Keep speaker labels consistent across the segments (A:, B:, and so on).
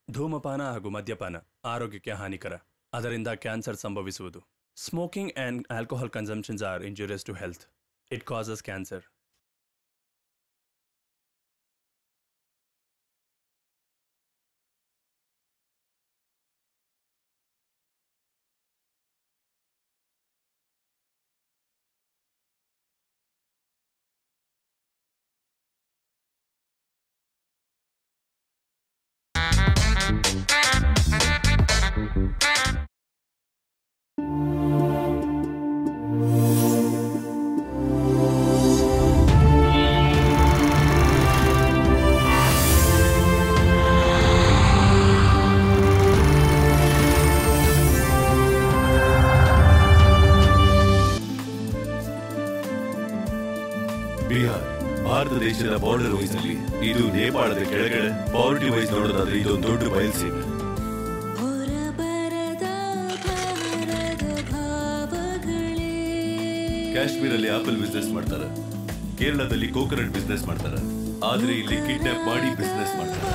A: ಧೂಮಪಾನ ಹಾಗೂ ಮದ್ಯಪಾನ ಆರೋಗ್ಯಕ್ಕೆ ಹಾನಿಕರ. ಅದರಿಂದ ಕ್ಯಾನ್ಸರ್ ಸಂಭವಿಸುವುದು. Smoking and alcohol consumptions are injurious to health. It causes cancer.
B: ಭಾರತ ದೇಶದ ಬಾರ್ಡರ್ ವೈಸ್ ಅಲ್ಲಿ ಇದು ನೇಪಾಳದ ಕೆಳಗಡೆ ಪಾವರ್ಟಿ ವೈಸ್ ನೋಡೋದಾದ್ರೆ ಇದೊಂದು ದೊಡ್ಡ ಬಯಲ್ಸೀಮೆ. ಕಾಶ್ಮೀರಲ್ಲಿ ಆಪಲ್ ಬಿಸ್ನೆಸ್ ಮಾಡ್ತಾರೆ, ಕೇರಳದಲ್ಲಿ ಕೋಕೋನಟ್ ಬಿಸ್ನೆಸ್ ಮಾಡ್ತಾರೆ, ಆದ್ರೆ ಇಲ್ಲಿ ಕಿಡ್ನಾಪ್ ಮಾಡಿ ಬಿಸ್ನೆಸ್ ಮಾಡ್ತಾರೆ.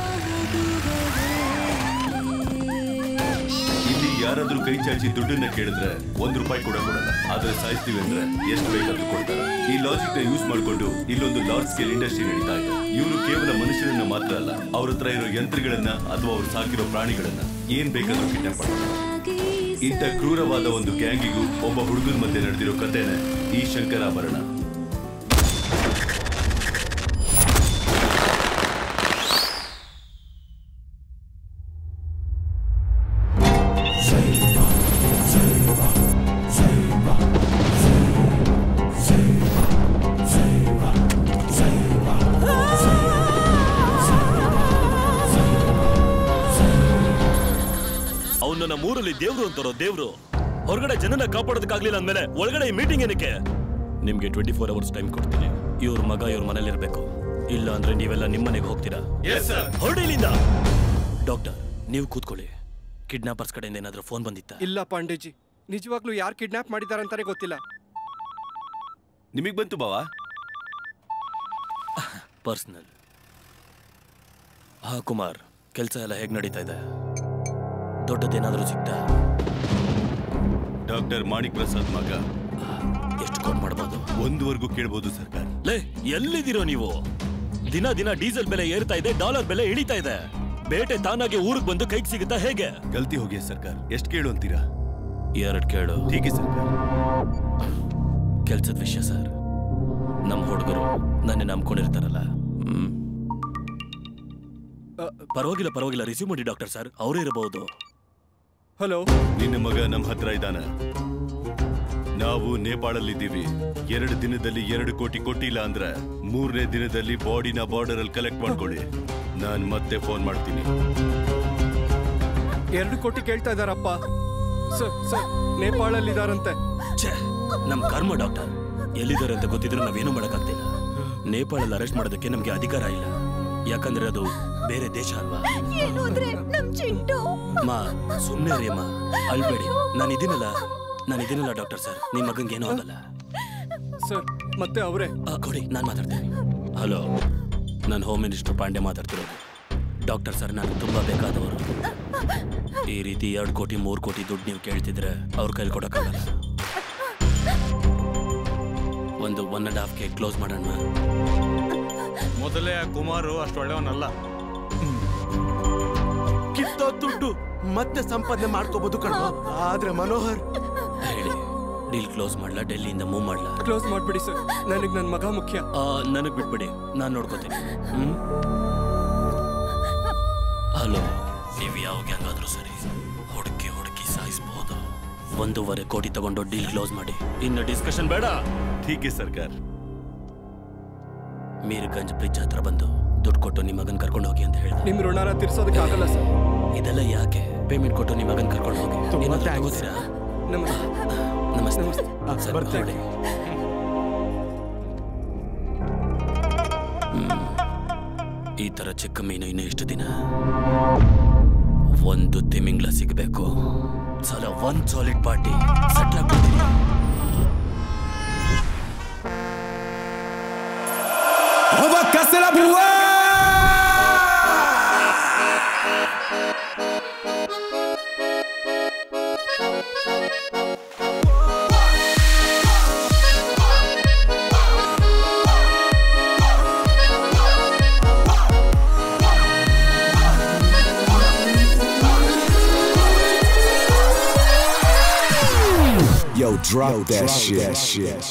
B: ಇಲ್ಲಿ ಯಾರಾದ್ರೂ ಕೈ ಚಾಚಿ ದುಡ್ಡನ್ನ ಕೇಳಿದ್ರೆ ₹1 ಕೂಡ ಕೊಡಲ್ಲ, ಆದ್ರೆ ಸಾಯಿಸ್ತೀವಿ ಅಂದ್ರೆ ಎಷ್ಟು ಬೇಕಾದ್ರೂ ಕೊಡ್ತಾರೆ. ಈ ಲಾಜಿಕ್ ನ ಯೂಸ್ ಮಾಡ್ಕೊಂಡು ಇಲ್ಲೊಂದು ಲಾರ್ಜ್ ಸ್ಕೇಲ್ ಇಂಡಸ್ಟ್ರಿ ನಡೀತಾ ಇದೆ. ಇವರು ಕೇವಲ ಮನುಷ್ಯರನ್ನ ಮಾತ್ರ ಅಲ್ಲ, ಅವ್ರ ಹತ್ರ ಇರೋ ಯಂತ್ರಗಳನ್ನ ಅಥವಾ ಅವ್ರು ಸಾಕಿರೋ ಪ್ರಾಣಿಗಳನ್ನ ಏನ್ ಬೇಕಾದ್ರೂ ಕಿಡ್ನಾಪ್ ಮಾಡ್ತಾರೆ. ಇಂಥ ಕ್ರೂರವಾದ ಒಂದು ಗ್ಯಾಂಗಿಗೂ ಒಬ್ಬ ಹುಡುಗನ ಮಧ್ಯೆ ನಡೆದಿರೋ ಕಥೆನೇ ಈ ಶಂಕರಾಭರಣ.
C: ಮೂರಲ್ಲಿ ದೇವ್ರು ಅಂತಾರೋ ದೇವ್ರು ಹೊರಗಡೆ ಜನನ ಕಾಪಾಡೋದಕ್ಕಾಗ್ಲಿಲ್ಲ ಅಂದ್ಮೇಲೆ ಒಳಗಡೆ ಈ ಮೀಟಿಂಗ್ ಏನಕ್ಕೆ? ನಿಮ್ಗೆ 24 hours ಟೈಮ್ ಕೊಡ್ತೀನಿ. ಇವ್ರ ಮಗ ಇವ್ರ ಮನೇಲಿ ಇರ್ಬೇಕು, ಇಲ್ಲ ಅಂದ್ರೆ ನೀವೆಲ್ಲ ನಿಮ್ಮನೆಗೆ ಹೋಗ್ತೀರಾ. ಹೊರಡಿಲಿಂದ. ಡಾಕ್ಟರ್, ನೀವು ಕೂತ್ಕೊಳ್ಳಿ. ಕಿಡ್ನಾಪರ್ಸ್ ಕಡೆಯಿಂದ ಏನಾದ್ರೂ ಫೋನ್ ಬಂದಿತ್ತಾ?
D: ಇಲ್ಲ ಪಾಂಡೆಜಿ, ನಿಜವಾಗ್ಲೂ ಯಾರು ಕಿಡ್ನಾಪ್ ಮಾಡಿದಾರಂತಾನೆ ಗೊತ್ತಿಲ್ಲ.
B: ನಿಮಗ್ ಬಂತು ಬಾವಾ?
C: ಪರ್ಸನಲ್. ಹಾ ಕುಮಾರ್, ಕೆಲಸ ಎಲ್ಲ ಹೇಗ್ ನಡೀತಾ ಇದೆ? ದೊಡ್ಡದೇನಾದ್ರೂ ಸಿಗ್ತಾ?
B: ಡಾಕ್ಟರ್ ಮಾಣಿಕ್ ಪ್ರಸಾದ್ ಮಗ.
C: ಎಷ್ಟು ಕೋಟ್ ಮಾಡಬಹುದು?
B: 1ವರೆಗೂ ಕೇಳಬಹುದು ಸರ್ಕಾರ.
C: ಲೇ, ಎಲ್ಲಿದ್ದೀರೋ ನೀವು? ದಿನ ದಿನ ಡೀಸೆಲ್ ಬೆಲೆ ಏರ್ತಾ ಇದೆ, ಡಾಲರ್ ಬೆಲೆ ಇಳಿತಾ ಇದೆ. ಬೇಟೆ ತಾನಾಗೆ ಊರಿಗೆ ಬಂದು ಕೈಗೆ ಸಿಗುತ್ತಾ ಹೇಗೆ?
B: ಗಲ್ತಿ ಹೋಗಿ ಸರ್ಕಾರ. ಎಷ್ಟು ಕೇಳು ಅಂತೀರಾ?
C: 2 ಕೇಳು.
B: ಹೀಗೆ ಸರ್ಕಾರ.
C: ಕೆಲ್ಸದ ವಿಷಯ ಸರ್. ನಮ್ಮ ಹುಡುಗರು ನನ್ನ ನಂಬ್ಕೊಂಡಿರ್ತಾರಲ್ಲ. ಪರವಾಗಿಲ್ಲ, ರಿಸೀವ್ ಮಾಡಿ ಡಾಕ್ಟರ್ ಸರ್, ಅವರೇ ಇರಬಹುದು.
D: ಹಲೋ,
B: ನಿನ್ನ ಮಗ ನಮ್ಮ ಹತ್ರ ಇದ್ದಾನ. ನಾವು ನೇಪಾಳಲ್ಲಿದ್ದೀವಿ. 2 ದಿನದಲ್ಲಿ 2 ಕೋಟಿ ಕೊಟ್ಟಿಲ್ಲ ಅಂದ್ರೆ 3ನೇ ದಿನದಲ್ಲಿ ಬಾಡಿನ ಬಾರ್ಡರ್ ಅಲ್ಲಿ ಕಲೆಕ್ಟ್ ಮಾಡ್ಕೊಳ್ಳಿ. ನಾನು ಮತ್ತೆ ಫೋನ್ ಮಾಡ್ತೀನಿ.
D: 2 ಕೋಟಿ ಕೇಳ್ತಾ ಇದಾರಪ್ಪ. ಸರ್, ನೇಪಾಳಲ್ಲಿದಾರಂತೆ.
C: ನಮ್ ಕರ್ಮ ಡಾಕ್ಟರ್. ಎಲ್ಲಿದ್ದಾರೆ ಅಂತ ಗೊತ್ತಿದ್ರೆ ನಾವೇನು ಮಾಡಕ್ಕಾಗ್ತಿಲ್ಲ. ನೇಪಾಳಲ್ಲಿ ಅರೆಸ್ಟ್ ಮಾಡೋದಕ್ಕೆ ನಮ್ಗೆ ಅಧಿಕಾರ ಇಲ್ಲ, ಯಾಕಂದ್ರೆ ಅದು ಬೇರೆ ದೇಶ ಅಲ್ವಾ. ಸುಮ್ಮನೆ ರೀ ಅಮ್ಮ, ಅಳ್ಬೇಡಿ. ನಾನಿದ್ದೀನಲ್ಲ ಡಾಕ್ಟರ್ ಸರ್, ನಿಮ್ ಮಗಂಗೆ ಏನೂ ಆಗಲ್ಲ
D: ಸರ್. ಮತ್ತೆ ಅವರೇ
C: ಕೊಡಿ, ನಾನು ಮಾತಾಡ್ತೇನೆ. ಹಲೋ, ನಾನು ಹೋಮ್ ಮಿನಿಸ್ಟರ್ ಪಾಂಡೆ ಮಾತಾಡ್ತಿರೋದು. ಡಾಕ್ಟರ್ ಸರ್, ನಾನು ತುಂಬಾ ಬೇಕಾದವರು. ಈ ರೀತಿ 2 ಕೋಟಿ 3 ಕೋಟಿ ದುಡ್ಡು ನೀವು ಕೇಳ್ತಿದ್ರೆ ಅವ್ರ ಕೈಲಿ ಕೊಡಕ್ಕಾಗಲ್ಲ. ಒಂದು 1.5K ಕ್ಲೋಸ್ ಮಾಡೋಣ.
E: ಮೊದಲೇ ಕುಮಾರು ಅಷ್ಟು ಒಳ್ಳೆಯವನಲ್ಲ.
F: ಕಿತ್ತೋ ದುಡ್ಡು ಮತ್ತೆ ಸಂಪಾದನೆ ಮಾಡ್ಕೋಬಹುದು ಕಣೋ. ಆದ್ರೆ ಮನೋಹರ್
C: ಹೇಳಿ, ಡೀಲ್ ಕ್ಲೋಸ್ ಮಾಡ್ಲಾ, ಡೆಲ್ಲಿಯಿಂದ ಮೂವ್ ಮಾಡ್ಲಾ?
D: ಕ್ಲೋಸ್ ಮಾಡ್ಬಿಡಿ ಸರ್, ನನಗೆ ನನ್ನ ಮಗ ಮುಖ್ಯ.
C: ನನಗ್ ಬಿಟ್ಬಿಡಿ, ನಾನು ನೋಡ್ಕೋತೀನಿ. ಹಲೋ, ನೀವು ಯಾವ ಗ್ಯಾಂಗಾದ್ರೂ ಸರಿ, ಹುಡುಕಿ ಸಾಯಿಸಬಹುದು. 1.5 ಕೋಟಿ ತಗೊಂಡು ಡೀಲ್ ಕ್ಲೋಸ್ ಮಾಡಿ. ಇನ್ನು ಡಿಸ್ಕಷನ್ ಬೇಡ.
B: ಹೀಗೆ ಸರ್ಕಾರ.
C: ಮೀರ್ಗಂಜ್ ಬ್ರಿಡ್ಜ್ ಹತ್ರ ಬಂದು ದುಡ್ಡು ಕೊಟ್ಟು ನಿಮ್ಮ ಮಗನ್ ಕರ್ಕೊಂಡು ಹೋಗಿ ಅಂತ ಹೇಳಿ.
D: ನಿಮ್ ಋಣನ ತೀರ್ಸೋದಕ್ಕೆ ಆಗಲ್ಲ ಸರ್.
C: ಇದೆಲ್ಲ ಯಾಕೆ? ಪೇಮೆಂಟ್ ಕೊಟ್ಟು ನಿಮ್ಮ ಮಗನ್ ಕರ್ಕೊಂಡು ಹೋಗಿ. ತಗೋತೀರಾ? ನಮಸ್ತೆ.
D: ಬರ್ತೇನೆ.
C: ಈ ತರ ಚಿಕ್ಕ ಮೀನು ಇನ್ನು ಎಷ್ಟು ದಿನ? 1 ತಿಮಿಂಗ್ಲ ಸಿಗಬೇಕು. ಸಲ 1 ಸಾಲಿಡ್ ಪಾರ್ಟಿ ಸೆಟ್ಲ್ ಆಗ್ಬಿಡ್ತೀನಿ.
E: Yo, drop that shit.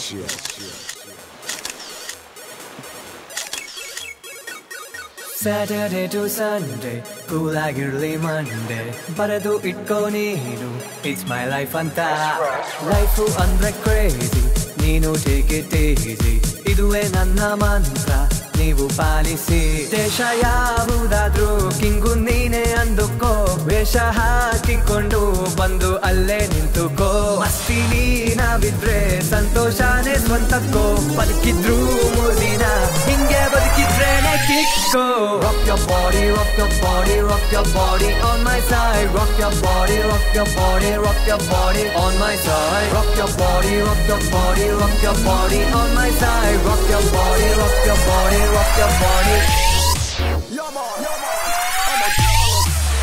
G: Saturday to Sunday, cool ಆಗಿರ್ಲಿ Monday, ಬರೆದು ಇಟ್ಕೋ ನೀನು, it's my life ಅಂತ. ಲೈಫು ಅಂದ್ರೆ crazy, ನೀನು take it easy, ಇದುವೇ ನನ್ನ ಮಂತ್ರ, ನೀವು ಪಾಲಿಸಿ. ದೇಶ ಯಾವುದಾದ್ರೂ ಕಿಂಗು ನೀನೆ ಅಂದುಕೋ, ವೇಷ ಹಾಕಿಕೊಂಡು ಬಂದು ಅಲ್ಲೇ ನಿಂತುಕೋ. ಮಸ್ತಿ ನೀನಾವಿದ್ರೆ ಸಂತೋಷನೇ ಸ್ವಂತಕ್ಕೋ, ಬದುಕಿದ್ರು ಮೂರ್ದಿನ ಹಿಂಗೆ ಬದುಕಿದ್ರೇನೆ ಕಿಕ್ಕೋ. Rock your body, rock your body, rock your body on my side. Rock your body, rock your body, rock your body on my side. Rock your body, rock your body, rock your body on my side. Rock your body, rock your body, rock your body.
F: Yeah, man, I'm a jealous.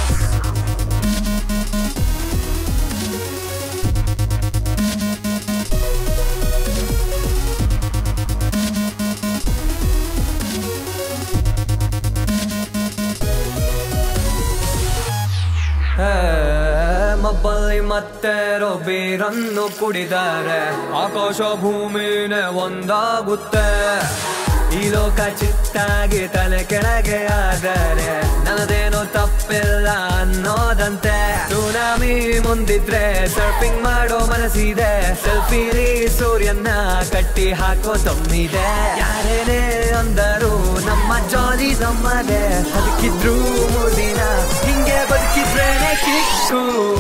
G: ಮಬ್ಬಲ್ಲಿ ಮತ್ತೆ ಬೀರನ್ನು ಕುಡಿದರೆ ಆಕಾಶ ಭೂಮಿನೇ ಒಂದಾಗುತ್ತೆ. ಈ ಲೋಕ ಚಿತ್ತಾಗಿ ತಲೆ ಕೆಳಗೆ ಆದರೆ ನನ್ನದೇನೋ ತಪ್ಪಿಲ್ಲ ಅನ್ನೋದಂತೆ. Tsunami ಮುಂದಿದ್ರೆ surfing ಮಾಡೋ ಮನಸ್ಸಿದೆ, ಸೆಲ್ಫಿಲಿ ಸೂರ್ಯನ ಕಟ್ಟಿ ಹಾಕೋ ತಮ್ಮಿದೆ. ಯಾರೇನೇ ಅಂದರು ನಮ್ಮ ಜಾಲಿ ನಮ್ಮದೇ, ಬದುಕಿದ್ರು ಮೂರ್ದಿನ ಹಿಂಗೆ ಬದುಕಿದ್ರೇನೆ ಕಿಕ್ಕು.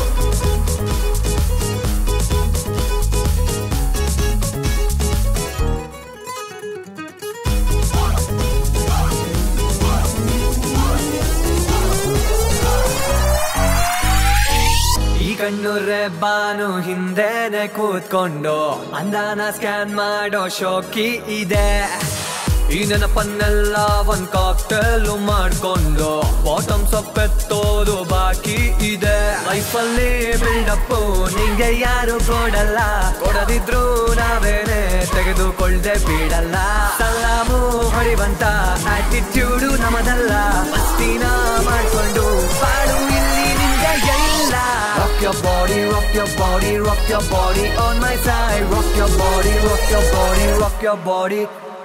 G: ಕಣ್ಣು ರೆಬ್ಬಾನು ಹಿಂದೆನೆ ಕೂತ್ಕೊಂಡು ಅಂದಾನ ಸ್ಕ್ಯಾನ್ ಮಾಡೋ ಶೋಕಿ ಇದೆ. ಈ ನೆನಪನ್ನೆಲ್ಲ ಒಂದ್ ಕಾಕ್ಟೇಲ್ ಮಾಡ್ಕೊಂಡು ಬಾಟಮ್ ಸೊಪ್ಪೆತ್ತೋದು ಬಾಕಿ ಇದೆ. ಲೈಫಲ್ಲಿ ಬಿಲ್ಡಪ್ಪು ನಿಂಗೆ ಯಾರು ಕೊಡಲ್ಲ, ಕೊಡದಿದ್ರು ನಾವೇನೆ ತೆಗೆದುಕೊಳ್ಳದೆ ಬಿಡಲ್ಲ. ಸಲಾಮು ಹೊಡಿವಂತ ಆಟಿಟ್ಯೂಡು ನಮ್ಮದಲ್ಲ, ಮಸ್ತಿನ ಮಾಡ್ಕೊಂಡು ಬಾಳು ಇಲ್ಲಿ ನಿಂಗೆ ಎಲ್ಲ. Rock your body, rock your body, rock your body on my side. Rock your body, rock your body, rock your body.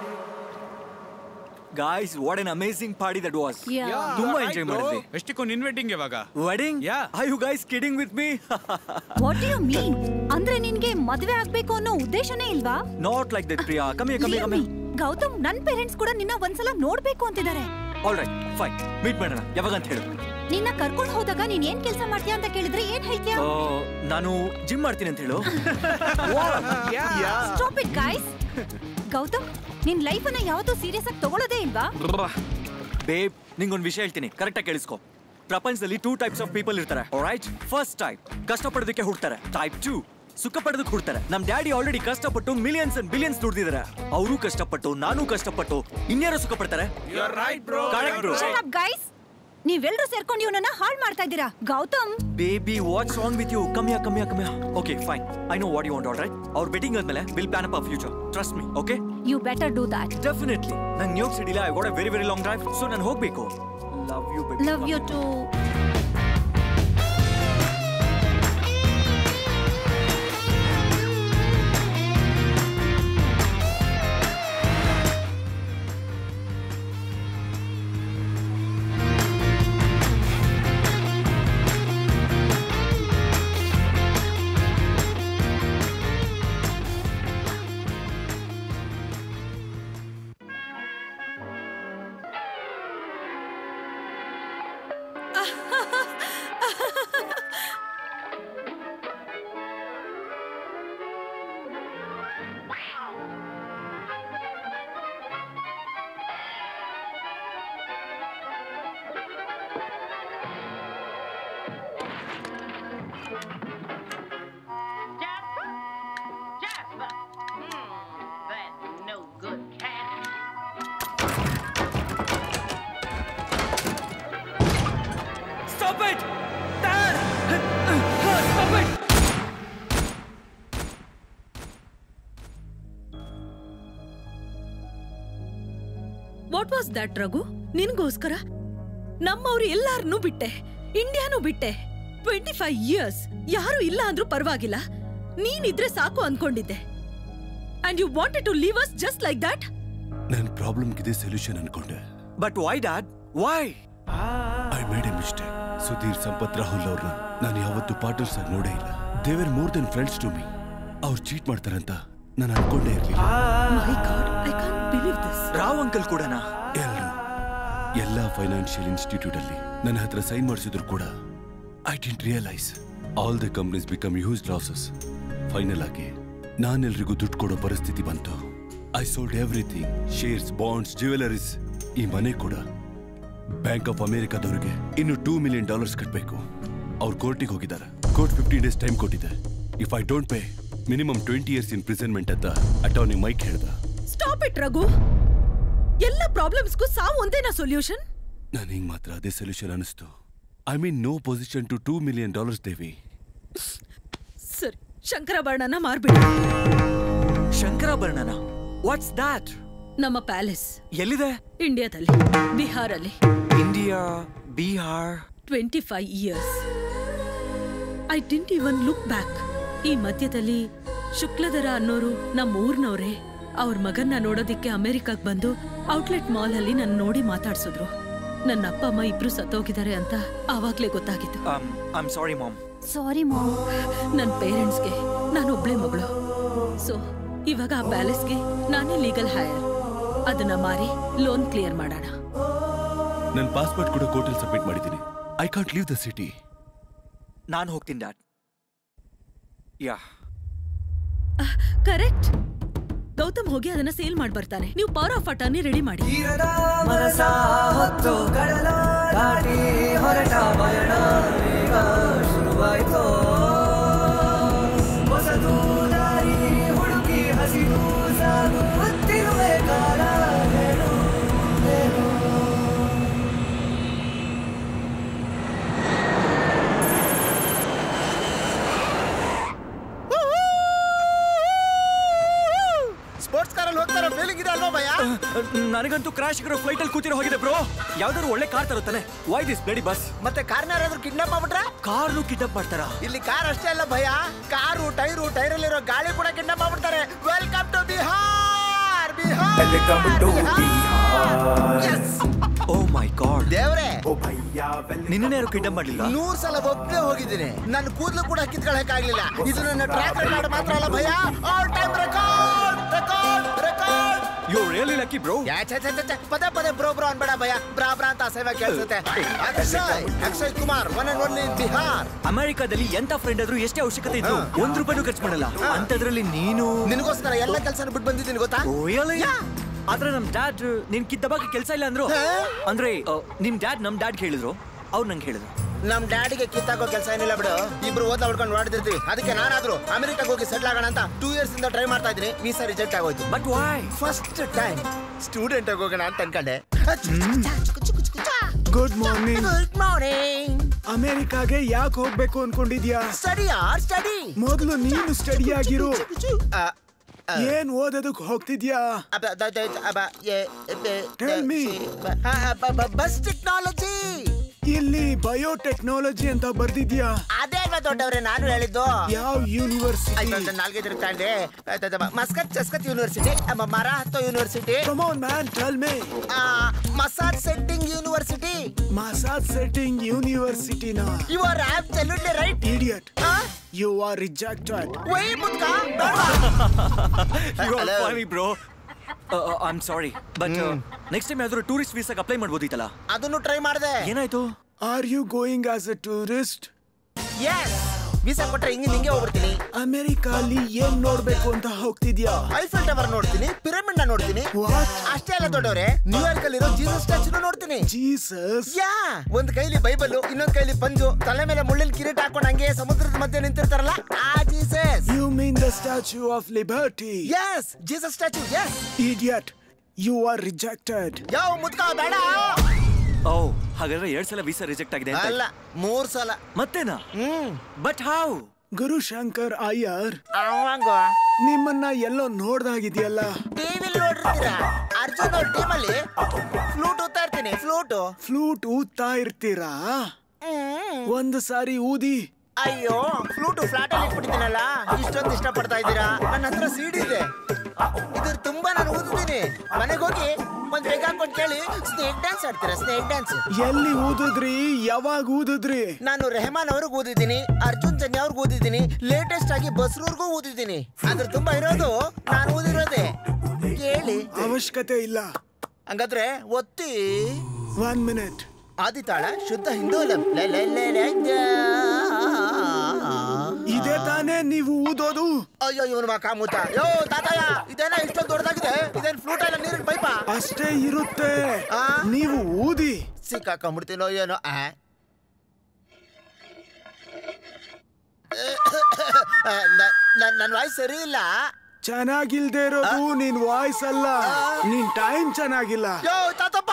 H: Guys, what an amazing party that was.
I: Yeah.
H: ತುಂಬಾ ಎಂಜಾಯ್ ಮಾಡಿದ್ವಿ.
D: ಎಷ್ಟಕ್ಕೊಂದು inviting ಇವಾಗ?
H: Wedding?
D: Yeah.
H: Are you guys kidding with me?
I: What do you mean? ಅಂದ್ರೆ ನಿನ್ಗೆ ಮದುವೆ ಆಗ್ಬೇಕು ಅನ್ನೋ ಉದ್ದೇಶನೇ ಇಲ್ವಾ?
H: Not like that, Priya. Come here.
I: Gautam, ನನ್ ಪೇರೆಂಟ್ಸ್ ಕೂಡ ನಿನ್ನ ಒಂದ್ಸಲ ನೋಡ್ಬೇಕು ಅಂತಿದ್ದಾರೆ.
H: All right, fine. Meet ಮಾಡೋಣ. ಯಾವಾಗ ಅಂತ ಹೇಳು.
I: ನಿನ್ನ ಕರ್ಕೊಂಡು ಹೋದಾಗ ನೀನ್ ಏನ್ ಕೆಲಸ ಮಾಡ್ತೀಯ ಅಂತ ಕೇಳಿದ್ರೆ ಏನ್ ಹೇಳ್ತೀಯ?
H: ನಾನು ಜಿಮ್ ಮಾಡ್ತೀನಿ ಅಂತ ಹೇಳು.
I: Stop it, guys. ಗೌತಮ್, ನಿನ್ ಲೈಫ್ ಅನ್ನ ಯಾವತ್ತೂ ಸೀರಿಯಸ್ ಆಗಿ ತಗೊಳ್ಳೋದೇ ಇಲ್ವಾ?
H: ಬೇಬ್, ನಿಂಗೊಂದು ವಿಷಯ ಹೇಳ್ತೀನಿ, ಕರೆಕ್ಟಾಗಿ ಕೇಳಿಸ್ಕೊ. ಪ್ರಪಂಚದಲ್ಲಿ 2 types ಆಫ್ ಪೀಪಲ್ ಇರ್ತಾರೆ. ಆಲ್ರೈಟ್, ಫಸ್ಟ್ ಟೈಪ್ ಕಷ್ಟಪಡೋದಕ್ಕೆ ಹುಡ್ತಾರೆ. ಟೈಪ್ 2 ಸುಖ ಪಡೆದಕ್ಕೆ ಹುಡ್ತಾರೆ. ನಮ್ ಡ್ಯಾಡಿ ಆಲ್ರೆಡಿ ಕಷ್ಟಪಟ್ಟು ಮಿಲಿಯನ್ಸ್ ಅಂಡ್ ಬಿಲಿಯನ್ಸ್ ದುಡ್ದಿದ್ದಾರೆ. ಅವರು ಕಷ್ಟಪಟ್ಟು, ನಾನು ಕಷ್ಟಪಟ್ಟು, ಇನ್ಯಾರು ಸುಖ ಪಡ್ತಾರೆ? Correct bro.
I: Shut up, guys. ನೀವೆಲ್ಲರೂ ಸೇರ್ಕೊಂಡು ಇವನನ್ನ ಹಾಳು ಮಾಡ್ತಾ ಇದ್ದೀರಾ. Gautam,
H: baby, what's wrong with you? Come here. Okay fine, I know what you want. Alright, ಅವ್ರ ಬೆಟ್ಟಿಂಗ್ ಆದ್ಮೇಲೆ will plan up our future. Trust me, okay?
I: you better do that.
H: Definitely. ನಾನು New York ಸಿಟಿಲಿ I got a very long drive, so ನಾನು ಹೋಗ್ಬೇಕು. Love you baby.
I: Love you too.
H: Stop it! Dad! Stop it!
J: What was that Raghu? ನಿನ್ಗೋಸ್ಕರ ನಮ್ಮವ್ರು ಎಲ್ಲಾರನ್ನೂ ಬಿಟ್ಟೆ, ಇಂಡಿಯಾನೂ ಬಿಟ್ಟೆ. 25 years ಯಾರು ಇಲ್ಲ ಅಂದ್ರೂ ಪರವಾಗಿಲ್ಲ, ನೀನಿದ್ರೆ ಸಾಕು ಅನ್ಕೊಂಡಿದ್ದೆ. And you wanted to leave us just like that?
B: ನನ್ನ ಪ್ರಾಬ್ಲಮ್ಗಿದೆ ಸೊಲ್ಯೂಷನ್ ಅನ್ಕೊಂಡೆ.
H: But why dad? Why?
B: I made a mistake. Sudhir, Sampath, Rahul ಅವ್ರನ್ನ ನಾನು ಯಾವತ್ತೂ ಪಾರ್ಟ್ನರ್ಸ್ ಆಗಿ ನೋಡೇ ಇಲ್ಲ. They were more than friends to me. ಅವ್ರು ಚೀಟ್ ಮಾಡ್ತಾರಂತ ನಾನು ಅನ್ಕೊಂಡೇ ಇರ್ಲಿಲ್ಲ.
J: My god, I can't believe this.
H: Rao uncle ಕೂಡನಾ?
B: ಎಲ್ಲ ಫೈನಾನ್ಷಿಯಲ್ ಇನ್ಸ್ಟಿಟ್ಯೂಟ್ ಅಲ್ಲಿ ನನ್ನ ಹತ್ರ ಸೈನ್ ಮಾಡಿಸಿದ್ರು ಕೂಡ I didn't realise all the companies become huge losses. Final ಆಗಿ ನಾನೆಲ್ರಿಗೂ ದುಡ್ಡು ಕೊಡೋ ಪರಿಸ್ಥಿತಿ ಬಂತು. I sold everything, shares, bonds, jewelleries. ಈ ಮನೆ ಕೂಡ ಬ್ಯಾಂಕ್ ಆಫ್ ಅಮೆರಿಕಾದವ್ರಿಗೆ ಇನ್ನು $2 million ಕಟ್ಟಬೇಕು. ಅವ್ರು ಕೋರ್ಟಿಗೆ ಹೋಗಿದ್ದಾರೆ. ಕೋರ್ಟ್ 15 days ಟೈಮ್ ಕೊಟ್ಟಿದೆ. If I don't pay minimum 20 years imprisonment ಅಂತ ಅಟಾರ್ನಿ ಮೈಕ್ ಹೇಳ್ದ.
J: Stop it Raghu. ಎಲ್ಲ ಪ್ರಾಬ್ಲಮ್ಸ್ಗೂ ಸಾವು ಒಂದೇನಾ ಸೊಲ್ಯೂಷನ್?
B: ನಾನು ಹಿಂಗ್ ಮಾತ್ರ ಅದೇ ಸೊಲ್ಯೂಷನ್ ಅನಿಸ್ತು. I mean no position to $2 million Devi.
J: ಸರಿ, ಶಂಕರಾಭರಣನ ಮಾರ್ಬಿಡಿ.
H: ಶಂಕರಾಭರಣನ? ವಾಟ್ಸ್ ದಾಟ್?
J: ನಮ್ಮ ಪ್ಯಾಲೇಸ್
H: ಎಲ್ಲಿದೆ?
J: ಇಂಡಿಯಾದಲ್ಲಿ, ಬಿಹಾರಲ್ಲಿ.
H: India, Bihar.
J: 25 years. I didn't even look back. ಈ ಮಧ್ಯದಲ್ಲಿ ಶುಕ್ಲಧರ ಅನ್ನೋರು ನಮ್ಮ ಊರ್ನವ್ರೆ ಅವ್ರ ಮಗನ್ನ ನೋಡೋದಿಕ್ಕೆ ಅಮೆರಿಕಾಗ್ ಬಂದು ಔಟ್ಲೆಟ್ ಮಾಲ್ ಅಲ್ಲಿ ನನ್ನ ನೋಡಿ ಮಾತಾಡ್ಸಿದ್ರು. ನನ್ನ ಅಪ್ಪ ಅಮ್ಮ ಇಬ್ರು ಸತ್ತೋಗಿದ್ದಾರೆ ಅಂತ ಆವಾಗ್ಲೇ ಗೊತ್ತಾಗಿತ್ತು.
H: I am sorry mom.
I: Sorry mom.
J: ನನ್ನ ಪೇರೆಂಟ್ಸ್ಗೆ ನಾನು ಒಬ್ಳೆ ಮಗಳು. ಸೊ ಇವಾಗ ಆ ಪ್ಯಾಲೇಸ್ಗೆ ನಾನೇ ಲೀಗಲ್ ಹೈಯರ್. ಅದನ್ನ ಮಾರಿ ಲೋನ್ ಕ್ಲಿಯರ್ ಮಾಡೋಣ.
B: ನನ್ನ ಪಾಸ್ಪೋರ್ಟ್ ಕೂಡ ಕೋರ್ಟಲ್ಲಿ ಸಬ್ಮಿಟ್ ಮಾಡಿದ್ದೀನಿ. I can't leave the city.
H: ನಾನು ಹೋಗ್ತೀನಿ ಡ್ಯಾಡ್. ಯಾ
J: ಕರೆಕ್ಟ್. ಗೌತಮ್ ಹೋಗಿ ಅದನ್ನ ಸೇಲ್ ಮಾಡಿ ಬರ್ತಾನೆ. ನೀವು ಪವರ್ ಆಫ್ ಅಟರ್ನಿ ರೆಡಿ ಮಾಡಿ.
F: ಸ್ಪೋರ್ಟ್ಸ್ ಕಾರಲ್ಲಿ ಹೋಗ್ತಾರ ಫೀಲಿಂಗ್ ಇದೆ ಅಲ್ವಾ ಭಯ?
H: ನನಗಂತೂ ಕ್ರಾಶ್ ಆಗಿರೋ ಫ್ಲೈಟ್ ಅಲ್ಲಿ ಕೂತಿರೋ ಹೋಗಿದೆ ಬ್ರೋ. ಯಾವ್ದಾದ್ರು ಒಳ್ಳೆ ಕಾರ್ ತರುತ್ತಾನೆ. Why this bloody bus?
F: ಮತ್ತೆ ಕಾರ್ನ ಯಾರಾದ್ರೂ ಕಿಡ್ನಾಪ್ ಮಾಡ್ಬಿಟ್ರೆ?
H: ಕಾರ್ನು ಕಿಡ್ನಾಪ್ ಮಾಡ್ತಾರ?
F: ಇಲ್ಲಿ ಕಾರ್ ಅಷ್ಟೇ ಅಲ್ಲ ಭಯ, ಕಾರು, ಟೈರಲ್ಲಿರೋ ಗಾಳಿ ಕೂಡ ಕಿಡ್ನಾಪ್ ಮಾಡ್ಬಿಡ್ತಾರೆ. Welcome to Bihar.
H: Oh my god.
F: ದೇವ್ರೆ,
H: ನಿನ್ನೆ ಯಾರು ಕಿಡ್ನಾಪ್ ಮಾಡ್ಲಿಲ್ಲ?
F: 100 ಸಲ ಒಪ್ಪೇ ಹೋಗಿದ್ದೀನಿ. ನನ್ನ ಕೂದಲು ಕೂಡ ಕಿತ್ಕೊಳಕ್ ಆಗ್ಲಿಲ್ಲ. ಇದು ನನ್ನ ಟ್ರ್ಯಾಕ್ ರೆಕಾರ್ಡ್ ಮಾತ್ರ ಅಲ್ಲ ಭಯ, all time record.
H: You really lucky bro.
F: ಪದೇ ಬ್ರೋ ಅನ್ಬೇಡ ಭಯ. ಬ್ರಾ ಅಂತ ಅಸಹ್ಯ ಕೇಳಿಸುತ್ತೆ. Akshay Kumar, one and only in Bihar.
H: ಅಮೆರಿಕಾದಲ್ಲಿ ಎಂತ ಫ್ರೆಂಡ್ ಆದ್ರೂ ಎಷ್ಟೇ ಅವಶ್ಯಕತೆ ಇದ್ರು $1 ಖರ್ಚು ಮಾಡಲ್ಲ. ಅಂತದ್ರಲ್ಲಿ ನೀನು
F: ನಿನಗೋಸ್ಕರ ಎಲ್ಲ ಕೆಲಸನ ಬಿಟ್ಟು ಬಂದಿದ್ದೀನಿ ಗೊತ್ತಾ?
H: ಆದ್ರೆ ನಮ್ ಡ್ಯಾಡ್ ನಿನ್ ಕಿದ್ದ ಬಗ್ಗೆ ಕೆಲಸ ಇಲ್ಲ ಅಂದ್ರು. ಅಂದ್ರೆ ನಿಮ್ ಡ್ಯಾಡ್ ನಮ್ ಡ್ಯಾಡ್ ಹೇಳಿದ್ರು, ಅವ್ರು ನಂಗೆ ಹೇಳಿದ್ರು.
F: ನಮ್ ಡ್ಯಾಡಿಗೆ ಕಿತ್ತಾಕೋ ಕೆಲಸ ಏನಿಲ್ಲ ಬಿಡು. ಇಬ್ರು ಓದ್ತಾ ಹೊಡ್ಕೊಂಡು ಓಡಿದಿರ್ತೀವಿ. ಅದಕ್ಕೆ ನಾನಾದ್ರೂ ಅಮೆರಿಕಾಗ ಹೋಗಿ ಸೆಟ್ಲ್ ಆಗೋಣ ಅಂತ 2 years ಇಂದ ಟ್ರೈ ಮಾಡ್ತಾ ಇದ್ದೀನಿ. ವೀಸಾ ರಿಜೆಕ್ಟ್ ಆಗೋಯ್ತು.
H: But why?
F: First time student ಆಗಿ ಹೋಗೋಣ ಅಂತ ಅನ್ಕೊಂಡೆ.
K: Good morning.
F: Good morning.
K: ಅಮೆರಿಕಾಗೆ ಯಾಕೆ ಹೋಗ್ಬೇಕು ಅನ್ಕೊಂಡಿದ್ಯಾ?
F: ಸ್ಟಡಿ.
K: ಮೊದಲು ನೀನು ಸ್ಟಡಿ ಆಗಿರು. ಏನ್ ಓದೋದಕ್ಕೆ ಹೋಗ್ತಿದ್ಯಾ?
F: Bus technology.
K: ಇಲ್ಲಿ ಬಯೋಟೆಕ್ನಾಲಜಿ ಅಂತ ಬರ್ದಿದ್ಯಾ?
F: ಅದೇ ಅಲ್ವಾ ದೊಡ್ಡವ್ರೆ ನಾನು ಹೇಳಿದ್ದು.
K: ಯಾವ ಯೂನಿವರ್ಸಿಟಿ?
F: ನಾಲ್ಗೆ ತಿರುಗ್ತಾಂಡೆ. ಮಸ್ಕತ್ ಯೂನಿವರ್ಸಿಟಿ, ಮರಾಹತ್ತೋ university.
K: Come on man, tell me.
F: Massage setting university.
K: Massage setting ಯೂನಿವರ್ಸಿಟಿನಾ?
F: You are absolutely right.
K: Idiot. You are rejected.
F: Why, Mutka?
H: You are funny, bro. I'm sorry, but next time ಯಾವ್ದಾದ್ರು tourist ವೀಸಾಗೆ apply ಮಾಡ್ಬೋದಿತ್ತಲ್ಲ?
F: ಅದನ್ನು try ಮಾಡಿದೆ.
H: ಏನಾಯ್ತು?
K: Are you going as a tourist?
F: Yes. Visa ಕೊಟ್ರೆ ಹಿಂಗೆ ಹೋಗ್ಬಿಡ್ತೀನಿ.
K: ಅಮೆರಿಕಾ ಅಲ್ಲಿ ಏನ್ ನೋಡ್ಬೇಕು ಅಂತ ಹೋಗ್ತಿದ್ಯಾ?
F: ಐಫೆಲ್ ಟವರ್ ನೋಡ್ತೀನಿ, ಪಿರಮಿಡ್ ನ ನೋಡ್ತೀನಿ. ಅಷ್ಟೇ ಅಲ್ಲ ದೊಡ್ಡವ್ರೆ, ನ್ಯೂಯಾರ್ಕ್ ಅಲ್ಲಿರೋ ಜೀಸಸ್ ಸ್ಟ್ಯಾಚ್ಯೂ ನೋಡ್ತೀನಿ.
K: ಜೀಸಸ್?
F: ಯಾ, ಒಂದ್ ಕೈಲಿ ಬೈಬಲ್, ಇನ್ನೊಂದ್ ಕೈಲಿ ಪಂಜು, ತಲೆ ಮೇಲೆ ಮುಳ್ಳಿನ ಕಿರೀಟ ಹಾಕೊಂಡು ಹಂಗೆ ಸಮುದ್ರದ ಮಧ್ಯೆ ನಿಂತಿರ್ತಾರಲ್ಲ, ಆ Jesus.
K: You mean the Statue of Liberty?
F: Yes, Jesus statue. Yes.
K: Idiot. You are rejected.
F: ಯಾವ ಮುದ್ಕ ಬೇಡ.
H: Oh, ಹಾಗಾದ್ರೆ 2 ಸಲ ವೀಸಾ ರಿಜೆಕ್ಟ್ ಆಗಿದೆ ಅಂತ?
F: ಅಲ್ಲ 3 ಸಲ.
H: ಮತ್ತೇನಾ? But how?
K: ಗುರು ಶಂಕರ್ ಅಯ್ಯರ್ ನಿಮ್ಮನ್ನ ಎಲ್ಲೋ ನೋಡ್ದಾಗಿದೆಯಲ್ಲ.
F: ಟಿವಿಲಿ ನೋಡಿರ್ತೀರಾ? ಅರ್ಜುನ್ ಅವ್ರ ಟೀಮಲ್ಲಿ ಫ್ಲೂಟ್ ಊದ್ತಾ ಇರ್ತೀನಿ.
K: ಫ್ಲೂಟ್ ಊದ್ತಾ ಇರ್ತೀರಾ? ಒಂದು ಸಾರಿ ಊದಿ.
F: ಅಯ್ಯೋ ಫ್ಲೂಟ್ ಫ್ಲಾಟ್ ಅಲ್ಲಿ ಇಟ್ಬಿಟ್ಟಿದ್ದೀನಲ್ಲ, ಇಷ್ಟೊಂದು ಇಷ್ಟಪಡ್ತಾ ಇದ್ದೀರಾ? ನನ್ನ ಹತ್ರ ಸಿಡಿ ಇದೆ, ಇದ್ರ ತುಂಬಾ ನಾನು ಊದಿದ್ದೀನಿ. ಮನೆಗೆ ಹೋಗಿ ಒಂದ್ ಬೇಗ ಹಾಕೊಂಡು ಕೇಳಿ. ಸ್ನೇಕ್ ಡ್ಯಾನ್ಸ್ ಆಡ್ತೀರಾ? ಸ್ನೇಕ್ ಡ್ಯಾನ್ಸ್
K: ಎಲ್ಲಿ ಊದಿದ್ರಿ? ಯಾವಾಗ ಊದಿದ್ರಿ?
F: ನಾನು ರೆಹಮಾನ್ ಅವ್ರಿಗೆ ಊದಿದ್ದೀನಿ, ಅರ್ಜುನ್ ಜನ್ಯ ಅವ್ರಿಗೆ ಊದಿದ್ದೀನಿ, ಲೇಟೆಸ್ಟ್ ಆಗಿ ಬಸ್ರೂರ್ಗೂ ಊದಿದ್ದೀನಿ. ಅದ್ರ ತುಂಬಾ ಇರೋದು ನಾನು ಊದಿರೋದೆ, ಕೇಳಿ.
K: ಅವಶ್ಯಕತೆ ಇಲ್ಲ.
F: ಹಂಗಾದ್ರೆ ಒತ್ತಿ.
K: 1 ಮಿನಿಟ್.
F: ಆದಿತಾಳ ಶುದ್ಧ ಹಿಂದೋಲಂ.
K: ಇದೇ ತಾನೇ ನೀವು ಊದೋದು?
F: ಅಯ್ಯೋ ಇವನು ಕಾಮೂತ. ಯೋ ತಾತಯ್ಯ, ಇದೇನ ಇಷ್ಟೊಂದು ದೊಡ್ಡದಾಗಿದೆ? ಇದೇನ್ ಫ್ಲೂಟ್ ಅಲ್ಲ, ನೀರಿನ ಪೈಪ?
K: ಅಷ್ಟೇ ಇರುತ್ತೆ, ನೀವು ಊದಿ.
F: ಸಿಕ್ಕಾಕೊಂಡ್ಬಿಡ್ತೀನೋ ಏನೋ. ನನ್ನ ವಾಯ್ಸ್ ಸರಿ ಇಲ್ಲ.
K: ಚೆನ್ನಾಗಿಲ್ದೇ ಇರೋದು ನಿನ್ ವಾಯ್ಸ್ ಅಲ್ಲ, ನಿನ್ ಟೈಮ್ ಚೆನ್ನಾಗಿಲ್ಲ.
F: ಯೋ ತಾತಪ್ಪ,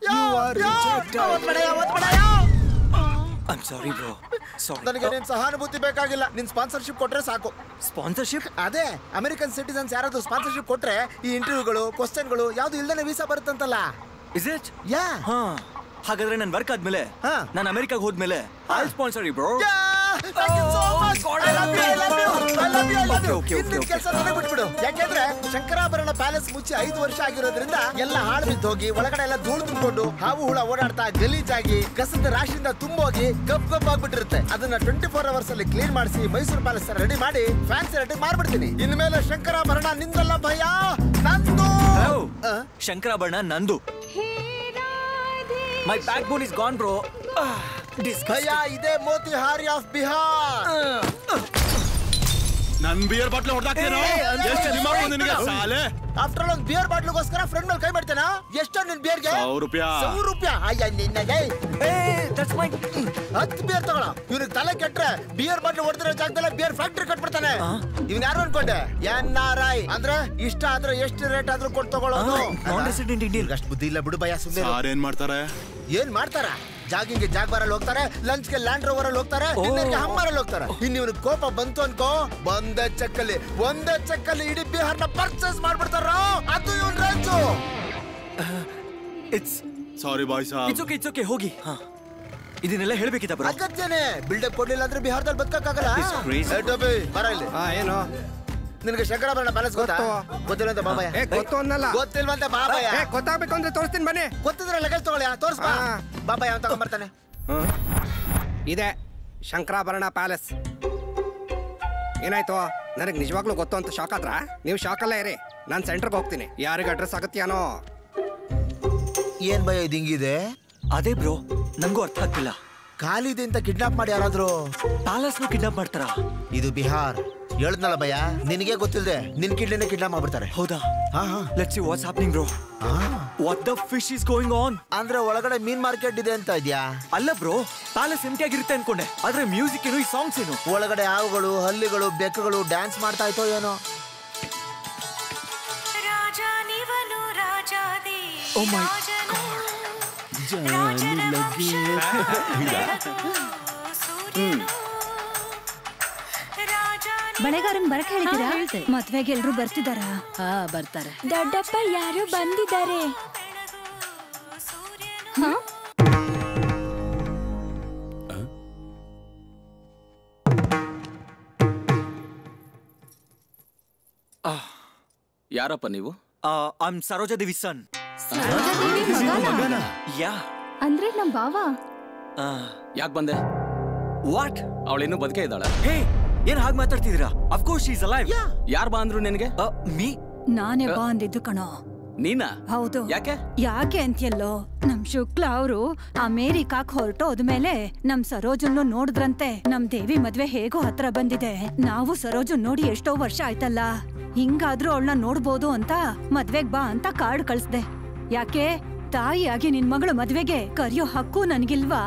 H: ಸಾರಿ ಬ್ರೋ,
F: ನನಗೆ ನಿನ್ ಸಹಾನುಭೂತಿ ಬೇಕಾಗಿಲ್ಲ. ನಿನ್ ಸ್ಪಾನ್ಸರ್ಶಿಪ್ ಕೊಟ್ರೆ ಸಾಕು.
H: ಸ್ಪಾನ್ಸರ್ಶಿಪ್?
F: ಅದೇ ಅಮೆರಿಕನ್ ಸಿಟಿಸನ್ಸ್ ಯಾರಾದ್ರೂ ಸ್ಪಾನ್ಸರ್ಶಿಪ್ ಕೊಟ್ರೆ ಈ ಇಂಟರ್ವ್ಯೂಗಳು, ಕ್ವಶನ್ಗಳು ಯಾವ್ದು ಇಲ್ದೇನೆ ವೀಸಾ ಬರುತ್ತಂತಲ್ಲ.
H: Is it? ಯಾ. ಹಾಗಾದ್ರೆ ನನ್ ವರ್ಕ್ ಆದ್ಮೇಲೆ, ನಾನು ಅಮೆರಿಕಾಗ್ ಹೋದ್ಮೇಲೆ ಐಲ್ ಸ್ಪಾನ್ಸರ್ ಯು ಬ್ರೋ.
F: ಯಾಕೆಂದ್ರೆ ಶಂಕರಾಭರಣ ಪ್ಯಾಲೇಸ್ ಮುಚ್ಚಿ 5 ವರ್ಷ ಆಗಿರೋದ್ರಿಂದ ಎಲ್ಲ ಹಾಳು ಬಿದ್ದು ಹೋಗಿ ಒಳಗಡೆ ಎಲ್ಲ ಧೂಳು ತುಂಬಿಕೊಂಡು ಹಾವು ಹುಳ ಓಡಾಡ್ತಾ ಗಲೀಜಾಗಿ ಕಸದ ರಾಶಿಯಿಂದ ತುಂಬೋಗಿ ಗಪ್ ಗಪ್ ಆಗ್ಬಿಟ್ಟಿರುತ್ತೆ. ಅದನ್ನ 24 ಅವರ್ಸ್ ಅಲ್ಲಿ ಕ್ಲೀನ್ ಮಾಡಿಸಿ ಮೈಸೂರು ಪ್ಯಾಲೇಸ್ ರೆಡಿ ಮಾಡಿ ಫ್ಯಾನ್ಸಿ ರೆಡಿ ಮಾಡ್ಬಿಡ್ತೀನಿ. ಇನ್ಮೇಲೆ ಶಂಕರಾಭರಣ ನಿಂದಲ್ಲ ಭಯ, ನಂದು.
H: ಶಂಕರಾಭರಣ ನಂದು. My backbone is gone, bro.
F: ಭಯ ಇದೆ ಮೋತಿಹಾರಿ ಆಫ್ ಬಿಹಾರ್.
C: ನನ್ ಬಿಯರ್ ಬಾಟ್ಲು ಹೊಡೆದಾಕ್ತೇನೋ? ಎಷ್ಟು ದಿಮಾಕು ನಿನಗೆ ಸಾಲೆ?
F: ಆಫ್ಟರ್ ಆಲ್ ಒಂದು ಬಿಯರ್ ಬಾಟ್ಲಿಗೋಸ್ಕರ ಫ್ರೆಂಡ್ ಮೇಲೆ ಕೈ ಮಾಡ್ತೇನಾ? ಎಷ್ಟು ನಿನ್ ಬಿಯರ್ಗೆ?
C: 100 ರೂಪಾಯಿ.
F: 100 ರೂಪಾಯಿ? ಅಯ್ಯ ನಿನ್ನಗೆ.
H: That's my
F: 10 beer ತಗೊಳ. ಇವನಿಗೆ ತಲೆ ಕೆಟ್ರೆ ಬಿಯರ್ ಬಾಟ್ಲಿ ಹೊಡೆದಿರೋ ಜಾಗದಲ್ಲಿ ಬಿಯರ್ ಫ್ಯಾಕ್ಟರಿ ಕಟ್ಬಿಡ್ತಾನೆ. ಇವನ್ ಯಾರು ಅನ್ಕೊಂಡೆ? NRI ಅಂದ್ರೆ ಇಷ್ಟ ಆದ್ರೆ ಎಷ್ಟು ರೇಟ್ ಆದ್ರೂ ಕೊಟ್ಟು ತಗೊಳ್ಳೋದು.
H: Non resident Indian.
F: ಅಷ್ಟು ಬುದ್ಧಿ ಇಲ್ಲ ಬಿಡು ಭಯ, ಸುಮ್ಮನೆ.
C: ಸಾರ್ ಏನ್ ಮಾಡ್ತಾರೆ?
F: ಏನ್ ಮಾಡ್ತಾರ? ಜಾಗಿಂಗ್ಗೆ ಜಾಗ್ವಾರಲ್ಲಿ ಹೋಗ್ತಾರೆ, ಲಂಚ್ಗೆ ಲ್ಯಾಂಡ್ ರೋವರ್ ಅಲ್ಲಿ ಹೋಗ್ತಾರೆ, ಡಿನ್ನರ್ಗೆ ಹಮ್ಮರಲ್ಲಿ ಹೋಗ್ತಾರೆ. ಇನ್ನು ಇವನಿಗೆ ಕೋಪ ಬಂತು ಅನ್ಕೋ, ಒಂದೇ ಚೆಕ್ಕಲ್ಲಿ ಇಡೀ ಬಿಹಾರ್ನ ಪರ್ಚೇಸ್ ಮಾಡ್ಬಿಡ್ತಾರ. ಅದು even range.
H: It's
C: sorry bhai saab.
H: It's okay ಹೋಗಿ. ಇದನ್ನೆಲ್ಲ ಹೇಳ್ಬೇಕಿತ್ತ ಬ್ರೋ?
F: ಅಗತ್ಯನೇ. ಬಿಲ್ಡಪ್ ಕೊಡ್ಲಿಲ್ಲ ಅಂದ್ರೆ ಬಿಹಾರದಲ್ಲಿ ಬದುಕಕ್ಕಾಗಲ್ಲ. ಬರ ಇಲ್ಲಿ.
K: ಏನು
F: ನಿನಗೆ ಶಂಕರಾಭರಣ ಪ್ಯಾಲೇಸ್ ಗೊತ್ತಾ? ಗೊತ್ತಿಲ್ಲ ಅಂತ ಬಾಬಾಯ.
K: ಗೊತ್ತು ಅನ್ನಲ್ಲ.
F: ಗೊತ್ತಿಲ್ವಂತೆ ಬಾಬಾಯ.
K: ಗೊತ್ತಾಗಬೇಕು ಅಂದ್ರೆ ತೋರಿಸ್ತೀನಿ ಬನ್ನಿ.
F: ಗೊತ್ತಿದ್ರೆ ಲಗೇಜ್ ತಗೊಳ್ಳಿ, ತೋರಿಸ್ಬಾ. ಬಾಬಾಯ ಅಂತ ತಗೊಂಡ್ಬರ್ತಾನೆ.
K: ಇದೆ ಶಂಕರಾಭರಣ ಪ್ಯಾಲೇಸ್. ಏನಾಯ್ತು? ನನಗೆ ನಿಜವಾಗ್ಲೂ ಗೊತ್ತು ಅಂತ ಶಾಕ್ ಆದ್ರ? ನೀವು ಶಾಕಲ್ಲೇ ಇರಿ, ನಾನು ಸೆಂಟರ್ಗೆ ಹೋಗ್ತೀನಿ. ಯಾರಿಗೆ ಅಡ್ರೆಸ್ ಆಗತ್ಯಾನೋ?
F: ಏನ್ ಭಯ ಇದು ಹಿಂಗಿದೆ?
H: ಅದೇ ಬ್ರೋ, ನಂಗೂ ಅರ್ಥ ಆಗ್ತಿಲ್ಲ.
F: ಖಾಲಿ ಇದೆ ಅಂತ ಕಿಡ್ನಾಪ್ ಮಾಡಿ ಯಾರಾದ್ರೂ
H: ಪ್ಯಾಲೇಸ್ನ ಕಿಡ್ನಾಪ್ ಮಾಡ್ತಾರ?
F: ಇದು ಬಿಹಾರ್. ಹೇಳದ್ನಲ್ಲ ಭಯ, ನಿನಗೆ ಗೊತ್ತಿಲ್ಲದೆ ನಿನ್ ಕಿಡ್ನಿನೇ ಕಿಡ್ನಾಪ್ ಮಾಡ್ಬಿಡ್ತಾರೆ.
H: ಹೌದಾ? Let's see what's happening bro. What the fish is going on?
F: ಅಂದ್ರೆ ಒಳಗಡೆ ಮೀನ್ ಮಾರ್ಕೆಟ್ ಇದೆ ಅಂತ ಇದ್ಯಾ?
H: ಅಲ್ಲ ಬ್ರೋ, ಪ್ಯಾಲೇಸ್ ಎಂಟಿ ಆಗಿರುತ್ತೆ ಅನ್ಕೊಂಡೆ. ಆದ್ರೆ ಮ್ಯೂಸಿಕ್ ಏನು, ಈ ಸಾಂಗ್ಸ್ ಏನು?
F: ಒಳಗಡೆ ಹಾವುಗಳು, ಹಲ್ಲಿಗಳು, ಬೆಕ್ಕುಗಳು ಡ್ಯಾನ್ಸ್ ಮಾಡ್ತಾ ಇತ್ತೋ ಏನೋ.
H: ಓ ಮೈ
I: ಬಳೆಗಾರನ್ ಬರಕ್ ಹೇಳಿದ್ದೀರಾ? ಮದ್ವೆಗೆ ಎಲ್ರು ಬರ್ತಿದಾರ?
J: ಬರ್ತಾರೆ.
I: ದೊಡ್ಡಪ್ಪ ಯಾರು ಬಂದಿದ್ದಾರೆ.
C: ಯಾರಪ್ಪ ನೀವು?
H: I am Saroja Devi son. Yeah
I: ಅಂದ್ರೆ ನಮ್ ಬಾವ.
C: ಯಾಕೆ ಬಂದೆ?
H: ವಾಟ್?
C: ಅವಳಿನ್ನೂ ಬದುಕೇ ಇದ್ದಾಳ?
H: ಹೇ, ಏನ್ ಹಾಗೆ ಮಾತಾಡ್ತಿದ್ದೀರಾ? Of course she is.
C: Alive ಬಾ ಅಂದ್ರು ನಿನಗೆ?
H: ಮೀ.
I: ನಾನೇ ಬಾ ಅಂದಿದ್ದು ಕಣೋ.
C: ನೀನಾ?
I: ಹೌದು. ಯಾಕೆ ಅಂತ್ಯಲ್ಲೋ, ನಮ್ ಶುಕ್ಲ ಅವರು ಅಮೇರಿಕಾಕ್ ಹೊರಟೋದ್ಮೇಲೆ ನಮ್ ಸರೋಜನ್ನು ನೋಡಿದ್ರಂತೆ. ನಮ್ ದೇವಿ ಮದ್ವೆ ಹೇಗೋ ಹತ್ರ ಬಂದಿದೆ. ನಾವು ಸರೋಜನ್ ನೋಡಿ ಎಷ್ಟೋ ವರ್ಷ ಆಯ್ತಲ್ಲ, ಹಿಂಗಾದ್ರೂ ಅವಳನ್ನ ನೋಡ್ಬೋದು ಅಂತ ಮದ್ವೆಗ್ ಬಾ ಅಂತ ಕಾರ್ಡ್ ಕಳ್ಸ್ದೆ. ಯಾಕೆ? ತಾಯಿಯಾಗಿ ನಿನ್ ಮಗಳು ಮದ್ವೆಗೆ ಕರೆಯೋ ಹಕ್ಕು ನನ್ಗಿಲ್ವಾ?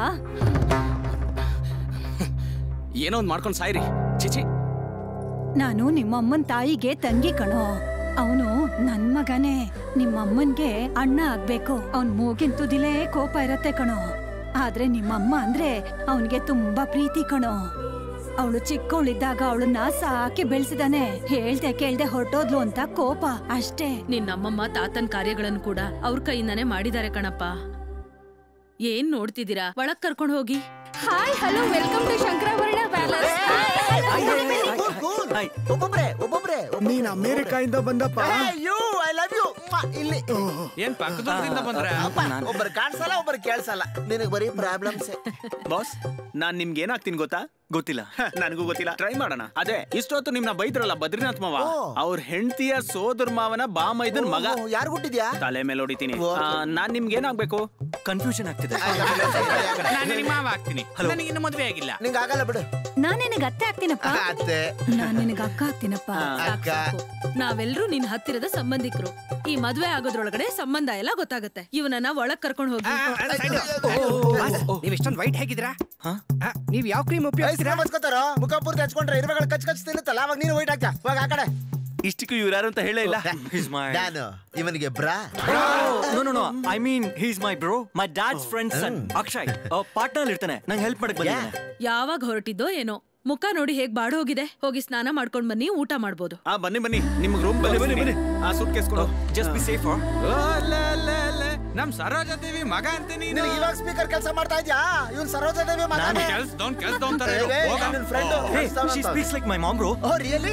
C: ಏನೋ ಒಂದ್ ಮಾಡ್ಕೊಂಡ್ ಸಾಯ್ರಿ. ಚಿಚಿ,
I: ನಾನು ನಿಮ್ಮಮ್ಮನ್ ತಾಯಿಗೆ ತಂಗಿ ಕಣೋ. ಅವನು ನನ್ ಮಗನೇ. ನಿಮ್ಮಮ್ಮನ್ಗೆ ಅಣ್ಣ ಆಗ್ಬೇಕು. ಅವನ್ ಮೂಗಿನ ತುದಿಲೇ ಕೋಪ ಇರತ್ತೆ ಕಣೋ. ಆದ್ರೆ ನಿಮ್ಮಮ್ಮ ಅಂದ್ರೆ ಅವನಿಗೆ ತುಂಬಾ ಪ್ರೀತಿ ಕಣೋ. ಅವಳು ಚಿಕ್ಕವಳಿದ್ದಾಗ ಅವಳನ್ನ ಸಾಕಿ ಬೆಳೆಸಿದಾನೆ. ಹೇಳ್ದೆ ಕೇಳ್ದೆ ಹೊರಟೋದ್ಲು ಅಂತ ಕೋಪ ಅಷ್ಟೇ.
J: ನಿನ್ನಮ್ಮಮ್ಮ ತಾತನ್ ಕಾರ್ಯಗಳನ್ನು ಕೂಡ ಅವ್ರ ಕೈಯಿಂದಾನೆ ಮಾಡಿದ್ದಾರೆ ಕಣಪ್ಪ. ಏನ್ ನೋಡ್ತಿದ್ದೀರಾ, ಒಳಗ್ ಕರ್ಕೊಂಡು ಹೋಗಿ.
I: Hi hello welcome to Shankarabharana palace.
F: ಒಬ್ಬೊಬ್ರೆ
K: ನೀನ್ ಅಮೇರಿಕಾಯಿಂದ ಬಂದಪ್ಪ.
F: I love you. ಇಲ್ಲಿ
D: ಏನ್ ಪಕ್ಕದೂರದಿಂದ ಬಂದ್ರೆ
F: ಒಬ್ಬರು ಕಾಣಿಸಲ್ಲ ಒಬ್ಬರು ಕೇಳಿಸಲ್ಲ. ನಿನಗೆ ಬರೀ ಪ್ರಾಬ್ಲಮ್ಸ್.
L: ಬಾಸ್, ನಾನ್ ನಿಮ್ಗೆ ಏನಾಗ್ತೀನಿ ಗೊತ್ತಾ?
H: ಗೊತ್ತಿಲ್ಲ.
L: ನನಗೂ ಗೊತ್ತಿಲ್ಲ. ಟ್ರೈ ಮಾಡೋಣ. ಅದೇ ಇಷ್ಟೊತ್ತು ನಿಮ್ನ ಬೈದ್ರಲ್ಲ ಬದ್ರಿನಾಥ್ ಮಾವ, ಅವ್ರ ಹೆಂಡತಿಯ ಸೋದರ ಮಾವನ ಬಾಮೈದನ್ ಮಗ.
F: ಯಾರು ಹುಟ್ಟಿದ್ಯಾ?
L: ತಲೆ ಮೇಲೆ ಹೊಡಿತೀನಿ. ನಾನ್ ನಿಮ್ಗೆ ಏನಾಗ್ಬೇಕು?
H: ಕನ್ಫ್ಯೂಷನ್ ಆಗ್ತಿದೆ.
D: ನಾನು ನಿಮ್ಮ ಮಾವ ಆಗ್ತೀನಿ. ನನಗೆ ಇನ್ನು ಮದುವೆ ಆಗಿಲ್ಲ.
F: ನಿಂಗೆ ಆಗಲ್ಲ ಬಿಡು.
I: ನಾನ್ ನಿನಗೆ ಅತ್ತೆ ಆಗ್ತೀನಪ್ಪ.
F: ಅತ್ತೆ.
I: ನಾನ್ ನಿನಗೆ ಅಕ್ಕ ಆಗ್ತೀನಪ್ಪ.
J: ನಾವೆಲ್ಲರೂ ನಿನ್ ಹತ್ತಿರದ ಸಂಬಂಧಿಕರು. ಈ ಮದ್ವೆ ಆಗೋದ್ರೊಳಗಡೆ ಸಂಬಂಧ ಎಲ್ಲ ಗೊತ್ತಾಗುತ್ತೆ. ಇವನನ್ನ ಒಳಗ್ ಕರ್ಕೊಂಡು ಹೋಗಿ.
K: ನೀವ್ ಇಷ್ಟೊಂದು ವೈಟ್ ಹೇಗಿದ್ದೀರಾ? ನೀವ್ ಯಾವ ಕ್ರೀಮ್ ಉಪಯೋಗಿಸ್ತೀರಾ?
F: ಮಸ್ಕೋತಾರೋ ಮುಖ ಪೂರ್ತಿ ಹಚ್ಕೊಂಡ್ರೆ ಇರುವೆಗಳು ಕಚ್ ತಿನ್ನುತ್ತಲ್ಲ, ಅವಾಗ ನೀನು ವೈಟ್ ಹಾಕ್ತಾ. ಇವಾಗ ಆ ಕಡೆ
L: ಇಷ್ಟಕ್ಕೂ ಇವ್ರು ಯಾರು ಅಂತ ಹೇಳೇ ಇಲ್ಲ.
F: ನಾನು ಇವನಿಗೆ bro.
H: No I mean he's my bro, my dad's friend son Akshay. Partner ಇರ್ತಾನೆ, ನಂಗೆ ಹೆಲ್ಪ್ ಮಾಡಕ್ ಬಂದಿದ್ದಾನೆ.
J: ಯಾವಾಗ ಹೊರಟಿದ್ದೋ ಏನೋ, ಮುಖ ನೋಡಿ ಹೇಗ್ ಬಾಡೋಗಿದೆ. ಹೋಗಿ ಸ್ನಾನ ಮಾಡ್ಕೊಂಡ್ ಬನ್ನಿ, ಊಟ ಮಾಡ್ಬೋದು.
L: ಬನ್ನಿ ನಿಮ್ಗೆ ರೂಮ್ ಬನ್ನಿ. ಆ ಸೂಟ್ ಕೇಸ್ ಕೊಡು.
H: Just be safe.
D: ನಮ್ ಸರೋಜಾದೇವಿ ಮಗ ಅಂತ ನೀನು
F: ಇವಾಗ ಸ್ಪೀಕರ್ ಕೆಲಸ ಮಾಡ್ತಾ ಇದ್ಯಾ? ಇವನ್ ಸರೋಜಾದೇವಿ ಮಗ.
D: ಕೆಲ್ಸದವ್ನ್
F: ನನ್ನ friend.
H: She speaks like my mom, bro.
F: Oh really?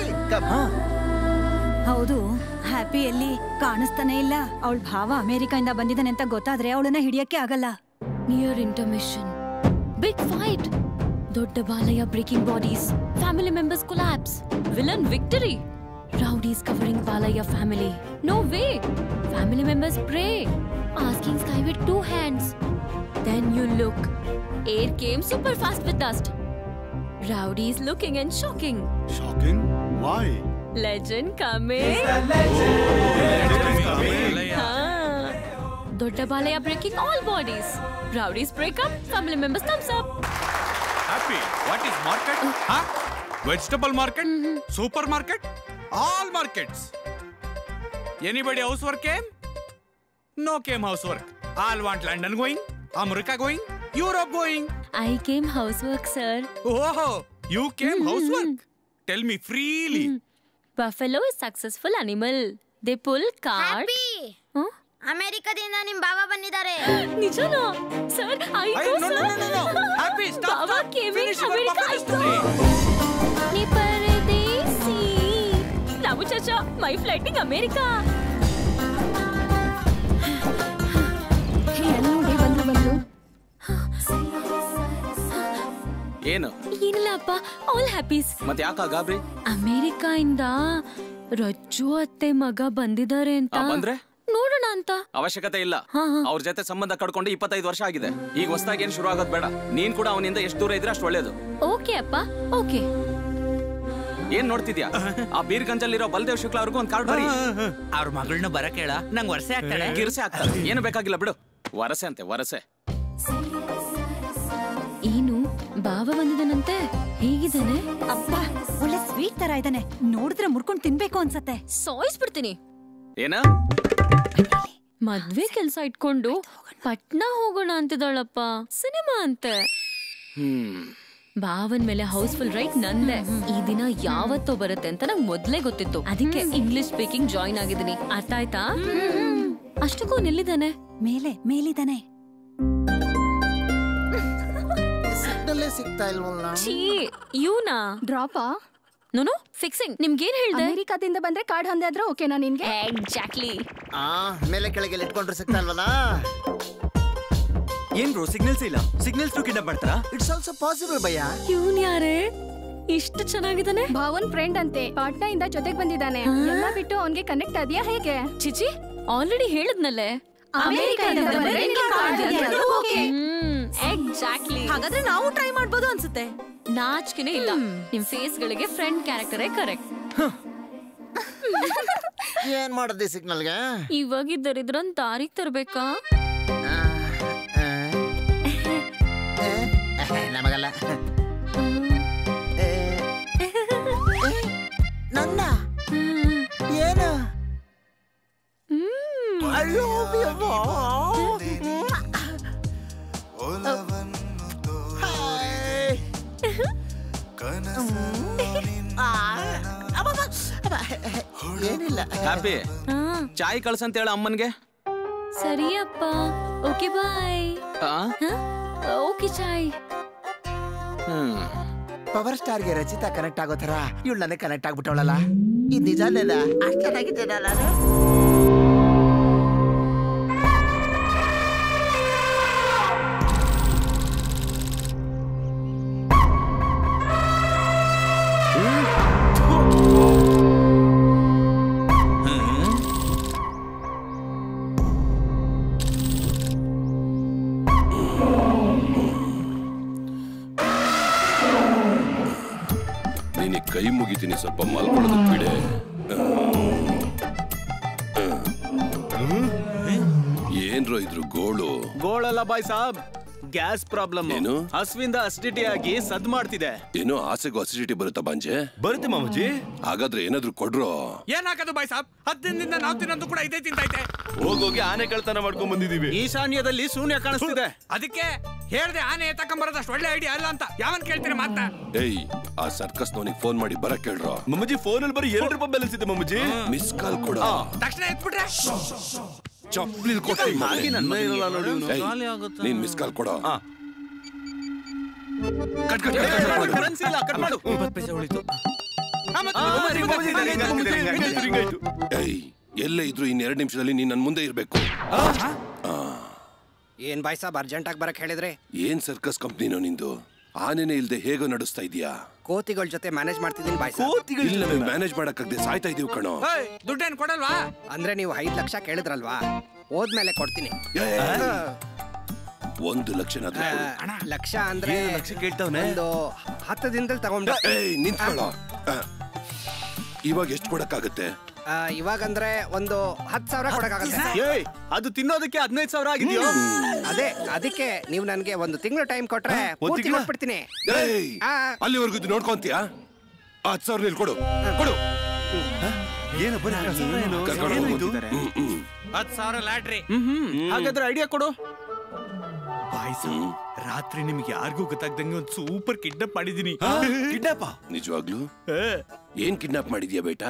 I: ಹೌದು, ಹ್ಯಾಪಿ ಎಲ್ಲಿ ಕಾಣಿಸ್ತಾನೆ ಇಲ್ಲ. ಅವಳ ಭಾವ ಅಮೆರಿಕಾಯಿಂದ ಬಂದಿದ್ದಾನೆ ಅಂತ ಗೊತ್ತಾದ್ರೆ ಅವಳನ್ನ ಹಿಡಿಯಕ್ಕೆ ಆಗಲ್ಲ.
M: ನಿಯರ್ ಇಂಟರ್ಮಿಷನ್, ಬಿಗ್ ಫೈಟ್, ದೊಡ್ಡ Balayya breaking bodies, family members collapse, villain victory, rowdies covering Balaya family. No way! Family members pray, asking sky with 2 hands. Then you look. Air came super fast with dust. Rowdies looking and shocking.
B: Shocking? Why?
M: Legend coming. Dodda Balaya breaking all bodies. Rowdies break up, family members thumbs up.
D: Happy. What is market? Vegetable market? Supermarket? All markets. Anybody housework came? No came housework. All want London going, America going, Europe going.
M: I came housework, sir.
D: Oh, you came housework. Tell me freely.
M: Buffalo is successful animal. They pull cart.
N: Happy. ಅಮೆರಿಕದಿಂದ ನಿಮ್ ಬಾಬಾ ಬಂದಿದ್ದಾರೆ.
M: ನಿಜನಾ? Sir, ಆಯ್ತು sir.
D: No. Happy, stop.
M: ಬಾಬಾ
D: Finish your buffalo story.
M: ನೀ ಪರದೇಸಿ. ರಾಮು ಚಾಚಾ, ಮೈ ಫ್ಲೈಟಿಂಗ್ America.
I: ಬಂದ್ರು
L: ಏನು?
M: ಏನಿಲ್ಲ ಅಪ್ಪ, ಆಲ್ ಹ್ಯಾಪೀಸ್.
L: ಮತ್ತೆ ಯಾಕ ಗಾಬ್ರಿ?
M: ಅಮೆರಿಕಾ ಇಂದ ರಜ್ಜು ಅತ್ತೆ ಮಗ ಬಂದಿದ್ದಾರೆ ಅಂತ.
L: ಬಂದ್ರೆ
M: ನೋಡೋಣ ಅಂತ.
L: ಅವಶ್ಯಕತೆ ಇಲ್ಲ. ಅವ್ರ ಜೊತೆ ಸಂಬಂಧ ಕಡ್ಕೊಂಡು 25 ವರ್ಷ ಆಗಿದೆ. ಈಗ ಹೊಸದಾಗಿ ಏನ್ ಶುರು ಆಗೋದ್ ಬೇಡ. ನೀನ್ ಕೂಡ ಅವನಿಂದ ಎಷ್ಟು ದೂರ ಇದ್ರೆ ಅಷ್ಟು ಒಳ್ಳೇದು.
M: ಓಕೆ ಅಪ್ಪ, ಓಕೆ.
L: ಏನ್ ನೋಡ್ತಿದ್ಯಾ? ಆ ಬೀರ್ಗಂಜಲ್ಲಿರೋ ಬಲದೇವ್ ಶುಕ್ಲಾ ಅವ್ರಿಗೂ ಒಂದ್ ಕಾರ್ಡ್ ಬರಿ.
D: ಅವ್ರ ಮಗಳನ್ನ ಬರಕ್ ಹೇಳ, ನಂಗ್ ವರ್ಷೆ ಆಗ್ತಾಳೆ.
L: ಗಿರ್ಸೆ ಆಗ್ತಾಳೆ, ಏನು ಬೇಕಾಗಿಲ್ಲ ಬಿಡು. ವರಸೆ ಅಂತೆ, ವರಸೆ.
M: ಏನು ಬಾಬಾ ಬಂದಿದ್ದಾನಂತೆ? ಹೇಗಿದ್ದಾನೆ?
I: ಅಪ್ಪ, ಒಳ್ಳೆ ಸ್ವೀಟ್ ತರ ಇದ್ದಾನೆ. ನೋಡಿದ್ರೆ ಮುರ್ಕೊಂಡ್ ತಿನ್ಬೇಕು ಅನ್ಸತ್ತೆ.
M: ಸಾಯಿಸ್ಬಿಡ್ತೀನಿ.
L: ಏನ?
M: ಮದ್ವೆ ಕೆಲ್ಸ ಇಟ್ಕೊಂಡು ಪಟ್ನಾ ಹೋಗೋಣ ಅಂತಿದ್ದಾಳಪ್ಪ. ಸಿನಿಮಾ ಅಂತೆ. ಬಾವನ್ ಮೇಲೆ ಹೌಸ್ಫುಲ್ ರೈಟ್ ನಂದೆ. ಈ ದಿನ ಯಾವತ್ತೋ ಬರುತ್ತೆ ಅಂತ ನಂಗೆ ಮೊದ್ಲೇ ಗೊತ್ತಿತ್ತು. ಅದಕ್ಕೆ ಇಂಗ್ಲಿಷ್ ಸ್ಪೀಕಿಂಗ್ ಜಾಯಿನ್ ಆಗಿದ್ದೀನಿ. ಅರ್ಥ ಆಯ್ತಾ? ಅಷ್ಟಕ್ಕೂ ನಿಲ್ಲಿದ್ದಾನೆ.
I: ಮೇಲಿದ್ದಾನೆ.
F: ಸಿಗ್ತಾ ಇಲ್ವಲ್ಲ.
M: ಇವನಾ?
N: ಡ್ರಾಪಾ?
M: ನೋನು ಫಿಕ್ಸಿಂಗ್. ನಿಮ್ಗೇನ್ ಹೇಳ್ದೆ?
N: ಅಮೆರಿಕಾದಿಂದ ಬಂದ್ರೆ ಕಾರ್ಡ್ ಹೊಂದೆ ಆದ್ರೆ ಓಕೆನಾ ನಿನ್ಗೆ?
M: ಎಕ್ಸಾಕ್ಟ್ಲಿ.
F: ಮೇಲೆ ಕೆಳಗೆ ಇಟ್ಕೊಂಡ್ರೆ ಸಿಗ್ತಾ ಇಲ್ವಲ್ಲ.
H: ಏನ್ ಬ್ರೋ, ಸಿಗ್ನಲ್ಸ್ ಇಲ್ಲ. ಸಿಗ್ನಲ್ಸ್ ಕಿಡ್ನಾಪ್ ಮಾಡ್ತಾರಾ?
F: ಇಟ್ಸ್ ಆಲ್ಸೋ ಪಾಸಿಬಲ್ ಭಯ್ಯ.
M: ಇವನ್ ಯಾರೇ ಇಷ್ಟು ಚೆನ್ನಾಗಿದ್ದಾನೆ?
N: ಭಾವನ್ ಫ್ರೆಂಡ್ ಅಂತೆ, ಪಾಟ್ನಾ ಇಂದ ಜೊತೆಗೆ ಬಂದಿದ್ದಾನೆ. ಎಲ್ಲ ಬಿಟ್ಟು ಅವನ್ಗೆ ಕನೆಕ್ಟ್ ಆದ್ಯಾ ಹೇಗೆ?
M: ಚಿಚಿ, ಆಲ್ರೆಡಿ ಹೇಳಿದ್ನಲ್ಲೇ. ಎಕ್ಸಾಕ್ಟ್ಲಿ.
J: ಹಾಗಾದ್ರೆ ನಾವು ಟ್ರೈ ಮಾಡ್ಬೋದು ಅನ್ಸುತ್ತೆ.
M: ನಾಚಿಕೆನೇ ಇಲ್ಲ. ನಿಮ್ ಫೇಸ್ ಗಳಿಗೆ ಫ್ರೆಂಡ್ ಕ್ಯಾರೆಕ್ಟರೇ ಕರೆಕ್ಟ್.
F: ಏನ್ ಮಾಡೋದು ಸಿಗ್ನಲ್ಗೆ?
M: ಇವಾಗಿದ್ದರಿದ್ರೊಂದ್ ದಾರಿ ತರ್ಬೇಕಾ?
F: ನಮಗಲ್ಲ. ನನ್ನ ಏನು? ಅಯ್ಯೋ ಏನಿಲ್ಲ.
L: ಹ್ಯಾಪಿ ಚಾಯ್ ಕಳ್ಸಂತ ಹೇಳ ಅಮ್ಮನ್ಗೆ.
M: ಸರಿ ಅಪ್ಪ. Okay bye. ಓಕೆ ಚಾಯ್.
F: ಪವರ್ ಸ್ಟಾರ್ಗೆ ರಚಿತಾ ಕನೆಕ್ಟ್ ಆಗೋ ತರ ಇವಳು ನನಗೆ ಕನೆಕ್ಟ್ ಆಗ್ಬಿಟ್ಟವಳಲ್ಲ. ಇದು ನಿಜಾನೇನ? ಅಷ್ಟು ಚೆನ್ನಾಗಿದ್ದೇನೆ ನಾನು.
O: ಕೈ ಮುಗಿತೀನಿ, ಸ್ವಲ್ಪ ಮಲ್ಕೊಳ್ಳೋದು ಬಿಡೆ. ಏನ್ರೋ ಇದ್ರು
L: ಗೋಳಲ್ಲ ಬಾಯ್ ಸಾಬ್, ಗ್ಯಾಸ್ ಪ್ರಾಬ್ಲಮ್.
O: ಏನು?
L: ಹಸುವಿಂದ ಅಸಿಡಿಟಿ ಆಗಿ ಸದ್ ಮಾಡ್ತಿದೆ.
O: ಏನೋ ಆಸೆಗೂ ಅಸಿಡಿಟಿ ಬರುತ್ತಾ ಬಾಂಜೆ?
B: ಬರುತ್ತೆ ಮಾಮೂಜಿ.
O: ಹಾಗಾದ್ರೆ ಏನಾದ್ರು ಕೊಡ್ರೋ.
D: ಏನಾಗದು ಬಾಯ್ ಸಾಬ್, 10 ದಿನದಿಂದ ನಾವು ತಿನ್ನೋದು ಕೂಡ ಇದೇ ತಿಂತೈತೆ.
B: ಹೋಗೋಗಿ ಆನೆ ಕಳ್ತನ ಮಾಡ್ಕೊಂಡ್ ಬಂದಿದೀವಿ.
L: ಈಶಾನ್ಯದಲ್ಲಿ ಶೂನ್ಯ ಕಾಣಿಸ್ತಿದೆ.
D: ಅದಕ್ಕೆ ಹೇಳ್ದೆ ಆನೆ ಎತ್ತಕೊಂಬರೋದಷ್ಟು ಒಳ್ಳೆ ಐಡಿಯಾ ಅಲ್ಲ ಅಂತ. ಯಾವನ್ ಕೇಳ್ತೀರಿ ಮಾತಾ?
O: ಏಯ್, ಆ ಸರ್ಕಸ್ ನವನಿಗೆ ಫೋನ್ ಮಾಡಿ ಬರಕ್ ಕೇಳ್ರೋ.
B: ಮಮ್ಮಜಿ ಫೋನಲ್ಲಿ ಬರೀ 2 ರೂಪಾಯಿ ಬ್ಯಾಲೆನ್ಸ್ ಇದೆ ಮಮ್ಮಜಿ.
O: ಮಿಸ್ ಕಾಲ್ ಕೊಡ.
D: ತಕ್ಷಣ ಎತ್ಬಿಟ್ರೆ
O: ಚಪ್ಲಿ ಕೊಡ್ತೀನಿ. ನೀನ್ ಮಿಸ್ ಕಾಲ್ ಕೊಡ. ಎಲ್ಲ ಇದ್ರು ಇನ್ 2 ನಿಮಿಷದಲ್ಲಿ ನೀನ್ ನನ್ ಮುಂದೆ ಇರ್ಬೇಕು.
K: ಏನ್ ಬಾಯ್ ಸಾಬ್ ಅರ್ಜೆಂಟ್ ಆಗಿ ಬರಕ್ ಹೇಳಿದ್ರೆ?
O: ಏನ್ ಸರ್ಕಸ್ ಕಂಪ್ನಿನೋ ನಿಂದು? ಆನೆನೆ ಇಲ್ದೆ ಹೇಗೋ ನಡೆಸ್ತಾ ಇದೀಯಾ?
K: ಕೋತಿಗಳ ಜೊತೆ ಮ್ಯಾನೇಜ್ ಮಾಡ್ತಿದ್ದೀನಿ ಬಾಯ್ ಸಾಬ್.
O: ಇಲ್ಲ, ಮ್ಯಾನೇಜ್ ಮಾಡಕ್ಕಾಗದೆ ಸಾಯ್ತಾ ಇದೀವಿ ಕಣೋ.
D: ದುಡ್ಡೇನ್ ಕೊಡಲ್ವಾ?
K: ಅಂದ್ರೆ ನೀವು 5 ಲಕ್ಷ ಕೇಳಿದ್ರಲ್ವಾ, ಹೋದ್ಮೇಲೆ ಕೊಡ್ತೀನಿ.
O: 1 ಲಕ್ಷ
K: ಲಕ್ಷ ಅಂದ್ರೆ
B: ಲಕ್ಷ ಕೇಳ್ತಾವನೆ.
K: ಒಂದು 10 ದಿನದಲ್ಲಿ ತಗೊಂಡು.
O: ನಿಂತ್ಕೊಳ್ಳೋ. ಇವಾಗ ಎಷ್ಟು ಕೊಡಕ್ಕಾಗತ್ತೆ?
K: ಇವಾಗಂದ್ರೆ ಒಂದು 10,000 ಕೊಡಕ್ಕಾಗತ್ತೆ.
L: ಅದು ತಿನ್ನೋದಕ್ಕೆ 15,000 ಆಗಿದೆಯೋ?
K: ಅದಕ್ಕೆ ನೀವು ನನ್ಗೆ 1 ತಿಂಗಳು ಟೈಮ್ ಕೊಟ್ರೆ ಪೂರ್ತಿ ಕೊಟ್ಬಿಡ್ತೀನಿ.
O: ಅಲ್ಲಿವರೆಗೂ ಇದು ನೋಡ್ಕೊಂತೀಯಾ? 10,000 ಕೊಡು ಕೊಡು.
D: 10,000 ಲ್ಯಾಟ್ರಿ.
L: ಹಾಗಾದ್ರೆ ಐಡಿಯಾ ಕೊಡು.
D: ರಾತ್ರಿ ನಿಮ್ಗೆ ಯಾರಿಗೂ ಗೊತ್ತಾಗ್ದಂಗೆ ಒಂದು ಸೂಪರ್ ಕಿಡ್ನಾಪ್ ಮಾಡಿದೀನಿ.
B: ಕಿಡ್ನಾಪ?
O: ನಿಜವಾಗ್ಲೂ? ಏನ್ ಕಿಡ್ನಾಪ್ ಮಾಡಿದ್ಯಾ ಬೇಟಾ?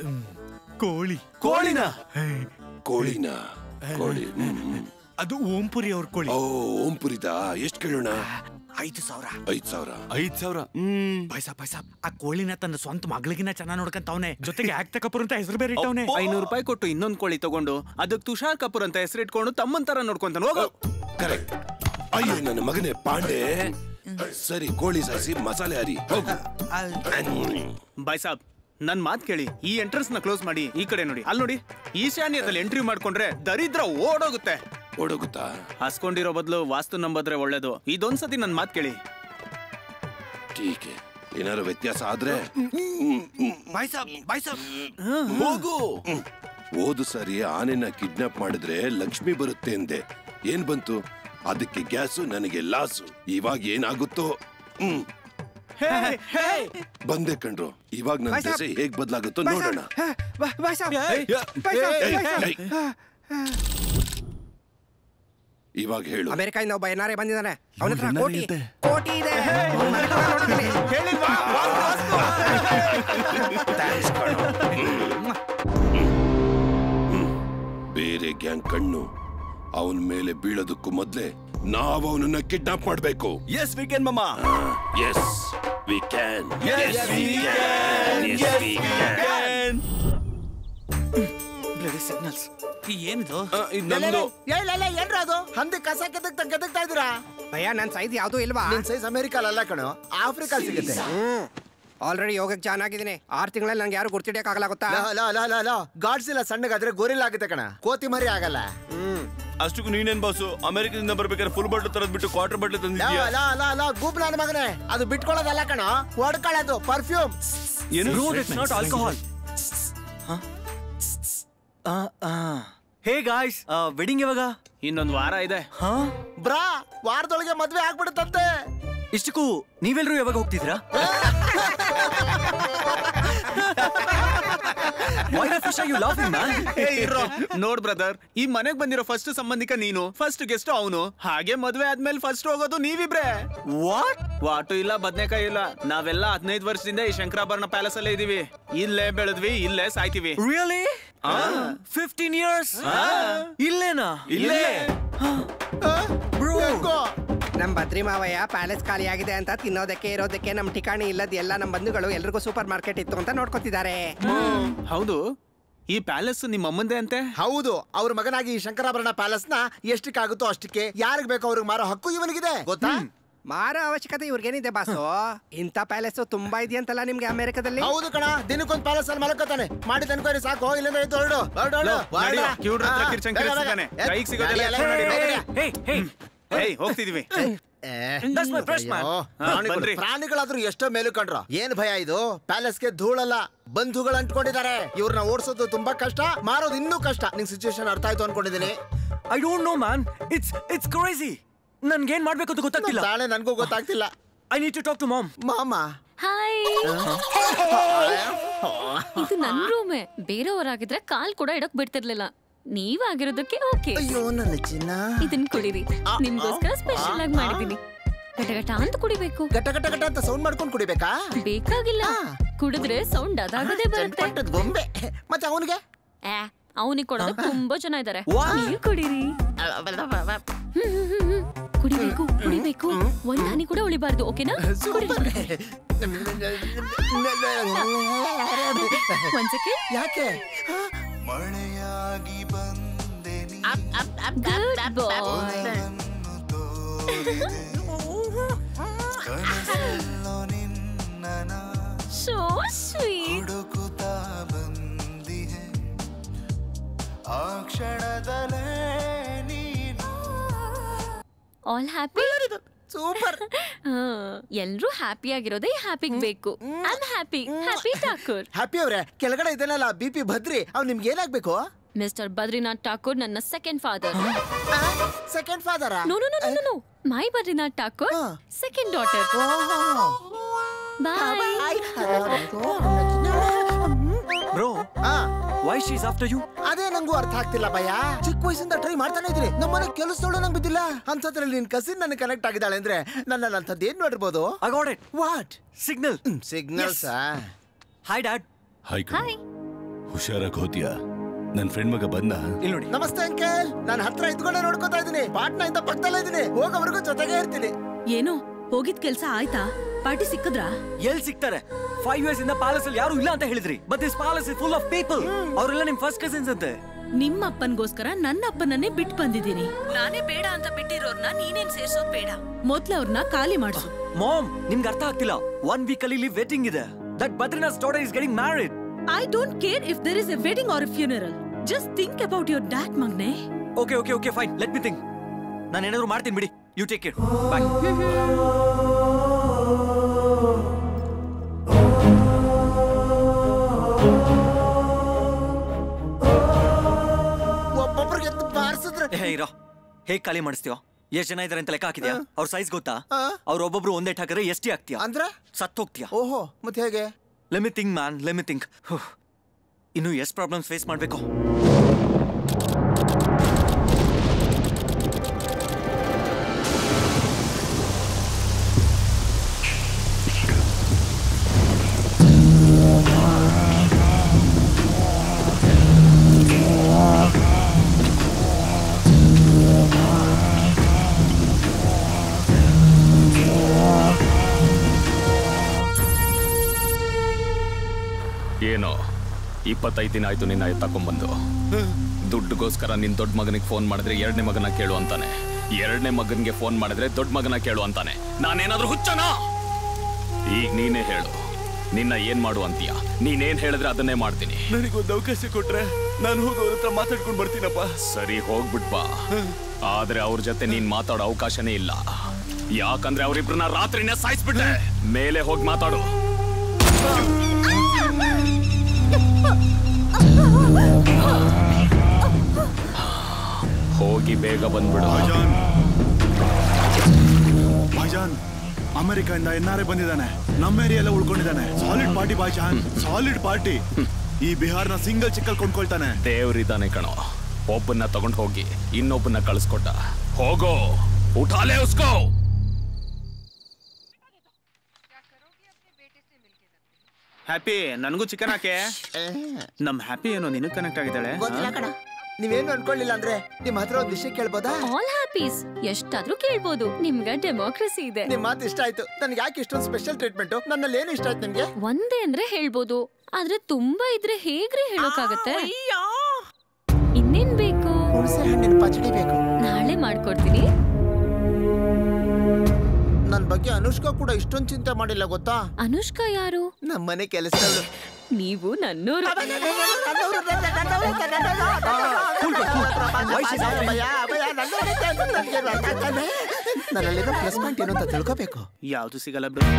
B: ಕೋಳಿನ?
O: ಕೋಳಿನ? ಕೋಳಿ
D: ಅದು ಓಂಪುರಿ ಅವ್ರ ಕೋಳಿ.
O: ಓಂಪುರಿದ? ಎಷ್ಟು ಕೇಳೋಣ?
D: 5,000.
O: 5,000?
D: ಪೈಸಾ ಆ ಕೋಳಿನ ತನ್ನ ಸ್ವಂತ ಮಗಳಿಗಿನ ಚೆನ್ನಾಗಿ ನೋಡ್ಕಂತವನೆ. ಜೊತೆಗೆ ಆಕ್ತ ಕಪೂರ್ ಅಂತ ಹೆಸರು ಬೇರೆ ಇಟ್ಟವನೆ.
L: 500 ರೂಪಾಯಿ ಕೊಟ್ಟು ಇನ್ನೊಂದ್ ಕೋಳಿ ತಗೊಂಡು ಅದಕ್ಕೆ ತುಷಾರ್ ಕಪೂರ್ ಅಂತ ಹೆಸರಿಟ್ಕೊಂಡು ತಮ್ಮನ್ ತರ ನೋಡ್ಕೊಂತಾನೆ. ಹೋಗು.
O: ಕರೆಕ್ಟ್. ಅಯ್ಯೋ ನನ್ನ ಮಗನೇ ಪಾಂಡೆ. ಸರಿ, ಕೋಳಿ ಸಾಯಿಸಿ ಮಸಾಲೆ ಹರಿ. ಹೋಗು.
L: ಬಾಯ್ ಸಾಬ್, ನನ್ ಮಾತ್ ಕೇಳಿ. ಈ ಎಂಟ್ರೆನ್ಸ್ ನ ಕ್ಲೋಸ್ ಮಾಡಿ. ಈ ಕಡೆ ನೋಡಿ, ಅಲ್ಲಿ ನೋಡಿ. ಈಶಾನ್ಯದಲ್ಲಿ ಎಂಟ್ರಿ ಮಾಡ್ಕೊಂಡ್ರೆ ದರಿದ್ರ ಓಡೋಗುತ್ತಾ? ಹಸ್ಕೊಂಡಿರೋ ಬದಲು ವಾಸ್ತು ನಂಬದ್ರೆ ಒಳ್ಳೇದು. ಇದೊಂದ್ಸತಿ ನನ್ ಮಾತ್ ಕೇಳಿ.
O: ಟೀಕೆ, ಏನಾರು ವ್ಯತ್ಯಾಸ ಆದ್ರೆ
B: ಹೋಗು.
O: ಹೋದು ಸರಿ ಆನೆನ ಕಿಡ್ನಾಪ್ ಮಾಡಿದ್ರೆ ಲಕ್ಷ್ಮಿ ಬರುತ್ತೆ ಎಂದೆ. ಏನ್ ಬಂತು? ಅದಕ್ಕೆ ಗ್ಯಾಸು, ನನಗೆ ಲಾಸು. ಇವಾಗ ಏನಾಗುತ್ತೋ? ಬಂದೆ ಕಣ್ರು. ಇವಾಗ ನನ್ನ ದೆಸೆ ಹೇಗ್ ಬದಲಾಗುತ್ತೋ ನೋಡೋಣ. ಇವಾಗ ಹೇಳು.
K: ಅಮೆರಿಕದಿಂದ ಒಬ್ಬ ಎನ್ಆರ್ಐ ಬಂದಿದ್ದಾನೆ. ಅವನ ಹತ್ರ ಕೋಟಿ ಇದೆ.
O: ಬೇರೆ ಗ್ಯಾಂಗ್ ಕಣ್ಣು ಅವನ ಮೇಲೆ ಬೀಳೋದಕ್ಕೂ ಮೊದ್ಲೇ ನಾವು ಅವನನ್ನ ಕಿಡ್ನಾಪ್ ಮಾಡ್ಬೇಕು.
B: Yes, we can, mama.
O: Yes, we can.
B: Yes, we can. Yes, we can.
L: Bloody signals.
D: ಏನಿದು?
F: ಏನ್ರ ಅದು? ಹಂದಿ ಕಸ ಕೆದಕ್ತಾ ಇದೀರಾ?
K: ಭಯ್ಯ, ನನ್ ಸೈಜ್ ಯಾವ್ದು ಇಲ್ವಾ?
F: ನಿನ್ ಸೈಜ್ ಅಮೆರಿಕಲ್ಲ ಕಣೋ, ಆಫ್ರಿಕಾ ಸಿಗುತ್ತೆ.
K: ಆಲ್ರೆಡಿ ಯೋಗಕ್ಕೆ ಜಾಯ್ನ್ ಆಗಿದ್ದೀನಿ. 6 ತಿಂಗಳಲ್ಲಿ ನಂಗೆ ಯಾರು ಗುರ್ತಿಡಿಯಕ್ ಆಗಲ್ಲ ಗೊತ್ತಾ?
F: ಗಾಡ್ಸ್ ಇಲ್ಲ, ಸಣ್ಣಗಾದ್ರೆ ಗೋರಿಲ್ಲ ಆಗುತ್ತೆ ಕಣ, ಕೋತಿ ಮರಿ ಆಗಲ್ಲ.
B: ಅಷ್ಟಕ್ಕೂ ನೀನೇನ್ ಬಾಸು? ಅಮೆರಿಕದಿಂದ ಬರ್ಬೇಕಾದ್ರೆ ಫುಲ್ ಬಾಟ್ಲು ತರದ್ ಬಿಟ್ಟು ಕ್ವಾರ್ಟರ್ ಬಾಟ್ಲು ತಂದಿದ್ಯಾ?
F: ಗೂಪ್ ನನ್ನ ಮಗನೇ, ಅದು ಬಿಟ್ಕೊಳ್ಳೋದಲ್ಲ ಕಣ, ಹೊಡ್ಕೊಳ್ಳೋದು. Perfume.
H: Not alcohol. Hey guys, wedding ಯಾವಾಗ?
L: ಇನ್ನೊಂದು ವಾರ ಇದೆ.
F: ಬ್ರಾ, ವಾರದೊಳಗೆ ಮದ್ವೆ ಆಗ್ಬಿಡುತ್ತಂತೆ.
H: ಇಷ್ಟಕ್ಕೂ ನೀವೆಲ್ರೂ ಯಾವಾಗ ಹೋಗ್ತಿದ್ರಾ? Why the fish are you laughing, man?
L: ನೋಡ್ ಬ್ರದರ್, ಈ ಮನೆಗ್ ಬಂದಿರೋ ಫಸ್ಟ್ ಸಂಬಂಧಿಕ ನೀನು, ಫಸ್ಟ್ ಗೆಸ್ಟ್ ಅವನು, ಹಾಗೆ ಮದ್ವೆ ಆದ್ಮೇಲೆ ಫಸ್ಟ್ ಹೋಗೋದು ನೀವಿಬ್ರೆ. ವಾಟು ಇಲ್ಲ ಬದ್ನೆಕಾಯಿ ಇಲ್ಲ, ನಾವೆಲ್ಲ 15 ವರ್ಷದಿಂದ ಈ ಶಂಕರಾಭರಣ ಪ್ಯಾಲೇಸ್ ಅಲ್ಲೇ ಇದೀವಿ. ಇಲ್ಲೇ ಬೆಳೆದ್ವಿ, ಇಲ್ಲೇ ಸಾಯ್ತೀವಿ.
H: Really? 15 years? ಇಲ್ಲೇನಾ?
L: ಇಲ್ಲೇ.
K: ನಮ್ ಬದ್ರಿ ಮಾವಯ್ಯ ಪ್ಯಾಲೇಸ್ ಖಾಲಿ ಆಗಿದೆ ಅಂತ ತಿನ್ನೋದಕ್ಕೆ ಇರೋದಕ್ಕೆ ನಮ್ ಠಿಕಾಣಿ ಇಲ್ಲದ ಎಲ್ಲ ನಮ್ ಬಂಧುಗಳು ಎಲ್ರಿಗೂ ಸೂಪರ್ ಮಾರ್ಕೆಟ್ ಇತ್ತು ಅಂತ ನೋಡ್ಕೊತಿದ್ದಾರೆ.
L: ಹೌದು, ಈ ಪ್ಯಾಲೇಸ್ ನಿಮ್ಮ ಅಮ್ಮಂದೆ ಅಂತೆ?
F: ಹೌದು, ಅವ್ರ ಮಗನಾಗಿ ಈ ಶಂಕರಾಭರಣ ಪ್ಯಾಲೇಸ್ ನ ಎಷ್ಟಕ್ಕಾಗುತ್ತೋ ಅಷ್ಟಕ್ಕೆ ಯಾರಿಗ್ ಬೇಕೋ ಅವ್ರಿಗೆ ಮಾರೋ ಹಕ್ಕು ಇವನಿಗಿದೆ, ಗೊತ್ತಾ?
K: ಮಾರೋ ಅವಶ್ಯಕತೆ ಇವ್ರಿಗೇನಿದೆ ಬಾಸು? ಇಂಥ ಪ್ಯಾಲೇಸ್ ತುಂಬಾ ಇದೆಯಂತಲ್ಲ ನಿಮ್ಗೆ ಅಮೆರಿಕದಲ್ಲಿ?
F: ಹೌದು ಕಣ, ದಿನಕ್ಕೊಂದ್ ಪ್ಯಾಲೇಸ್ ಅಲ್ಲಿ ಮಲಕೋತಾನೆ. ಮಾಡಿದ ಅನ್ಕೋರಿ ಸಾಕು, ಇಲ್ಲಿಂದ ಎದ್ದು ಹೊರಡು.
L: ಹೋಗ್ತಿದೀವಿ.
F: ಪ್ರಾಣಿಗಳಾದ್ರೂ ಎಷ್ಟೋ ಮೇಲು ಕಂಡ್ರ. ಏನ್ ಭಯ ಇದು? ಪ್ಯಾಲೇಸ್ಗೆ ಧೂಳಲ್ಲ, ಬಂಧುಗಳು ಅಂಟ್ಕೊಂಡಿದ್ದಾರೆ. ಇವ್ರನ್ನ ಓಡಿಸೋದು ತುಂಬಾ ಕಷ್ಟ, ಮಾರೋದು ಇನ್ನೂ ಕಷ್ಟ. ನಿಂಗ್ ಸಿಚುವೇಶನ್ ಅರ್ಥ ಆಯ್ತು ಅನ್ಕೊಂಡಿದೀನಿ.
H: I don't know man, it's crazy. ನನ್ಗೇನ್ ಮಾಡ್ಬೇಕು ಅಂತ ಗೊತ್ತಾಗ್ತಿಲ್ಲ.
F: ನಾಳೆ ನನ್ಗೂ ಗೊತ್ತಾಗ್ತಿಲ್ಲ.
H: I need to talk to mom.
F: Mama,
M: hi. ಇದು ನನ್ ರೂಮೇ. ಬೇರೆಯವರಾಗಿದ್ರೆ ಕಾಲ್ ಕೂಡ ಇಡಕ್ ಬಿಡ್ತಿರ್ಲಿಲ್ಲ. ನೀವಾಗಿರೋದಕ್ಕೆ ಓಕೆ.
F: ಅಯ್ಯೋ ನನ್ನ ಚಿನ್ನ,
M: ಇದನ್ ಕುಡೀರಿ, ನಿಮ್ಗೋಸ್ಕರ ಸ್ಪೆಷಲ್ ಆಗಿ ಮಾಡಿದೀನಿ. ಗಟಗಟ ಅಂತ ಕುಡಿಬೇಕು.
F: ಗಟಗಟ ಅಂತ ಸೌಂಡ್ ಮಾಡ್ಕೊಂಡು ಕುಡಿಬೇಕಾ?
M: ಬೇಕಾಗಿಲ್ಲ, ಕುಡಿದ್ರೆ ಸೌಂಡ್ ಅದಾಗದೇ ಬರುತ್ತೆ.
F: ಗೊಂಬೆ. ಮತ್ತೆ ಅವನಿಗೆ
M: ಅವನಿಗೆ ಕೊಡೋದು ತುಂಬಾ ಜನ ಇದಾರೆ. ನೀವು ಕುಡೀರಿ. ಕುಡಿಬೇಕು ಕುಡಿಬೇಕು, ಒಂದ್ ಹನಿ ಕೂಡ ಉಳಿಬಾರ್ದು, ಓಕೆನಾ? ಒಂದ್ ಸೆಕೆಂಡ್.
F: ಯಾಕೆ?
P: ಮಳೆಯಾಗಿ ಬಂದೆ
M: ಗುಡ್ ಬಾಯ್.
P: ಕನಸಲ್ಲೋ ನಿನ್ನ
M: ಸೋ ಸ್ವೀಟ್.
P: ಹುಡುಕುತ್ತಾ ಬಂದಿಹೆ ಆ ಕ್ಷಣದಲ್ಲೇ ನೀನು.
M: All happy?
F: ಸೂಪರ್.
M: ಎಲ್ರೂ ಹ್ಯಾಪಿ ಆಗಿರೋದೇ ಹ್ಯಾಪಿಗ್ ಬೇಕು. I am happy. Happy Thakur.
F: Happy ಅವ್ರೆ, ಕೆಳಗಡೆ ಇದನ್ನಲ್ಲ BP ಭದ್ರಿ, ಅವ್ನು ನಿಮ್ಗೆ ಏನಾಗ್ಬೇಕು?
M: ಮಿಸ್ಟರ್ ಬದ್ರಿನಾಥ್ ಠಾಕೂರ್ ನನ್ನ second father.
F: Second father?
M: No no no no no, my Badrinath Thakur second daughter. Bye.
H: Bro, why she's after you?
F: ಅದೇ ನಂಗೂ ಅರ್ಥ ಆಗ್ತಿಲ್ಲ ಭಯ. ಚಿಕ್ಕ ವಯಸ್ಸಿಂದ ಟ್ರೈ ಮಾಡ್ತಾನೆ ಇದ್ದೀನಿ. ನಮ್ಮನೆ ಕೆಲಸದವಳು ನಂಗೆ ಬಿದ್ದಿಲ್ಲ. ಅಂತದ್ರಲ್ಲಿ ನಿನ್ ಕಸಿನ್ ನನಗೆ ಕನೆಕ್ಟ್ ಆಗಿದ್ದಾಳೆ ಅಂದ್ರೆ ನನ್ನಲ್ಲಿ ಅಂತದ್ದು ಏನ್ ಮಾಡಿರ್ಬೋದು?
H: I got it.
F: What?
H: Signal.
F: Signals?
H: Hi dad.
B: Hi. ಹುಷಾರಾಗಿ ಹೋದ್ಯಾ? ನನ್ ಫ್ರೆಂಡ್ ಮಗ ಬಂದ.
H: ಇಲ್ಲಿ ನೋಡಿ.
F: ನಮಸ್ತೆ ಅಂಕಲ್. ನಾನು ಹತ್ರ ಇದ್ಕೊಂಡೆ ನೋಡ್ಕೋತಾ ಇದ್ದೀನಿ. ಪಾಟ್ನಾ ಇಂದ ಪಕ್ಕದಲ್ಲೇ ಇದ್ದೀನಿ. ಹೋಗೋವರೆಗೂ ಜೊತೆಗೆ ಇರ್ತೀನಿ.
J: ಏನು ಹೋಗಿದ್ ಕೆಲ್ಸ ಆಯ್ತಾ? ಪಾರ್ಟಿ ಸಿಕ್ಕದ್ರಾ?
H: ಎಲ್ ಸಿಗ್ತಾರೆ? 5 years ಇಂದ ಪ್ಯಾಲೇಸ್ ಅಲ್ಲಿ ಯಾರು ಇಲ್ಲ ಅಂತ ಹೇಳಿದ್ರಿ. But this palace is full of people. ಅವರೆಲ್ಲ ನಿಮ್ ಫಸ್ಟ್ ಕಸಿನ್ಸ್ ಅಂತೆ.
J: ನಿಮ್ಮ ಅಪ್ಪನ್ಗೋಸ್ಕರ ನನ್ನ ಅಪ್ಪನನ್ನೇ ಬಿಟ್ಟು ಬಂದಿದ್ದೀನಿ. ನಾನೇ ಬೇಡ ಅಂತ ಬಿಟ್ಟಿರೋರ್ನ ನೀನೇನ್ ಸೇರ್ಸೋದ್ ಬೇಡ. ಮೊದ್ಲು ಅವ್ರನ್ನ ಖಾಲಿ ಮಾಡಿಸು.
H: ಮಾಮ್, ನಿಮ್ಗೆ ಅರ್ಥ ಆಗ್ತಿಲ್ಲ. 1 week ಅಲ್ಲಿ ವೆಡ್ಡಿಂಗ್ ಇದೆ. That Badrinath daughter is getting married.
J: I don't care if there is a wedding or a funeral. Just think about your dad, ಮಗ್ನೆ.
H: Okay, fine. Let me think. ನಾನು ಏನಾದರೂ ಮಾಡ್ತೀನಿ ಬಿಡಿ. You take care. Bye.
F: ಒಬ್ಬೊಬ್ರಿಗೆ ಬಾರಿಸಿದ್ರೆ
H: ಹೇಗ್ ಖಾಲಿ ಮಾಡಿಸ್ತೀವ? ಎಷ್ಟ್ ಜನ ಇದಾರೆ ಅಂತ ಲೆಕ್ಕ ಹಾಕಿದ್ಯಾ? ಅವ್ರ ಸೈಜ್ ಗೊತ್ತಾ? ಅವ್ರ ಒಬ್ಬೊಬ್ರು ಒಂದೇ ಹಾಕಿದ್ರೆ ಎಷ್ಟಿ ಆಗ್ತೀಯಾ?
F: ಅಂದ್ರೆ
H: ಸತ್ ಹೋಗ್ತೀಯಾ?
F: ಓಹೋ, ಮತ್ತೆ ಹೇಗೆ?
H: Let me think, man. Let me think. ಇನ್ನು ಎಷ್ಟು ಪ್ರಾಬ್ಲಮ್ಸ್ ಫೇಸ್ ಮಾಡ್ಬೇಕು?
C: ಏನೋ 25 ದಿನ ಆಯ್ತು ನಿನ್ನ ತಕೊಂಡ್ಬಂದು. ದುಡ್ಡುಗೋಸ್ಕರ ನಿನ್ ದೊಡ್ಡ ಮಗನಿಗೆ ಫೋನ್ ಮಾಡಿದ್ರೆ ಎರಡನೇ ಮಗನ ಕೇಳು ಅಂತಾನೆ. ಎರಡನೇ ಮಗನಿಗೆ ಫೋನ್ ಮಾಡಿದ್ರೆ ದೊಡ್ಡ ಮಗನ ಕೇಳು ಅಂತಾನೆ. ನಾನೇನಾದ್ರೂ ಹುಚ್ಚನಾ? ಈಗ ನೀನೇ ಹೇಳು, ನಿನ್ನ ಏನ್ ಮಾಡು ಅಂತೀಯ? ನೀನೇನ್ ಹೇಳಿದ್ರೆ ಅದನ್ನೇ ಮಾಡ್ತೀನಿ.
B: ನನಗೊಂದು ಅವಕಾಶ ಕೊಟ್ರೆ ನಾನು ಹೋಗಿ ಅವ್ರ ಹತ್ರ ಮಾತಾಡ್ಕೊಂಡು ಬರ್ತೀನಪ್ಪ.
C: ಸರಿ, ಹೋಗ್ಬಿಟ್ ಬಾ. ಆದ್ರೆ ಅವ್ರ ಜೊತೆ ನೀನ್ ಮಾತಾಡೋ ಅವಕಾಶನೇ ಇಲ್ಲ. ಯಾಕಂದ್ರೆ ಅವ್ರಿಬ್ರನ್ನ ರಾತ್ರಿನೇ ಸಾಯಿಸ್ಬಿಟ್ಟೆ. ಮೇಲೆ ಹೋಗಿ ಮಾತಾಡು. ಹೋಗಿ ಬೇಗ ಬಂದ್ಬಿಡು.
Q: ಭಾಯ್ಜಾನ್, ಅಮೆರಿಕದಿಂದ NRI ಬಂದಿದ್ದಾನೆ. ನಮ್ಮ ಏರಿಯೆಲ್ಲ ಉಳ್ಕೊಂಡಿದ್ದಾನೆ. ಸಾಲಿಡ್ ಪಾರ್ಟಿ ಭಾಯ್ಜಾನ್, ಸಾಲಿಡ್ ಪಾರ್ಟಿ.
D: ಈ ಬಿಹಾರ್ನ ಸಿಂಗಲ್ ಚಿಕ್ಕಲ್ ಕೊಂಡ್ಕೊಳ್ತಾನೆ.
Q: ದೇವ್ರಿದ್ದಾನೆ ಕಣೋ, ಒಬ್ಬನ್ನ ತಗೊಂಡ್ ಹೋಗಿ ಇನ್ನೊಬ್ಬನ್ನ ಕಳಿಸ್ಕೊಟ್ಟ. ಹೋಗೋ, ಉಠಾಲೆ ಉಸ್ಕೋ.
L: ಹ್ಯಾಪಿ, ನನಗೂ ಚಿಕನ್ ಹಾಕೆ. ನಮ್ ಹ್ಯಾಪಿ ಏನೋ ನಿನಗ್ ಕನೆಕ್ಟ್ ಆಗಿದ್ದಾಳೆ.
F: ನೀವೇನು ಅನ್ಕೊಳ್ಳಿಲ್ಲ ಅಂದ್ರೆ ನಿಮ್ ಹತ್ರ ಒಂದ್ ವಿಷಯ ಕೇಳ್ಬೋದಾ?
M: ಆಲ್ ಹ್ಯಾಪೀಸ್ ಎಷ್ಟಾದ್ರೂ ಕೇಳ್ಬೋದು, ನಿಮ್ಗೆ ಡೆಮೋಕ್ರಸಿ ಇದೆ.
F: ನಿಮ್ ಮಾತು ಇಷ್ಟ ಆಯ್ತು. ನನ್ಗೆ ಯಾಕೆ ಇಷ್ಟೊಂದು ಸ್ಪೆಷಲ್ ಟ್ರೀಟ್ಮೆಂಟ್? ನನ್ನಲ್ಲಿ ಏನು ಇಷ್ಟ ಆಯ್ತು ನಿಮ್ಗೆ?
M: ಒಂದೇ ಅಂದ್ರೆ ಹೇಳ್ಬೋದು, ಆದ್ರೆ ತುಂಬಾ ಇದ್ರೆ ಹೇಗ್ರಿ ಹೇಳೋಕ್ಕಾಗತ್ತೆ? ಇನ್ನೇನ್ ಬೇಕು?
F: ಹುಣಸೆ ಹಣ್ಣಿನ ಪಚಡಿ ಬೇಕು.
M: ನಾಳೆ ಮಾಡ್ಕೊಡ್ತೀನಿ.
F: ನನ್ ಬಗ್ಗೆ ಅನುಷ್ಕಾ ಕೂಡ ಇಷ್ಟೊಂದು ಚಿಂತೆ ಮಾಡಿಲ್ಲ ಗೊತ್ತಾ?
M: ಅನುಷ್ಕಾ ಯಾರು?
F: ನಮ್ಮನೆ ಕೆಲಸದವಳು.
M: ನೀವು ನನ್ನೋರು.
F: ನನ್ನಲ್ಲಿರೋ ಪ್ಲಸ್ ಪಾಯಿಂಟ್ ಏನು ಅಂತ ತಿಳ್ಕೋಬೇಕು.
L: ಯಾವ್ದು ಸಿಗಲ್ಲ bro.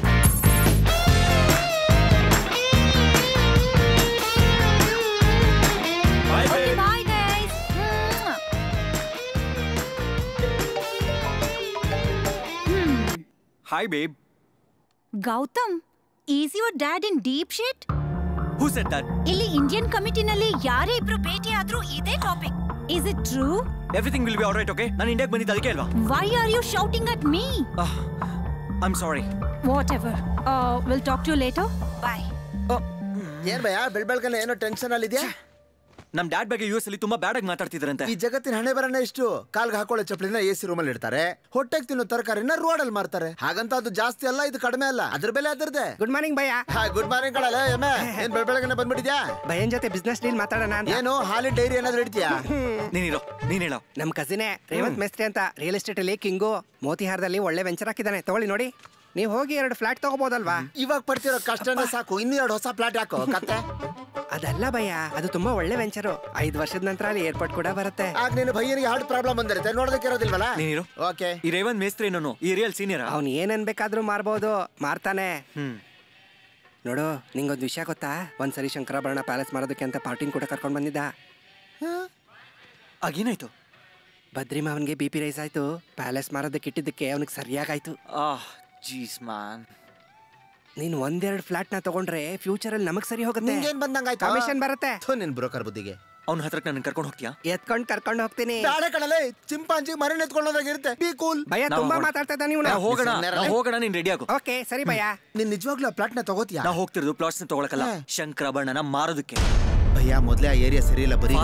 H: Hi, babe.
I: Gautam, is your dad in deep shit?
H: Who said that?
I: ಇಲ್ಲಿ ಇಂಡಿಯನ್ ಕಮಿಟಿನಲ್ಲಿ ಯಾರೇ ಇಬ್ರು ಭೇಟಿ ಆದ್ರೂ ಇದೇ topic. Is it true?
H: Everything will be all right, okay? ನಾನು ಇಂಡಿಯಾಗೆ ಬಂದಿದ್ದೆ ಅದಕ್ಕೆ ಅಲ್ವಾ?
I: Why are you shouting at me?
H: I'm sorry.
I: Whatever. We'll talk to you later. Bye.
F: ಏನ್ ಭಯ, ಬೆಳ್ಬೆಳ್ಗನೆ ಏನೋ ಟೆನ್ಷನ್ ಅಲ್ಲಿ ಇದೆಯಾ?
H: ನಮ್ ಡ್ಯಾಡ್ ಬಗ್ಗೆ US ಅಲ್ಲಿ ತುಂಬಾ ಬ್ಯಾಡ್ ಆಗಿ ಮಾತಾಡ್ತಿದ್ರಂತೆ.
F: ಈ ಜಗತ್ತಿನ ಹಣೆ ಬರನೇ ಇಷ್ಟು. ಕಾಲ್ಗೆ ಹಾಕೊಳ್ಳೋ ಚಪ್ಪಲಿನ AC ರೂಮಲ್ಲಿ ಇಡ್ತಾರೆ, ಹೊಟ್ಟೆಗೆ ತಿನ್ನೋ ತರಕಾರಿನ ರೋಡ್ ಅಲ್ಲಿ ಮಾರ್ತಾರೆ. ಹಾಗಂತ ಅದು ಜಾಸ್ತಿ ಅಲ್ಲ, ಇದು ಕಡಿಮೆ ಅಲ್ಲ, ಅದ್ರ ಬೆಲೆ ಅದರದೆ.
K: ಗುಡ್ ಮಾರ್ನಿಂಗ್ ಭಯ್ಯ.
F: ಗುಡ್ ಮಾರ್ನಿಂಗ್ ಕಳಲ್ಲ ಎಮ್ಮೆ. ಏನ್ ಬೆಳ್ಬೆಳಗನೆ ಬಂದ್ಬಿಟ್ಟಿದ್ಯಾ?
K: ಭಯನ್ ಜೊತೆ ಬಿಸ್ನೆಸ್ ಡೀಲ್ ಮಾತಾಡೋಣ ಅಂತ.
F: ಏನು ಹಾಲಿನ ಡೈರಿ ಏನಾದ್ರು ಇಡ್ತೀಯಾ?
H: ನೀನ್ ಹೇಳೋ.
K: ನಮ್ ಕಸಿನೇ ರೇವಂತ್ ಮೇಸ್ತ್ರಿ ಅಂತ ರಿಯಲ್ ಎಸ್ಟೇಟ್ ಅಲ್ಲಿ ಕಿಂಗು. ಮೋತಿಹಾರದಲ್ಲಿ ಒಳ್ಳೆ ವೆಂಚರ್ ಹಾಕಿದ್ದಾನೆ, ತಗೊಳ್ಳಿ ನೋಡಿ. ನೀವು ಹೋಗಿ 2 ಫ್ಲಾಟ್ ತಗೋಬಹುದಲ್ವಾ?
F: ಇವಾಗ ಪಡ್ತಿರೋ ಕಷ್ಟನೇ ಸಾಕು, ಇನ್ನೂ 2 ಹೊಸ ಫ್ಲಾಟ್ ಹಾಕೋ ಕತ್ತೆ.
K: ಅದಲ್ಲ ಭಯ್ಯ, ಅದು ತುಂಬಾ ಒಳ್ಳೆ ವೆಂಚರು. 5 ವರ್ಷದ ನಂತರ ಅಲ್ಲಿ ಏರ್ಪೋರ್ಟ್ ಕೂಡ ಬರುತ್ತೆ.
F: ಆಗ ನೀನು ಭಯ್ಯನಿಗೆ ಹಾರ್ಟ್ ಪ್ರಾಬ್ಲಮ್ ಬಂದಿರುತ್ತೆ, ನೋಡೋದಕ್ಕೆ ಇರೋದಿಲ್ವಲ್ಲ.
H: ನೀನಿರು.
F: ಓಕೆ.
H: ಈ ರೇವಂತ್ ಮೇಸ್ತ್ರಿ ನಾನು ಈ ರಿಯಲ್ ಸೀನಿಯರ್.
K: ಅವ್ನು ಏನ್ ಬೇಕಾದ್ರೂ ಮಾರ್ಬೋದು, ಮಾರ್ತಾನೆ. ನೋಡು, ನಿಂಗೊಂದು ವಿಷಯ ಗೊತ್ತಾ? ಒಂದ್ಸರಿ ಶಂಕರಾಭರಣ ಪ್ಯಾಲೇಸ್ ಮಾರೋದಕ್ಕೆ ಅಂತ ಪಾರ್ಟಿನ್ ಕೂಡ ಕರ್ಕೊಂಡ್ ಬಂದಿದ್ದ.
H: ಆಗೇನಾಯ್ತು?
K: ಬದ್ರಿ ಮಾವನ್ಗೆ BP ರೈಸ್ ಆಯ್ತು. ಪ್ಯಾಲೇಸ್ ಮಾರೋದಕ್ಕೆ ಇಟ್ಟಿದ್ದಕ್ಕೆ ಅವನಿಗೆ ಸರಿಯಾಗಾಯ್ತು.
H: ಜೀಸ್ ಮ್ಯಾನ್,
K: ನೀನ್ 1-2 ಫ್ಲಾಟ್ ನ ತಗೊಂಡ್ರೆ ಫ್ಯೂಚರ್ ಅಲ್ಲಿ ನಮಗ್ ಸರಿ ಹೋಗುತ್ತೆ.
F: ನಿಂಗೇನ್ ಬಂದಂಗಾಯ್ತು?
K: ಕಮಿಷನ್ ಬರುತ್ತೆ.
F: ನಿನ್ ಬ್ರೋಕರ್ ಬುದ್ಧಿಗೆ.
H: ಅವ್ನ ಹತ್ರಕ್ಕೆ ನನ್ನ ಕರ್ಕೊಂಡು ಹೋಗ್ತೀಯಾ?
K: ಕರ್ಕೊಂಡು ಹೋಗ್ತೀನಿ.
F: ಬೇಡ ಕಣಲೆ, ಚಿಂಪಾಂಜಿ ಮರಣ ಎತ್ಕೊಳ್ಳೋದಾಗಿರುತ್ತೆ. B cool.
K: ಭಯ ತುಂಬಾ ಮಾತಾಡ್ತಾ ಇದ್ದ ನೀವು.
H: ಹೋಗೋಣ, ನೀನ್ ರೆಡಿ ಆಗು.
K: ಓಕೆ ಸರಿ ಭಯ.
F: ನೀನ್ ನಿಜವಾಗ್ಲೂ ಪ್ಲಾಟ್ ನ ತಗೋತೀಯಾ?
H: ನಾ ಹೋಗ್ತಿರೋದು ಪ್ಲಾಟ್ಸ್ ನ ತಗೊಳಕಲ್ಲ, ಶಂಕರಾಭರಣನ ಮಾರೋದಕ್ಕೆ.
F: ಭಯ ಮೊದ್ಲೇ ಆ ಏರಿಯಾ ಸರಿ ಇಲ್ಲ, ಬರೀ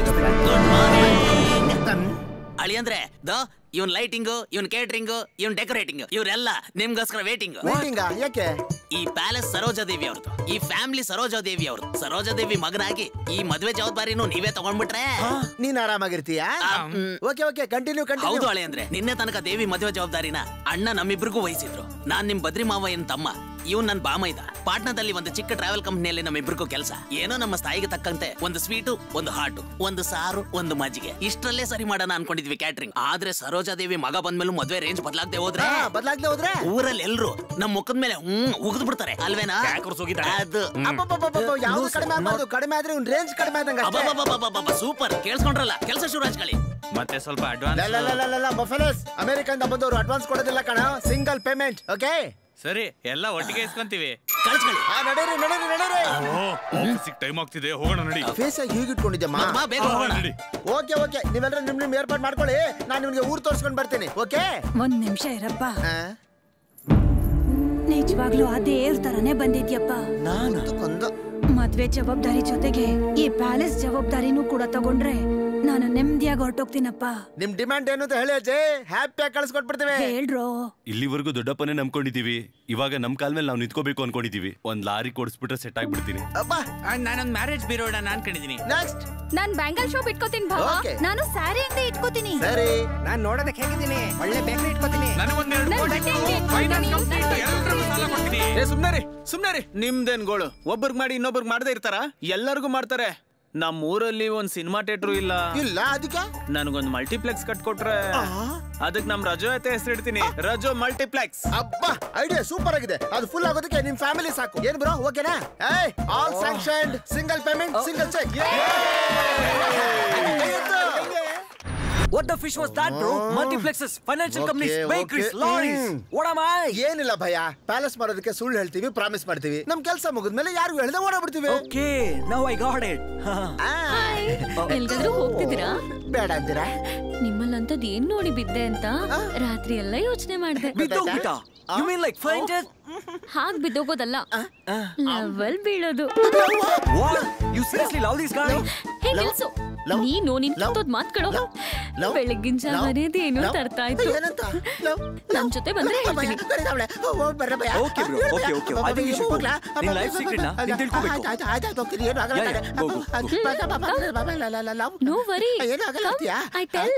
R: ಅಳಿಯಂದ್ರೆ ಇವನ್ ಲೈಟಿಂಗ್, ಇವನ್ ಕೇಟರಿಂಗ್, ಇವನ್ ಡೆಕೋರೇಟಿಂಗ್, ಇವರೆಲ್ಲ ನಿಮ್ಗೋಸ್ಕರ ವೇಟಿಂಗ್.
F: ಯಾಕೆ?
R: ಈ ಪ್ಯಾಲೇಸ್ ಸರೋಜಾದೇವಿ ಅವ್ರದ್ದು, ಈ ಫ್ಯಾಮಿಲಿ ಸರೋಜಾದೇವಿ ಅವ್ರದ್ದು. ಸರೋಜಾದೇವಿ ಮಗನಾಗಿ ಈ ಮದ್ವೆ ಜವಾಬ್ದಾರಿನೂ ನೀವೇ ತಗೊಂಡ್ಬಿಟ್ರೆ
F: ನೀನ್ ಆರಾಮಾಗಿರ್ತೀಯಾ? Okay continue.
R: ಹೌದು ಅಳಿಯಂದ್ರೆ, ನಿನ್ನೆ ತನಕ ದೇವಿ ಮದ್ವೆ ಜವಾಬ್ದಾರಿನ ಅಣ್ಣ ನಮ್ಮಿಬ್ರಿಗೂ ವಹಿಸಿದ್ರು. ನಾನ್ ನಿಮ್ ಬದ್ರಿ ಮಾವ ಏನ್ ತಮ್ಮ, ಇವನ್ ನನ್ ಬಾಮ ಇದ್ದ. ಪಾಟ್ನಾದಲ್ಲಿ ಒಂದು ಚಿಕ್ಕ ಟ್ರಾವೆಲ್ ಕಂಪ್ನಿಯಲ್ಲಿ ನಮ್ಮಿಬ್ರಿಗೂ ಕೆಲಸ. ಏನೋ ನಮ್ಮ ಸ್ಥಾಯಿಗೆ ತಕ್ಕಂತೆ ಒಂದು ಸ್ವೀಟು, ಒಂದು ಹಾಟು, ಒಂದು ಸಾರು, ಒಂದು ಮಜ್ಜಿಗೆ, ಇಷ್ಟರಲ್ಲೇ ಸರಿ ಮಾಡೋಣ ಅನ್ಕೊಂಡಿದ್ವಿ ಕ್ಯಾಟ್ರಿಂಗ್. ಆದ್ರೆ ಸರೋಜಾದೇವಿ ಮಗ ಬಂದ್ಮೇಲೂ ಮದ್ವೆ ರೇಂಜ್ ಬದಲಾಗದೆ ಹೋದ್ರೆ ಊರಲ್ಲಿ ಎಲ್ರು ನಮ್ ಮುಖದ ಮೇಲೆ ಉಗಿದ್ ಬಿಡ್ತಾರೆ ಅಲ್ವೇನಾ? ಅದು
F: ಯಾವ್ದು ಕಡಿಮೆ ಆಗ್ಬಾರ್ದು, ಕಡಿಮೆ ಆದ್ರೆ ರೇಂಜ್ ಕಡಿಮೆ ಆದಂಗ.
R: ಸೂಪರ್, ಕೇಳಿಸ್ಕೊಂಡ್ರಲ್ಲ, ಕೆಲಸ ಶುರು ಹಚ್ಕೊಳ್ಳಿ.
D: ಮತ್ತೆ ಸ್ವಲ್ಪ ಅಡ್ವಾನ್ಸ್.
F: ಅಮೆರಿಕದಿಂದ ಬಂದವರು ಅಡ್ವಾನ್ಸ್ ಕೊಡೋದಿಲ್ಲ ಕಣ, ಸಿಂಗಲ್ ಪೇಮೆಂಟ್. ಓಕೆ
D: ಸರಿ, ಎಲ್ಲ ಒಟ್ಟಿಗೆ ಇಸ್ಕೊಂತೀವಿ. ಟೈಮ್ ಆಗ್ತಿದೆ, ಹೋಗೋಣ ನಡಿ.
F: ಫೇಸ್ ಆಗಿ ಹೀಗೆ ಇಟ್ಕೊಂಡಿದ್ಯಮ್ಮ. ಓಕೆ ನೀವೆಲ್ಲರೂ ನಿಮ್ ಏರ್ಪಾಟ್ ಮಾಡ್ಕೊಳ್ಳಿ, ನಾನು ನಿಮ್ಗೆ ಊರ್ ತೋರ್ಸ್ಕೊಂಡ್ ಬರ್ತೀನಿ. ಓಕೆ,
I: 1 ನಿಮಿಷ ಇರಪ್ಪ. ನಿಜವಾಗ್ಲೂ ಆ ದೇವ್ರ ತರನೇ ಬಂದಿದ್ಯಪ್ಪ. ಮದ್ವೆ ಜವಾಬ್ದಾರಿ ಜೊತೆಗೆ ಈ ಪ್ಯಾಲೇಸ್ ಜವಾಬ್ದಾರಿನೂ ಕೂಡ ತಗೊಂಡ್ರೆ ನಾನು ನೆಮ್ಮದಿಯಾಗಿ ಹೊರಟೋಗ್ತೀನಪ್ಪ.
F: ನಿಮ್ ಡಿಮ್ಯಾಂಡ್ ಏನು ಅಂತ ಹೇಳಿ ಅಜ್ಜಿ, ಹ್ಯಾಪಿಯಾಗಿ ಕಳ್ಸ್ಕೊಟ್ಬಿಡ್ತೀವಿ.
I: ಹೇಳ್ರೋ.
B: ಇಲ್ಲಿವರೆಗೂ ದೊಡ್ಡಪ್ಪನೇ ನಂಬ್ಕೊಂಡಿದೀವಿ, ಇವಾಗ ನಮ್ ಕಾಲ್ ಮೇಲೆ ನಾವು ನಿಂತ್ಕೋಬೇಕು ಅನ್ಕೊಂಡಿದೀವಿ. ಒಂದ್ ಲಾರಿ ಕೊಡಿಸ್ಬಿಟ್ರೆ ಸೆಟ್ ಆಗ್ಬಿಡ್ತೀನಿ.
D: ನಾನೊಂದ್ ಮ್ಯಾರೇಜ್ ಬ್ಯೂರೋ ಇಡೋಣ ಅನ್ಕೊಂಡಿದೀನಿ.
F: ನೆಕ್ಸ್ಟ್
N: ನಾನ್ ಬ್ಯಾಂಗಲ್ ಶಾಪ್ ಇಟ್ಕೋತೀನಿ ಭಾವ.
I: ನಾನು ಸ್ಯಾರಿ ಅಂಗಡಿ ಇಟ್ಕೋತೀನಿ.
F: ಸರಿ,
K: ನಾನ್ ನೋಡೋದಕ್ಕೆ ಹೇಗಿದ್ದೀನಿ, ಒಳ್ಳೆ ಬೇಕರಿ ಇಟ್ಕೋತೀನಿ.
L: ಸುಮ್ನೆ ರೀ, ನಿಮ್ದೇನ್ ಗೋಳು? ಒಬ್ಬರ್ಗ್ ಮಾಡಿ ಇನ್ನೊಬ್ಬರ್ಗ್ ಮಾಡದೇ ಇರ್ತಾರ? ಎಲ್ಲರಿಗೂ ಮಾಡ್ತಾರೆ. ನಮ್ಮ ಊರಲ್ಲಿ ಒಂದ್ ಸಿನಿಮಾ ಥಿಯೇಟರ್ ಇಲ್ಲ.
F: ಅದಕ್ಕೆ
L: ನನಗೊಂದ್ ಮಲ್ಟಿಪ್ಲೆಕ್ಸ್ ಕಟ್ಕೊಟ್ರೆ ಅದಕ್ಕೆ ನಮ್ ರಜೋ ಐತೆ ಹೆಸರಿಡ್ತೀನಿ, ರಜೋ ಮಲ್ಟಿಪ್ಲೆಕ್ಸ್.
F: ಅಬ್ಬಾ, ಐಡಿಯಾ ಸೂಪರ್ ಆಗಿದೆ. ಅದು ಫುಲ್ ಆಗೋದಕ್ಕೆ ನಿಮ್ ಫ್ಯಾಮಿಲಿ ಸಾಕು. ಏನ್ ಬ್ರೋ, ಓಕೆನಾ? All sanctioned, single payment, single cheque.
H: What the fish was that, bro? Multiplexes, financial companies, bakeries, lorries. What am I?
F: ಏನಿಲ್ಲ ಭಯ, ಪ್ಯಾಲೇಸ್ ಮಾಡೋದಕ್ಕೆ ಸುಳ್ಳು ಹೇಳ್ತೀವಿ, ಪ್ರಾಮಿಸ್ ಮಾಡ್ತೀವಿ. ನಮ್ ಕೆಲಸ ಮುಗಿದ್ಮೇಲೆ ಯಾರಿಗೂ ಹೇಳ್ದೆ ಓಡಾಡ್ಬಿಡ್ತೀವಿ.
H: Okay, now I got it.
M: ಎಲ್ಗಾದ್ರೂ ಹೋಗ್ತಿದ್ದೀರಾ?
F: ಬೇಡ ಅಂತೀರಾ?
M: ನಿಮ್ಮಲ್ಲಂತದ್ ಏನ್ ನೋಡಿ ಬಿದ್ದೆ ಅಂತ ರಾತ್ರಿ ಎಲ್ಲ ಯೋಚನೆ ಮಾಡ್ದೆ.
H: ಬಿದ್ದೋಗ್ಬಿಟ್ಟ? You mean like fainted?
M: ಹಾಗ್ ಬಿದ್ದೋಗೋದಲ್ಲ, ಲೆವೆಲ್ ಬೀಳೋದು.
H: What? You seriously love this guy?
M: ಹೇ ನಿಲ್ಸು, ನೀನು ನಿನ್ ಕಿತ್ತೋದ್ ಮಾತ್ಕೊಡು. ಬೆಳಗ್ಗಿನ ಜಾವ ಮನೇದೇನು ತರ್ತಾ ಇತ್ತು. ನನ್ ಜೊತೆ ಬಂದ್ರೆ ಹೇಳ್ತೀನಿ.
H: Okay bro, okay. I think you should go. ನಿನ್ ಲೈಫ್ ಸೀಕ್ರೆಟ್ ನಾ ನೀನ್ ತಿಳ್ಕೋಬೇಕು.
M: No worry. I tell.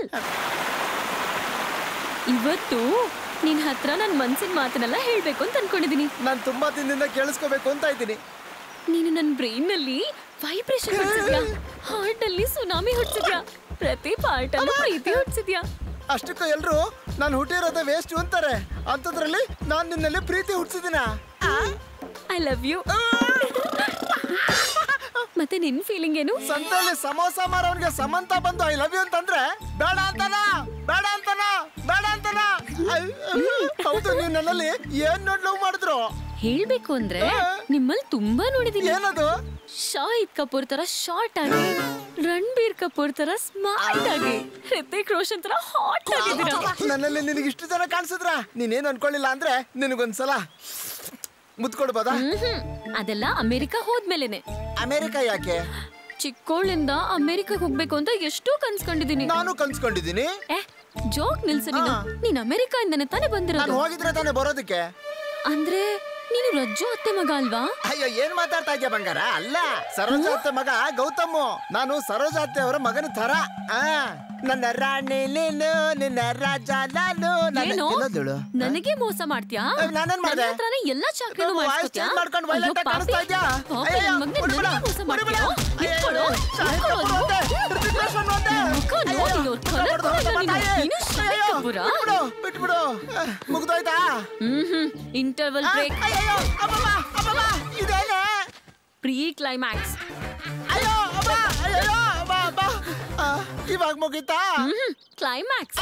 M: ಇವತ್ತು ನಿನ್ ಹತ್ರ ನನ್ ಮನ್ಸಿನ ಮಾತನ್ನೆಲ್ಲ ಹೇಳ್ಬೇಕು ಅಂತ ಅನ್ಕೊಂಡಿದೀನಿ.
F: ನಾನ್ ತುಂಬಾ ದಿನದಿಂದ ಕೇಳಿಸ್ಕೋಬೇಕು ಅಂತ ಇದ್ದೀನಿ.
M: ನೀನು ನನ್ ಬ್ರೈನ್ ನಲ್ಲಿ ವೈಬ್ರೇಷನ್ ಹುಟ್ಟಿಸಿದ್ಯಾ, ಹಾರ್ಟ್ ಅಲ್ಲಿ ಸುನಾಮಿ ಹುಟ್ಟಿಸಿದ್ಯಾ, ಪ್ರತಿ ಪಾರ್ಟ್ ಅಲ್ಲೂ ಪ್ರೀತಿ ಹುಟ್ಟಿಸಿದ್ಯಾ.
F: ಅಷ್ಟಕ್ಕೂ ಎಲ್ರು ನಾನು ಹುಟ್ಟಿರೋದೇ ವೇಸ್ಟ್ ಅಂತಾರೆ, ಅಂತದ್ರಲ್ಲಿ ನಾನ್ ನಿನ್ನಲ್ಲಿ ಪ್ರೀತಿ ಹುಟ್ಟಿಸಿದಿನ.
M: I love you. ಮತ್ತೆ ನಿನ್ ಫೀಲಿಂಗ್ ಏನು?
F: ಸಂತೆಯಲ್ಲಿ ಸಮೋಸ ಮಾರೋನ್ಗೆ ಸಮಂತ ಬಂದು ಐ ಲವ್ ಯು ಅಂತಂದ್ರೆ ಬೇಡ ಅಂತನ. ಹೌದು, ನೀವು ನನ್ನಲ್ಲಿ ಏನ್ ನೋಡಿ ಲವ್ ಮಾಡಿದ್ರು?
M: ಹೇಳ್ಬೇಕು ಅಂದ್ರೆ ನಿಮ್ಮಲ್ಲಿ ತುಂಬಾ ನೋಡಿದೀನಿ.
F: ಏನದು?
M: ಶಾಹಿದ್ ಕಪೂರ್ ತರ ಶಾರ್ಟ್ ಆಗಿ, ರಣಬೀರ್ ಕಪೂರ್ ತರ ಸ್ಮಾರ್ಟ್ ಆಗಿ, ಹೃತಿಕ್ ರೋಷನ್ ತರ ಹಾಟ್ ಆಗಿದ್ದೀರಾ.
F: ನನ್ನಲ್ಲಿ ನಿನಗೆ ಇಷ್ಟು ಜನ ಕಾಣಿಸಿದ್ರ? ನೀನೇನು ಅನ್ಕೊಳ್ಳಿಲ್ಲ ಅಂದ್ರೆ ನಿನಗೊಂದ್ಸಲ ಮುತ್ಕೊಡ್ಬೋದಾ?
M: ಅದೆಲ್ಲ ಅಮೆರಿಕ ಹೋದ್ಮೇಲೆನೆ.
F: ಅಮೆರಿಕ ಯಾಕೆ?
M: ಚಿಕ್ಕೋಳಿಂದ ಅಮೆರಿಕಕ್ಕೆ ಹೋಗ್ಬೇಕು ಅಂತ ಎಷ್ಟೋ ಕನ್ಸ್ಕೊಂಡಿದೀನಿ.
F: ನಾನು ಕನ್ಸ್ಕೊಂಡಿದ್ದೀನಿ.
M: ಜೋಕ್ ನಿಲ್ಸು ನೀನು. ನೀನ್ ಅಮೆರಿಕ ಇಂದನೇ ತಾನೇ ಬಂದಿರೋದು.
F: ನಾನು ಹೋಗಿದ್ರೆ ತಾನೇ ಬರೋದಕ್ಕೆ.
M: ಅಂದ್ರೆ ನೀನು ರಜ್ಜು ಅತ್ತೆ ಮಗ ಅಲ್ವಾ?
F: ಅಯ್ಯೋ, ಏನ್ ಮಾತಾಡ್ತಾ ಇದ್ಯಾ ಬಂಗಾರ? ಅಲ್ಲ, ಸರೋಜ ಅತ್ತೆ ಮಗ ಗೌತಮ್. ನಾನು ಸರೋಜ ಅತ್ತೆ ಅವರ ಮಗನ ತರ. ನನ್ನ ರಾಣಿ ನೀನು, ನಿನ್ನ ರಾಜ ನಾನು.
M: ನನಗೆ ಮೋಸ ಮಾಡ್ತೀಯಾ?
F: ನಾನೇನ್ ಮಾಡ್ದೆ?
M: ಎಲ್ಲ ಚಾಕ್ರಿನೂ ಮಾಡ್ಸ್ಕೊತ್ಯಾ?
F: ಮಾಡ್ಕೊಂಡು ವೈಲೆಂಟ್ ಕಾಣಿಸ್ತಾ ಇದ್ಯಾ?
M: ಮೋಸ ಮಾಡ್ತೀಯಾ?
F: ಬಿಟ್ಬಿಡು, ಮುಗ್ದೋಯ್ತಾ?
M: Interval break. Pre climax.
F: ಇವಾಗ ಮುಗೀತಾ?
M: ಕ್ಲೈಮ್ಯಾಕ್ಸ್.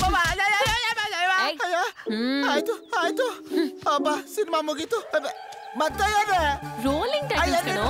F: ಆಯ್ತು ಅಬ್ಬಾ, ಸಿನಿಮಾ ಮುಗೀತು. ಮತ್ತೆ
M: ರೋಲಿಂಗ್ ಟೈಟಲ್ಸ್.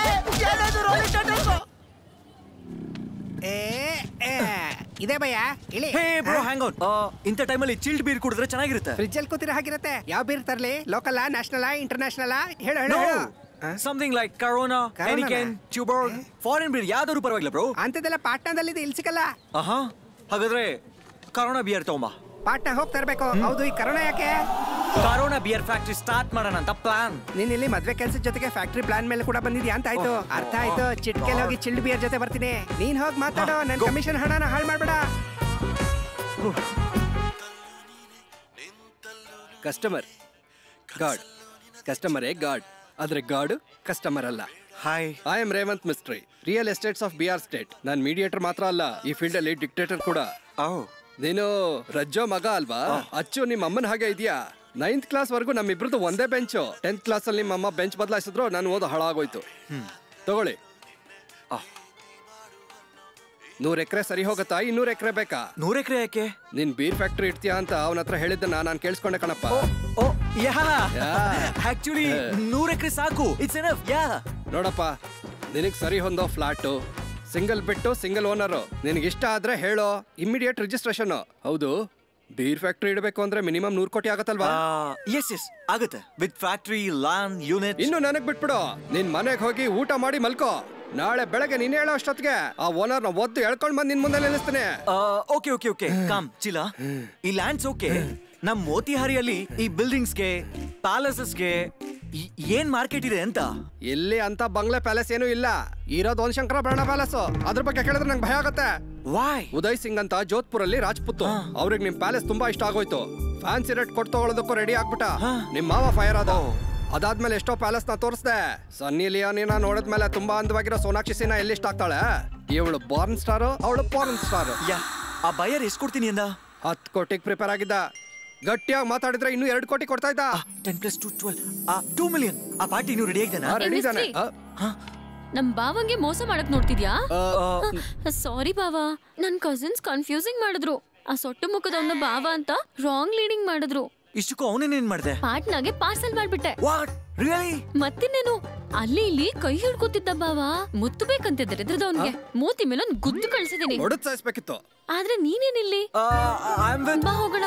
K: ಇದೇ ಭಯ ಇಳಿ.
H: Hey bro, hang on. ಇಂಥ ಟೈಮಲ್ಲಿ ಚಿಲ್ಡ್ ಬೀರ್ ಕುಡಿದ್ರೆ ಚೆನ್ನಾಗಿರುತ್ತೆ.
K: ಫ್ರಿಜ್ ಅಲ್ಲಿ ಕೂತಿರೋ ಹಾಗಿರುತ್ತೆ. ಯಾವ ಬೀರ್ ತರ್ಲಿ? Local, national, international? ಹೇಳು.
H: Something like Corona, Heineken, Tuborg, foreign beer ಯಾವ್ದಾದ್ರು ಪರವಾಗಿಲ್ಲ ಬ್ರೋ.
K: ಅಂತದೆಲ್ಲ ಪಾಟ್ನಾದಲ್ಲಿ ಇಲ್ಲಿ ಸಿಗಲ್ಲ.
H: ಹಾಗಾದ್ರೆ ಕರೋನಾ ಬಿಯರ್ ತಗೊಂಬಾ.
K: ಪಾಟ್ನಾ ಹೋಗಿ ತರಬೇಕು. ಹೌದು, ಈ ಕರೋನಾ ಯಾಕೆ?
H: ಕರೋನಾ ಬಿಯರ್ ಫ್ಯಾಕ್ಟ್ರಿ ಸ್ಟಾರ್ಟ್ ಮಾಡೋಣ ಅಂತ ಪ್ಲಾನ್.
K: ನೀನ್ ಇಲ್ಲಿ ಮದ್ವೆ ಕೆಲ್ಸದ ಜೊತೆಗೆ ಫ್ಯಾಕ್ಟ್ರಿ ಪ್ಲಾನ್ ಮೇಲೆ ಕೂಡ ಬಂದಿದ್ಯಾ ಅಂತ ಆಯ್ತು. ಅರ್ಥ ಆಯ್ತು. ಚಿಟ್ಕೆಲ್ ಹೋಗಿ ಚಿಲ್ಡ್ ಬಿಯರ್ ಜೊತೆ ಬರ್ತೀನಿ. ನೀನ್ ಹೋಗಿ ಮಾತಾಡೋ, ನನ್ ಕಮಿಷನ್ ಹಣನ ಹಾಳು ಮಾಡ್ಬೇಡ.
S: ಕಸ್ಟಮರ್ ಗಾಡ್, ಕಸ್ಟಮರೇ ಗಾಡ್, ಆದ್ರೆ ಗಾಡು ಕಸ್ಟಮರ್ ಅಲ್ಲ.
H: Hi,
S: I am Revanth Mistry, real estates of BR state. ನಾನ್ ಮೀಡಿಯೇಟರ್ ಮಾತ್ರ ಅಲ್ಲ, ಈ ಫೀಲ್ಡ್ ಅಲ್ಲಿ ಡಿಕ್ಟೇಟರ್ ಕೂಡ. ನೀನು ರಜ್ಜೋ ಮಗ ಅಲ್ವಾ? ಅಚ್ಚು ನಿಮ್ಮ ಅಮ್ಮನ ಹಾಗೆ ಇದೆಯಾ? 9th ಕ್ಲಾಸ್ ವರ್ಗು ನಮ್ಮಿಬ್ರದ್ದು ಒಂದೇ ಬೆಂಚು. 10th ಕ್ಲಾಸ್ ಅಲ್ಲಿ ನಿಮ್ಮ ಅಮ್ಮ ಬೆಂಚ್ ಬದಲಾಯಿಸಿದ್ರು, ನಾನು ಓದು ಹಾಳಾಗೋಯ್ತು. ತಗೊಳ್ಳಿ. 100 ಎಕರೆ ಸರಿ ಹೋಗತ್ತಾ? 200 ಎಕರೆ ಬೇಕಾ?
H: 100 ಎಕರೆ ಯಾಕೆ?
S: ನೀನ್ ಬೀರ್ ಫ್ಯಾಕ್ಟ್ರಿ ಇಡ್ತೀಯಾ ಅಂತ ಅವನ ಹತ್ರ ಹೇಳಿದ್ದನ್ನ ನಾನು ಕೇಳಿಸ್ಕೊಂಡೆ ಕಣಪ್ಪ.
H: ಆಕ್ಚುಲಿ 100 ಎಕರೆ ಸಾಕು. It's enough.
S: ನೋಡಪ್ಪ, ನಿನಗ್ ಸರಿ ಹೊಂದೋ ಫ್ಲಾಟು, ಸಿಂಗಲ್ ಬಿಟ್ಟು ಸಿಂಗಲ್ ಓನರ್, ನಿನಗೆ ಇಷ್ಟ ಆದ್ರೆ ಹೇಳೋ, ಇಮಿಡಿಯೇಟ್ ರಿಜಿಸ್ಟ್ರೇಷನ್. ಹೌದು, ಬೀರ್ ಫ್ಯಾಕ್ಟ್ರಿ ಇಡಬೇಕು ಅಂದ್ರೆ ಮಿನಿಮಮ್ 100 ಕೋಟಿ ಆಗತ್ತಲ್ವಾ?
H: ಎಸ್ ಆಗುತ್ತೆ. With factory, land, unit.
S: ಇನ್ನು ನನಗ್ ಬಿಟ್ಬಿಡು. ನಿನ್ ಮನೆಗ್ ಹೋಗಿ ಊಟ ಮಾಡಿ ಮಲ್ಕೋ. ನಾಳೆ ಬೆಳಗ್ಗೆ ನೀನ್ ಹೇಳೋ ಅಷ್ಟೊತ್ತಿಗೆ ಆ ಓನರ್ ನ ಒದ್ದು ಎಳ್ಕೊಂಡ್ ಬಂದ್ ನಿನ್ ಮುಂದೆ ನಿಲ್ಲಿಸ್ತೀನಿ.
H: Okay com ಚಿಲ. ಈ ಲ್ಯಾಂಡ್ಸ್ ಓಕೆ. ನಮ್ ಮೋತಿಹಾರಿಯಲ್ಲಿ ಈ ಬಿಲ್ಡಿಂಗ್ಸ್ಗೆ, ಪ್ಯಾಲೇಸಸ್ಗೆ ಏನ್ ಮಾರ್ಕೆಟ್ ಇದೆ ಅಂತ?
S: ಇಲ್ಲಿ ಅಂತ ಬಂಗ್ಲೆ ಪ್ಯಾಲೇಸ್ ಏನು ಇಲ್ಲ. ಇರೋದು ಒಂದ್ ಶಂಕರಾಭರಣ ಪ್ಯಾಲೇಸ್. ಅದ್ರ ಬಗ್ಗೆ ಕೇಳಿದ್ರೆ ನಂಗೆ ಭಯ ಆಗುತ್ತೆ.
H: ವಾಯ್?
S: ಉದಯ್ ಸಿಂಗ್ ಅಂತ ಜೋಧ್ಪುರ್ ಅಲ್ಲಿ ರಾಜ್ಪುತ್. ಅವ್ರಿಗೆ ನಿಮ್ ಪ್ಯಾಲೇಸ್ ತುಂಬಾ ಇಷ್ಟ ಆಗೋಯ್ತು. ಫ್ಯಾನ್ಸಿ ರೇಟ್ ಕೊಟ್ಟು ತಗೊಳ್ಳೋದಕ್ಕೂ ರೆಡಿ ಆಗ್ಬಿಟ್ಟ. ನಿಮ್ ಮಾವ ಫೈರ್ ಆದ. ಅದಾದ್ಮೇಲೆ ಎಷ್ಟೋ ಪ್ಯಾಲೇಸ್ ನ ತೋರಿಸ್ದೆ. ಸನ್ನಿ ಲಿಯೋನಿನ ನೋಡಿದ್ಮೇಲೆ ತುಂಬಾ ಅಂದವಾಗಿರೋ ಸೋನಾಕ್ಷಿ ಸಿನ್ಹಾ ಎಲ್ಲಿ ಇಷ್ಟ ಆಗ್ತಾಳೆ? ಇವಳು ಬಾರ್ನ್ ಸ್ಟಾರ್, ಅವಳು ಪಾರ್ನ್ ಸ್ಟಾರ್.
H: ಆ ಬಯರ್ ಎಷ್ಟು ಕೊಡ್ತೀನಿ ಅಂದ?
S: 10 ಕೋಟಿಗೆ ಪ್ರಿಪೇರ್ ಆಗಿದ್ದ. ಗಟ್ಟಿಯಾಗಿ ಮಾತಾಡಿದ್ರೆ ಇನ್ನೂ 2 ಕೋಟಿ ಕೊಡ್ತಾ ಇದ್ದ.
H: 10 + 2 12 2 ಮಿಲಿಯನ್. ಆ ಪಾರ್ಟಿ ನೀವು ರೆಡಿ ಆಗಿದ್ದಾನೆ?
S: ರೆಡಿ ಇದ್ದಾನೆ.
M: ನಮ್ ಬಾವಂಗೆ ಮೋಸ ಮಾಡಕ್ ನೋಡ್ತಿದ್ಯಾ? ಸಾರಿ ಬಾವಾ, ನನ್ ಕಸಿನ್ಸ್ ಕನ್ಫ್ಯೂಸಿಂಗ್ ಮಾಡಿದ್ರು. ಆ ಸೊಟ್ಟು ಮುಖದವನ್ನ ಬಾವ ಅಂತ ರಾಂಗ್ ಲೀಡಿಂಗ್ ಮಾಡಿದ್ರು.
H: ಇಷ್ಟಕ್ಕೂ ಅವನೇನೇನ್ ಮಾಡ್ದೆ?
M: ಪಾಟ್ನಾಗೆ ಪಾರ್ಸಲ್ ಮಾಡ್ಬಿಟ್ಟೆ.
H: ರಿಯಲಿ?
M: ಮತ್ತಿನ್ನೇನು, ಅಲ್ಲಿ ಇಲ್ಲಿ ಕೈ ಹಿಡ್ಕೊತಿದ್ದ ಬಾವ, ಮುತ್ತು ಬೇಕಂತೆ ದರಿದ್ರದವನ್ಗೆ. ಮೂತಿ ಮೇಲೆ ಒಂದ್ ಗುದ್ದು ಕಳ್ಸಿದೀನಿ. ಆದ್ರೆ ನೀನೇನಿಲ್ಲಿ? ಬಾ ಹೋಗೋಣ.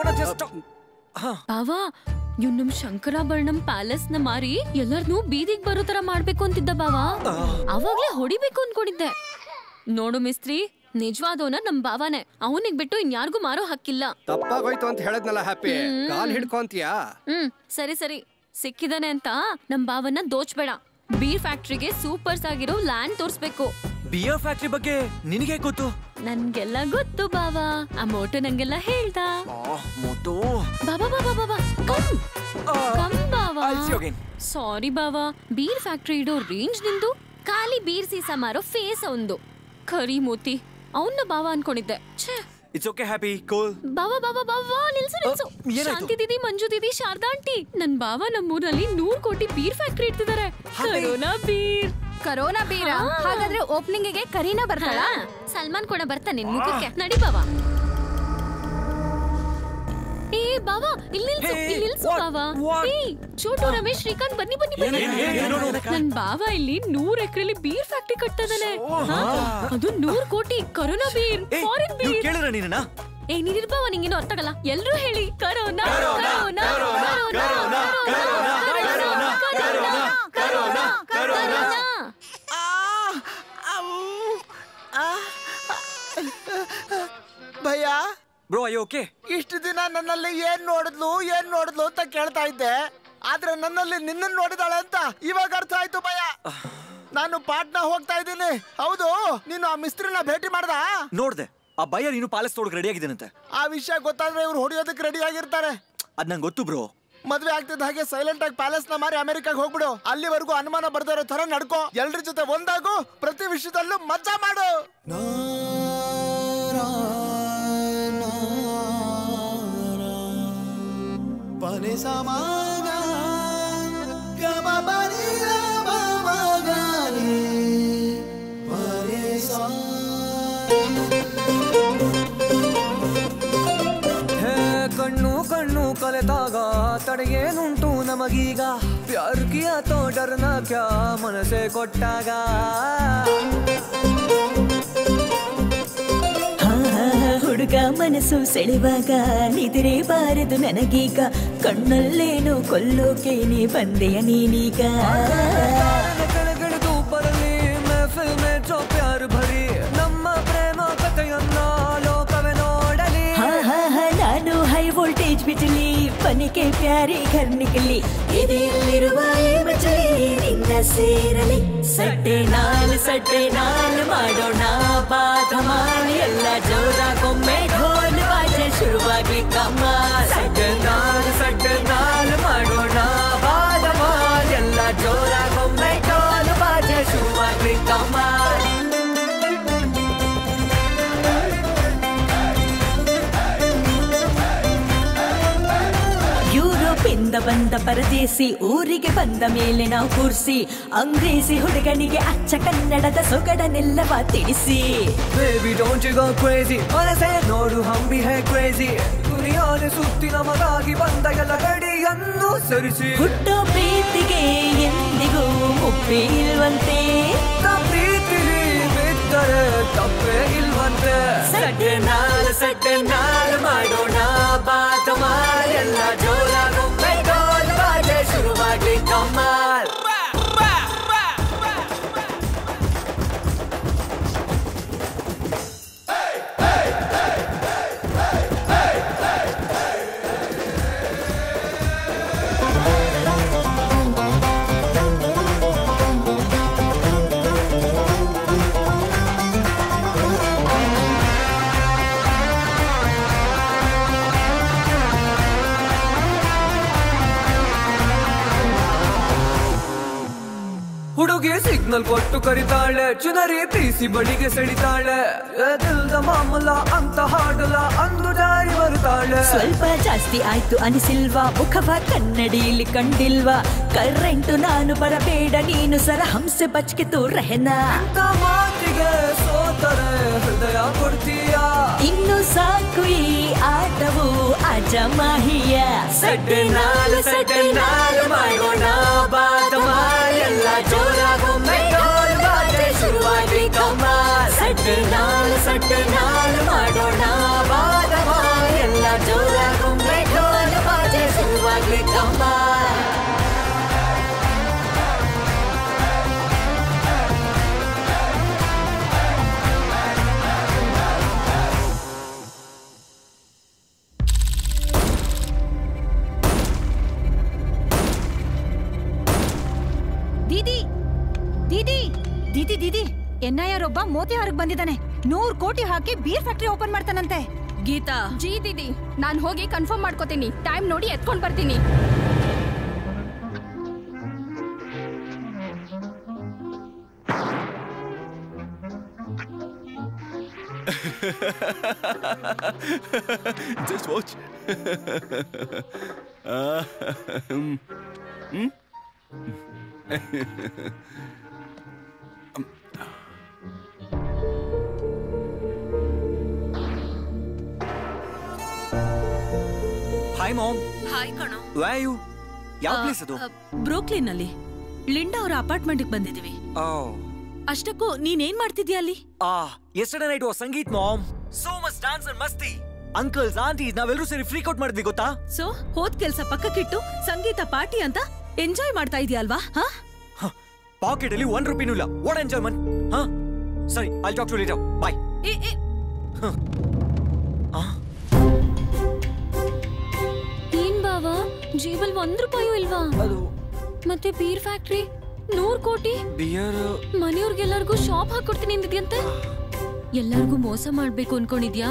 M: ಬಾವಾ, ಇವ್ ನಮ್ ಶಂಕರಾಭರಣಂ ಪ್ಯಾಲೇಸ್ ನ ಮಾರಿ ಎಲ್ಲಾರ್ನೂ ಬೀದಿಗ್ ಬರೋ ತರ ಮಾಡ್ಬೇಕು ಅಂತಿದ್ದ ಬಾವಾ. ಅವಾಗ್ಲೇ ಹೊಡಿಬೇಕು ಅನ್ಕೊಂಡಿದ್ದೆ. ನೋಡು ಮಿಸ್ತ್ರಿ, ನಿಜವಾದವನ ನಮ್ ಬಾವಾನೆ. ಅವನಿಗ್ ಬಿಟ್ಟು ಇನ್ಯಾರಿಗೂ ಮಾರೋ ಹಕ್ಕಿಲ್ಲ.
S: ತಪ್ಪಾಗೋಯ್ತು ಅಂತ ಹೇಳದ್ನಲ್ಲ ಹ್ಯಾಪಿ, ಕಾಲ್ ಹಿಡ್ಕೊಂತೀಯಾ?
M: ಸರಿ ಸರಿ, ಸಿಕ್ಕಿದಾನೆ ಅಂತ ನಮ್ ಬಾವನ್ನ ದೋಚ್ಬೇಡ. ಬೀರ್ ಫ್ಯಾಕ್ಟ್ರಿಗೆ ಸೂಪರ್ಸ್ ಆಗಿರೋ ಲ್ಯಾಂಡ್ ತೋರ್ಸ್ಬೇಕು.
H: ಬಿಯರ್ ಫ್ಯಾಕ್ಟ್ರಿ ಬಗ್ಗೆ ನಿನಗೆ ಗೊತ್ತು?
M: ನನ್ಗೆಲ್ಲ ಗೊತ್ತು ಬಾವಾ, ಆ ಮೋಟು ನಂಗೆಲ್ಲ ಹೇಳ್ದ.
H: ಮೋಟು
M: ಬಾಬಾ ಬಾಬಾ ಬಾಬಾ, ಕಮ್ ಬಾವಾ. ಸಾರಿ ಬಾವಾ, ಬೀರ್ ಫ್ಯಾಕ್ಟ್ರಿ ಇಡೋ ರೇಂಜ್ ನಿಂದು, ಖಾಲಿ ಬೀರ್ ಸೀಸ ಮಾರೋ ಫೇಸ್ ಅವಂದು. ಖರಿ ಮೂತಿ, ಅವನ್ನ ಬಾವ ಅನ್ಕೊಂಡಿದ್ದೆ.
H: It's okay Happy, cool.
M: ಬಾವಾ ಬಾವಾ ಬಾವಾ, ನಿಲ್ಸು ನಿಲ್ಸು. ಶಾಂತಿ ದೀದಿ, ಮಂಜು ದೀದಿ, ಶಾರದಾ ಆಂಟಿ, ನನ್ ಬಾವ ನಮ್ಮೂರಲ್ಲಿ 100 ಕೋಟಿ ಬೀರ್ ಫ್ಯಾಕ್ಟ್ರಿ ಇಡ್ತಿದ್ದಾರೆ. Corona beer.
N: ಕರೋನಾ ಬೀರ? ಹಾಗಾದ್ರೆ ಓಪನಿಂಗ್ ಗೆ ಕರೀನಾ ಬರ್ತಾಳ?
M: ಸಲ್ಮಾನ್ ಕೂಡ ಬರ್ತಾನೆ ನಿನ್ ಮುಖಕ್ಕೆ. ನಡಿ ಬಾವಾ. ಏ ಬಾವಾ, ಇಲ್ಲಿ ನಿಲ್ಸು ಬಾವಾ. ಏ ಚೋಟು, ರಮೇಶ್, ಶ್ರೀಕಾಂತ್, ಬನ್ನಿ ಬನ್ನಿ ಬನ್ನಿ. ನನ್ ಬಾವ ಇಲ್ಲಿ 100 ಎಕರೆಲಿ ಬೀರ್ ಫ್ಯಾಕ್ಟ್ರಿ ಕಟ್ತದಾನೆ. ಅದು 100 ಕೋಟಿ ಕರೋನಾ ಬೀರ್, ಫಾರಿನ್ ಬೀರ್.
H: ಕೇಳಿದ್ರ ನೀನಣ್ಣ?
M: ಏ ನೀನಿರ್ ಬಾವ, ನಿಂಗೇನು ಅರ್ಥ ಆಗಲ್ಲ. ಎಲ್ರೂ ಹೇಳಿ Corona Corona Corona Corona Corona Corona Corona.
F: ಭಯ
H: ಬ್ರೋ, ಅಯ್ಯೋ ಓಕೆ.
F: ಇಷ್ಟು ದಿನ ನನ್ನಲ್ಲಿ ಏನ್ ನೋಡಿದ್ಲು ಅಂತ ಕೇಳ್ತಾ ಇದ್ದೆ. ಆದ್ರೆ ನನ್ನಲ್ಲಿ ನಿನ್ನನ್ನು ನೋಡಿದಾಳೆ ಅಂತ ಇವಾಗ ಅರ್ಥ ಆಯ್ತು ಭಯ. ನಾನು ಪಾಟ್ನಾ ಹೋಗ್ತಾ ಇದ್ದೀನಿ. ಹೌದು, ನೀನು ಆ ಮಿಸ್ತ್ರಿನ ಭೇಟಿ ಮಾಡ್ದ?
H: ನೋಡ್ದೆ, ಆ ಭಯ ನೀನು ಪ್ಯಾಲೇಸ್ ತೊಡಕ್ ರೆಡಿ ಆಗಿದ್ದೇನಂತೆ.
F: ಆ ವಿಷಯ ಗೊತ್ತಾದ್ರೆ ಇವ್ರು ಹೊಡಿಯೋದಕ್ಕೆ ರೆಡಿ ಆಗಿರ್ತಾರೆ.
H: ಅದ್ ನಂಗೆ ಗೊತ್ತು ಬ್ರೋ.
F: ಮದ್ವೆ ಆಗ್ತಿದ್ದ ಹಾಗೆ ಸೈಲೆಂಟ್ ಆಗಿ ಪ್ಯಾಲೇಸ್ ನ ಮಾರಿ ಅಮೆರಿಕಾಗ್ ಹೋಗ್ಬಿಡು. ಅಲ್ಲಿವರೆಗೂ ಅನುಮಾನ ಬರ್ದಿರೋ ತರ ನಡ್ಕೋ. ಎಲ್ರ ಜೊತೆ ಒಂದಾಗು, ಪ್ರತಿ ವಿಷಯದಲ್ಲೂ ಮಜಾ ಮಾಡು.
P: ಪನೆ ಸಮಾನ ಗಮ ಬರಿ ಮಗನಿ ಪರೆ ಸಾ.
G: ಕಣ್ಣು ಕಣ್ಣು ಕಲೆತಾಗ ತಡೆಯೇನುಂಟು ನಮಗೀಗ. ಪ್ಯಾರ್ ಕಿಯಾ ತೋ ಡರ್ನಾ ಕ್ಯಾ ಮನಸೆ ಕೊಟ್ಟಾಗ.
T: ಹುಡುಗ ಮನಸ್ಸು ಸೆಳೆವಾಗ ನಿದ್ರೆ ಬಾರದು ನನಗೀಗ. ಕಣ್ಣಲ್ಲೇನು ಕೊಲ್ಲೋಕೆ ನೀ ಬಂದೆಯ ನೀನೀಗ.
G: ಕೆಳಗಿಳಿದು ಬರಲಿ ಮೆಹಫಿಲ್ ಮೇ ಜೋ ಪ್ಯಾರ್ ಭರಿ, ನಮ್ಮ ಪ್ರೇಮ ಕಥೆಯನ್ನ ಲೋಕವೇ ನೋಡಲಿ.
T: ನಾನು ಹೈ ವೋಲ್ಟೇಜ್ ಬಿಜಲಿ, ಪನಿಕೆ ಪ್ಯಾರಿ ಘರ್ ನಿಕಲಿ. ಇದೆಯಲ್ಲಿರುವ ಈ ಮಚಲಿ ನಿನ್ನ ಸೇರಲಿ. ಸಡ್ಡೆ ನಾಲ್ ಮಾಡೋಣ ಬಾತ ಮಾಡಿ. ಎಲ್ಲ ಜೋರಾಗೊಮ್ಮೆ ಢೋಲ್ ಬಾಜೆ ಶುರುವಾಗಿ ಕಮಾಲ್. ಸಡ್ಡೆ ನಾಲ್ ಮಾಡೋಣ ಬಾತ ಮಾಡಿ. ಎಲ್ಲ ಜೋರಾಗೊಮ್ಮೆ ಢೋಲ್ ಬಾಜೆ ಶುರುವಾಗಿ ಕಮಾಲ್. ಯುರೋಪಿಂದ ಬಂದ ಪರದೇಸಿ, ಊರಿಗೆ ಬಂದ ಮೇಲೆ ನಾವು ಕೂರ್ಸಿ. ಅಂಗ್ರೇಸಿ ಹುಡುಗನಿಗೆ ಅಚ್ಚ ಕನ್ನಡದ ಸೊಗಡನೆಲ್ಲವ ತಿಳಿಸಿ.
G: Baby don't you go crazy, ಮನಸೆ ನೋಡು ಹಂಬಿ ಹೇ ಕ್ರೇಜಿ. ದುನಿಯಾದ ಸುತ್ತಿ ನಮಗಾಗಿ ಬಂದ ಎಲ್ಲ ಗಡಿಯನ್ನು ಸರಿಸಿ.
T: ಹುಟ್ಟೋ ಪ್ರೀತಿಗೆ ಎಂದಿಗೂ ಮುಪ್ಪೆ ಇಲ್ವಂತೆ.
G: ಪ್ರೀತಿಲಿ ಬಿದ್ದರೆ ತಪ್ಪೇ ಇಲ್ವಂತೆ.
T: ಸಡ್ಡೆ ನಾಲ್ ಮಾಡೋಣ ಬಾತ ಮಾಡಿ. ಎಲ್ಲ ಜೋರಾಗೊಮ್ಮೆ ಢೋಲ್ ಬಾಜೆ ಶುರುವಾಗ್ಲಿ ಕಮಾಲ್.
G: ಹುಡುಗಿ ಸಿಗ್ನಲ್ ಕೊಟ್ಟು ಕರಿತಾಳೆ, ಚುನರಿ ತೀಸಿ ಬಡಿಗೆ ಸೆಳಿತಾಳೆ, ದಿಲ್ದ ಮಾಮೂಲ ಅಂತ ಹಾಡಲ ಅಂದು ಜಾರಿ ಬರುತ್ತಾಳೆ.
T: ಸ್ವಲ್ಪ ಜಾಸ್ತಿ ಆಯ್ತು ಅನಿಸಿಲ್ವಾ, ಮುಖವ ಕನ್ನಡಿಲಿ ಕಂಡಿಲ್ವಾ, ಕರೆಂಟು ನಾನು ಬರಬೇಡ ನೀನು ಸರ ಹಂಸೆ ಬಚ್ಕೆ ತೋರಹೆನ.
G: ಮಾತಿಗೆ ಸೋತರೆ ಹೃದಯ ಕೊಡ್ತೀಯ,
T: ಇನ್ನು ಸಾಕು ಈ ಆಟವು ಅಜಮಾಹಿಯ.
G: ಸಡ್ಡೆನಾಲು ಮಾಡೋಣ ಬಾದಮ, ಎಲ್ಲ ಜೋರಾಗೊಮ್ಮೆ ಡೋಲ್ ಬಾಜೆ ಶುರುವಾಗಿ ಕಮಾಲ್. ಸಡ್ಡೆನಾಲು ಮಾಡೋಣ ಬಾದಮ, ಎಲ್ಲ ಜೋರಾಗೊಮ್ಮೆ ಡೋಲ್ ಬಾಜೆ ಶುರುವಾಗಿ ಕಮಾಲ್.
I: ದೀದಿ ಎನ್ಐಆರ್ ಒಬ್ಬ ಮೋತಿಹಾರಕ್ಕೆ ಬಂದಿದ್ದಾನೆ. 100 ಕೋಟಿ ಹಾಕಿ ಬೀರ್ ಫ್ಯಾಕ್ಟರಿ ಓಪನ್ ಮಾಡ್ತಾನಂತೆ.
J: ಗೀತಾ
N: ಜಿ ದೀದಿ, ನಾನು ಹೋಗಿ ಕನ್ಫರ್ಮ್ ಮಾಡ್ಕೋತೀನಿ. ಟೈಮ್ ನೋಡಿ ಎತ್ಕೊಂಡ್ ಬರ್ತೀನಿ.
B: Just watch.
H: Hi mom.
J: Hi ಕಣೋ.
H: Where are you? ಯಾವ ಪ್ಲೇಸ್ ಅದು?
J: ಬ್ರೂಕ್ಲಿನ್ ಅಲ್ಲಿ ಲಿಂಡಾ ಅವರ ಅಪಾರ್ಟ್ಮೆಂಟ್ ಬಂದಿದೀವಿ. ಅಷ್ಟಕ್ಕೂ ನೀನೇನ್ ಮಾಡ್ತಿದ್ಯಾ ಅಲ್ಲಿ?
H: yesterday night was sangeet mom. So much dance and masti. Uncles aunties ನಾವೆಲ್ಲರೂ ಸೇರಿ ಫ್ರೀಕ್ ಔಟ್ ಮಾಡಿದ್ವಿ ಗೊತ್ತಾ?
J: ಸೊ ಹೋದ್ ಕೆಲ್ಸ ಪಕ್ಕಕ್ಕಿಟ್ಟು ಸಂಗೀತ ಪಾರ್ಟಿ ಅಂತ ಎಂಜಾಯ್ ಮಾಡ್ತಾ ಇದೀಯ ಅಲ್ವಾ?
H: ಪಾಕೆಟ್ ಅಲ್ಲಿ 1 ರೂಪಾಯಿನೂ ಇಲ್ಲ. What enjoyment? ಸರಿ, I'll talk to you later. Bye.
M: ಏನ್ ಬಾವಾ, ಜೇಬಲ್ 1 ರೂಪಾಯೂ ಇಲ್ವಾ? ಮತ್ತೆ ಬೀರ್ ಫ್ಯಾಕ್ಟ್ರಿ 100 ಕೋಟಿ
H: ಬಿಯರ್,
M: ಮನೆಯವ್ರಿಗೆಲ್ಲರಿಗೂ ಶಾಪ್ ಹಾಕೊಡ್ತೀನಿ ಅಂದಿದ್ಯಂತೆ. ಎಲ್ಲರಿಗೂ ಮೋಸ ಮಾಡ್ಬೇಕು ಅನ್ಕೊಂಡಿದ್ಯಾ?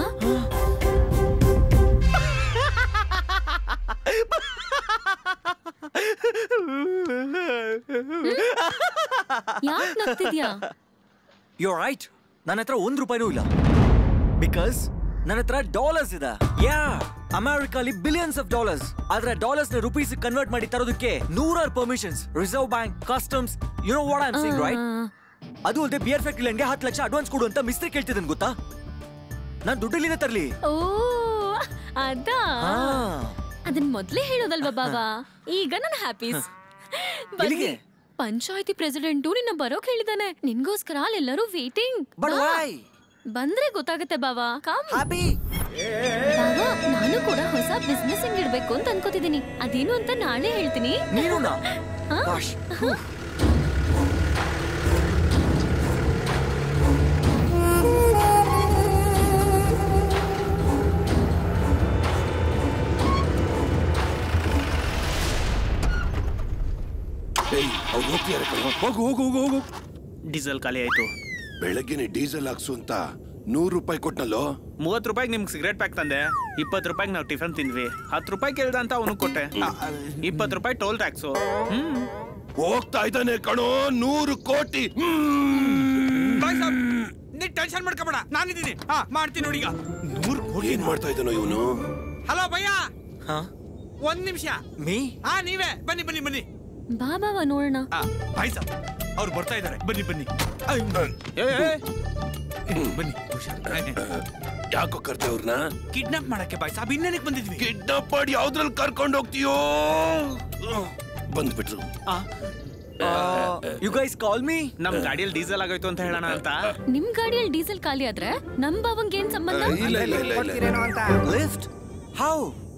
M: ಯಾಕ್ ನಗ್ತಿದ್ಯಾ?
H: You're right. ನನ್ನ ಹತ್ರ 1 ರೂಪಾಯಿನೂ ಇಲ್ಲ. ಬಿಕಾಸ್ ನನ್ನ ಹತ್ರ ಡಾಲರ್ಸ್ ಇದೆ. ಅಮೆರಿಕಲ್ಲಿ ಬಿಲಿಯನ್ಸ್ ಆಫ್ ಡಾಲರ್ಸ್. ಆದ್ರೆ ಡಾಲರ್ಸ್ ನ ರುಪೀಸ್ ಕನ್ವರ್ಟ್ ಮಾಡಿ ತರೋದಕ್ಕೆ 100 permissions, reserve bank, customs, you know what I am saying right? ಅದು ಅಲ್ಲದೆ ಬಿಯರ್ ಫ್ಯಾಕ್ಟರಿ ಲೈನ್ಗೆ 10 ಲಕ್ಷ ಅಡ್ವಾನ್ಸ್ ಕೊಡು ಅಂತ ಮಿಸ್ತ್ರಿ ಕೇಳ್ತಿದ್ದಾನೆ ಗೊತ್ತಾ? ನಾನು ದುಡ್ಡಲ್ಲಿಂದ ತರ್ಲಿ?
M: ಓ ಅದಾ, ಅದನ್ನ ಮೊದ್ಲೇ ಹೇಳೋದಲ್ವಾ ಬಾಬಾ. ಈಗ ನನ್ನ ಹ್ಯಾಪೀಸ್. ಪಂಚಾಯತಿ ಪ್ರೆಸಿಡೆಂಟು ನಿನ್ನ ಬರೋಕ್ ಹೇಳಿದಾನೆ. ನಿನ್ಗೋಸ್ಕರ ಅಲ್ಲೆಲ್ಲರೂ ವೇಟಿಂಗ್. ಬಂದ್ರೆ ಗೊತ್ತಾಗುತ್ತೆ ಬಾವಾ. ಬಾವಾ, ನಾನು ಕೂಡ ಹೊಸ ಬಿಸ್ನೆಸ್ ಇಡ್ಬೇಕು ಅಂತ ಅನ್ಕೋತಿದ್ದೀನಿ. ಅದೇನು ಅಂತ ನಾಳೆ ಹೇಳ್ತೀನಿ.
O: ಹೋಗು.
L: ಡೀಸೆಲ್ ಖಾಲಿ ಆಯ್ತು.
O: ಬೆಳಗ್ಗೆನೆ ಡೀಸೆಲ್ ಹಾಕ್ಸು ಅಂತ 100 ರೂಪಾಯಿ ಕೊಟ್ನಲ್ಲೋ.
L: 30 ರೂಪಾಯಿಗೆ ನಿಮ್ಗೆ ಸಿಗರೇಟ್ ಪ್ಯಾಕ್ ತಂದೆ. 20 ರೂಪಾಯಿಗೆ ನಾವು ಟಿಫನ್ ತಿಂದ್ವಿ. 10 ರೂಪಾಯಿ ಕೇಳ್ದ ಅಂತ ಅವನು ಕೊಟ್ಟೆ. 20 ರೂಪಾಯಿ ಟೋಲ್ ಟ್ಯಾಕ್ಸು.
O: ಹೋಗ್ತಾ ಇದ್ದಾನೆ ಕಣೋ 100 ಕೋಟಿ.
D: ನೀ ಟೆನ್ಷನ್ ಮಾಡ್ಕೋಬೇಡ, ನಾನಿದ್ದೀನಿ. ಮಾಡ್ತೀನಿ ನೋಡಿ. ಈಗ 100 ಕೋಟಿ
O: ಏನ್ ಮಾಡ್ತಾ ಇದ್ದಾನೋ ಇವನು?
D: ಹಲೋ ಭಯ್ಯ, 1 ನಿಮಿಷ. ನೀವೇ ಬನ್ನಿ.
M: ಬಾ ಬಾವಾ ನೋಡೋಣ.
D: ಭಾಯ್ ಸಾಬ್ ಅವ್ರು ಬರ್ತಾ ಇದ್ದಾರೆ. ಬನ್ನಿ ಬನ್ನಿ.
O: ಯಾಕೋ ಕರ್ತೆ ಅವ್ರನ್ನ?
D: ಕಿಡ್ನಾಪ್ ಮಾಡಕ್ಕೆ ಭಾಯ್ ಸಾಬ್. ಇನ್ನೇನಕ್ಕೆ ಬಂದಿದ್ವಿ?
O: ಕಿಡ್ನಾಪ್ ಮಾಡಿ ಯಾವ್ದ್ರಲ್ಲಿ ಕರ್ಕೊಂಡು ಹೋಗ್ತೀಯೋ? ಬಂದ್ಬಿಟ್ರು.
H: You guys call me.
L: ನಮ್ ಗಾಡಿಯಲ್ಲಿ ಡೀಸೆಲ್ ಆಗೋಯ್ತು ಅಂತ ಹೇಳೋಣ ಅಂತ.
M: ನಿಮ್ ಗಾಡಿಯಲ್ಲಿ ಡೀಸೆಲ್ ಖಾಲಿ ಆದ್ರೆ ನಮ್ ಬಾವಂಗೆ ಏನ್ ಸಂಬಂಧ?
H: Lift how?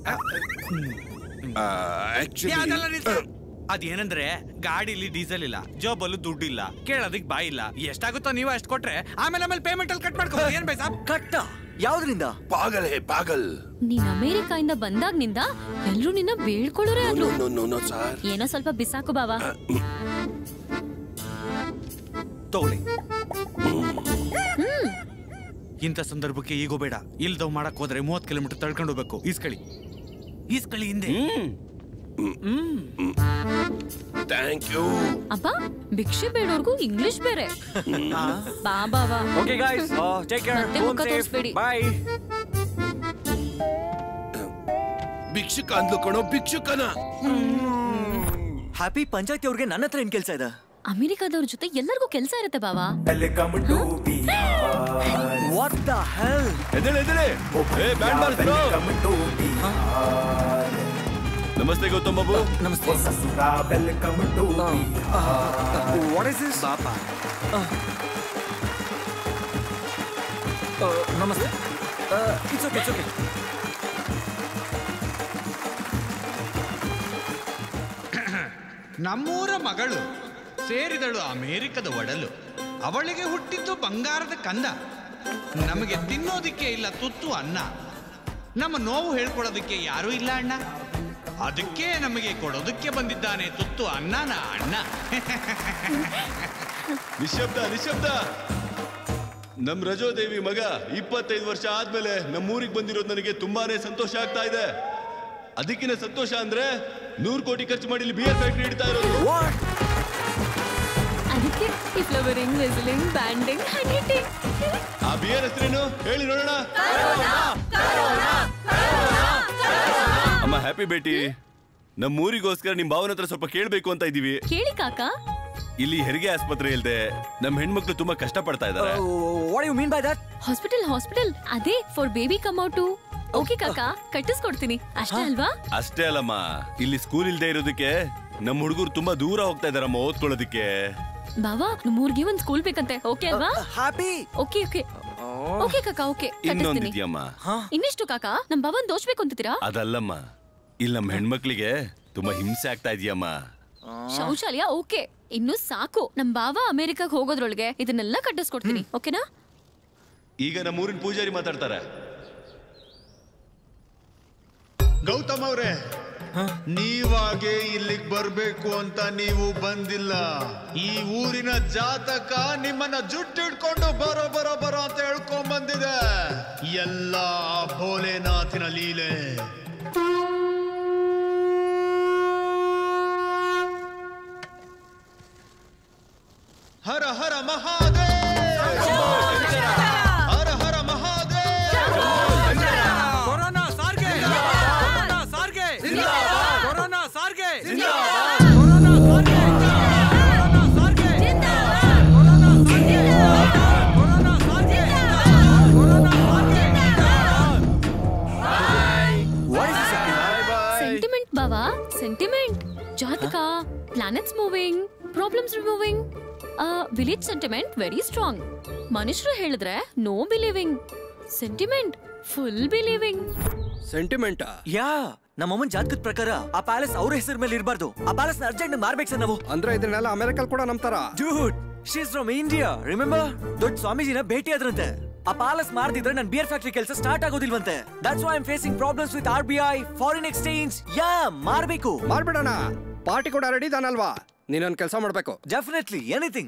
D: ಅದೇನಂದ್ರೆ ಗಾಡಿಲಿ ಡೀಸೆಲ್ ಇಲ್ಲ, ಜಾಬಲ್ಲೂ ದುಡ್ಡು ಇಲ್ಲ, ಕೇಳೋದಕ್ ಬಾಯಿ ಇಲ್ಲ. ಎಷ್ಟಾಗುತ್ತೋ ನೀವು ಅಷ್ಟು ಕೊಟ್ರೆ ಆಮೇಲೆ ಪೇಮೆಂಟ್ ಅಲ್ಲಿ ಕಟ್ ಮಾಡ್ಕೋ. ಏನ್ ಬೈ ಸಾಬ್?
H: ಕಟ್ಟ ಯಾವ್ದ್ರಿಂದ?
O: ಪಾಗಲ್.
M: ನೀನ್ ಅಮೆರಿಕಾಯಿಂದ ಬಂದಾಗ್ನಿಂದ ಎಲ್ರು ನಿನ್ನ ಬೇಳ್ಕೊಳ್ಳೋರೇ ಆದ್ರು. ಏನೋ ಸ್ವಲ್ಪ ಬಿಸಾಕು ಬಾವಾ.
D: ತಗೊಳ್ಳಿ. ಇಂಥ ಸಂದರ್ಭಕ್ಕೆ ಈಗೋ ಬೇಡ. ಇಲ್ದವ್ ಮಾಡಕ್ ಹೋದ್ರೆ 30 ಕಿಲೋಮೀಟರ್ ತಳ್ಕೊಂಡು ಹೋಗ್ಬೇಕು. ಈಸ್ಕಳಿ ಹಿಂದೆ.
O: Thank you.
M: ಅಪ್ಪ ಭಿಕ್ಷೆ ಬೇಡೋರ್ಗೂ ಇಂಗ್ಲಿಷ್ ಬೇರೆ. ಬಾ ಬಾ ಬಾ.
H: Okay guys, take care.
M: ಮತ್ತೆ ಮುಖ ತೋರಿಸ್ಬೇಡಿ.
H: ಬೈ.
O: ಭಿಕ್ಷುಕ ಅಂದ್ಲು ಕಣೋ, ಭಿಕ್ಷುಕನ.
H: ಹ್ಯಾಪಿ ಪಂಚಾಯತಿ ಅವ್ರಿಗೆ ನನ್ನ ಹತ್ರ ಏನ್ ಕೆಲಸ ಇದೆ?
M: ಅಮೆರಿಕಾದವ್ರ ಜೊತೆ ಎಲ್ಲರಿಗೂ ಕೆಲಸ ಇರುತ್ತೆ ಬಾವಾ.
H: What the hell?
B: ಎದ್ದೇಳೆ. ಏ ಬ್ಯಾಂಡ್ ಬಾರಿಸ್ರೋ. Namaste Gautam babu.
H: Namaste. What is this? ಬಾಪ. Namaste. It's okay, it's okay.
D: ನಮ್ಮೂರ ಮಗಳು ಸೇರಿದಳು ಅಮೆರಿಕದ ಒಡಲು, ಅವಳಿಗೆ ಹುಟ್ಟಿದ್ದು ಬಂಗಾರದ ಕಂದ. ನಮಗೆ ತಿನ್ನೋದಿಕ್ಕೆ ಇಲ್ಲ ತುತ್ತು ಅನ್ನ, ನಮ್ಮ ನೋವು ಹೇಳ್ಕೊಡೋದಕ್ಕೆ ಯಾರೂ ಇಲ್ಲ ಅಣ್ಣ. ಅದಕ್ಕೆ ನಮಗೆ ಕೊಡೋದಕ್ಕೆ ಬಂದಿದ್ದಾನೆ ತುತ್ತು ಅನ್ನನ ಅಣ್ಣ.
B: ನಿಶಬ್ದ. ನಮ್ ರಜೋದೇವಿ ಮಗ 25 ವರ್ಷ ಆದ್ಮೇಲೆ ನಮ್ಮೂರಿಗೆ ಬಂದಿರೋದು ನನಗೆ ತುಂಬಾನೇ ಸಂತೋಷ ಆಗ್ತಾ ಇದೆ. ಅದಕ್ಕಿಂತ ಸಂತೋಷ ಅಂದ್ರೆ 100 ಕೋಟಿ ಖರ್ಚು ಮಾಡಿ ಇಲ್ಲಿ ಬಿಯರ್ ಫ್ಯಾಕ್ಟರಿ ಇಡ್ತಾ ಇರೋದು.
M: ಅದಕ್ಕೆ ಫ್ಲವರಿಂಗ್, ವಿಸಿಲಿಂಗ್, ಬ್ಯಾಂಡಿಂಗ್, ಹನಿಟಿಂಗ್.
B: ಆ ಬಿಯರ್ ಹೆಸರೇನು ಹೇಳಿ ನೋಡೋಣ. ಅಮ್ಮ ಹ್ಯಾಪಿ ಬೇಟಿ, ನಮ್ಮೂರಿಗೋಸ್ಕರ ನಿಮ್ ಭಾವನ ಹತ್ರ ಸ್ವಲ್ಪ ಕೇಳ್ಬೇಕು ಅಂತ ಇದೀವಿ.
M: ಕೇಳಿ ಕಾಕ.
B: ಇಲ್ಲಿ ಹೆರಿಗೆ ಆಸ್ಪತ್ರೆ ಇಲ್ದೆ ನಮ್ ಹೆಣ್ಮಕ್ಳು ತುಂಬಾ ಕಷ್ಟ ಪಡ್ತಾ ಇದಾರೆ.
H: What you mean by that?
M: Hospital ಅದೇ for baby come out. Okay ಕಾಕ, ಕಟ್ಟಿಸ್ಕೊಡ್ತೀನಿ. ಅಷ್ಟೇ ಅಲ್ವಾ?
B: ಅಷ್ಟೇ ಅಲ್ಲಮ್ಮ, ಇಲ್ಲಿ ಸ್ಕೂಲ್ ಇಲ್ದೇ ಇರೋದಕ್ಕೆ ನಮ್ ಹುಡುಗರು ತುಂಬಾ ದೂರ ಹೋಗ್ತಾ ಇದಾರಮ್ಮ ಓದ್ಕೊಳ್ಳೋದಿಕ್ಕೆ.
M: ಬಾವಾ, ನಮ್ಮೂರ್ಗೆ ಒಂದ್ ಸ್ಕೂಲ್ ಬೇಕಂತೆ. ಓಕೆ ಅಲ್ವಾ?
H: ಹ್ಯಾಪಿ.
M: ಓಕೆ ಕಾಕ, ಓಕೆ ಕಟ್ಟಿಸ್ತೀನಿ.
B: ಇನ್ನೊಂದಿದ್ಯಮ್ಮ.
M: ಇನ್ನೆಷ್ಟು ಕಾಕ? ನಮ್ ಬಾವನ್ ದೋಚ್ಬೇಕು ಅಂತಿದ್ದೀರಾ?
B: ಅದಲ್ಲಮ್ಮ, ಇಲ್ಲಿ ನಮ್ ಹೆಣ್ಮಕ್ಳಿಗೆ ತುಂಬಾ ಹಿಂಸೆ ಆಗ್ತಾ ಇದೆಯಮ್ಮ.
M: ಶೌಚಾಲಯ ಓಕೆ, ಇನ್ನು ಸಾಕು. ನಮ್ ಬಾವ ಅಮೆರಿಕಾಗ್ ಹೋಗೋದ್ರೊಳಗೆ ಇದನ್ನೆಲ್ಲ ಕಟ್ಟಿಸ್ಕೊಡ್ತೀನಿ. ಓಕೆನಾ?
B: ಈಗ ನಮ್ಮೂರಿನ ಪೂಜಾರಿ ಮಾತಾಡ್ತಾರೆ.
U: ಗೌತಮ್ ಅವ್ರೆ, ನೀವಾಗೆ ಇಲ್ಲಿಗೆ ಬರ್ಬೇಕು ಅಂತ ನೀವು ಬಂದಿಲ್ಲ. ಈ ಊರಿನ ಜಾತಕ ನಿಮ್ಮನ್ನ ಜುಟ್ಟಿಡ್ಕೊಂಡು ಬರೋ ಅಂತ ಹೇಳ್ಕೊಂಡ್ ಬಂದಿದೆ. ಎಲ್ಲ ಭೋಲೆನಾಥಿನ ಲೀಲೆ. ಹರ ಹರ ಮಹಾದೇವ್, ಹರ ಹರ ಮಹಾದೇವ್.
D: ಕೊರೋನಾ ಸಾರ್ಗೆ, ಕೊರೋನಾ ಸಾರ್ಗೆ, ಕೊರೋನಾ ಸಾರ್ಗೆ,
M: ಸೆಂಟಿಮೆಂಟ್ ಬಾವಾ, ಸೆಂಟಿಮೆಂಟ್. ಜಾತಕ, planets moving, problems removing. Village sentiment very strong. ಮನುಷ್ಯರು ಹೇಳಿದ್ರೆ no believing. Sentiment full believing.
S: Sentiment
H: yeah, ನಮ್ಮಮ್ಮನ ಜಾತಕದ ಪ್ರಕಾರ ಆ ಪ್ಯಾಲೇಸ್ ಅವ್ರ ಹೆಸರು ಮೇಲೆ ಇರಬಾರ್ದು. ಆ ಪ್ಯಾಲೇಸ್ ಅರ್ಜೆಂಟ್ ಮಾರ್ಬೇಕು ಸರ್ ನಾವು.
S: ಅಂದ್ರೆ ಇದನ್ನೆಲ್ಲ ಅಮೆರಿಕಲ್ ಕೂಡ ನಂಬ್ತಾರ?
H: Dude, she is from India. Remember, ದೊಡ್ಡ ಸ್ವಾಮೀಜಿನ ಭೇಟಿ ಆದ್ರಂತೆ. ಆ ಪ್ಯಾಲೇಸ್ ಮಾರ್ದಿದ್ರೆ ನನ್ನ ಬಿಯರ್ ಫ್ಯಾಕ್ಟರಿ ಕೆಲಸ ಸ್ಟಾರ್ಟ್ ಆಗೋದಿಲ್ವಂತೆ. That's why I am facing problems with RBI, foreign exchange. Yeah, ಮಾರ್ಬೇಕು.
S: ಮಾಡ್ಬಿಡೋಣ. ಪಾರ್ಟಿ ಕೂಡ ರೆಡಿ ಇದಾನಲ್ವಾ? ನೀನೊಂದು ಕೆಲಸ ಮಾಡ್ಬೇಕು.
H: Definitely, anything.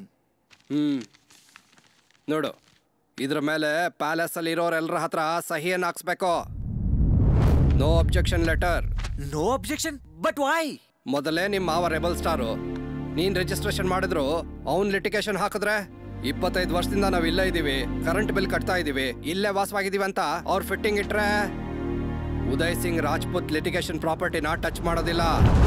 S: ನೋಡು, ಇದ್ರ ಮೇಲೆ ಪ್ಯಾಲೇಸ್ ಅಲ್ಲಿ ಇರೋರೆಲ್ಲರ ಹತ್ರ ಸಹಿಯನ್ನು ಹಾಕ್ಸ್ಬೇಕು. No objection letter.
H: No objection? But why?
S: ಮೊದಲೇ ನಿಮ್ಮ ಮಾವ ರೆಬಲ್ ಸ್ಟಾರು. ನೀನ್ ರಿಜಿಸ್ಟ್ರೇಷನ್ ಮಾಡಿದ್ರು ಅವ್ನ್ ಲಿಟಿಗೇಷನ್ ಹಾಕಿದ್ರೆ 25 ವರ್ಷದಿಂದ ನಾವ್ ಇಲ್ಲೇ ಇದೀವಿ, ಕರೆಂಟ್ ಬಿಲ್ ಕಟ್ತಾ ಇದೀವಿ, ಇಲ್ಲೇ ವಾಸವಾಗಿದೀವಿ ಅಂತ ಅವ್ರ ಫಿಟ್ಟಿಂಗ್ ಇಟ್ರೆ ಉದಯ್ ಸಿಂಗ್ ರಾಜ್ಪೂತ್ ಲಿಟಿಗೇಷನ್ ಪ್ರಾಪರ್ಟಿನ ಟಚ್ ಮಾಡೋದಿಲ್ಲ.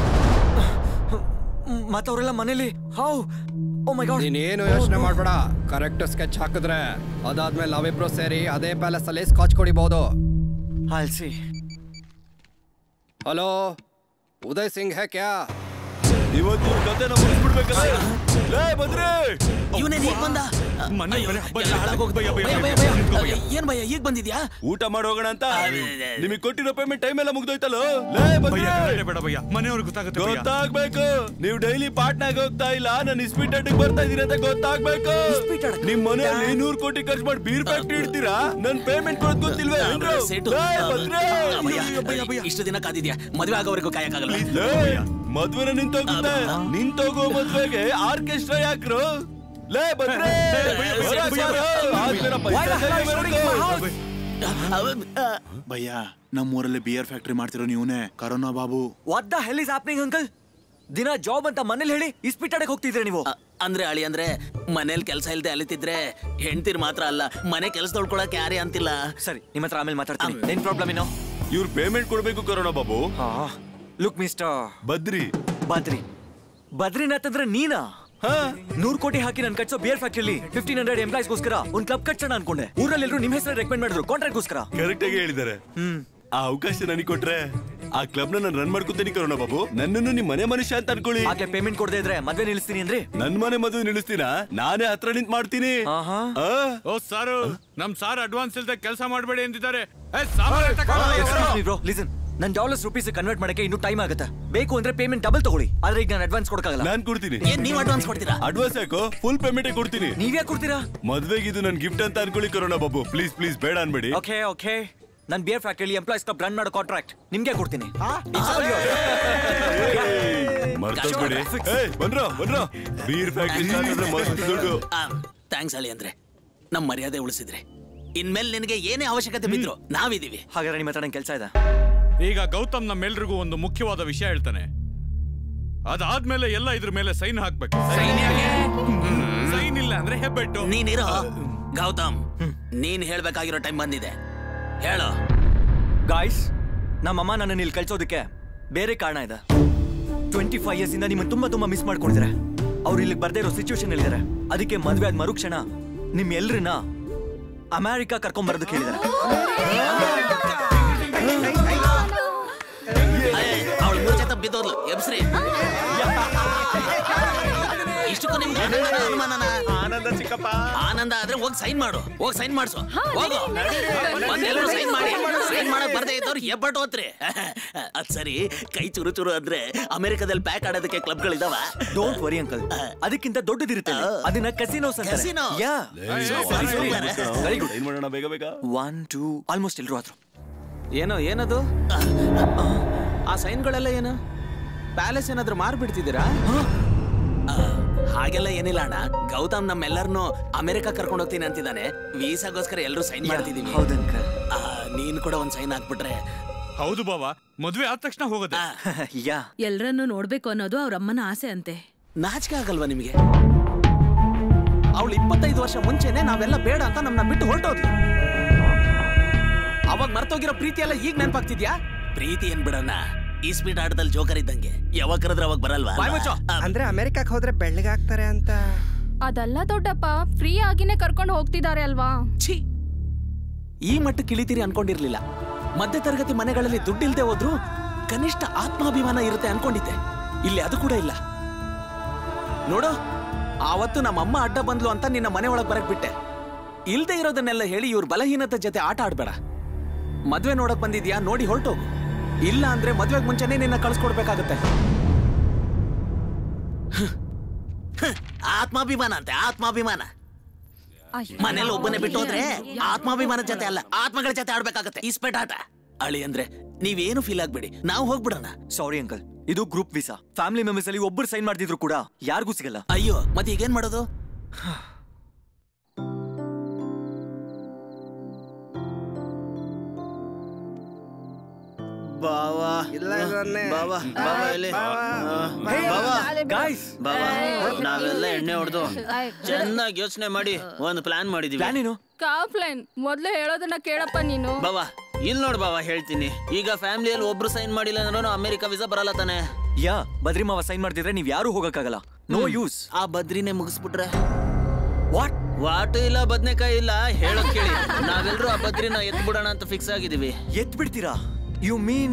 H: ಮತ್ತವರೆಲ್ಲ ಮನೇಲಿ ಹೌ? O my god.
S: ನೀನೇನು ಯೋಚನೆ ಮಾಡ್ಬೇಡ. ಕರೆಕ್ಟ್ ಸ್ಕೆಚ್ ಹಾಕಿದ್ರೆ ಅದಾದ್ಮೇಲೆ ನಾವಿಬ್ರು ಸೇರಿ ಅದೇ ಪ್ಯಾಲೇಸ್ ಅಲ್ಲಿ ಸ್ಕಾಚ್ ಕುಡಿಬಹುದು.
H: I'll see.
S: Hello, Uday Singh ಹೇ ಕ್ಯಾ?
B: ಇವತ್ತು ಕತೆನ ಮುಗಿಸ್ಬಿಡ್ಬೇಕಲ್ಲ. ಲೇ ಬಂದ್ರೆ
R: ಇವನೇ ಈಗ ಬಂದ. ಏನ್ ಭಯ ಈಗ ಬಂದಿದ್ಯಾ?
B: ಊಟ ಮಾಡಿ ಹೋಗೋಣ ಅಂತ. ನಿಮಗೆ ಕೊಟ್ಟಿರೋ ಪೇಮೆಂಟ್ ಟೈಮ್ ಎಲ್ಲ ಮುಗ್ದೋಯ್ತಲ್ಲ. ಲೇ ಬಂದ್ರೆ
D: ಬೇಡ ಭಯ್ಯ, ಮನೆಯವ್ರಿಗೆ
B: ಗೊತ್ತಾಗ್ಬೇಕು. ನೀವು ಡೈಲಿ ಪಾಟ್ನಾಗ ಹೋಗ್ತಾ ಇಲ್ಲ, ನಾನು ಇಸ್ಪೀಟ್ ಅಡ್ಡಿಗೆ ಬರ್ತಾ ಇದೀನಿ ಅಂತ ಗೊತ್ತಾಗ್ಬೇಕು. ನಿಮ್ ಮನೆಯಲ್ಲಿ 100 ಕೋಟಿ ಖರ್ಚು ಮಾಡಿ ಬೀರ್ ಫ್ಯಾಕ್ಟ್ರಿ ಇಡ್ತೀರಾ, ನನ್ ಪೇಮೆಂಟ್ ಕೊಡೋದ್ ಗೊತ್ತಿಲ್ವೇ?
R: ಇಷ್ಟು ದಿನ ಕಾದಿದ್ಯಾ, ಮದುವೆ ಆಗೋವರೆಗೂ ಕಾಯಕ್ಕಾಗಲ್ಲ.
B: ಮದ್ವೆನ ನಿಂತೋಗೋ ಮದ್ವೆಗೆ ಆರ್ಕೆಸ್ಟ್ರಾ ಯಾಕ್ರು? ಲೇ ಬಂದ್ರೆ
U: ಭಯ್ಯ, ನಮ್ಮೂರಲ್ಲಿ ಬಿಯರ್ ಫ್ಯಾಕ್ಟ್ರಿ ಮಾಡ್ತಿರೋ ನೀವನೇ Corona Babu.
H: What the hell is happening uncle? ದಿನ ಜಾಬ್ ಅಂತ ಮನೇಲಿ ಹೇಳಿ ಇಸ್ಪಿಟಾಡಕ್ ಹೋಗ್ತಿದ್ರೆ ನೀವು.
R: ಅಂದ್ರೆ ಅಳಿ ಅಂದ್ರೆ ಮನೇಲಿ ಕೆಲಸ ಇಲ್ದೆ ಅಲಿತಿದ್ರೆ ಹೆಂಡ್ತಿರ್ ಮಾತ್ರ ಅಲ್ಲ ಮನೆ ಕೆಲಸ ತೊಳ್ಕೊಳಕ್ ಯಾರೇ ಅಂತಿಲ್ಲ.
H: ಸರಿ ನಿಮ್ಮ ಹತ್ರ ಆಮೇಲೆ ಮಾತಾಡ್ತೀನಿ. ಏನ್ ಪ್ರಾಬ್ಲಮ್ ಏನೋ?
B: ಇವ್ರು ಪೇಮೆಂಟ್ ಕೊಡ್ಬೇಕು Corona Babu.
H: Look mister
B: Badri
H: Badrinath ಅಂದ್ರೆ ನೀನಾ? 100 ಕೋಟಿ ಹಾಕಿ ನಾನು ಕಟ್ಸೋ ಬಿಯರ್ ಫ್ಯಾಕ್ಟರಿಲಿ 1500 ಎಂಪ್ಲಾಯ್ಸ್ಗೋಸ್ಕರ ಒಂದ್ ಕ್ಲಬ್ ಕಟ್ಸೋಣ ಅನ್ಕೊಂಡೆ. ಊರಲ್ಲಿ ಎಲ್ಲರೂ ನಿಮ್ಮ ಹೆಸರು ರೆಕಮೆಂಡ್ ಮಾಡಿದ್ರು ಕಾಂಟ್ರಾಕ್ಟ್ಗೋಸ್ಕರ.
B: ಕರೆಕ್ಟ್ ಆಗಿ ಹೇಳಿದ್ದಾರೆ. ಆ ಅವಕಾಶ ನನಗೆ ಕೊಟ್ರೆ ಆ ಕ್ಲಬ್ ನಾನು ರನ್ ಮಾಡ್ಕೊತೀನಿ ಕರೋಣ ಬಾಬು. ನನ್ನನ್ನು ನಿಮ್ ಮನೆ ಮನುಷ್ಯ ಅಂತ ಅನ್ಕೊಳ್ಳಿ.
H: ಆಗ್ಲೇ ಪೇಮೆಂಟ್ ಕೊಡದೇ ಇದ್ರೆ ಮದ್ವೆ ನಿಲ್ಲಿಸ್ತೀನಿ ಅಂದ್ರೆ
B: ನನ್ ಮನೆ ಮದುವೆ ನಿಲ್ಲಿಸ್ತೀನ? ನಾನೇ ಹತ್ರ ನಿಂತ್ ಮಾಡ್ತೀನಿ.
D: ಓ ಸಾರು ನಮ್ ಸಾರ್ ಅಡ್ವಾನ್ಸ್ ಇಲ್ದೆ ಕೆಲಸ ಮಾಡಬೇಡಿ ಅಂತಿದ್ದಾರೆ.
H: ಲಿಸನ್, ನನ್ ಡಾಲರ್ಸ್ ರುಪೀಸ್ ಕನ್ವರ್ಟ್ ಮಾಡಕ್ಕೆ ಇನ್ನೂ ಟೈಮ್ ಆಗುತ್ತೆ. ಬೇಕು ಅಂದ್ರೆ ಪೇಮೆಂಟ್ ಡಬಲ್ ತಗೊಳ್ಳಿ. ಆದ್ರೆ ಈಗ ನಾನು ಅಡ್ವಾನ್ಸ್ ಕೊಡಕ್ಕಾಗಲ್ಲ.
B: ನಾನ್ ಕೊಡ್ತೀನಿ.
R: ಏನ್ ನೀವ್ ಅಡ್ವಾನ್ಸ್ ಕೊಡ್ತೀರಾ?
B: ಅಡ್ವಾನ್ಸ್ ಯಾಕೋ ಫುಲ್ ಪೇಮೆಂಟ್ ಕೊಡ್ತೀನಿ.
H: ನೀವ್ಯಾ ಕೊಡ್ತೀರಾ?
B: ಮದ್ವೆಗೆ ಇದು ನನ್ ಗಿಫ್ಟ್ ಅಂತ ಅನ್ಕೊಳ್ಳಿ ಕರೋಣ ಬಾಬು. ಪ್ಲೀಸ್ ಪ್ಲೀಸ್ ಬೇಡ ಅನ್ಬೇಡಿ.
H: ಓಕೆ ನನ್ ಬಿಯರ್ ಫ್ಯಾಕ್ಟರಿಲಿ ಎಂಪ್ಲಾಯ್ಸ್ ಕ್ಲಬ್ ರನ್ ಮಾಡೋ ಕಾಂಟ್ರಾಕ್ಟ್ ನಿಮ್ಗೆ ಕೊಡ್ತೀನಿ.
B: ಮರ್ತೋಗ್ಬೇಡಿ. ಬನ್ರೋ ಬೀರ್ ಫ್ಯಾಕ್ಟರಿ ಮಸ್ತ್ ದುಡ್ಡು.
R: ಥ್ಯಾಂಕ್ಸ್ ಅಳಿ ಅಂದ್ರೆ ನಮ್ ಮರ್ಯಾದೆ ಉಳಿಸಿದ್ರೆ ಇನ್ಮೇಲೆ ನಿನಗೆ ಏನೇ ಅವಶ್ಯಕತೆ ಬಿದ್ರು ನಾವಿದೀವಿ.
H: ಹಾಗಾದ್ರೆ ನಿಮ್ಮ ಹತ್ರ ಕೆಲಸ ಇದೆ.
D: ಈಗ ಗೌತಮ್ ನಮ್ಮೆಲ್ರಿಗೂ ಒಂದು ಮುಖ್ಯವಾದ ವಿಷಯ ಹೇಳ್ತಾನೆ. ಅದಾದ್ಮೇಲೆ ಎಲ್ಲ ಇದ್ರ ಮೇಲೆ ಸೈನ್ ಹಾಕ್ಬೇಕು. ಸೈನ್ ಇಲ್ಲ ಅಂದ್ರೆ ಹೆಬ್ಬೆಟ್ಟು.
R: ನೀನಿರೋ ಗೌತಮ್, ನೀನ್ ಹೇಳ್ಬೇಕಾಗಿರೋ ಟೈಮ್ ಬಂದಿದೆ. ಹೇಳೋ.
H: ಗಾಯ್ಸ್, ನಮ್ಮಮ್ಮ ನನ್ನನ್ನು ಇಲ್ಲಿ ಕಳ್ಸೋದಕ್ಕೆ ಬೇರೆ ಕಾರಣ ಇದೆ. 25 ಇಯರ್ಸ್ ಇಂದ ನಿಮ್ಮನ್ನು ತುಂಬಾ ಮಿಸ್ ಮಾಡ್ಕೊಂಡಿದ್ದಾರೆ. ಅವ್ರು ಇಲ್ಲಿಗೆ ಬರ್ದೇ ಇರೋ ಸಿಚುವೇಶನ್ ಹೇಳಿದ್ದಾರೆ. ಅದಕ್ಕೆ ಮದ್ವೆ ಆದ ಮರುಕ್ಷಣ ನಿಮ್ ಎಲ್ರನ್ನ ಅಮೆರಿಕಾ ಕರ್ಕೊಂಡ್ ಬರೋದಕ್ಕೆ ಹೇಳಿದ್ದಾರೆ.
R: ಅವಳು ಮೂರ್ಛೆ ತಪ್ಪಿದ್ದೋದ್ಲು ಎಬ್ಸ್ರಿ. ಇಷ್ಟಕ್ಕೂ ನಿಮ್ಗೆ ಅನುಮಾನನ?
L: ಆನಂದ ಚಿಕ್ಕಪ್ಪ.
R: ಆನಂದ ಆದ್ರೆ ಹೋಗಿ ಸೈನ್ ಮಾಡು. ಹೋಗಿ ಸೈನ್ ಮಾಡ್ಸು. ಹೋಗು. ಒಂದೆಲ್ಲರೂ ಸೈನ್ ಮಾಡಿ. ಸೈನ್ ಮಾಡಕ್ ಬರ್ದೇ ಇದ್ದವ್ರು ಹೆಬ್ಬಟ್ಟು ಹೋತ್ರಿ. ಅದ್ ಸರಿ, ಕೈ ಚುರು ಚುರು ಅಂದ್ರೆ ಅಮೆರಿಕದಲ್ಲಿ ಪ್ಯಾಕ್ ಆಡೋದಕ್ಕೆ ಕ್ಲಬ್ಗಳಿದಾವ?
H: ಡೋಂಟ್ ವರಿ ಅಂಕಲ್, ಅದಕ್ಕಿಂತ ದೊಡ್ಡದಿರುತ್ತೆ. ಅದನ್ನ ಕಸಿನೋಸ್ ಅಂತಾರೆ.
R: ಕಸಿನೋ?
H: ಯಾ.
B: Very good. ಏನ್ ಮಾಡೋಣ ಬೇಗ
H: 1 2 ಆಲ್ಮೋಸ್ಟ್ ಎಲ್ಲರೂ ಆದ್ರು.
L: ಏನದು ಆ ಸೈನ್ಗಳೆಲ್ಲ ಏನು? ಪ್ಯಾಲೇಸ್ ಏನಾದ್ರೂ ಮಾರ್ಬಿಡ್ತಿದ್ದೀರಾ?
R: ಹಾಗೆಲ್ಲ ಏನಿಲ್ಲ ಅಣ್ಣ. ಗೌತಮ್ ನಮ್ಮೆಲ್ಲರನ್ನು ಅಮೆರಿಕ ಕರ್ಕೊಂಡು ಹೋಗ್ತೀನಿ ಅಂತಿದ್ದಾನೆ. ವೀಸಾಗೋಸ್ಕರ ಎಲ್ಲರೂ ಸೈನ್ ಮಾಡ್ತಿದೀವಿ. ನೀನ್ ಕೂಡ ಒಂದ್ ಸೈನ್ ಹಾಕ್ಬಿಟ್ರೆ.
D: ಹೌದು ಬಾವಾ, ಮದ್ವೆ ಆದ ತಕ್ಷಣ ಹೋಗೋದು.
J: ಎಲ್ರನ್ನು ನೋಡ್ಬೇಕು ಅನ್ನೋದು ಅವ್ರ ಅಮ್ಮನ ಆಸೆ ಅಂತೆ.
L: ನಾಚಿಕೆ ಆಗಲ್ವಾ ನಿಮಗೆ? ಅವಳು 25 ವರ್ಷ ಮುಂಚೆನೆ ನಾವೆಲ್ಲ ಬೇಡ ಅಂತ ನಮ್ನ ಬಿಟ್ಟು ಹೊರಟೋದ್ಲು. ಅವಾಗ ಮರ್ತೋಗಿರೋ ಪ್ರೀತಿ ಎಲ್ಲ ಈಗ ನೆನಪಾಗ್ತಿದ್ಯಾ?
R: ಪ್ರೀತಿ ಏನ್ ಬಿಡೋಣ, ಈ ಸ್ಪೀಡ್ ಆಟದಲ್ಲಿ ಜೋಕರ್ ಇದ್ದಂಗೆ. ಯಾವಾಗ ಕರೆದ್ರೆ ಅವಾಗ ಬರಲ್ವಾ?
K: ಅಂದ್ರೆ ಅಮೆರಿಕಕ್ಕೆ ಹೋದ್ರೆ ಬೆಳ್ಳಗಾಗ್ತಾರೆ ಅಂತ.
N: ಅದಲ್ಲ ದೊಡ್ಡಪ್ಪ, ಫ್ರೀ ಆಗಿನೇ ಕರ್ಕೊಂಡು ಹೋಗ್ತಿದ್ದಾರೆ ಅಲ್ವಾ?
L: ಛೀ, ಈ ಮಟ್ಟಕ್ಕೆ ಇಳಿತೀರಿ ಅನ್ಕೊಂಡಿರ್ಲಿಲ್ಲ. ಮಧ್ಯ ತರಗತಿ ಮನೆಗಳಲ್ಲಿ ದುಡ್ಡಿಲ್ದೆ ಹೋದ್ರು ಕನಿಷ್ಠ ಆತ್ಮಾಭಿಮಾನ ಇರುತ್ತೆ ಅನ್ಕೊಂಡಿದ್ದೆ. ಇಲ್ಲಿ ಅದು ಕೂಡ ಇಲ್ಲ ನೋಡು. ಆವತ್ತು ನಮ್ಮಮ್ಮ ಅಡ್ಡ ಬಂದ್ಲು ಅಂತ ನಿನ್ನ ಮನೆ ಒಳಗೆ ಬರಕ್ ಬಿಟ್ಟೆ. ಇಲ್ದೇ ಇರೋದನ್ನೆಲ್ಲ ಹೇಳಿ ಇವ್ರ ಬಲಹೀನತೆ ಜೊತೆ ಆಟ ಆಡ್ಬೇಡ. ಮದ್ವೆ ನೋಡಕ್ ಬಂದಿದ್ಯಾ, ನೋಡಿ ಹೊರಟೋಗು. ಇಲ್ಲ ಅಂದ್ರೆ ಮದ್ವೆಗ್ ಮುಂಚೆನೆ ನಿನ್ನ ಕಳ್ಸ್ಕೊಡ್ಬೇಕಾಗತ್ತೆ.
R: ಆತ್ಮಾಭಿಮಾನ ಅಂತೆ, ಆತ್ಮಾಭಿಮಾನ. ಮನೇಲಿ ಒಬ್ಬನೇ ಬಿಟ್ಟು ಹೋದ್ರೆ ಆತ್ಮಾಭಿಮಾನ ಜೊತೆ ಅಲ್ಲ, ಆತ್ಮಗಳ ಜೊತೆ ಆಡ್ಬೇಕಾಗತ್ತೆ. ಇಸ್ಪೆಟ್ ಆಟ. ಅಳಿ ಅಂದ್ರೆ ನೀವೇನು ಫೀಲ್ ಆಗ್ಬೇಡಿ, ನಾವು ಹೋಗ್ಬಿಡೋಣ.
H: ಸಾರಿ ಅಂಕಲ್, ಇದು ಗ್ರೂಪ್ ವೀಸಾ. ಫ್ಯಾಮಿಲಿ ಮೆಂಬರ್ಸ್ ಅಲ್ಲಿ ಒಬ್ಬರು ಸೈನ್ ಮಾಡ್ತಿದ್ರು ಕೂಡ ಯಾರಿಗೂ ಸಿಗಲ್ಲ.
R: ಅಯ್ಯೋ, ಮತ್ತೆ ಈಗೇನ್ ಮಾಡೋದು?
L: ಬಾವಾ ನಾವೆಲ್ಲ ಎಣ್ಣೆ ಹೊಡೆದು ಚೆನ್ನಾಗಿ ಯೋಚನೆ ಮಾಡಿ ಒಂದು ಪ್ಲಾನ್ ಮಾಡಿದೀವಿ.
N: ಪ್ಲಾನ್ ಮೊದ್ಲು ಹೇಳೋದನ್ನ ಕೇಳಪ್ಪ ನೀನು.
L: ಬಾವಾ ಇಲ್ಲಿ ನೋಡ್ ಬಾವಾ, ಹೇಳ್ತೀನಿ. ಈಗ ಫ್ಯಾಮಿಲಿಯಲ್ಲಿ ಒಬ್ರು ಸೈನ್ ಮಾಡಿಲ್ಲ ಅಂದ್ರೆ ಅಮೆರಿಕ ವೀಸಾ ಬರಲ್ಲ ತಾನೆ.
H: ಯಾ, ಬದ್ರಿ ಮಾವ ಸೈನ್ ಮಾಡ್ತಿದ್ರೆ ನೀವ್ ಯಾರು ಹೋಗಕ್ಕಾಗಲ್ಲ. No use.
L: ಆ ಬದ್ರಿನೇ ಮುಗಿಸ್ಬಿಟ್ರೆ ವಾಟು ಇಲ್ಲ, ಬದ್ನೆಕಾಯಿ ಇಲ್ಲ. ಹೇಳೋದ್ ಕೇಳಿ, ನಾವೆಲ್ಲರೂ ಆ ಬದ್ರಿನ ಎತ್ಬಿಡೋಣ ಅಂತ ಫಿಕ್ಸ್ ಆಗಿದೀವಿ.
H: ಎತ್ ಬಿಡ್ತೀರಾ? ಯು ಮೀನ್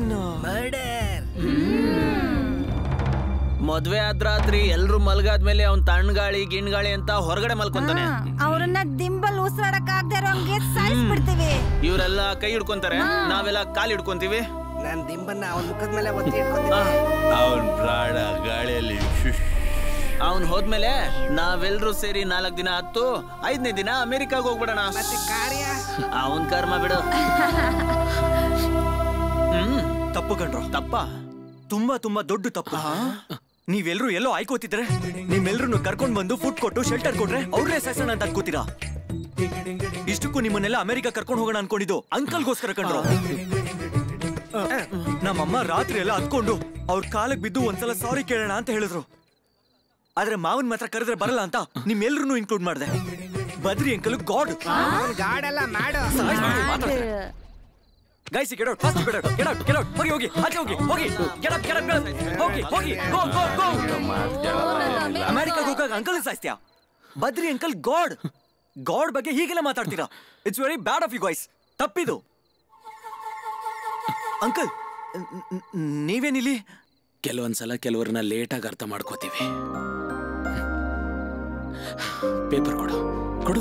L: ಮದ್ವೆ ಆದ್ರಾತ್ರಿ ಎಲ್ರು ಮಲ್ಗಾದ್ಮೇಲೆ ಅವ್ನ್ ತಣ್ಣಗಾಳಿ ಗಿಣ್ಗಾಳಿ ಅಂತ ಹೊರಗಡೆ ಮಲ್ಕೊಂತಾನೆ.
I: ಅವ್ರನ್ನ ದಿಂಬಲ್ ಉಸಿರಾಡಕ್ ಆಗದೆ ಇರೋಂಗೆ ಸಾಯಿಸ್ಬಿಡ್ತೀವಿ.
L: ಇವರೆಲ್ಲ ಕೈ ಹಿಡ್ಕೊಂತಾರೆ, ನಾವೆಲ್ಲ ಕಾಲ್ ಹಿಡ್ಕೊಂತೀವಿ.
K: ನಾನ್ ದಿಂಬನ್ನ ಅವನ್ ಮುಖದ ಮೇಲೆ ಒತ್ತಿ ಹಿಡ್ಕೊಂತೀನಿ.
B: ಅವನ್ ಪ್ರಾಣ ಗಾಳಿಯಲ್ಲಿ.
L: ಅವನ್ ಹೋದ್ಮೇಲೆ ನಾವೆಲ್ರೂ ಸೇರಿ 4 ದಿನ ಹತ್ತು 5ನೇ ದಿನ ಅಮೆರಿಕಾಗ ಹೋಗ್ಬಿಡೋಣ. ಅವನ್ ಕರ್ಮ ಬಿಡು.
H: ತಪ್ಪು ಕಂಡ್ರು.
L: ತಪ್ಪ?
H: ತುಂಬಾ ದೊಡ್ಡ ತಪ್ಪು. ನೀವೆಲ್ರೂ ಎಲ್ಲೋ ಆಯ್ಕೋತಿದ್ರೆ ನಿಮ್ಮೆಲ್ರೂ ಕರ್ಕೊಂಡ್ ಬಂದು ಫುಡ್ ಕೊಟ್ಟು ಶೆಲ್ಟರ್ ಕೊಟ್ರೆ ಅವ್ರೇ ಸೈಸನ್ ಅಂತ ಅನ್ಕೋತೀರಾ? ಇಷ್ಟಕ್ಕೂ ನಿಮ್ಮನ್ನೆಲ್ಲ ಅಮೆರಿಕ ಕರ್ಕೊಂಡು ಹೋಗೋಣ ಅನ್ಕೊಂಡಿದ್ದು ಅಂಕಲ್ಗೋಸ್ಕರ ಕಂಡ್ರು. ನಮ್ಮಮ್ಮ ರಾತ್ರಿ ಎಲ್ಲ ಹತ್ಕೊಂಡು ಅವ್ರ ಕಾಲಕ್ಕೆ ಬಿದ್ದು ಒಂದ್ಸಲ ಸಾರಿ ಕೇಳೋಣ ಅಂತ ಹೇಳಿದ್ರು. ಆದ್ರೆ ಮಾವನ್ ಮಾತ್ರ ಕರೆದ್ರೆ ಬರಲ್ಲ ಅಂತ ನಿಮ್ಮೆಲ್ಲರೂ ಇನ್ಕ್ಲೂಡ್ ಮಾಡಿದೆ. ಬದ್ರಿ ಅಂಕಲ್ ಗಾಡ್
K: ಗಾಡ್ ಎಲ್ಲ ಮಾಡು.
H: Guys get out, fast get out, get out, get out. ಹೋಗಿ ಹೋಗಿ ಆಚೆ ಹೋಗಿ ಹೋಗಿ ಗೆಟ್ ಅಪ್ ಗೆಟ್ ಅಪ್ ಹೋಗಿ ಹೋಗಿ ಗೋ ಗೋ ಗೋ. ಅಮೆರಿಕಾಗೆ ಹೋಗಾಗ ಅಂಕಲ್ ಸಾಯ್ಸ್ತ್ಯಾ? ಬದ್ರಿ ಅಂಕಲ್ ಗಾಡ್ ಗಾಡ್ ಬಗ್ಗೆ ಹೀಗೆಲ್ಲ ಮಾತಾಡ್ತೀರಾ? It's very bad of you guys. ತಪ್ಪಿದು. ಅಂಕಲ್ ನೀವೇನಿಲ್ಲಿ?
Q: ಕೆಲವೊಂದ್ಸಲ ಕೆಲವ್ರನ್ನ ಲೇಟಾಗಿ ಅರ್ಥ ಮಾಡ್ಕೋತೀವಿ. ಪೇಪರ್ ಕೊಡು ಕೊಡು.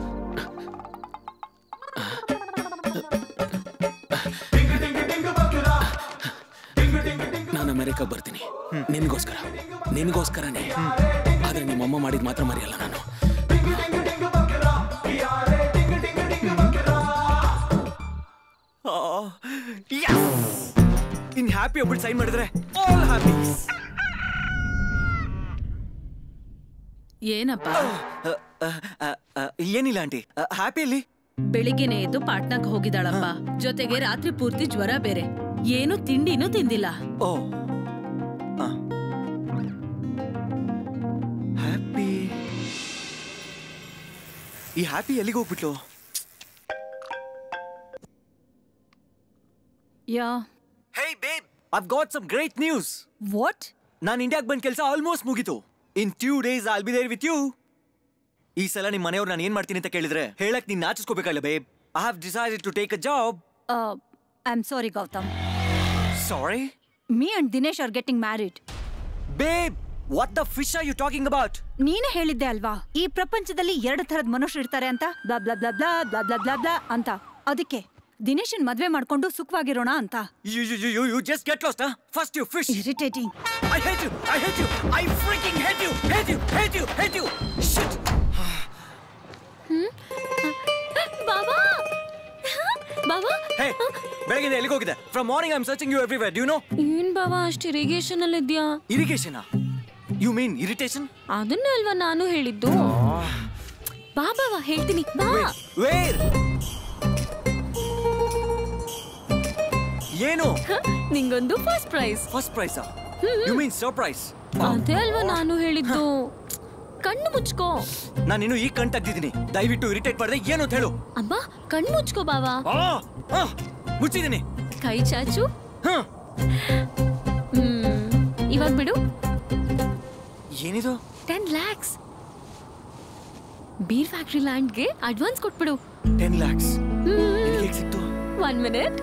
Q: ನಾನು ಅಮೆರಿಕ ಬರ್ತೀನಿ ನಿನ್ಗೋಸ್ಕರನೇ. ಆದ್ರೆ ನಿಮ್ಮಮ್ಮ ಮಾಡಿದ್ ಮಾತ್ರ ಮರೆಯಲ್ಲ ನಾನು.
H: ಇನ್ ಹ್ಯಾಪಿ ಒಬ್ಬಳು ಸೈನ್ ಮಾಡಿದ್ರೆ ಆಲ್ ಹ್ಯಾಪಿ.
J: ಏನಪ್ಪ?
H: ಏನಿಲ್ಲ ಆಂಟಿ. ಹ್ಯಾಪಿಯಲ್ಲಿ
J: ಬೆಳಿಗ್ಗೆನೆ ಎದ್ದು ಪಾಟ್ನಾಗ್ ಹೋಗಿದ್ದಾಳಪ್ಪ. ಜೊತೆಗೆ ರಾತ್ರಿ ಪೂರ್ತಿ ಜ್ವರ ಬೇರೆ. ಏನು ತಿಂಡಿನೂ ತಿಂದಿಲ್ಲ.
H: ಓ ಹ್ಯಾಪಿ. ಈ ಹ್ಯಾಪಿ ಎಲ್ಲಿಗೆ ಹೋಗ್ಬಿಟ್ಲು? Hey babe, I've got some great news.
I: What?
H: ನಾನು ಇಂಡಿಯಾಗೆ ಬಂದ ಕೆಲಸ ಆಲ್ಮೋಸ್ಟ್ ಮುಗಿತು. In 2 days I'll be there with you. ಈ ಸಲ ನಿಮ್ಮ ಮನೆಯವ್ರು ನಾನು ಏನ್ ಮಾಡ್ತೀನಿ ಅಂತ ಕೇಳಿದ್ರೆ ಹೇಳಕ್ ನೀನ್ ನಾಚಿಸ್ಕೋಬೇಕಲ್ಲ babe. I have decided to take a job.
I: I'm sorry Gautam.
H: Sorry?
I: Me and Dinesh are getting married.
H: Babe, what the fish are you talking about?
I: ನೀನೇ ಹೇಳಿದ್ದೆ ಅಲ್ವಾ ಈ ಪ್ರಪಂಚದಲ್ಲಿ 2 ತರದ ಮನುಷ್ಯರು ಇರ್ತಾರೆ ಅಂತ, blah blah blah blah blah blah blah blah ಅಂತ. ಅದಕ್ಕೆ ದಿನೇಶನ್ ಮದ್ವೆ ಮಾಡ್ಕೊಂಡು ಸುಖವಾಗಿರೋಣ ಅಂತ.
H: You just get lost, huh? First you fish.
I: Irritating.
H: I hate you. I freaking hate you. Shit.
M: Baba
H: Hey, ಬೆಳಗ್ಗೆ ಎಲ್ಲಿಗೆ ಹೋಗಿದೆ? From morning I'm searching you everywhere. Do you know?
M: ಏನ್ ಬಾಬಾ ಅಷ್ಟು ಇರಿಗೇಷನ್ ಅಲ್ಲಿ ಇದ್ಯಾ?
H: ಇರಿಗೇಷನ್? You mean irritation?
M: ಅದನ್ನೇ ಅಲ್ವಾ ನಾನು ಹೇಳಿದ್ದು. ಬಾಬಾ ಹೇಳ್ತೀನಿ ಬಾ.
H: Where? ಏನು?
M: ನಿಂಗೊಂದು first prize.
H: First prize? You mean surprise?
M: ಅದೇ ಅಲ್ವಾ ನಾನು ಹೇಳಿದ್ದು. ಕಣ್ಣು ಮುಚ್ಕೋ.
H: ನಾನಿನ್ನು ಈ ಕಣ್ ತೆಗ್ದಿದ್ದೀನಿ. ದಯವಿಟ್ಟು ಇರಿಟೇಟ್ ಮಾಡದೆ ಏನು ಅಂತ ಹೇಳು.
M: ಅಬ್ಬಾ ಕಣ್ಣು ಮುಚ್ಕೋ ಬಾವಾ.
H: ಮುಚ್ಚಿದ್ದೀನಿ.
M: ಕೈ ಚಾಚು. ಇವಾಗ ಬಿಡು.
H: ಏನಿದು?
M: 10 lakhs. ಬೀರ್ ಫ್ಯಾಕ್ಟರಿ ಲ್ಯಾಂಡ್ಗೆ ಅಡ್ವಾನ್ಸ್ ಕೊಟ್ಬಿಡು.
H: 10 lakhs? ಹೇಗೆ ಸಿಕ್ತು?
M: 1 minute.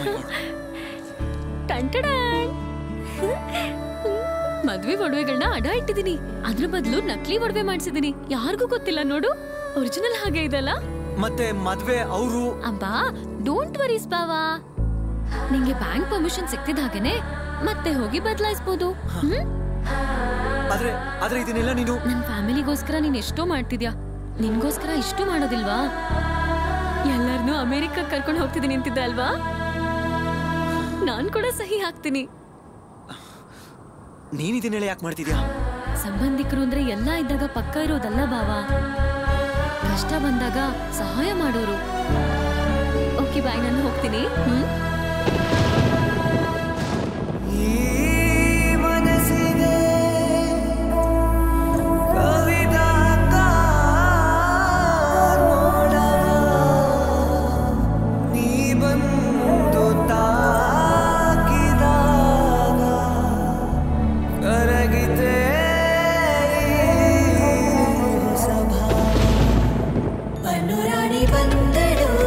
M: ಮದ್ವೆ ಒಡವೆಗಳನ್ನ ಅಡ ಇಟ್ಟಿದ್ದೀನಿ. ಅದ್ರ ಬದಲು ನಕಲಿ ಒಡವೆ ಮಾಡಿಸಿದೀನಿ. ಯಾರಿಗೂ ಗೊತ್ತಿಲ್ಲ ನೋಡು. ಒರಿಜಿನಲ್ ಹಾಗೆ ಇದಲ್ಲ.
H: ಮತ್ತೆ ಮದ್ವೆ ಅವರು?
M: ಅಬ್ಬಾ ಡೋಂಟ್ ವರೀಸ್ ಬಾವಾ. ನಿಂಗೆ ಬ್ಯಾಂಕ್ ಪರ್ಮಿಷನ್ ಸಿಕ್ತಿದ ಹಾಗೇನೆ ಮತ್ತೆ ಹೋಗಿ ಬದಲಾಯಿಸಬಹುದು.
H: ಆದ್ರೆ ಇದನ್ನೆಲ್ಲ ನೀನು
M: ನನ್ನ ಫ್ಯಾಮಿಲಿಗೋಸ್ಕರ ನೀನ್ ಎಷ್ಟೋ ಮಾಡ್ತಿದ್ಯಾ. ನಿನ್ಗೋಸ್ಕರ ಇಷ್ಟು ಮಾಡೋದಿಲ್ವಾ? ಎಲ್ಲರನ್ನೂ ಅಮೆರಿಕಕ್ಕೆ ಕರ್ಕೊಂಡು ಹೋಗ್ತಿದ್ದೀನಿ ಅಂತಿದ್ದೆ ಅಲ್ವಾ? ನಾನ್ ಕೂಡ ಸಹಿ ಹಾಕ್ತೀನಿ.
H: ನೀನಿದನ್ನೆಲ್ಲ ಯಾಕೆ ಮಾಡ್ತಿದ್ಯಾ?
M: ಸಂಬಂಧಿಕರು ಅಂದ್ರೆ ಎಲ್ಲ ಇದ್ದಾಗ ಪಕ್ಕ ಇರೋದಲ್ಲ ಬಾವಾ. ಕಷ್ಟ ಬಂದಾಗ ಸಹಾಯ ಮಾಡೋರು. ಓಕೆ ಬಾಯ್, ನಾನು ಹೋಗ್ತೀನಿ.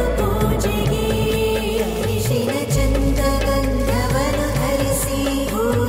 T: ಪೂಜೆಗೆ ಶಿನ ಚಂದ ಗಂಧವನ್ನು ಧರಿಸಿ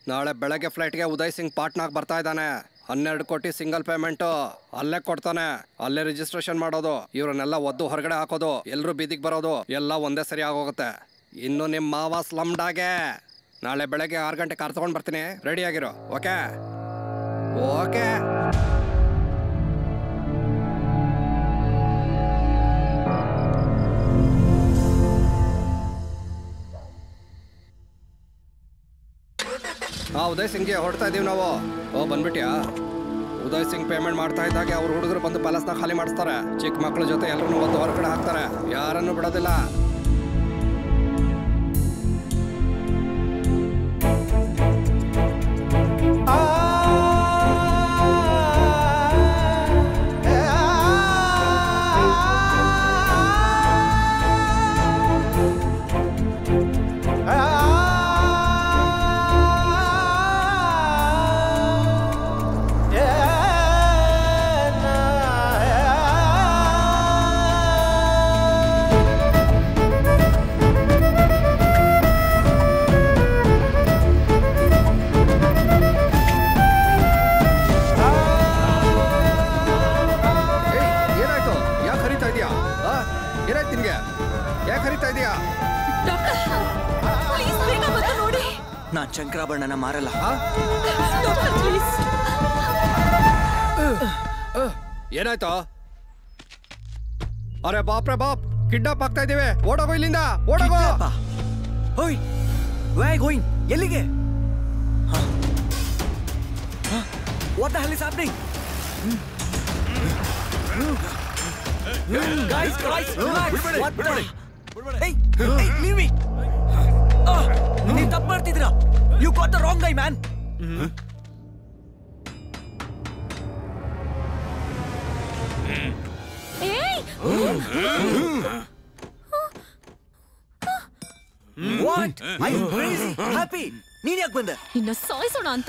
S: ನಾಳೆ ಬೆಳಗ್ಗೆ ಫ್ಲೈಟ್ಗೆ ಉದಯ್ ಸಿಂಗ್ ಪಾಟ್ನಾಗ್ ಬರ್ತಾ ಇದ್ದಾನೆ. 12 ಕೋಟಿ ಸಿಂಗಲ್ ಪೇಮೆಂಟು ಅಲ್ಲೇ ಕೊಡ್ತಾನೆ. ಅಲ್ಲೇ ರಿಜಿಸ್ಟ್ರೇಷನ್ ಮಾಡೋದು, ಇವ್ರನ್ನೆಲ್ಲ ಒದ್ದು ಹೊರಗಡೆ ಹಾಕೋದು, ಎಲ್ರು ಬೀದಿಗೆ ಬರೋದು ಎಲ್ಲ ಒಂದೇ ಸರಿ ಆಗೋಗುತ್ತೆ. ಇನ್ನು ನಿಮ್ಮ ಮಾವ ಸ್ಲಮ್ಡಾಗೆ ನಾಳೆ ಬೆಳಗ್ಗೆ 6 ಗಂಟೆ ಕಾರ್ ತಗೊಂಡ್ ಬರ್ತೀನಿ. ರೆಡಿ ಆಗಿರೋ. Okay okay. ಉದಯ್ ಸಿಂಗ್ಗೆ ಹೊರಡ್ತಾ ಇದೀವಿ ನಾವು. ಬಂದ್ಬಿಟ್ಯಾ? ಉದಯ್ ಸಿಂಗ್ ಪೇಮೆಂಟ್ ಮಾಡ್ತಾ ಇದ್ದಾಗೆ ಅವ್ರ ಹುಡುಗರು ಬಂದು ಪ್ಯಾಲೇಸ್ನ ಖಾಲಿ ಮಾಡಿಸ್ತಾರೆ. ಚಿಕ್ಕ ಮಕ್ಕಳ ಜೊತೆ ಎಲ್ಲರೂ ಒಂದು ಹೊರಗಡೆ ಹಾಕ್ತಾರೆ, ಯಾರನ್ನು ಬಿಡೋದಿಲ್ಲ.
H: ನಾನ್ ಶಂಕರಾಭರಣನ ಮಾರಲ್ಲ.
S: ಏನಾಯ್ತು? ಅರೆ ಬಾಪ್ರೆ ಬಾಪ್, ಕಿಡ್ನಾಪ್ ಆಗ್ತಾ ಇದೀವಿ, ಓಡೋಗೋ ಇಲ್ಲಿಂದ, ಓಡೋಗೋ.
H: ಹೋಯ್ ವೈ ಗೋಯಿಂಗ್? ಎಲ್ಲಿಗೆ? What the hell is happening? Guys relax. What the ಏಯ್ ಲೀವ್ ಮೀ. ನೀವು ತಪ್ಪು ಮಾಡ್ತಿದ್ದೀರಾ. You got the wrong guy man.
M: What
H: I am crazy happy. ನೀನ್ ಯಾಕೆ ಬಂದೆ?
M: ನಿನ್ನ ಸಾಯಿಸೋಣ ಅಂತ.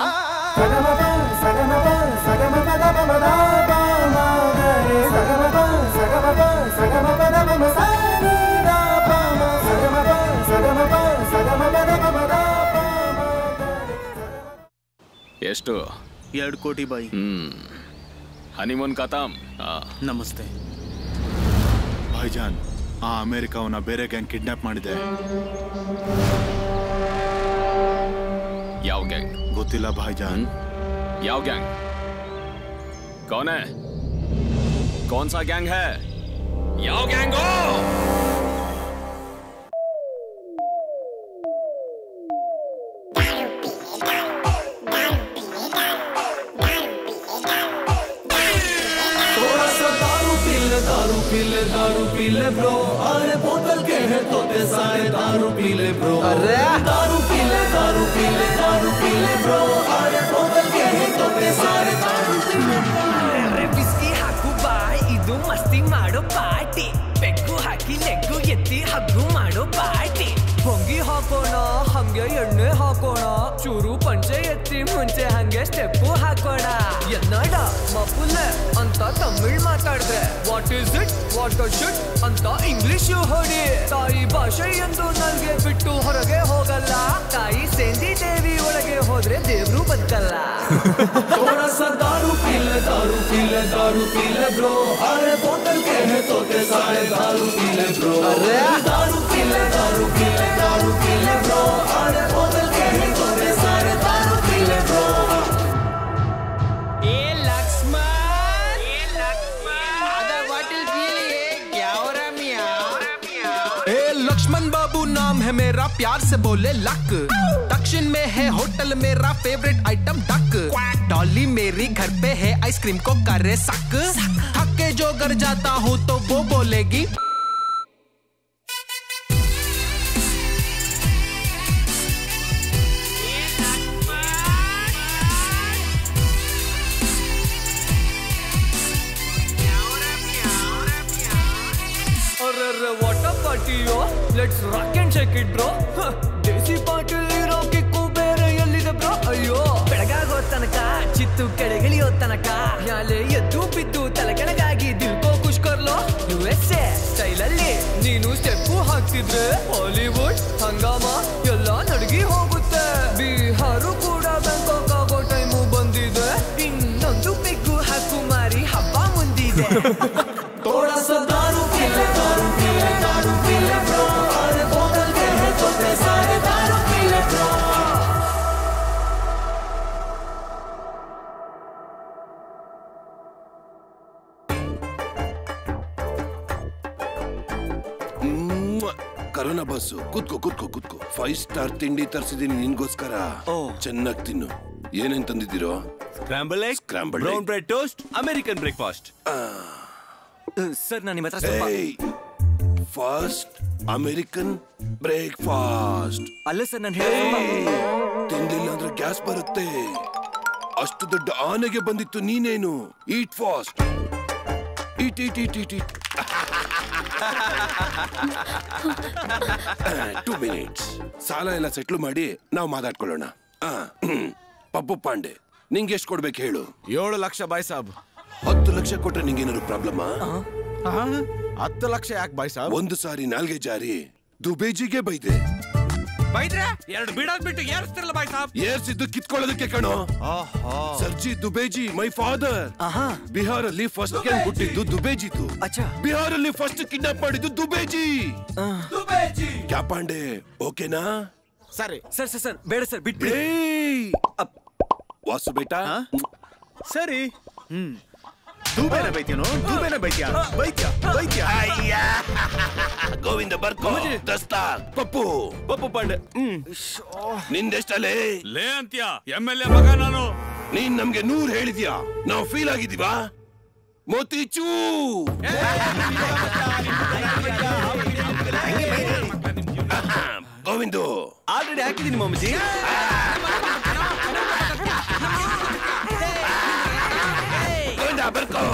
Q: ಎಷ್ಟು?
L: 2 ಕೋಟಿ ಬಾಯಿ.
Q: ಹನಿಮೂನ್ ಖತಮ್.
L: ನಮಸ್ತೆ
U: ಭಾಯ್ಜಾನ್. ಆ ಅಮೆರಿಕವನ್ನ ಬೇರೆ ಗ್ಯಾಂಗ್ ಕಿಡ್ನಾಪ್ ಮಾಡಿದೆ.
Q: ಯಾವ ಗ್ಯಾಂಗ್?
U: ಗೊತ್ತಿಲ್ಲ ಭಾಯ್ಜಾನ್.
Q: ಯಾವ ಗ್ಯಾಂಗ್? कौन है? कौन सा गैंग है? ಯಾವ ಗ್ಯಾಂಗೋ?
P: दारू पी ले ब्रो, अरे बोतल के है तोते सारे दारू पी ले ब्रो. अरे दारू पी ले दारू पी ले दारू पी ले ब्रो, अरे बोतल के है तोते सारे दारू पी ले ब्रो.
G: अरे बिस्की हाकु बाय इदु मस्ती माडो पार्टी. ಬೆಕ್ಕು ಹಾಕಿ ಲೆಗ್ಗು ಎತ್ತಿ ಹಗ್ಗು ಮಾಡೋ ಪಾರ್ಟಿ. ಹೊಂಗಿ ಹಾಕೋಣ ಹಂಗೆ ಎಣ್ಣೆ ಹಾಕೋಣ, ಚೂರು ಪಂಚೆ ಎತ್ತಿ ಮುಂಚೆ ಹಂಗೆ ಸ್ಟೆಪ್ಪು ಹಾಕೋಣ. ಎನ್ನಡ ಮಪುಲೆ ಅಂತ ತಮಿಳ್ ಮಾತಾಡಿದ್ರೆ what is it what a shit ಅಂತ ಇಂಗ್ಲಿಷ್ ಹೊಡಿ. ತಾಯಿ ಭಾಷೆ ಎಂದು ನಲ್ಗೆ ಬಿಟ್ಟು ಹೊರಗೆ ಹೋಗಲ್ಲ. ತಾಯಿ ಸೇಂದಿ ದೇವಿ ಒಳಗೆ ಹೋದ್ರೆ ದೇವ್ರು ಬದುಕಲ್ಲ.
P: थोड़ा सा दारू पी ले दारू पी ले दारू पी ले ब्रो, अरे बोतल के है तोते सारे दारू पी ले ब्रो. अरे दारू पी ले दारू पी ले दारू पी ले ब्रो, अरे बोतल के है तोते सारे दारू पी ले ब्रो.
G: ए लक्ष्मण आधा बॉटल पी लिए क्या हो रहा मिया?
A: ए लक्ष्मण बाबू नाम है मेरा, प्यार से बोले लक. दक्षिण में है होटल मेरा फेवरेट आइटम डक. डॉली मेरी घर पे है आइसक्रीम को करे सक. थक के जो घर जाता हूँ तो वो बोलेगी
G: अरे what a party yo, let's rock and shake it bro. Desi ಪಾರ್ಟಿಲಿ ರಾಕಿಕ್ಕು ಬೇರೆ ಎಲ್ಲಿದೆ ಬ್ರೋ? ಅಯ್ಯೋ ಬೆಳಗಾಗೋ ತನಕ ಚಿತ್ತು ಕೆಳಗಿಳಿಯೋ ತನಕ ಯಾಲೆ ಎದ್ದು ಬಿದ್ದು ತಲೆ ಕೆಳಗಾಗಿ ದಿಲ್ಕೋ ಖುಷ್ ಕರ್ಲೋ. USA ಸ್ಟೈಲಲ್ಲಿ ನೀನು ಸ್ಟೆಪ್ಪು ಹಾಕ್ತಿದ್ರೆ ಹಾಲಿವುಡ್ ಹಂಗಾಮ ಎಲ್ಲ ನಡುಗಿ ಹೋಗುತ್ತೆ. ಬಿಹಾರು ಕೂಡ
P: थोड़ा सा दारू पी ले ब्रो, अरे बोतल के है तोते सारे दारू पी ले ब्रो।
O: ಕರೋನಾ ಬಸ್ಸು ಕೂತ್ಕೋ 5 ಸ್ಟಾರ್ ತಿಂಡಿ ತರಿಸಿದೀನಿ ನಿನ್ಗೋಸ್ಕರ. ಚೆನ್ನಾಗಿ ತಿನ್ನು. ಏನೇನ್ ತಂದಿದ್ದೀರೋ?
H: Scramble egg, brown bread toast, American breakfast. Sir ನಾನು ನಿಮ್ಮ ಹತ್ರ
O: ಫಾಸ್ಟ್ ಅಮೆರಿಕನ್ ಬ್ರೇಕ್ಫಾಸ್ಟ್
H: ಅಲ್ಲ ಸರ್ ನಾನು
O: ತಿನ್ಲಿಲ್ಲ ಅಂದ್ರೆ ಗ್ಯಾಸ್ ಬರುತ್ತೆ. ಅಷ್ಟು ದೊಡ್ಡ ಆನೆಗೆ ಬಂದಿತ್ತು ನೀನೇನು? Eat fast, eat. 2 ಮಿನಿಟ್ಸ್. ಸಾಲ ಎಲ್ಲ ಸೆಟ್ಲ್ ಮಾಡಿ ನಾವು ಮಾತಾಡ್ಕೊಳ್ಳೋಣ. ಪಪ್ಪು ಪಾಂಡೆ, ನಿಂಗೆ ಎಷ್ಟು ಕೊಡ್ಬೇಕು ಹೇಳು?
U: 7 ಲಕ್ಷ ಬಾಯ್ ಸಾಬ್.
O: 10 ಲಕ್ಷ ಕೊಟ್ರೆ ನಿಂಗೇನಾದ್ರು ಪ್ರಾಬ್ಲಮಾ?
U: 10 ಲಕ್ಷ ಯಾಕೆ ಬಾಯ್ ಸಾಬ್?
O: ಒಂದು ಸಾರಿ ನಾಲ್ಗೆ ಜಾರಿ ದುಬೇಜಿಗೆ ಬೈದೆ.
D: ಬೈದ್ರೆ 2 ಬೀಡಾದ್ ಬಿಟ್ಟು ಏರ್ಸ್ತಿರಲ್ಲ ಬಾಯ್ ಸಾಬ್.
O: ಏರ್ಸಿದ್ದು ಕಿತ್ಕೊಳ್ಳೋದಕ್ಕೆ ಕಣೋ. ಸರ್ಜಿ ದುಬೇಜಿ ಮೈ ಫಾದರ್. ಬಿಹಾರಲ್ಲಿ ಫಸ್ಟ್ ಗ್ಯಾಂಗ್ ಹುಟ್ಟಿದ್ದು ದುಬೇಜಿದು. ಬಿಹಾರಲ್ಲಿ ಫಸ್ಟ್ ಕಿಡ್ನಾಪ್ ಮಾಡಿದ್ದು ದುಬೇಜಿ. ಕ್ಯಾ ಪಾಂಡೆ ಓಕೆನಾ?
U: ಸರಿ
H: ಸರ್ ಬೇಡ ಸರ್ ಬಿಟ್ಬಿಡಿ.
O: ವಾಸು ಬೇಟಾ
L: ಸರಿ. ದೂಬೇನ ಬೈತ್ಯಾ.
O: ಗೋವಿಂದ ಬರ್ಕೋ ದಸ್ತಾರ್ ಪಪ್ಪು ಪಾಂಡೆ. ನಿಂದೆಷ್ಟಲೇ
D: ಲೇ ಅಂತ್ಯ MLA ಮಗ ನಾನು.
O: ನೀನ್ ನಮ್ಗೆ 100 ಹೇಳಿದ್ಯಾ? ನಾವು ಫೀಲ್ ಆಗಿದೀವಾ? ಮೋತಿಚೂ ಗೋವಿಂದು
H: ಆಲ್ರೆಡಿ ಹಾಕಿದೀನಿ ಮಾಮಜಿ.
O: ಬರ್ಕೋ.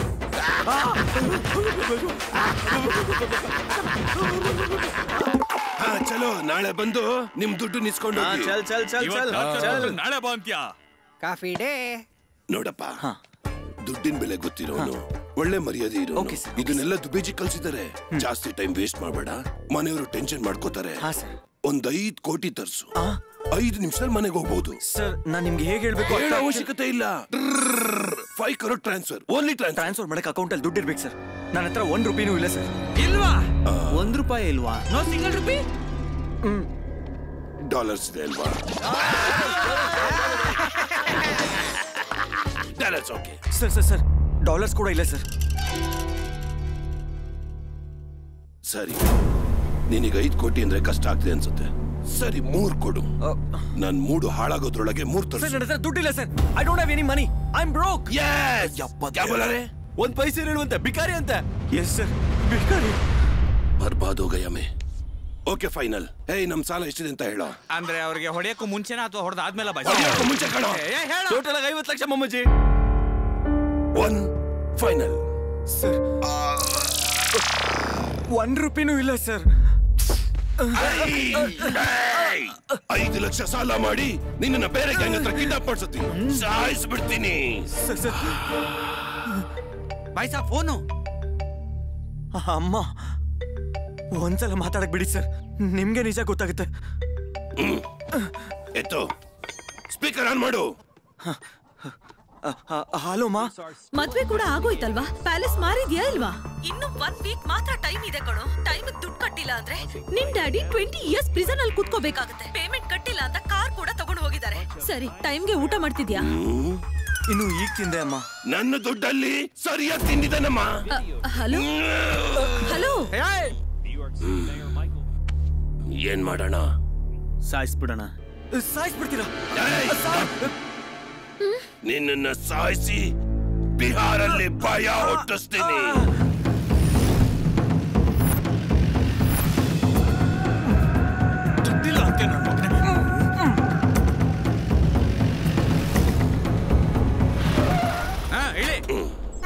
O: ಚಲೋ ನಾಳೆ ಬಂದು ನಿಮ್ ದುಡ್ಡು ನಿಸ್ಕೊಂಡು
D: ನಾಳೆ ಬಾ ಅಂತ್ಯ.
K: Coffee day.
O: ನೋಡಪ್ಪ, ದುಡ್ಡಿನ ಬೆಲೆ ಗೊತ್ತಿರೋನು, ಒಳ್ಳೆ ಮರ್ಯಾದೆ ಇರೋ, ಇದನ್ನೆಲ್ಲ ದುಬೇಜಿ ಕಲ್ಸಿದ್ದಾರೆ. ಜಾಸ್ತಿ ಟೈಮ್ ವೇಸ್ಟ್ ಮಾಡಬೇಡ. ಮನೆಯವರು ಟೆನ್ಷನ್ ಮಾಡ್ಕೋತಾರೆ. ಒಂದ್ 5 ಕೋಟಿ ತರ್ಸು. 5 ನಿಮಿಷದಲ್ಲಿ ಮನೆಗೆ ಹೋಗ್ಬೋದು.
H: ಸರ್ ನಾನ್ ನಿಮ್ಗೆ ಹೇಗೆ ಹೇಳ್ಬೇಕು?
O: ಅವಶ್ಯಕತೆ ಇಲ್ಲ. 5 crore ಟ್ರಾನ್ಸ್ಫರ್. ಓನ್ಲಿ
H: ಟ್ರಾನ್ಸ್ಫರ್ ಮಾಡಕ್ ಅಕೌಂಟ್ ಅಲ್ಲಿ ದುಡ್ಡು ಇರ್ಬೇಕು ಸರ್. ನನ್ನ ಹತ್ರ 1 ರೂಪಾಯಿನೂ ಇಲ್ಲ ಸರ್.
L: ಇಲ್ವಾ? 1 ರೂಪಾಯಿ ಇಲ್ವಾ? No single rupee.
O: ಡಾಲರ್ಸ್ ಇದೆ ಅಲ್ವಾ? Dollars okay.
H: ಸರ್ ಡಾಲರ್ಸ್ ಕೂಡ ಇಲ್ಲ ಸರ್.
O: ಸರಿ, ನಿನಗೆ 5 ಕೋಟಿ ಅಂದ್ರೆ ಕಷ್ಟ ಆಗ್ತದೆ ಅನ್ಸುತ್ತೆ. ಸರಿ 3 ಕೊಡು. ನನ್ ಮೂಡು ಹಾಳಾಗೋದ್ರೊಳಗೆ 3 ತರ್ಸು.
H: ನನ್ನ ಹತ್ರ ದುಡ್ಡಿಲ್ಲ sir. I don't have any money. I am broke. ಒಂದ್ ಪೈಸೆ ಹೇಳುವಂತೆ ಬಿಕಾರಿ ಅಂತ. Yes sir, ಬಿಕಾರಿ.
O: ಬರ್ಬಾದ್ ಹೋಗ ಯಮೆ. Okay final. ನಮ್ ಸಾಲ ಎಷ್ಟಿದೆ ಅಂತ ಹೇಳೋ.
D: ಅಂದ್ರೆ ಅವ್ರಿಗೆ ಹೊಡೆಯಕ್ಕೂ ಮುಂಚೆನಾ ಅಥವಾ ಹೊಡೆದಾದ್ಮೇಲೆ ಬಾಯ್?
O: ಮುಂಚೆ ಕಣೋ.
H: ಟೋಟಲ್ ಆಗಿ 50 ಲಕ್ಷ ಮಾಮಜಿ.
O: 1 ಫೈನಲ್.
H: ಸರ್ 1 ರೂಪಾಯಿನೂ ಇಲ್ಲ ಸರ್.
O: 5 ಲಕ್ಷ ಸಾಲ ಮಾಡಿ ನಿನ್ನ ಬೇರೆ ಗ್ಯಾಂಗ್ ಹತ್ರ ಕಿಡ್ನಾಪ್ ಮಾಡ್ಸತ್ತೀನಿ. ಸಾಯಿಸ್ಬಿಡ್ತೀನಿ.
D: ಬಾಯ್ ಸಾಬ್ ಫೋನು.
H: ಅಮ್ಮ ಒಂದ್ಸಲ ಮಾತಾಡಕ್ ಬಿಡಿ ಸರ್, ನಿಮ್ಗೆ ನಿಜ ಗೊತ್ತಾಗುತ್ತೆ.
O: ಎತ್ತು ಸ್ಪೀಕರ್ ಆನ್ ಮಾಡು.
H: ಹಲೋ ಮಾ.
J: ಮದ್ವೆ ಕೂಡ ಆಗೋಯ್ತಲ್ವಾ? ಪ್ಯಾಲೇಸ್ ಮಾರಿದ್ಯಾ ಇಲ್ವಾ? ಇನ್ನು 1 ವೀಕ್ ಮಾತ್ರ ಟೈಮ್ ಇದೆ ಕಣೋ. ಟೈಮ್ ದುಡ್ಡು ಕಟ್ಟಿಲ್ಲ ಅಂದ್ರೆ ನಿಮ್ ಡ್ಯಾಡಿ 20 ಇಯರ್ಸ್ ಪ್ರಿಸನ್ ಅಲ್ಲಿ ಕೂತ್ಕೋಬೇಕಾಗುತ್ತೆ. ಪೇಮೆಂಟ್ ಕಟ್ಟಿಲ್ಲ ಅಂತ ಕಾರ್ ಕೂಡ ತಗೊಂಡು ಹೋಗಿದ್ದಾರೆ. ಸರಿ, ಟೈಮ್ಗೆ ಊಟ ಮಾಡ್ತಿದ್ಯಾ?
H: ಇನ್ನು ಈಗ ತಿಂದೆ ಅಮ್ಮ.
O: ನನ್ನ ದುಡ್ಡಲ್ಲಿ ಸರಿಯಾಗಿ ತಿಂದಿದ್ದಾನಮ್ಮ.
J: Hello hello.
O: ಏನ್ ಮಾಡೋಣ?
L: ಸಾಯಿಸ್ಬಿಡೋಣ.
H: ಸಾಯಿಸ್ಬಿಡ್ತೀರಾ?
O: ನಿನ್ನನ್ನ ಸಾಯಿಸಿ ಬಿಹಾರಲ್ಲಿ ಭಯ ಹುಟ್ಟಿಸ್ತೀನಿ.
D: ದುಡ್ಡಿಲ್ಲ ಅಂತ ಹೇಳಿ.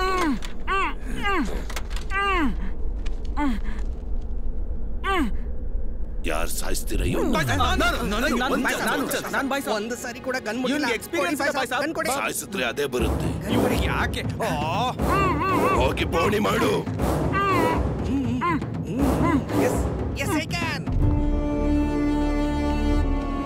O: ಯಾರು ಸಾಯಿಸ್ತೀರ?
K: ಒಂದು ಸಾರಿ ಕೂಡ ಗನ್
O: ಸಾಯಿಸಿದ್ರೆ ಅದೇ ಬರುತ್ತೆ.
D: ಯಾಕೆ
O: ಹೋಗಿ ಪೋಣಿ ಮಾಡು.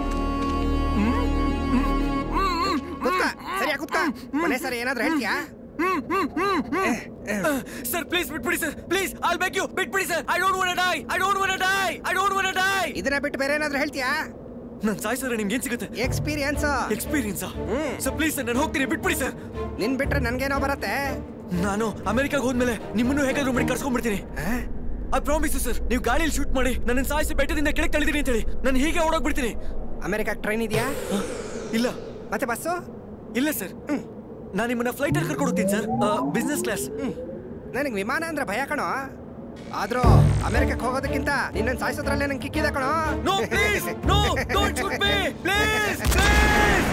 K: ಸರಿ ಕುತ್ಕ. ಮನೆ ಸರ್ ಏನಾದ್ರು ಹೇಳ್ತೀಯಾ?
H: ಸರ್ ಪ್ಲೀಸ್ ಬಿಟ್ಬಿಡಿ sir please I'll beg you ಬಿಟ್ಬಿಡಿ sir I don't want to die I don't want to die I don't want to die
K: ಇದನ್ನ ಬಿಟ್ಟು ಬೇರೆ ಏನಾದ್ರೂ ಹೇಳ್ತೀಯಾ?
H: ನಾನು ಸಾಯಿಸಿದ್ರೆ ನಿಮ್ಗೆ ಏನ್ ಸಿಗುತ್ತೆ?
K: ಎಕ್ಸ್ಪೀರಿಯನ್ಸ್.
H: ಸರ್ ಪ್ಲೀಸ್ ಸರ್ ನಾನು ಹೋಗ್ತೀನಿ ಬಿಟ್ಬಿಡಿ ಸರ್.
K: ನಿನ್ ಬಿಟ್ರೆ ನನ್ಗೇನೋ ಬರತ್ತೆ.
H: ನಾನು ಅಮೆರಿಕಾಗ ಹೋದ್ಮೇಲೆ ನಿಮ್ಮನ್ನು ಹೇಗಾದ್ರೂ ಮಾಡಿ ಕರ್ಸ್ಕೊಂಡ್ಬಿಡ್ತೀನಿ. ಐ ಪ್ರಾಮಿಸ್ ಸರ್, ನೀವು ಗಾಡಿಯಲ್ಲಿ ಶೂಟ್ ಮಾಡಿ ನನ್ನ ಸಾಯಿಸಿ ಬೆಟ್ಟದಿಂದ ಕೆಳಗೆ ತಳ್ಳಿದೀನಿ ಅಂತ ಹೇಳಿ ನಾನು ಹೀಗೆ ಓಡೋಗ್ಬಿಡ್ತೀನಿ.
K: ಅಮೆರಿಕಾಗ್ ಟ್ರೈನ್ ಇದೆಯಾ?
H: ಇಲ್ಲ.
K: ಮತ್ತೆ ಬಸ್ಸು?
H: ಇಲ್ಲ ಸರ್, ನಾನು ನಿಮ್ಮನ್ನ ಫ್ಲೈಟ್ ಅಲ್ಲಿ ಕರ್ಕೊಂಡು ಹೋಗ್ತೀನಿ ಸರ್, ಬಿಸ್ನೆಸ್ ಕ್ಲಾಸ್.
K: ನನಗೆ ವಿಮಾನ ಅಂದ್ರೆ ಭಯ ಕಣೋ. ಆದ್ರೂ ಅಮೆರಿಕಕ್ಕೆ ಹೋಗೋದಕ್ಕಿಂತ ನಿನ್ನನ್ನು ಸಾಯಿಸೋದ್ರಲ್ಲೇ ನಂಗೆ ಕಿಕ್ಕಿದೆ ಕಣೋ.
H: No please, no don't shoot me please please.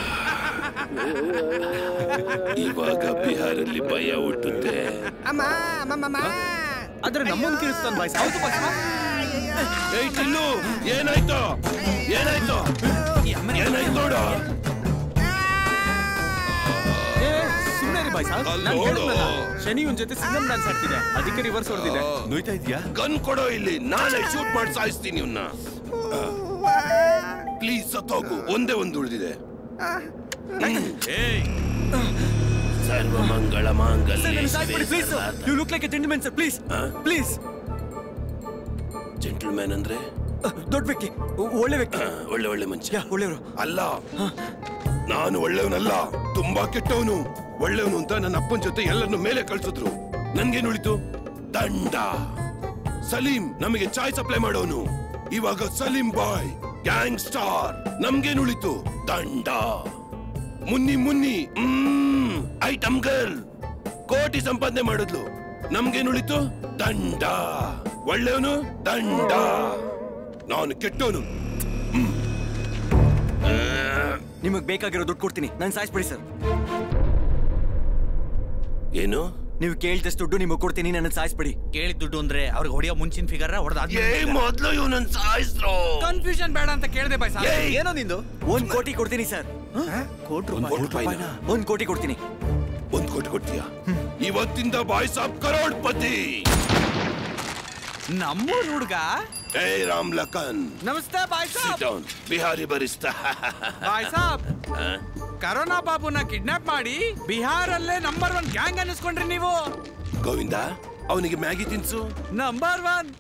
O: ಇವಾಗ ಬಿಹಾರಲ್ಲಿ ಭಯ ಹುಟ್ಟುತ್ತೆ.
K: ಅಮ್ಮ ಅಮ್ಮಮ್ಮ
L: ಆದ್ರೆ ನಮ್ಮನ್ನು ಕಿರಿಸ್ತಾನೆ ಬಾಯ್. ಹೌದು ಬಾಯ್.
O: ಏಯ್ ಟಿಲ್ಲು, ಏನಾಯ್ತು ಏನಾಯ್ತು ಏನಾಯ್ತು ನೋಡು.
L: ಶನಿ ಒಂದ್ ಜೊತೆ ಸಿಂಗಮ್ ಡಾನ್ಸ್ ಆಗ್ತಿದೆ, ಅದಕ್ಕೆ ರಿವರ್ಸ್ ಹೊಡೆದಿದೆ.
B: ನೋಯ್ತಾ ಇದೆಯಾ?
O: ಗನ್ ಕೊಡೋ ಇಲ್ಲಿ, ನಾನೇ ಶೂಟ್ ಮಾಡಿ ಸಾಯಿಸ್ತೀನಿ ಇವನ್ನ. ಪ್ಲೀಸ್ ಸತ್ತೋಗು, ಒಂದೇ ಒಂದು ಉಳಿದಿದೆ. ಸರ್ವಮಂಗಳ ಮಾಂಗಲ್ಯ.
H: You look like a gentleman sir, please please.
O: Gentleman ಅಂದ್ರೆ
H: ದೊಡ್ಡ ವ್ಯಕ್ತಿ, ಒಳ್ಳೆ ವ್ಯಕ್ತಿ,
O: ಒಳ್ಳೆ ಮನುಷ್ಯ.
H: ಒಳ್ಳೆಯವರು
O: ಅಲ್ಲ, ನಾನು ಒಳ್ಳೆಯವನಲ್ಲ, ತುಂಬಾ ಕೆಟ್ಟವನು. ಒಳ್ಳೆಯವನು ಅಂತ ನನ್ನ ಅಪ್ಪನ ಜೊತೆ ಎಲ್ಲರನ್ನು ಮೇಲೆ ಕಳ್ಸಿದ್ರು. ನನ್ಗೇನುಳಿತು? ದಂಡ. ಸಲೀಂ ನಮಗೆ ಚಾಯ್ ಸಪ್ಲೈ ಮಾಡೋನು, ಇವಾಗ ಸಲೀಂ ಬಾಯ್ ಗ್ಯಾಂಗ್ ಸ್ಟಾರ್. ನಮ್ಗೇನುಳಿತು? ದಂಡ. ಮುನ್ನಿ ಐಟಮ್ ಗರ್ಲ್ ಕೋಟಿ ಸಂಪಾದನೆ ಮಾಡಿದ್ಲು, ನಮ್ಗೇನುಳಿತು? ದಂಡ. ಒಳ್ಳೆಯವನು ದಂಡ, ನಾನು ಕೆಟ್ಟವನು.
H: ನಿಮಗ್ ಬೇಕಾಗಿರೋ ದುಡ್ಡು ಕೊಡ್ತೀನಿ, ನಾನು ಸಾಯಿಸ್ಬಿಡಿ ಸರ್.
O: ಏನು?
H: ನೀವು ಕೇಳಿದಷ್ಟು ದುಡ್ಡು ನಿಮಗೆ ಕೊಡ್ತೀನಿ, ನನ್ನ ಸಾಯಿಸ್ಬಿಡಿ.
L: ಕೇಳಿದ ದುಡ್ಡು ಅಂದ್ರೆ ಅವ್ರಿಗೆ ಹೊಡೆಯೋ ಮುಂಚಿನ ಫಿಗರ್
O: ಮೊದ್ಲು ಇವನನ್ನ ಸಾಯಿಸ್ರು.
L: ಕನ್ಫ್ಯೂಷನ್ ಬೇಡ ಅಂತ ಕೇಳಿದೆ ಬಾಯ್. ಏನೋ ನಿಂದು?
H: 1 ಕೋಟಿ ಕೊಡ್ತೀನಿ ಸರ್.
O: $1
H: ಕೋಟಿ ಕೊಡ್ತೀನಿ.
O: 1 ಕೋಟಿ ಕೊಡ್ತೀಯಾ? ಇವತ್ತಿಂದ ಬಾಯ್ ಸಾಬ್ ಕರೋಡ್ಪತಿ.
L: ನಮ್ಮೂರ್ ಹುಡುಗ.
O: ಏ ರಾಮ್ ಲಖನ್,
L: ನಮಸ್ತೆ ಬಾಯ್ ಸಾಬ್.
O: ಬಿಹಾರಿ ಬರಿಸ್ತಾ
L: ಬಾಯ್ ಸಾಬ್, ಕರೋನಾ ಬಾಬುನ ಕಿಡ್ನಾಪ್ ಮಾಡಿ ಬಿಹಾರಲ್ಲೇ ನಂಬರ್ 1 ಗ್ಯಾಂಗ್ ಅನ್ನಿಸ್ಕೊಂಡ್ರಿ ನೀವು.
O: ಗೋವಿಂದ, ಅವನಿಗೆ ಮ್ಯಾಗಿ ತಿನ್ಸು.
L: ನಂಬರ್ 1.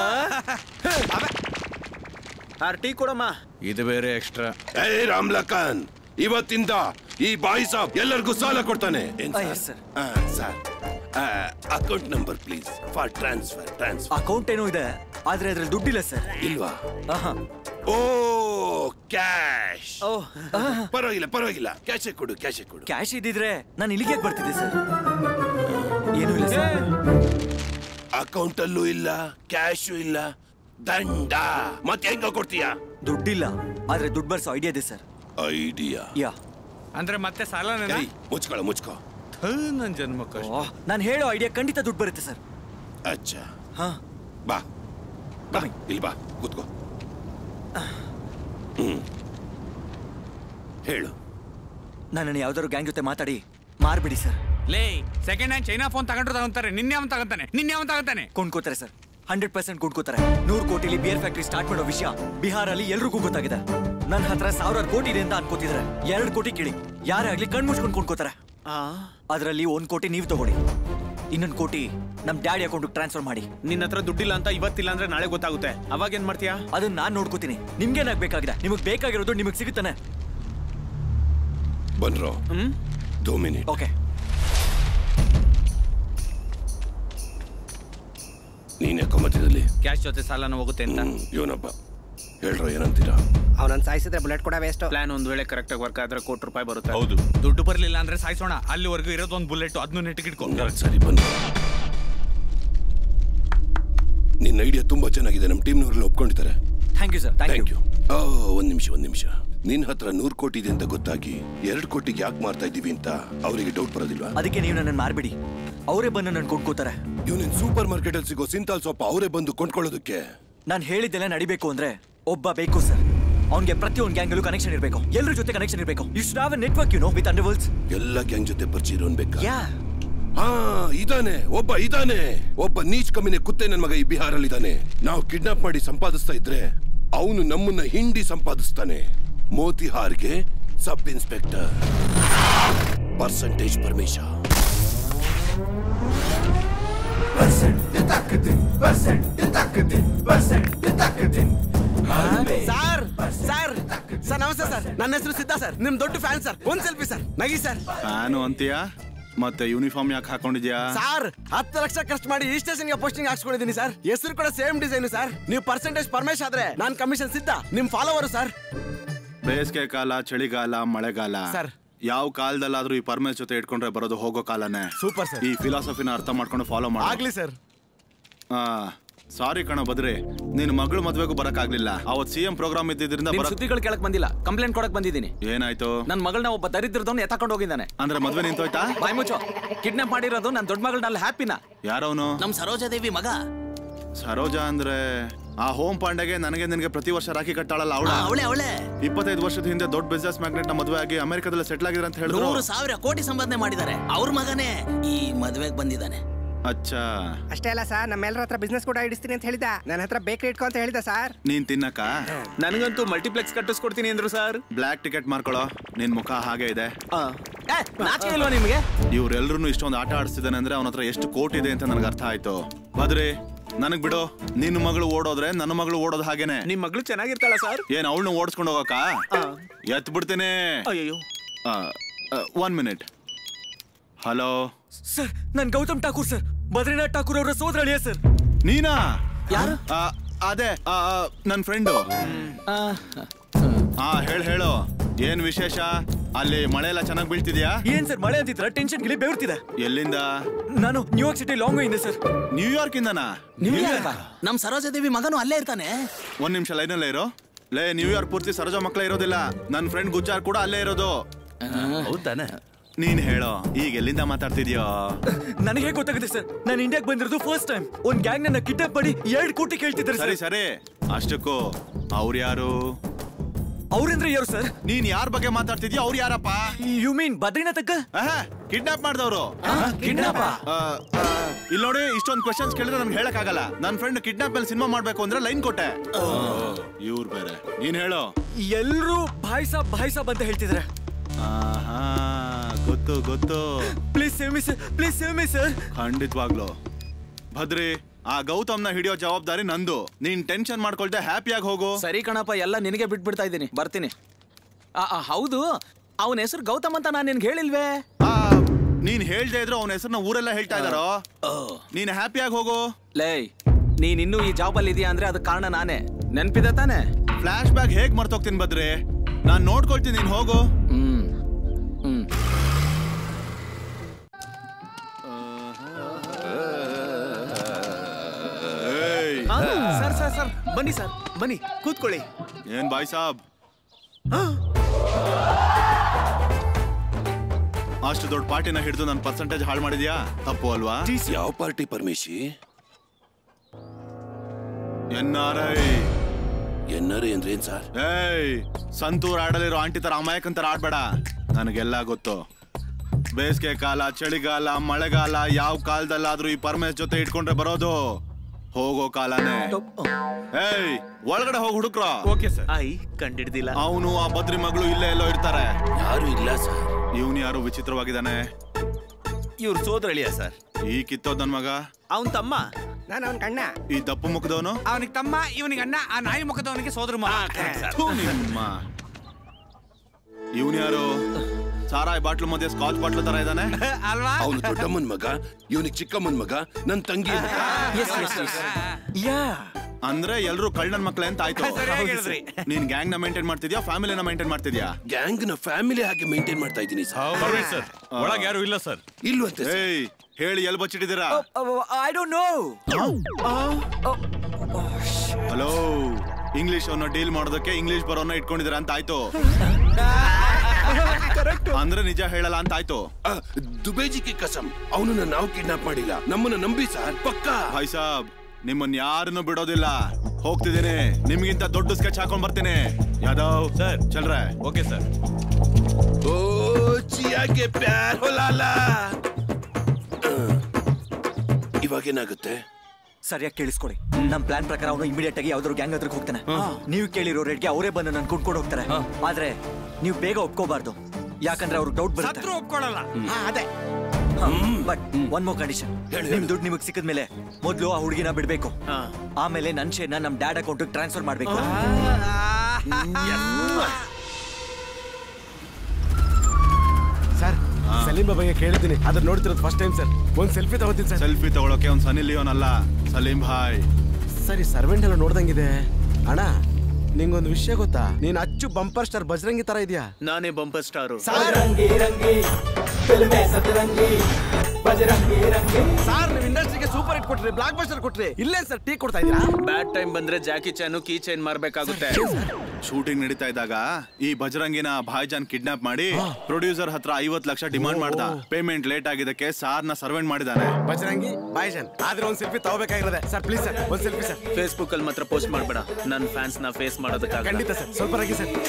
L: ಟೀ ಕೊಡಮ್ಮ.
U: ಇದು ಬೇರೆ ಎಕ್ಸ್ಟ್ರಾ.
O: ಏ ರಾಮ್ ಲಖನ್, ಇವತ್ತಿಂದ ಈ ಬಾಯ್ ಸಾಬ್ ಎಲ್ಲರಿಗೂ ಸಾಲ ಕೊಡ್ತಾನೆ. Sir, account number please for transfer.
H: ಅಕೌಂಟ್ ಏನೋ ಇದೆ, ಆದ್ರೆ ಅದ್ರಲ್ಲಿ ದುಡ್ಡಿಲ್ಲ ಸರ್.
O: ಇಲ್ವಾ? Oh cash. ಪರವಾಗಿಲ್ಲ, ಕ್ಯಾಶೇ ಕೊಡು.
H: ಕ್ಯಾಶ್ ಇದ್ದಿದ್ರೆ ನಾನು ಇಲ್ಲಿಗೆ ಬರ್ತಿದ್ದೆ ಸರ್. ಏನೂ ಇಲ್ಲ ಸರ್.
O: ಅಕೌಂಟ್ ಅಲ್ಲೂ ಇಲ್ಲ, ಕ್ಯಾಶು ಇಲ್ಲ, ದಂಡ. ಮತ್ತೆ ಹೆಂಗ ಕೊಡ್ತೀಯಾ?
H: ದುಡ್ಡಿಲ್ಲ, ಆದ್ರೆ ದುಡ್ಡು ಬರ್ಸೋ ಐಡಿಯಾ ಇದೆ ಸರ್.
O: ಐಡಿಯಾ?
H: ಯಾ.
L: ಅಂದ್ರೆ ಮತ್ತೆ ಸಾಲ?
O: ಮುಚ್ಕೋ.
L: ನನ್ ಜನ್ಮ ಕಷ್ಟ.
H: ನಾನು ಹೇಳೋ ಐಡಿಯಾ ಖಂಡಿತ ದುಡ್ಡು ಬರುತ್ತೆ ಸರ್.
O: ಅಚ್ಚಾ, ಬಾ ಇಲ್ಲಿ ಬಾ, ಕೂತ್ಕೋ. ಹೇಳು.
H: ನನ್ನನ್ನು ಯಾವ್ದಾದ್ರು ಗ್ಯಾಂಗ್ ಜೊತೆ ಮಾತಾಡಿ ಮಾರ್ಬಿಡಿ ಸರ್.
L: ಲೇ, ಸೆಕೆಂಡ್ ಹ್ಯಾಂಡ್ ಚೈನಾ ಫೋನ್ ತಗೊಂತಾರೆ. ನಿನ್ನೆ ಅವನ್ ತಗೊಂತಾನೆ.
H: ಕೊಂಡ್ಕೋತಾರೆ ಸರ್, 100% ಕೊಂಡ್ಕೋತಾರೆ. 100 ಕೋಟಿಲಿ ಬಿಯರ್ ಫ್ಯಾಕ್ಟ್ರಿ ಸ್ಟಾರ್ಟ್ ಮಾಡೋ ವಿಷಯ ಬಿಹಾರಲ್ಲಿ ಎಲ್ರಿಗೂ ಗೊತ್ತಾಗಿದೆ. ನನ್ನ ಹತ್ರ 1000 ಕೋಟಿ ಇದೆ ಅಂತ ಅನ್ಕೋತಿದ್ರೆ 2 ಕೋಟಿ ಕೇಳಿ ಯಾರೇ ಆಗ್ಲಿ ಕಣ್ ಮುಚ್ಕೊಂಡು ಕೊಂಡ್ಕೋತಾರೆ. ಅದರಲ್ಲಿ 1 ಕೋಟಿ ನೀವು ತಗೊಳ್ಳಿ, ಇನ್ನೊಂದು ಕೋಟಿ ನಮ್ ಡ್ಯಾಡಿ ಅಕೌಂಟ್ ಟ್ರಾನ್ಸ್ಫರ್ ಮಾಡಿ.
L: ನಿನ್ನ ಹತ್ರ ದುಡ್ಡಿಲ್ಲ ಅಂತ ಇವತ್ತಿಲ್ಲ ಅಂದ್ರೆ ನಾಳೆ ಗೊತ್ತಾಗುತ್ತೆ. ಅವಾಗ ಏನ್ ಮಾಡ್ತೀಯಾ?
H: ಅದನ್ನ ನಾನ್ ನೋಡ್ಕೋತೀನಿ. ನಿಮ್ಗೇನಾಗಬೇಕಾಗಿದೆ? ನಿಮಗ್ ಬೇಕಾಗಿರೋದು ನಿಮಗ್ ಸಿಗುತ್ತಾನೆ.
O: ಬನ್ರೋ. 2 ಮಿನಿಟ್.
H: ಓಕೆ.
O: ನೀನ್ ಯಾಕೋ ಮಧ್ಯದಲ್ಲಿ
L: ಕ್ಯಾಶ್ ಜೊತೆ ಸಾಲನ ಹೋಗುತ್ತೆ ಅಂತ?
O: ಇವನಪ್ಪ ಹೇಳ್ರೋ, ಏನಂತೀರಾ?
K: ಅವನನ್ನ ಸಾಯಿಸಿದ್ರೆ ಬುಲೆಟ್ ಕೂಡ ವೇಸ್ಟ್.
L: ಪ್ಲಾನ್ ಒಂದ್ ವೇಳೆ ಕರೆಕ್ಟ್ ಆಗಿ ವರ್ಕ್ ಆದ್ರೆ ₹1 ಬರುತ್ತೆ.
B: ಹೌದು.
L: ದುಡ್ಡು ಬರ್ಲಿಲ್ಲ ಅಂದ್ರೆ ಸಾಯಿಸೋಣ. ಅಲ್ಲಿವರೆಗೂ ಇರೋದು ಒಂದು ಬುಲೆಟ್, ಅದನ್ನು ನೆಟ್ಟಿಗೆ ಇಟ್ಕೊಂಡು.
O: ಸರಿ, ಬನ್ನಿ. ನಿನ್ನ ಐಡಿಯಾ ತುಂಬಾ ಚೆನ್ನಾಗಿದೆ, ನಮ್ಮ ಟೀಮ್ನವರೆಲ್ಲ ಒಪ್ಕೊಂಡಿದ್ದಾರೆ.
H: Thank you sir. Thank you.
O: ಒಂದ್ ನಿಮಿಷ. ನಿನ್ ಹತ್ರ 100 ಕೋಟಿ ಇದೆ ಅಂತ ಗೊತ್ತಾಗಿ 2 ಕೋಟಿಗೆ ಯಾಕೆ ಮಾರ್ತಾ ಇದೀವಿ ಅಂತ ಅವರಿಗೆ ಡೌಟ್ ಬರೋದಿಲ್ವಾ?
H: ಅದಕ್ಕೆ ನೀವು ನನ್ನ ಮಾರ್ಬಿಡಿ, ಅವರೇ ಬಂದು ನನ್ನ ಕೊಂಡ್ಕೋತಾರೆ.
O: ಇವನಿನ್ ಸೂಪರ್ ಮಾರ್ಕೆಟ್ ಅಲ್ಲಿ ಸಿಗೋ ಸಿಂತಾಲ್ ಸೊಪ್ಪ ಅವರೇ ಬಂದು ಕೊಂಡ್ಕೊಳ್ಳೋದಕ್ಕೆ.
H: ನಾನು ಹೇಳಿದ್ದೆಲ್ಲ ನಡಿಬೇಕು ಅಂದ್ರೆ ಒಬ್ಬ ಬೇಕು ಸರ್. ಅವನಿಗೆ ಪ್ರತಿಯೊಂದು ಗ್ಯಾಂಗಲ್ಲೂ ಕನೆಕ್ಷನ್ ಇರಬೇಕು, ಎಲ್ಲರ ಜೊತೆ ಕನೆಕ್ಷನ್ ಇರಬೇಕು. You should have a network, you know, with underworlds.
O: ಎಲ್ಲ ಗ್ಯಾಂಗ್ ಜೊತೆ ಪರಿಚಯ ಇರೋನ್ ಬೇಕಾ? ಇದಾನೆ ಒಬ್ಬ ನೀಚ್ ಕಮ್ಮಿನ ಕುತ್ತೆ ನನ್ ಮಗ ಈ ಬಿಹಾರಲ್ಲಿ ಇದ್ದಾನೆ. ನಾವು ಕಿಡ್ನಾಪ್ ಮಾಡಿ ಸಂಪಾದಿಸ್ತಾ ಇದ್ರೆ ಅವನು ನಮ್ಮನ್ನ ಹಿಂಡಿ ಸಂಪಾದಿಸ್ತಾನೆ. ಮೋತಿಹಾರ್ಗೆ sub inspector, percentage Paramesha.
U: Sir sir sir namaste sir. ನನ್ನ ಹೆಸರು ಸಿದ್ಧ ಸರ್. ನಿಮ್ ದೊಡ್ಡ ಫ್ಯಾನ್ ಸರ್. ಒಂದ್ ಸೆಲ್ಫಿ ಸರ್. ನಗಿ ಸರ್.
E: ಫ್ಯಾನು ಅಂತೀಯಾ? ಮತ್ತೆ ಯೂನಿಫಾರ್ಮ್ ಯಾಕೆ ಹಾಕೊಂಡಿದ್ಯಾ?
U: ಸರ್ 10 ಲಕ್ಷ ಖರ್ಚು ಮಾಡಿ ಈ ಸ್ಟೇಷನ್ಗೆ ಪೋಸ್ಟಿಂಗ್ ಹಾಕ್ಸ್ಕೊಂಡಿದ್ದೀನಿ ಸರ್. ಹೆಸರು ಕೂಡ ಸೇಮ್ ಡಿಸೈನ್ ಸರ್. ನೀವು ಪರ್ಸೆಂಟೇಜ್ ಪರ್ಮೇಶ್ ಆದ್ರೆ ನಾನ್ ಕಮಿಷನ್ ಸಿದ್ಧ. ನಿಮ್ ಫಾಲೋವರ್ ಸರ್.
E: ಬೇಸಿಗೆ ಕಾಲ, ಚಳಿಗಾಲ, ಮಳೆಗಾಲ
U: ಸರ್
E: ಯಾವ ಕಾಲದಲ್ಲಾದ್ರೂ ಈ ಪರ್ಮೇಶ್ ಜೊತೆ ಇಟ್ಕೊಂಡ್ರೆ ಬರೋದು ಹೋಗೋ ಕಾಲನೇ.
U: Super sir.
E: ಈ ಫಿಲಾಸಫಿನ ಅರ್ಥ ಮಾಡ್ಕೊಂಡು ಫಾಲೋ ಮಾಡಿ.
U: ಆಗ್ಲಿ ಸರ್.
E: ಸಾರಿ ಕಣ ಬದ್ರಿ, ನಿನ್ ಮಗಳು ಮದ್ವೆಗೂ ಬರಕ್ಕಾಗ್ಲಿಲ್ಲ. ಅವತ್ ಸಿಎಂ ಪ್ರೋಗ್ರಾಮ್ ಇದ್ದಿದ್ರಿಂದ
H: ಸುದ್ದಿಗಳು ಕೇಳಕ್ ಬಂದಿಲ್ಲ, ಕಂಪ್ಲೇಂಟ್ ಕೊಡಕ್ ಬಂದಿದ್ದೀನಿ.
E: ಏನಾಯ್ತು?
H: ನನ್ ಮಗಳನ್ನ ಒಬ್ಬ ದರಿದ್ರದವ್ನು ಎತ್ತಾಕೊಂಡು ಹೋಗಿದ್ದಾನೆ.
E: ಅಂದ್ರೆ ಮದ್ವೆ ನಿಂತೋಯ್ತಾ?
H: ಬಾಯ್ ಮುಚ್ಚೋ. ಕಿಡ್ನಾಪ್ ಮಾಡಿರೋದು ನನ್ ದೊಡ್ಡ ಮಗಳನ್ನ ಹ್ಯಾಪಿನ.
E: ಯಾರವನು?
R: ನಮ್ ಸರೋಜಾದೇವಿ ಮಗ.
E: ಸರೋಜಾ ಅಂದ್ರೆ ಆ ಹೋಮ್ ಪಾಂಡೆಗೆ ನನಗೆ ನಿನಗೆ ಪ್ರತಿ ವರ್ಷ ರಾಖಿ ಕಟ್ಟಾಳಲ್ಲ ಅವಳೆ. 25 ವರ್ಷದ ಹಿಂದೆ ದೊಡ್ಡ ಬಿಸ್ನೆಸ್ ಮ್ಯಾಗ್ನೆಟ್ ನ ಮದುವೆ ಆಗಿ ಅಮೆರಿಕದಲ್ಲಿ ಸೆಟ್ಲ್ ಆಗಿದ್ರೆ ಅಂತ ಹೇಳಿದ್ರು.
R: 100,000 ಕೋಟಿ ಸಂಪಾದನೆ ಮಾಡಿದ್ದಾರೆ. ಅವ್ರ ಮಗನೇ ಈ ಮದುವೆಗೆ ಬಂದಿದ್ದಾನೆ.
E: ಅಚ್ಚಾ.
K: ಅಷ್ಟೇ ಅಲ್ಲ ಸರ್, ನಮ್ಮೆಲ್ಲರ ಹತ್ರ ಬಿಸ್ನೆಸ್ ಕೂಡ ಇಡಿಸ್ತೀನಿ ಅಂತ ಹೇಳಿದ. ನನ್ನ ಹತ್ರ ಬೇಕ್ರಿ ಇಟ್ಕೊ ಅಂತ ಹೇಳಿದ ಸರ್.
E: ನೀನ್ ತಿನ್ನಕ?
L: ನನಗಂತೂ ಮಲ್ಟಿಪ್ಲೆಕ್ಸ್ ಕಟ್ಟಿಸ್ಕೊಡ್ತೀನಿ ಅಂದ್ರು ಸರ್.
E: ಬ್ಲಾಕ್ ಟಿಕೆಟ್ ಮಾಡ್ಕೊಳ್ಳೋ, ನಿನ್ ಮುಖ ಹಾಗೆ ಇದೆ.
H: ನಾಚಿಕೆ ಇಲ್ವಾ ನಿಮ್ಗೆ?
E: ಇವ್ರೆಲ್ರು ಇಷ್ಟೊಂದು ಆಟ ಆಡಿಸ್ತಿದ್ದಾನೆ ಅಂದ್ರೆ ಅವನ ಹತ್ರ ಎಷ್ಟು ಕೋಟಿ ಇದೆ ಅಂತ ನನಗೆ ಅರ್ಥ ಆಯ್ತು. ಬದ್ರಿ ನನಗ್ ಬಿಡು, ನಿನ್ನ ಮಗಳು ಓಡೋದ್ರೆ ನನ್ನ ಮಗಳು ಓಡೋದು ಹಾಗೇನೆ.
L: ನಿಮ್ ಮಗಳು ಚೆನ್ನಾಗಿರ್ತಾಳ ಸರ್?
E: ಏನ್ ಅವಳನ್ನ ಓಡಿಸ್ಕೊಂಡು ಹೋಗಕ್ಕ? ಎತ್ ಬಿಡ್ತೇನೆ.
L: ಅಯ್ಯೋ
E: 1 ಮಿನಿಟ್. ಹಲೋ
H: ಸರ್, ನಾನ್ ಗೌತಮ್ ಠಾಕೂರ್ ಸರ್, ಬದ್ರಿನಾಥ್ ಠಾಕೂರ್ ಅವರ ಸೋದರಳಿಯ ಸರ್.
E: ನೀನಾ?
H: ಯಾರು?
E: ಅದೇ ನನ್ ಫ್ರೆಂಡು. ಹೇಳು ಏನ್ ವಿಶೇಷ? ಅಲ್ಲಿ ಮಳೆ ಎಲ್ಲ ಚೆನ್ನಾಗಿ ಬೀಳ್ತಿದ್ಯಾ?
H: ಏನ್ ಸರ್ ಮಳೆ ಅಂತಿದ್ರ? ಟೆನ್ಷನ್ ಗಿಳಿ ಬೆವರ್ತಿದೆ.
E: ಎಲ್ಲಿಂದ?
H: ನಾನು ನ್ಯೂಯಾರ್ಕ್ ಸಿಟಿ ಲಾಂಗ್ ಇಂದ ಸರ್.
E: ನ್ಯೂಯಾರ್ಕ್ ಇಂದನಾ?
R: ನಮ್ ಸರೋಜಾದೇವಿ ಮಗನು ಅಲ್ಲೇ ಇರ್ತಾನೆ.
E: 1 ನಿಮಿಷ ಲೈನಲ್ಲೇ ಇರೋ. ನ್ಯೂಯಾರ್ಕ್ ಪೂರ್ತಿ ಸರೋಜಾ ಮಕ್ಕಳೇ ಇರೋದಿಲ್ಲ. ನನ್ ಫ್ರೆಂಡ್ ಗುಜ್ಜಾರ್ ಕೂಡ ಅಲ್ಲೇ ಇರೋದು.
Q: ಹೌದಾನೆ?
E: ನೀನ್ ಹೇಳೋ, ಈಗ ಎಲ್ಲಿಂದ ಮಾತಾಡ್ತಿದ್ಯೋ?
H: ನನಗೆ ಗೊತ್ತಾಗುತ್ತೆ ಸರ್, ನಾನು ಇಂಡಿಯಾಕ್ ಬಂದಿರೋದು ಫಸ್ಟ್ ಟೈಮ್. ಒಂದ್ ಗ್ಯಾಂಗ್ ನನ್ನ ಕಿಡ್ನಾಪ್ ಮಾಡಿ 2 ಕೋಟಿ ಕೇಳ್ತಿದ್ದಾರೆ.
E: ಸರಿ ಅಷ್ಟಕ್ಕೂ ಅವ್ರು ಯಾರು?
H: ಅವ್ರಂದ್ರೆ ಯಾರು ಸರ್?
E: ನೀನ್ ಯಾರ ಬಗ್ಗೆ ಮಾತಾಡ್ತಿದ್ಯಾ? ಅವ್ರು ಯಾರಪ್ಪ?
H: ಯು ಮೀನ್ ಬದ್ರಿನಾಥ್ ಅಕ್ಕ?
E: ಕಿಡ್ನಾಪ್ ಮಾಡ್ದವ್ರು.
H: ಕಿಡ್ನಾಪ್?
E: ಇಲ್ಲಿ ನೋಡಿ, ಇಷ್ಟೊಂದು ಕ್ವೆಶ್ಚನ್ಸ್ ಕೇಳಿದ್ರೆ ನನ್ಗೆ ಹೇಳಕ್ ಆಗಲ್ಲ. ನನ್ ಫ್ರೆಂಡ್ ಕಿಡ್ನಾಪ್ ಮೇಲೆ ಸಿನಿಮಾ ಮಾಡ್ಬೇಕು ಅಂದ್ರೆ ಲೈನ್ ಕೊಟ್ಟೆ. ಇವ್ರು ಬೇರೆ. ನೀನ್ ಹೇಳೋ.
H: ಎಲ್ರು ಭಾಯ್ ಸಾಬ್ ಅಂತ ಹೇಳ್ತಿದ್ರೆ.
E: ಗೊತ್ತು.
H: Please save me sir.
E: ಖಂಡಿತವಾಗ್ಲು. ಭದ್ರಿ, ಆ ಗೌತಮ್ನ ಹಿಡಿಯೋ ಜವಾಬ್ದಾರಿ ನಂದು. ನೀನ್ ಟೆನ್ಷನ್ ಮಾಡ್ಕೊಳ್ದೆ ಹ್ಯಾಪಿಯಾಗಿ ಹೋಗು.
H: ಸರಿ ಕಣಪ್ಪ, ಎಲ್ಲ ನಿನಗೆ ಬಿಟ್ಬಿಡ್ತಾ ಇದ್ದೀನಿ. ಬರ್ತೀನಿ. ಹೌದು, ಅವನ ಹೆಸರು ಗೌತಮ್ ಅಂತ ನಾನು ನಿನ್ಗೆ ಹೇಳಿಲ್ವೇ?
E: ನೀನ್ ಹೇಳ್ದೆ ಇದ್ರು ಅವನ ಹೆಸರನ್ನ ಊರೆಲ್ಲ ಹೇಳ್ತಾ ಇದಾರೋ. ನೀನ್ ಹ್ಯಾಪಿಯಾಗಿ ಹೋಗು.
H: ಲೇ, ನೀನ್ ಇನ್ನೂ ಈ ಜಾಬ್ ಅಲ್ಲಿ ಇದೆಯಾ ಅಂದ್ರೆ ಅದಕ್ಕೆ ಕಾರಣ ನಾನೇ. ನೆನ್ಪಿದೆ ತಾನೆ?
E: ಫ್ಲಾಶ್ ಬ್ಯಾಕ್ ಹೇಗ್ ಮರ್ತೋಗ್ತೀನಿ ಭದ್ರಿ? ನಾನ್ ನೋಡ್ಕೊಳ್ತೀನಿ, ನೀನ್ ಹೋಗು.
L: ಸರ್ ಬನ್ನಿ ಸರ್, ಬನ್ನಿ ಕೂತ್ಕೊಳ್ಳಿ.
E: ಏನ್ ಬಾಯ್ ಸಾಬ್, ಅಷ್ಟು ದೊಡ್ಡ ಪಾರ್ಟಿನ ಹಿಡಿದು ನನ್ನ ಪರ್ಸೆಂಟೇಜ್ ಹಾಳು ಮಾಡಿದ್ಯಾ? ತಪ್ಪು ಅಲ್ವಾ?
O: ಯಾವ ಪಾರ್ಟಿ ಪರಮೇಶಿ? NRI ಅಂದ್ರೆ ಏನ್ ಸರ್?
E: ಸಂತೂರ್ ಆಡಲಿರೋ ಆಂಟಿ ತರ ಅಮಾಯಕಂತರ ಆಡ್ಬೇಡ. ನನಗೆಲ್ಲ ಗೊತ್ತು. ಬೇಸಿಗೆ ಕಾಲ, ಚಳಿಗಾಲ, ಮಳೆಗಾಲ, ಯಾವ ಕಾಲದಲ್ಲಾದ್ರೂ ಈ ಪರಮೇಶ್ ಜೊತೆ ಇಟ್ಕೊಂಡ್ರೆ ಬರೋದು ಹೋಗೋ ಕಾಲನೇ. ಒಳಗಡೆ ಹೋಗಿ ಹುಡುಕ್ರ.
L: Okay sir. ಕಂಡಿಡ್ದಿಲ್ಲ.
E: ಅವನು ಆ ಬದ್ರಿ ಮಗಳು ಇಲ್ಲೇ ಎಲ್ಲೋ ಇರ್ತಾರೆ.
O: ಯಾರು ಇಲ್ಲ ಸರ್.
E: ಇವನು ಯಾರು ವಿಚಿತ್ರವಾಗಿದ್ದಾನೆ.
Q: ಇವ್ರು ಸೋದರಳಿಯ ಸರ್.
E: ಈ ಕಿತ್ತೋದ್ ನನ್ ಮಗ.
L: ಅವನ್ ತಮ್ಮ.
K: ನಾನು ಅವನ್ ಕಣ್ಣ.
E: ಈ ದಪ್ಪು ಮುಖದವನು
L: ಅವನಿಗೆ ತಮ್ಮ, ಇವನಿಗೆ ಅಣ್ಣ. ಆ ನಾಯಿ ಮುಖದವನಿಗೆ ಸೋದರ ಮಗ.
E: ಇವನು ಯಾರು? ಸಾರಾಯಿ ಬಾಟ್ಲು ಮಧ್ಯೆ ಸ್ಕಾಚ್ ಬಾಟ್ಲು ತರ ಇದ್ದಾನೆ
L: ಅಲ್ವಾ?
O: ಅವನು ದೊಡ್ಡಮ್ಮನ್ ಮಗ, ಇವನಿಗೆ ಚಿಕ್ಕಮ್ಮನ್ ಮಗ, ನನ್ ತಂಗಿ ಮಗ.
E: ಅಂದ್ರೆ ಎಲ್ರು ಕಳ್ಳನ್ ಮಕ್ಳೆ ಅಂತ ಆಯ್ತು. ನೀನ್ ಗ್ಯಾಂಗ್ ನ ಮೇಂಟೈನ್ ಮಾಡ್ತಿದ್ಯಾ, ಫ್ಯಾಮಿಲಿನ ಮೇಂಟೈನ್ ಮಾಡ್ತಿದ್ಯಾ?
O: ಗ್ಯಾಂಗ್ ನ ಫ್ಯಾಮಿಲಿ ಹಾಗೆ ಮೇಂಟೈನ್ ಮಾಡ್ತಾ ಇದ್ದೀನಿ
Q: ಸರ್. ಒಳಗೆ ಯಾರು ಇಲ್ಲ ಸರ್.
O: ಇಲ್ವಂತೆ.
E: ಹೇಳಿ, ಎಲ್ಲಿ ಬಚ್ಚಿಟ್ಟಿದ್ದೀರಾ?
H: I don't know.
E: Hello, English ಅವನ್ನ ಡೀಲ್ ಮಾಡೋದಕ್ಕೆ ಇಂಗ್ಲಿಷ್ ಬರೋನ್ನ ಇಟ್ಕೊಂಡಿದ್ದೀರಾ ಅಂತ ಆಯ್ತು. ಅಂದ್ರೆ ನಿಜ ಹೇಳಲ್ಲ ಅಂತ ಆಯ್ತು.
O: ದುಬೇಜಿಗೆ ಕಸಂ, ಅವನನ್ನ ನಾವು ಕಿಡ್ನಾಪ್ ಮಾಡಿಲ್ಲ. ನಮ್ಮನ್ನ ನಂಬಿ ಸರ್, ಪಕ್ಕಾ.
E: ಭಾಯ್ ಸಾಬ್, ನಿಮ್ಮನ್ನ ಯಾರನ್ನು ಬಿಡೋದಿಲ್ಲ. ಹೋಗ್ತಿದ್ದೀನಿ, ನಿಮ್ಗಿಂತ ದೊಡ್ಡ ಸ್ಕೆಚ್ ಹಾಕೊಂಡ್ ಬರ್ತೀನಿ. ಯಾದವ್ ಸರ್, ಚಲ್ರೆ.
Q: Okay sir.
O: ಓ ಚಿಯಾಗೆ ಪ್ಯಾರ್ ಹೊಲಾಲ. ಇವಾಗೇನಾಗುತ್ತೆ?
H: ಸರಿಯಾಗಿ ಕೇಳಿಸ್ಕೊಡಿ. ನಮ್ ಪ್ಲಾನ್ ಪ್ರಕಾರ ಅವನು ಇಮಿಡಿಯೇಟ್ ಆಗಿ ಯಾವ್ದಾದ್ರು ಗ್ಯಾಂಗ್ ಹತ್ರಕ್ಕೆ ಹೋಗ್ತಾನೆ. ನೀವು ಕೇಳಿರೋ ರೇಟ್ಗೆ ಅವರೇ ಬಂದು ನನ್ ಕುಂಡ್ಕೊಂಡು ಹೋಗ್ತಾರೆ. ಆದ್ರೆ ನೀವು ಬೇಗ ಒಪ್ಕೋಬಾರ್ದು, ಯಾಕಂದ್ರೆ ಅವ್ರು ಡೌಟ್ ಬರುತ್ತೆ.
L: ಒಪ್ಕೊಳ್ಳಲ್ಲ. ಅದೇ
H: ಬಟ್ ಒನ್ ಮೋರ್ ಕಂಡೀಷನ್. ನಿಮ್ ದುಡ್ಡು ನಿಮಗ್ ಸಿಕ್ಕಿದ್ಮೇಲೆ ಮೊದ್ಲು ಆ ಹುಡುಗಿನ ಬಿಡ್ಬೇಕು, ಆಮೇಲೆ ನನ್ ಶೇರ್ನ ನಮ್ ಡ್ಯಾಡ್ ಅಕೌಂಟ್ ಟ್ರಾನ್ಸ್ಫರ್ ಮಾಡ್ಬೇಕು.
U: ಸರ್ ಸಲೀಂ ಬಾಬಾಗೆ ಕೇಳಿದ್ದೀನಿ, ಅದ್ರ ನೋಡ್ತಿರೋದು ಫಸ್ಟ್ ಟೈಮ್ ಸರ್. ಒಂದ್ ಸೆಲ್ಫಿ ತಗೋತೀನಿ ಸರ್.
E: ಸೆಲ್ಫಿ ತಗೊಳಕ್ಕೆ ಅವ್ನು ಸನಿ ಲಿಯೋನ್ ಅಲ್ಲ, ಸಲೀಂ ಭಾಯ್.
U: ಸರಿ ಸರ್ವೆಂಟ್ ಎಲ್ಲ ನೋಡ್ದಂಗಿದೆ. ಅಣ್ಣ ನಿಂಗೊಂದು ವಿಷಯ ಗೊತ್ತಾ, ನೀನ್ ಅಚ್ಚು ಬಂಪರ್ ಸ್ಟಾರ್ ಬಜರಂಗಿ ತರ ಇದೆಯಾ?
L: ನಾನೇ ಬಂಪರ್ ಸ್ಟಾರು.
U: ಸರ್ ನೀವು ಇಂಡಸ್ಟ್ರಿಗೆ ಸೂಪರ್ ಹಿಟ್ ಕೊಟ್ರಿ, ಬ್ಲಾಕ್ ಬಸ್ಟರ್ ಕೊಟ್ರಿ, ಇಲ್ಲೇ ಸರ್ ಟೀ ಕೊಡ್ತಾ ಇದೀರಾ?
L: ಬ್ಯಾಡ್ ಟೈಮ್ ಬಂದ್ರೆ ಜಾಕಿ ಚಾನು ಕೀ ಚೈನ್ ಮಾರ್ಬೇಕಾಗುತ್ತೆ.
E: ಶೂಟಿಂಗ್ ನಡೀತಾ ಇದ್ದಾಗ ಈ ಬಜರಂಗಿನ ಭಾಯ್ಜಾನ್ ಕಿಡ್ನಾಪ್ ಮಾಡಿ ಪ್ರೊಡ್ಯೂಸರ್ ಹತ್ರ 50 ಲಕ್ಷ ಡಿಮಾಂಡ್ ಮಾಡ್ದ. ಪೇಮೆಂಟ್ ಲೇಟ್ ಆಗಿದ್ದಕ್ಕೆ ಸಾರ್ನ ಸರ್ವೆಂಟ್ ಮಾಡಿದಾನೆ.
U: ಬಜರಂಗಿ ಭಾಯ್ಜಾನ್ ಆದ್ರೆ ಒಂದ್ ಸೆಲ್ಫಿ ತಗೋಬೇಕಾಗಿರೋದೆ ಸರ್. ಪ್ಲೀಸ್ ಸರ್ ಒಂದ್ ಸೆಲ್ಫಿ ಸರ್.
L: ಫೇಸ್ಬುಕ್ ಅಲ್ಲಿ ಮಾತ್ರ ಪೋಸ್ಟ್ ಮಾಡ್ಬೇಡ, ನನ್ನ ಫ್ಯಾನ್ಸ್ ನ ಫೇಸ್ ಮಾಡೋದಕ್ಕಾಗ.
U: ಖಂಡಿತ ಸರ್, ಸ್ವಲ್ಪ ರಾಗಿ sir.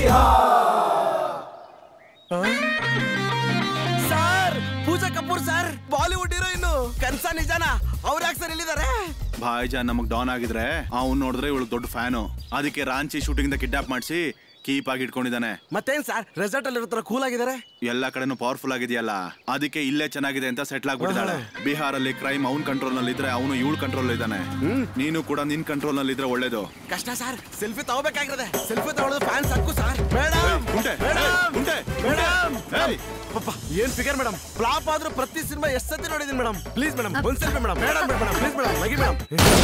U: Sir Pooja Kapoor sir, Bollywood heroine. ಕನ್ಸಾ ನಿಜಾನಾ? ಅವ್ರ ಯಾಕೆ ಸರ್ ಇಲ್ಲಿದ್ದಾರೆ?
E: ಭಾಯ್ಜಾನ್ ನಮಗ್ ಡೌನ್ ಆಗಿದ್ರೆ ಅವ್ನು ನೋಡಿದ್ರೆ ಇವಳು ದೊಡ್ಡ ಫ್ಯಾನು, ಅದಕ್ಕೆ ರಾಂಚಿ ಶೂಟಿಂಗ್ ದ ಕಿಡ್ನಾಪ್ ಮಾಡಿಸಿ ಕೀಪ್ ಆಗಿ ಇಟ್ಕೊಂಡಿದ್ದಾನೆ.
U: ಮತ್ತೇನ್ ಸರ್ ರೆಸಾರ್ಟ್ ಅಲ್ಲಿ ಇರೋ ಕೂಲ್ ಆಗಿದ್ದಾರೆ?
E: ಎಲ್ಲಾ ಕಡೆನೂ ಪವರ್ಫುಲ್ ಆಗಿದೆಯಲ್ಲ, ಅದಕ್ಕೆ ಇಲ್ಲೇ ಚೆನ್ನಾಗಿದೆ ಅಂತ ಸೆಟ್ಲ್ ಆಗ್ಬಿಟ್ಟಿದ್ದಾಳೆ. ಬಿಹಾರಲ್ಲಿ ಕ್ರೈಮ್ ಅವ್ನ್ ಕಂಟ್ರೋಲ್ ನಲ್ಲಿ ಇದ್ರೆ ಅವನು ಇವಳು ಕಂಟ್ರೋಲ್ ಇದ್ದಾನೆ. ನೀನು ಕೂಡ ನಿನ್ ಕಂಟ್ರೋಲ್ ನಲ್ಲಿ ಇದ್ರೆ ಒಳ್ಳೇದು.
U: ಕಷ್ಟ ಸರ್, ಸೆಲ್ಫಿ ತಗೋಬೇಕಾಗಿರೋದೆ. ಸೆಲ್ಫಿ ತಗೊಳ್ಳೋದು ಫ್ಯಾನ್ಸ್ ಹಕ್ಕು ಸರ್. ಮೇಡಮ್ ಏನ್ ಫಿಗರ್ ಮೇಡಮ್, ಫ್ಲಾಪ್ ಆದ್ರೂ ಪ್ರತಿ ಸಿನಿಮಾ ಎಷ್ಟು ಸತಿ ನೋಡಿದೀನಿ ಮೇಡಮ್. ಪ್ಲೀಸ್ ಮೇಡಮ್ ಒಂದ್ selfie madam. Madam please madam, ಲಗಿ ಮೇಡಮ್.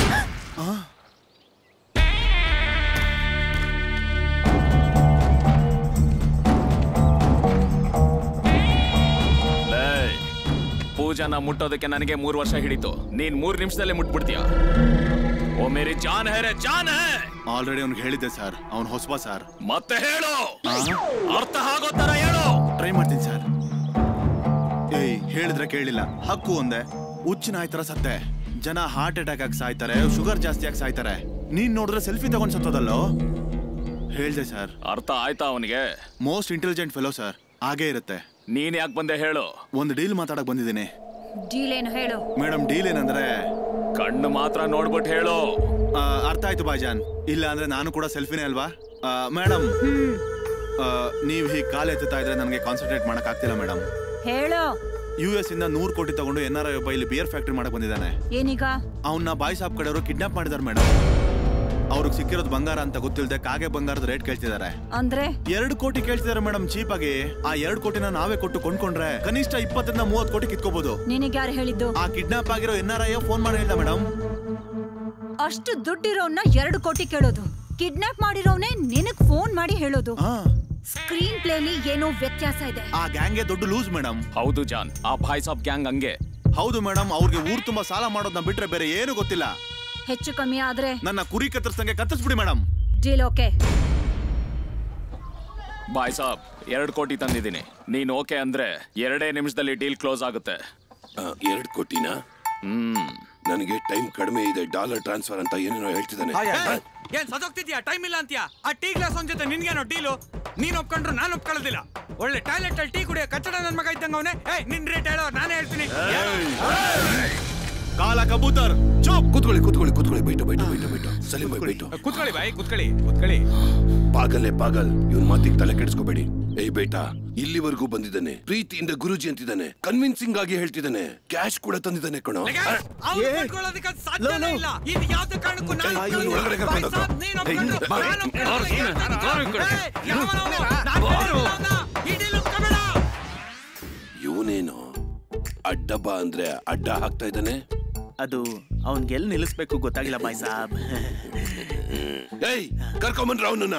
Q: ಪೂಜಾನ ಮುಟ್ಟೋದಕ್ಕೆ ನನಗೆ 3 ವರ್ಷ ಹಿಡಿತು, ನೀನ್ 3 ನಿಮಿಷದಲ್ಲೇ ಮುಟ್ಬಿಡ್ತೀಯ. ಓ ಮೇರಿ ಜಾನ್ ಹೈ ರೇ ಜಾನ್ ಹೈ.
E: ಆಲ್ರೆಡಿ ಅವ್ನಿಗೆ ಹೇಳಿದ್ದೆ ಸರ್, ಅವ್ನು ಹೊಸಬ ಸರ್.
Q: ಮತ್ತೆ ಹೇಳು, ಅರ್ಥ ಆಗೋ ತರ ಹೇಳು.
E: ಟ್ರೈ ಮಾಡ್ತೀನಿ ಸರ್. ಏಯ್ ಹೇಳಿದ್ರೆ ಕೇಳಿಲ್ಲ, ಹಕ್ಕು ಒಂದೇ. ಹುಚ್ಚಿನ ಆಯ್ತರ ಸತ್ತೆ, ಜನ ಹಾರ್ಟ್ ಅಟ್ಯಾಕ್ ಆಗಿ ಸಾಯ್ತಾರೆ, ಶುಗರ್ ಜಾಸ್ತಿ ಆಗಿ ಸಾಯ್ತಾರೆ. ನೀನ್ ನೋಡಿದ್ರೆ ಸೆಲ್ಫಿ ತಗೊಂಡ್ ಸತ್ತೋದಲ್ಲೋ. ಹೇಳ್ದೆ ಸರ್.
Q: ಅರ್ಥ ಆಯ್ತಾ ಅವನಿಗೆ?
E: ಮೋಸ್ಟ್ ಇಂಟೆಲಿಜೆಂಟ್ ಫೆಲೋ ಸರ್, ಹಾಗೇ ಇರುತ್ತೆ.
Q: ನೀನ್ ಯಾಕೆ ಬಂದೆ ಹೇಳು?
E: ಒಂದು ಡೀಲ್ ಮಾತಾಡಕ್ ಬಂದಿದ್ದೀನಿ.
I: ಡೀಲ್ ಏನು ಹೇಳು?
E: ಮೇಡಮ್ ಡೀಲ್ ಏನಂದ್ರೆ,
Q: ಕಣ್ಣು ಮಾತ್ರ ನೋಡ್ಬಿಟ್ಟು ಹೇಳು.
E: ಅರ್ಥ ಆಯ್ತು ಭಾಯ್ಜಾನ್, ಇಲ್ಲ ಅಂದ್ರೆ ನಾನು ಕೂಡ ಸೆಲ್ಫಿನೇ ಅಲ್ವಾ? ಮೇಡಮ್ ನೀವ್ ಹೀಗೆ ಕಾಲ್ ಎತ್ತುತ್ತಾ ಇದ್ರೆ ನನಗೆ ಕಾನ್ಸಂಟ್ರೇಟ್ ಮಾಡಕ್ ಆಗ್ತಿಲ್ಲ ಮೇಡಮ್.
I: ಹೇಳು.
E: US ಇಂದ 100 ಕೋಟಿ ತಗೊಂಡು NRI ಒಬ್ಬ ಇಲ್ಲಿ ಬಿಯರ್ ಫ್ಯಾಕ್ಟ್ರಿ ಮಾಡಕ್ ಬಂದಿದ್ದಾನೆ.
I: ಏನೀಗ?
E: ಅವನ್ನ ಬಾಯ್ ಸಾಬ್ ಕಡೆಯವರು ಕಿಡ್ನಾಪ್ ಮಾಡಿದಾರೆ ಮೇಡಮ್. ಅವ್ರಿಗೆ ಸಿಕ್ಕಿರೋದು ಬಂಗಾರ ಅಂತ ಗೊತ್ತಿಲ್ಲದೆ ಕಾಗೆ ಬಂಗಾರದ ರೇಟ್ ಕೇಳ್ತಿದ್ದಾರೆ.
I: ಅಂದ್ರೆ
E: 2 ಕೋಟಿ ಕೇಳ್ತಿದ್ದಾರೆ ಮೇಡಮ್ ಚೀಪ್ ಆಗಿ. ಆ 2 ಕೋಟಿನ ನಾವೇ ಕೊಟ್ಟು ಕೊಂಡ್ಕೊಂಡ್ರೆ ಕನಿಷ್ಠ 20 ರಿಂದ 30 ಕೋಟಿ ಕಿತ್ಕೋಬಹುದು.
I: ನಿನಗೆ ಯಾರು ಹೇಳಿದ್ದು?
E: ಆ ಕಿಡ್ನಾಪ್ ಆಗಿರೋ NRI ಫೋನ್ ಮಾಡಿ ಹೇಳ್ದ ಮೇಡಮ್.
I: ಅಷ್ಟು ದುಡ್ಡಿರೋನ್ನ 2 ಕೋಟಿ ಕೇಳೋದು, ಕಿಡ್ನಾಪ್ ಮಾಡಿರೋನೇ ನಿನಗ್ ಫೋನ್ ಮಾಡಿ ಹೇಳೋದು. ಸ್ಕ್ರೀನ್ ಪ್ಲೇಲಿ ಏನೋ ವ್ಯತ್ಯಾಸ ಇದೆ.
E: ಆ ಗ್ಯಾಂಗ್ಗೆ ದೊಡ್ಡ ಲೂಸ್ ಮೇಡಮ್.
Q: ಹೌದು ಜಾನ್, ಆ ಭಾಯ್ ಸಾಬ್ ಗ್ಯಾಂಗ್ ಹಂಗೆ.
E: ಹೌದು ಮೇಡಮ್, ಅವ್ರಿಗೆ ಊರ್ ತುಂಬಾ ಸಾಲ ಮಾಡೋದನ್ನ ಬಿಟ್ರೆ ಬೇರೆ ಏನು ಗೊತ್ತಿಲ್ಲ.
I: ಹೆಚ್ಚು ಕಮ್ಮಿ ಆದ್ರೆ
E: ನನ್ನ ಕುರಿ ಕತ್ತರಿಸಂಗೆ ಕತ್ತರಿಸ್ಬಿಡಿ ಮೇಡಮ್.
I: Deal okay?
Q: ಬಾಯ್ ಸಾಬ್ 2 ಕೋಟಿ ತಂದಿದ್ದೀನಿ, ನೀನ್ ಓಕೆ ಅಂದ್ರೆ 2 ನಿಮಿಷದಲ್ಲಿ ಡೀಲ್ ಕ್ಲೋಸ್ ಆಗುತ್ತೆ.
O: 2 ಕೋಟಿನಾ? ನನಗೆ ಟೈಮ್ ಕಡಿಮೆ ಇದೆ, ಡಾಲರ್ ಟ್ರಾನ್ಸ್ಫರ್ ಅಂತ ಏನೇನೋ ಹೇಳ್ತಿದ್ದಾನೆ.
D: ಏನ್ ಸದೋಗ್ತಿದ್ಯಾ? ಟೈಮ್ ಇಲ್ಲ ಅಂತೀಯಾ? ಆ ಟೀ ಗ್ಲಾಸ್ ಒಂದ್ ಜೊತೆ ನಿನ್ಗೇನೋ ಡೀಲು? ನೀನ್ ಒಪ್ಕೊಂಡ್ರು ನಾನು ಒಪ್ಕೊಳ್ಳೋದಿಲ್ಲ. ಒಳ್ಳೆ ಟಾಯ್ಲೆಟ್ ಅಲ್ಲಿ ಟೀ ಕುಡಿಯೋ ಕಚ್ಚಡ ನನ್ ಮಗ ಇದ್ದಂಗ ಅವನೇ. ನಿನ್ ರೇಟ್ ಹೇಳೋ, ನಾನೇ ಹೇಳ್ತೀನಿ.
E: ಕಾಲ ಕಬೂತರ್ ಚುಪ್.
O: ಕೂತ್ಕೊಳ್ಳಿ ಕೂತ್ಕೊಳ್ಳಿ ಕೂತ್ಕೊಳ್ಳಿ, ಬೈಟು ಬೈಟು ಬೈಟು ಬೈಟು. ಸಲೀಂ ಭಾಯ್ ಬೈಟು.
D: ಕೂತ್ಕೊಳ್ಳಿ ಬಾಯ್, ಕೂತ್ಕೊಳ್ಳಿ ಕೂತ್ಕೊಳ್ಳಿ.
O: ಪಾಗಲ್ ಪಾಗಲ್, ಇವನ್ ಮಾತಿಗೆ ತಲೆ ಕೆಡಿಸ್ಕೋಬೇಡಿ. ಏಯ್ ಬೇಟಾ, ಇಲ್ಲಿವರೆಗೂ ಬಂದಿದ್ದಾನೆ, ಪ್ರೀತಿಯಿಂದ ಗುರುಜಿ ಅಂತಿದ್ದಾನೆ, ಕನ್ವಿನ್ಸಿಂಗ್ ಆಗಿ ಹೇಳ್ತಿದ್ದಾನೆ, ಕ್ಯಾಶ್ ಕೂಡ ತಂದಿದ್ದಾನೆ ಕಣೋ. ಇವನೇನು ಅಡ್ಡ ಬಾ ಅಂದ್ರೆ ಅಡ್ಡ ಹಾಕ್ತಾ ಇದ್ದಾನೆ.
L: ಅದು ಅವನ್ಗೆ ಎಲ್ಲಿ ನಿಲ್ಲಿಸ್ಬೇಕು ಗೊತ್ತಾಗಿಲ್ಲ ಬಾಯ್ ಸಾಬ್.
O: ಏಯ್ ಕರ್ಕೊಂಬನ್ರ ಅವನನ್ನ.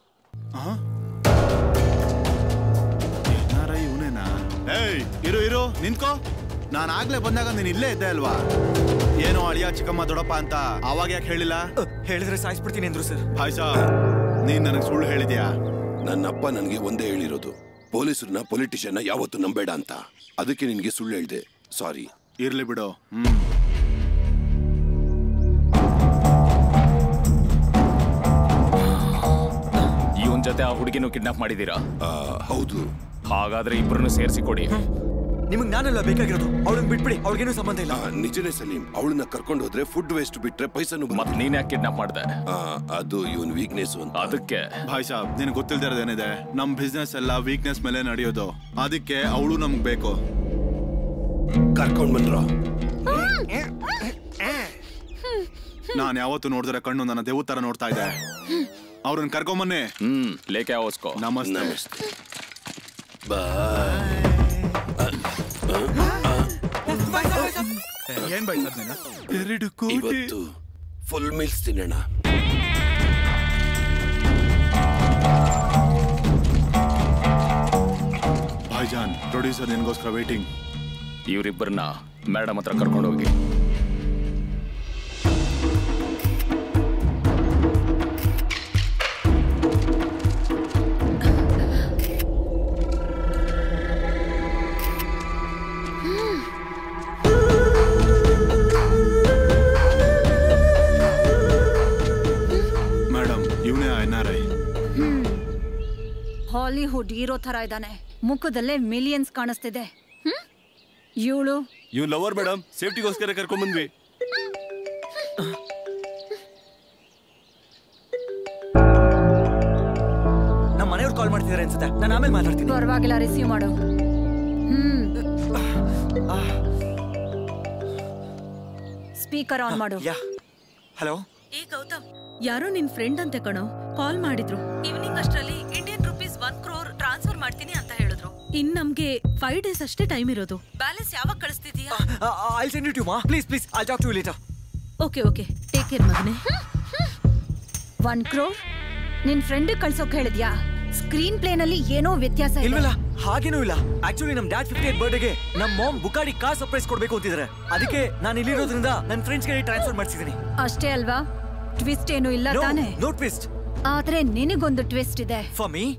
E: ಇವನೇನಾ? ಏಯ್ ಇರು ನಿನ್ಕೋ. ನಾನ್ ಆಗ್ಲೇ ಬಂದಾಗ ನೀನ್ ಇಲ್ಲೇ ಇದ್ದೆ ಅಲ್ವಾ? ಏನೋ ಅಳಿಯ ಚಿಕ್ಕಮ್ಮ ದೊಡ್ಡಪ್ಪ ಅಂತ ಅವಾಗ ಯಾಕೆ ಹೇಳಿಲ್ಲ?
H: ಹೇಳಿದ್ರೆ ಸಾಯಿಸ್ಬಿಡ್ತೀನಿ ಅಂದ್ರು ಸರ್.
E: ಭಾಯ್ ಸಾಬ್, ನೀನ್ ನನಗೆ ಸುಳ್ಳು ಹೇಳಿದ್ಯಾ?
O: ನನ್ನಪ್ಪ ನನಗೆ ಒಂದೇ ಹೇಳಿರೋದು, ಪೊಲೀಸರನ್ನ ಪೊಲಿಟಿಷಿಯನ್ನ ಯಾವತ್ತೂ ನಂಬೇಡ ಅಂತ. ಅದಕ್ಕೆ ನಿನ್ಗೆ ಸುಳ್ಳು ಹೇಳಿದೆ, ಸಾರಿ.
E: ಇರ್ಲಿ ಬಿಡು.
Q: ಇವನ್ ಜೊತೆ ಆ ಹುಡುಗಿನೂ ಕಿಡ್ನಾಪ್ ಮಾಡಿದೀರಾ?
O: ಹೌದು.
Q: ಹಾಗಾದ್ರೆ ಇಬ್ಬರನ್ನು ಸೇರಿಸಿ ಕೊಡಿ.
H: ನಿಮಗ್ ನಾನೆಲ್ಲ ಬೇಕಾಗಿರೋದು, ಅವಳನ್ನ ಬಿಟ್ಬಿಡಿ, ಅವ್ಳಿಗೇನು ಸಂಬಂಧ ಇಲ್ಲ.
O: ನಿಜನೇ ಸಲೀಂ, ಅವಳನ್ನ ಕರ್ಕೊಂಡು ಹೋದ್ರೆ ಫುಡ್ ವೇಸ್ಟ್ ಬಿಟ್ರೆ ಪೈಸನು.
Q: ಮತ್ ನೀನ್ ಯಾಕೆ ಕಿಡ್ನಾಪ್ ಮಾಡ್ದೆ?
O: ಅದು ಇವನ್ ವೀಕ್ನೆಸ್ ಅಂತ.
Q: ಅದಕ್ಕೆ
E: ಭಾಯ್ ಸಾಬ್, ನಿನಗೆ ಗೊತ್ತಿಲ್ದಿರೋದೇನಿದೆ, ನಮ್ ಬಿಸ್ನೆಸ್ ಎಲ್ಲ ವೀಕ್ನೆಸ್ ಮೇಲೆ ನಡೆಯೋದು. ಅದಕ್ಕೆ ಅವಳು ನಮ್ಗೆ ಬೇಕು.
O: ಕರ್ಕೊಂಡ್ ಬಂದ್ರು.
E: ನಾನ್ ಯಾವತ್ತು ನೋಡಿದ್ರೆ ಕಣ್ಣು ನನ್ನ ದೇವ್ ತರ ನೋಡ್ತಾ ಇದೆ. ಅವ್ರನ್ನ ಕರ್ಕೊಂಬನ್ನಿ.
Q: ಲೇಕೆ ಅವಸ್ಕೋ.
E: ನಮಸ್ತೆ.
D: ಏನ್ ಬೈಸದ್ ನೀನು?
O: 2 ಕೋಟಿ. ಇವತ್ತು ಫುಲ್ ಮೀಲ್ಸ್ ತಿನ್ನೋಣ.
E: ಭಾಯ್ಜಾನ್, ಪ್ರೊಡ್ಯೂಸರ್ ನಿನ್ಗೋಸ್ಕರ ವೇಟಿಂಗ್.
Q: ಇವರಿಬ್ಬರನ್ನ ಮೇಡಮ್ ಹತ್ರ ಕರ್ಕೊಂಡೋಗಿ.
I: ಹಾಲಿವುಡ್ ಹೀರೋ ತರ ಇದ್ದಾನೆ. ಮುಖದಲ್ಲೇ ಮಿಲಿಯನ್ಸ್ ಕಾಣಿಸ್ತಿದೆ. ಇವಳು
B: ಇವ್ ಲವರ್ ಮೇಡಮ್, ಸೇಫ್ಟಿಗೋಸ್ಕರ ಕರ್ಕೊಂಡ್ ಬಂದ್ವಿ.
H: ನಮ್ಮ ಮನೆಯವ್ರು ಕಾಲ್ ಮಾಡ್ತಿದಾರೆ ಅನ್ಸುತ್ತೆ. ನಾನು ಆಮೇಲೆ ಮಾತಾಡ್ತೀನಿ.
I: ಪರವಾಗಿಲ್ಲ, ರಿಸೀವ್ ಮಾಡು. ಸ್ಪೀಕರ್ ಆನ್ ಮಾಡು.
H: ಹಲೋ.
J: ಏ ಗೌತಮ್, ಯಾರೋ ನಿನ್ ಫ್ರೆಂಡ್ ಅಂತೆ ಕಣೋ, ಕಾಲ್ ಮಾಡಿದ್ರು. ಈವ್ನಿಂಗ್ ಅಷ್ಟರಲ್ಲಿ ಇಂಡಿಯನ್ ರುಪೀಸ್ 1 crore ಟ್ರಾನ್ಸ್ಫರ್ ಮಾಡ್ತೀನಿ ಅಂತ ಹೇಳಿದ್ರು. ಇನ್ ನಮ್ಗೆ 5 days ಅಷ್ಟೇ ಟೈಮ್ ಇರೋದು. ಬ್ಯಾಲೆನ್ಸ್ ಯಾವಾಗ ಕಳಿಸ್ತಿದೀಯಾ?
H: I'll send it to you, ma. Please, I'll talk to you later.
J: Okay, take care ಮಗನೇ.
I: 1 crore ನಿನ್ ಫ್ರೆಂಡ್ ಕಳ್ಸೋಕ್ ಹೇಳಿದ್ಯಾ? ಸ್ಕ್ರೀನ್ ಪ್ಲೇ ನಲ್ಲಿ ಏನೋ ವ್ಯತ್ಯಾಸ ಇದೆ.
H: ಇಲ್ವಲ್ಲ, ಹಾಗೇನೂ ಇಲ್ಲ. ಆಕ್ಚುಲಿ ನಮ್ ಡ್ಯಾಡ್ 50th ಬರ್ತ್ಡೇಗೆ ನಮ್ ಮಾಮ್ ಬುಕಾಡಿ ಕಾರ್ ಸರ್ಪ್ರೈಸ್ ಕೊಡ್ಬೇಕು ಅಂತಿದ್ದಾರೆ. ಅದಕ್ಕೆ ನಾನು ಇಲ್ಲಿರೋದ್ರಿಂದ ನನ್ನ ಫ್ರೆಂಡ್ಸ್ ಗೆ ಟ್ರಾನ್ಸ್ಫರ್ ಮಾಡ್ಸಿದೀನಿ.
I: ಅಷ್ಟೇ ಅಲ್ವಾ? ಟ್ವಿಸ್ಟ್ ಏನು ಇಲ್ಲ ತಾನೆ?
H: No twist.
I: ಆದ್ರೆ ನಿನಗೊಂದು ಟ್ವಿಸ್ಟ್ ಇದೆ.
H: For me?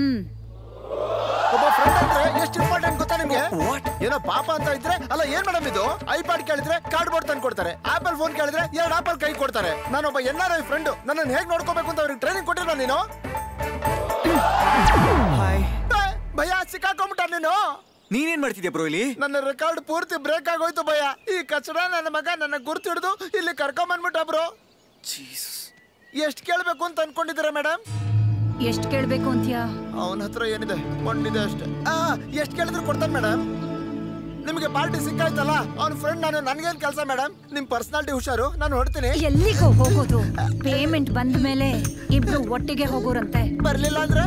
F: ಒಬ್ಬ ಫ್ರೆಂಡ್ ಅಂದ್ರೆ ಎಷ್ಟು ಇಂಪಾರ್ಟೆಂಟ್ ಗೊತ್ತಾ ನಿಮ್ಗೆ? ಏನೋ ಪಾಪ ಅಂತ ಇದ್ರೆ ಅಲ್ಲ, ಏನ್ ಮೇಡಮ್ ಇದು? ಐಪ್ಯಾಡ್ ಕೇಳಿದ್ರೆ ಕಾರ್ಡ್ ಬೋರ್ಡ್ ತಂದು ಕೊಡ್ತಾರೆ. ಆಪಲ್ ಫೋನ್ ಕೇಳಿದ್ರೆ 2 ಆಪಲ್ ಕೈ ಕೊಡ್ತಾರೆ. ನಾನೊಬ್ಬ NRI ಫ್ರೆಂಡ್, ನನ್ನ ಹೇಗ್ ನೋಡ್ಕೋಬೇಕು ಅಂತ ಅವ್ರಿಗೆ ಟ್ರೈನಿಂಗ್ ಕೊಟ್ಟಿಲ್ಲ ನೀನು? ಭಯ, ಸಿಕ್ಕಾಕೊಂಬಿಟ್ಟ ನೀನು.
H: ನೀನೇನ್ ಮಾಡ್ತಿದ್ಯಾ ಬ್ರೋ ಇಲ್ಲಿ?
F: ನನ್ನ ರೆಕಾರ್ಡ್ ಪೂರ್ತಿ ಬ್ರೇಕ್ ಆಗೋಯ್ತು ಭಯ. ಈ ಕಚಡ ನನ್ನ ಮಗ ನನ್ನ ಗುರ್ತು ಹಿಡಿದು ಇಲ್ಲಿ ಕರ್ಕೊಂಬಂದ್ಬಿಟ್ಟ ಬ್ರೋ. ಎಷ್ಟು ಕೇಳ್ಬೇಕು ಅಂತ ಅನ್ಕೊಂಡಿದ್ದೀರಾ ಮೇಡಮ್?
I: ಎಷ್ಟು ಕೇಳ್ಬೇಕು ಅಂತೀಯಾ?
F: ಅವನ ಹತ್ರ ಏನಿದೆ ಕೊಂಡಿದೆ ಅಷ್ಟೇ. ಎಷ್ಟು ಕೇಳಿದ್ರು ಕೊಡ್ತಾನೆ ಮೇಡಮ್. ನಿಮಗೆ ಪಾರ್ಟಿ ಸಿಕ್ಕಾಯ್ತಲ್ಲ, ಅವ್ನ ಫ್ರೆಂಡ್ ನಾನು. ನನ್ಗೇನ್ ಕೆಲಸ ಮೇಡಮ್? ನಿಮ್ ಪರ್ಸನಾಲಿಟಿ ಹುಷಾರು, ನಾನು ಹೊಡ್ತೀನಿ.
I: ಎಲ್ಲಿಗೋ ಹೋಗೋದು? ಪೇಮೆಂಟ್ ಬಂದ ಮೇಲೆ ಇಬ್ರು ಒಟ್ಟಿಗೆ ಹೋಗೋರಂತೆ.
F: ಬರ್ಲಿಲ್ಲ ಅಂದ್ರೆ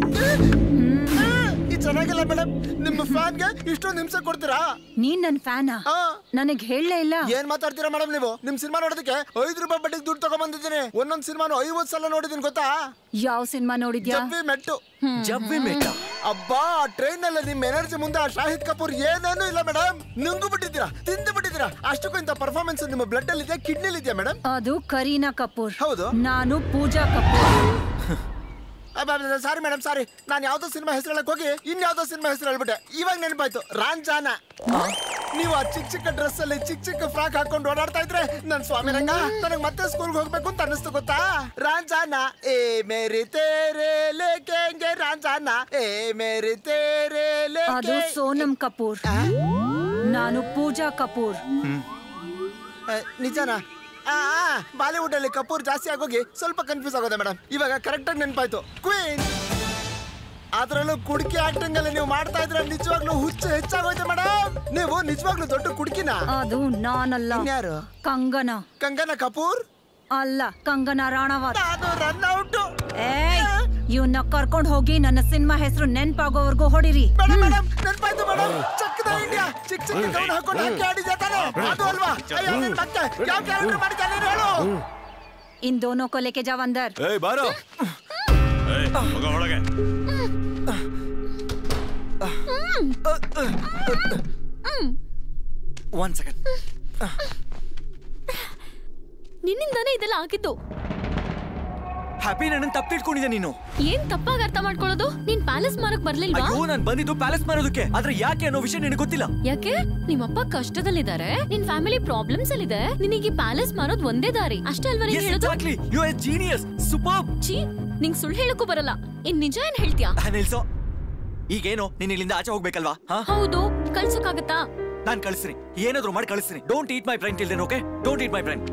F: ಚೆನ್ನಾಗಿಲ್ಲ ಮೇಡಮ್. ನಿಮ್ಮ ಫ್ಯಾನ್ಗೆ ಇಷ್ಟೊಂದು ಹಿಂಸೆ ಕೊಡ್ತೀರಾ?
I: ನೀನ್ ನನ್ ಫ್ಯಾನಾ? ನನಗ್ ಹೇಳಲೇ ಇಲ್ಲ.
F: ಏನ್ ಮಾತಾಡ್ತೀರಾ ಮೇಡಮ್ ನೀವು? ನಿಮ್ ಸಿನಿಮಾ ನೋಡೋದಕ್ಕೆ 5 ರೂಪಾಯಿ ಬಡ್ಡಿಗೆ ದುಡ್ಡು ತಗೊಂಡ್ಬಂದಿದ್ದೀನಿ. ಒಂದೊಂದ್ ಸಿನಿಮಾನು 50 ಸಲ ನೋಡಿದೀನಿ ಗೊತ್ತಾ?
I: ಯಾವ ಸಿನಿಮಾ ನೋಡಿದ್ಯಾ?
F: ಜವ್ವಿ ಮೆಟ್ಟು. ಅಬ್ಬಾ, ಟ್ರೈನ್ ನಲ್ಲಿ ನಿಮ್ ಎನರ್ಜಿ ಮುಂದೆ ಆ ಶಾಹಿದ್ ಕಪೂರ್ ಏನೇನು ಇಲ್ಲ ಮೇಡಮ್. ನುಂಗು ಬಿಟ್ಟಿದ್ದೀರಾ, ತಿಂದು ಬಿಟ್ಟಿದ್ದೀರಾ. ಅಷ್ಟಕ್ಕೂ ಇಂತ ಪರ್ಫಾರ್ಮೆನ್ಸ್ ನಿಮ್ಮ ಬ್ಲಡ್ ಅಲ್ಲಿ ಇದೆಯಾ, ಕಿಡ್ನಿ ಇದೆಯಾ ಮೇಡಮ್?
I: ಅದು ಕರೀನಾ ಕಪೂರ್.
F: ಹೌದು.
I: ನಾನು ಪೂಜಾ ಕಪೂರ್.
F: ಸಾರಿ ಮೇಡಮ್, ಸಾರಿ. ನಾನು ಯಾವ್ದೋ ಸಿನಿಮಾ ಹೆಸರು ಹೇಳಕ್ ಹೋಗಿ ಇನ್ಯಾವ್ದೋ ಸಿನಿಮಾ ಹೆಸರು ಹೇಳ್ಬಿಟ್ಟೆ. ಇವಾಗ ನೆನಪಾಯ್ತು, ರಾಂಜಾನ. ನೀವು ಆ ಚಿಕ್ಕ ಚಿಕ್ಕ ಡ್ರೆಸ್ ಅಲ್ಲಿ ಚಿಕ್ಕ ಚಿಕ್ಕ ಫ್ರಾಕ್ ಹಾಕೊಂಡು ಓಡಾಡ್ತಾ ಇದ್ರೆ ನನ್ ಸ್ವಾಮಿ ರಂಗ ನನಗ್ ಮತ್ತೆ ಸ್ಕೂಲ್ಗೆ ಹೋಗ್ಬೇಕು ಅಂತ ಅನಿಸ್ತು ಗೊತ್ತಾ? ರಾಂಜಾನ ಏ ಮೇರಿ ತೇರೆ ಲೇಕೆಂಗೆ ರಾಂಜಾನ ಏ ಮೇರಿ ತೇರೆ ಲೇಕೆ.
I: ಅದು ಸೋನಮ್ ಕಪೂರ್. ನಾನು ಪೂಜಾ ಕಪೂರ್.
F: ನಿಜನಾ? ಬಾಲಿವುಡ್ ಅಲ್ಲಿ ಕಪೂರ್ ಜಾಸ್ತಿ ಆಗೋಗಿ ಸ್ವಲ್ಪ ಕನ್ಫ್ಯೂಸ್ ಆಗೋದೆ ಮೇಡಮ್. ಇವಾಗ ಕರೆಕ್ಟ್ ಆಗಿ ನೆನಪಾಯ್ತು, ಕ್ವೀನ್. ಅದ್ರಲ್ಲೂ ಕುಡುಕಿ ಆಕ್ಟಿಂಗ್ ಅಲ್ಲಿ ನೀವು ಮಾಡ್ತಾ ಇದ್ರೆ ನಿಜವಾಗ್ಲೂ ಹುಚ್ಚು ಹೆಚ್ಚಾಗೋಯ್ತು ಮೇಡಮ್. ನೀವು ನಿಜವಾಗ್ಲೂ ದೊಡ್ಡ ಕುಡುಕಿನ?
I: ಅದು ನಾನಲ್ಲ.
F: ಯಾರು?
I: ಕಂಗನಾ.
F: ಕಂಗನಾ ಕಪೂರ್
I: ಅಲ್ಲ, ಕಂಗನಾ ರಾಣಾವತ್.
F: Run out.
I: ಇವನ್ನ ಕರ್ಕೊಂಡ್ ಹೋಗಿ ನನ್ನ ಸಿನಿಮಾ ಹೆಸರು ನೆನ್ಪಾಗೋವರೆಗೂ ಹೊಡಿರಿ.
F: ನೆನ್ಪಾಯ್ತು ಮೇಡಮ್. ಚಕ್ಕದ ಇಂಡಿಯಾ ಚಿಕ್ಕ ಚಿಕ್ಕ ಗೌನ್ ಹಾಕೊಂಡು ಹಾಕಿ ಆಡಿದ್ಯಾ ತಾನೆ? ಅದು ಅಲ್ವಾ? ಅಯ್ಯೋ ನಿನ್ ಮತ್ತೆ ಯಾವ ಕ್ಯಾರೆಕ್ಟರ್ ಮಾಡಿದ್ದಾನೆ ಹೇಳು.
I: इन दोनों को लेके जाओ अंदर.
B: ए बारो. ಹೋಗ ಒಳಗೆ.
H: One second.
M: ನಿನ್ನಿಂದಾನೇ ಇದೆಲ್ಲ ಆಗಿದ್ದು.
H: ಹ್ಯಾಪಿ, ನನ್ನ ತಪ್ಪು ತಿಳ್ಕೊಂಡಿದ್ದೆ ನೀನು.
M: ಏನ್ ತಪ್ಪಾಗಿ ಅರ್ಥ ಮಾಡ್ಕೊಳ್ಳೋದು? ನೀನ್ ಪ್ಯಾಲೇಸ್ ಮಾರಕ್ ಬರ್ಲಿಲ್ವಾ?
H: ಅಯ್ಯೋ, ನಾನು ಬಂದಿದ್ದು ಪ್ಯಾಲೇಸ್ ಮಾರೋದಕ್ಕೆ. ಆದ್ರೆ ಯಾಕೆ ಅನ್ನೋ ವಿಷಯ ನಿನಗೆ ಗೊತ್ತಿಲ್ಲ.
M: ಯಾಕೆ? ನಿಮ್ಮಪ್ಪ ಕಷ್ಟದಲ್ಲಿದ್ದಾರೆ, ನಿನ್ ಫ್ಯಾಮಿಲಿ ಪ್ರಾಬ್ಲಮ್ಸ್ ಅಲ್ಲಿ ಇದೆ. ನಿನಗೆ ಪ್ಯಾಲೇಸ್ ಮಾರೋದು ಒಂದೇ ದಾರಿ ಅಷ್ಟೇ ಅಲ್ವಾ ನೀನು ಹೇಳೋದು?
H: Exactly, you are genius, superb.
M: ಛೀ, ನಿಂಗೆ ಸುಳ್ಳು ಹೇಳಕ್ಕೂ ಬರಲ್ಲ. ಇನ್ ನಿಜ ಏನ್ ಹೇಳ್ತೀಯಾ?
H: ನಿಲ್ಸೋ. ಈಗೇನೋ ನೀನ್ ಇಲ್ಲಿಂದ ಆಚೆ ಹೋಗ್ಬೇಕಲ್ವಾ?
M: ಹೌದು, ಕಳ್ಸೋಕ್ಕಾಗತ್ತಾ?
H: ನಾನ್ ಕಳಿಸ್ತೀನಿ, ಏನಾದ್ರೂ ಮಾಡಿ ಕಳಿಸ್ತೀನಿ. Don't eat my brain till then, okay? Don't eat my brain.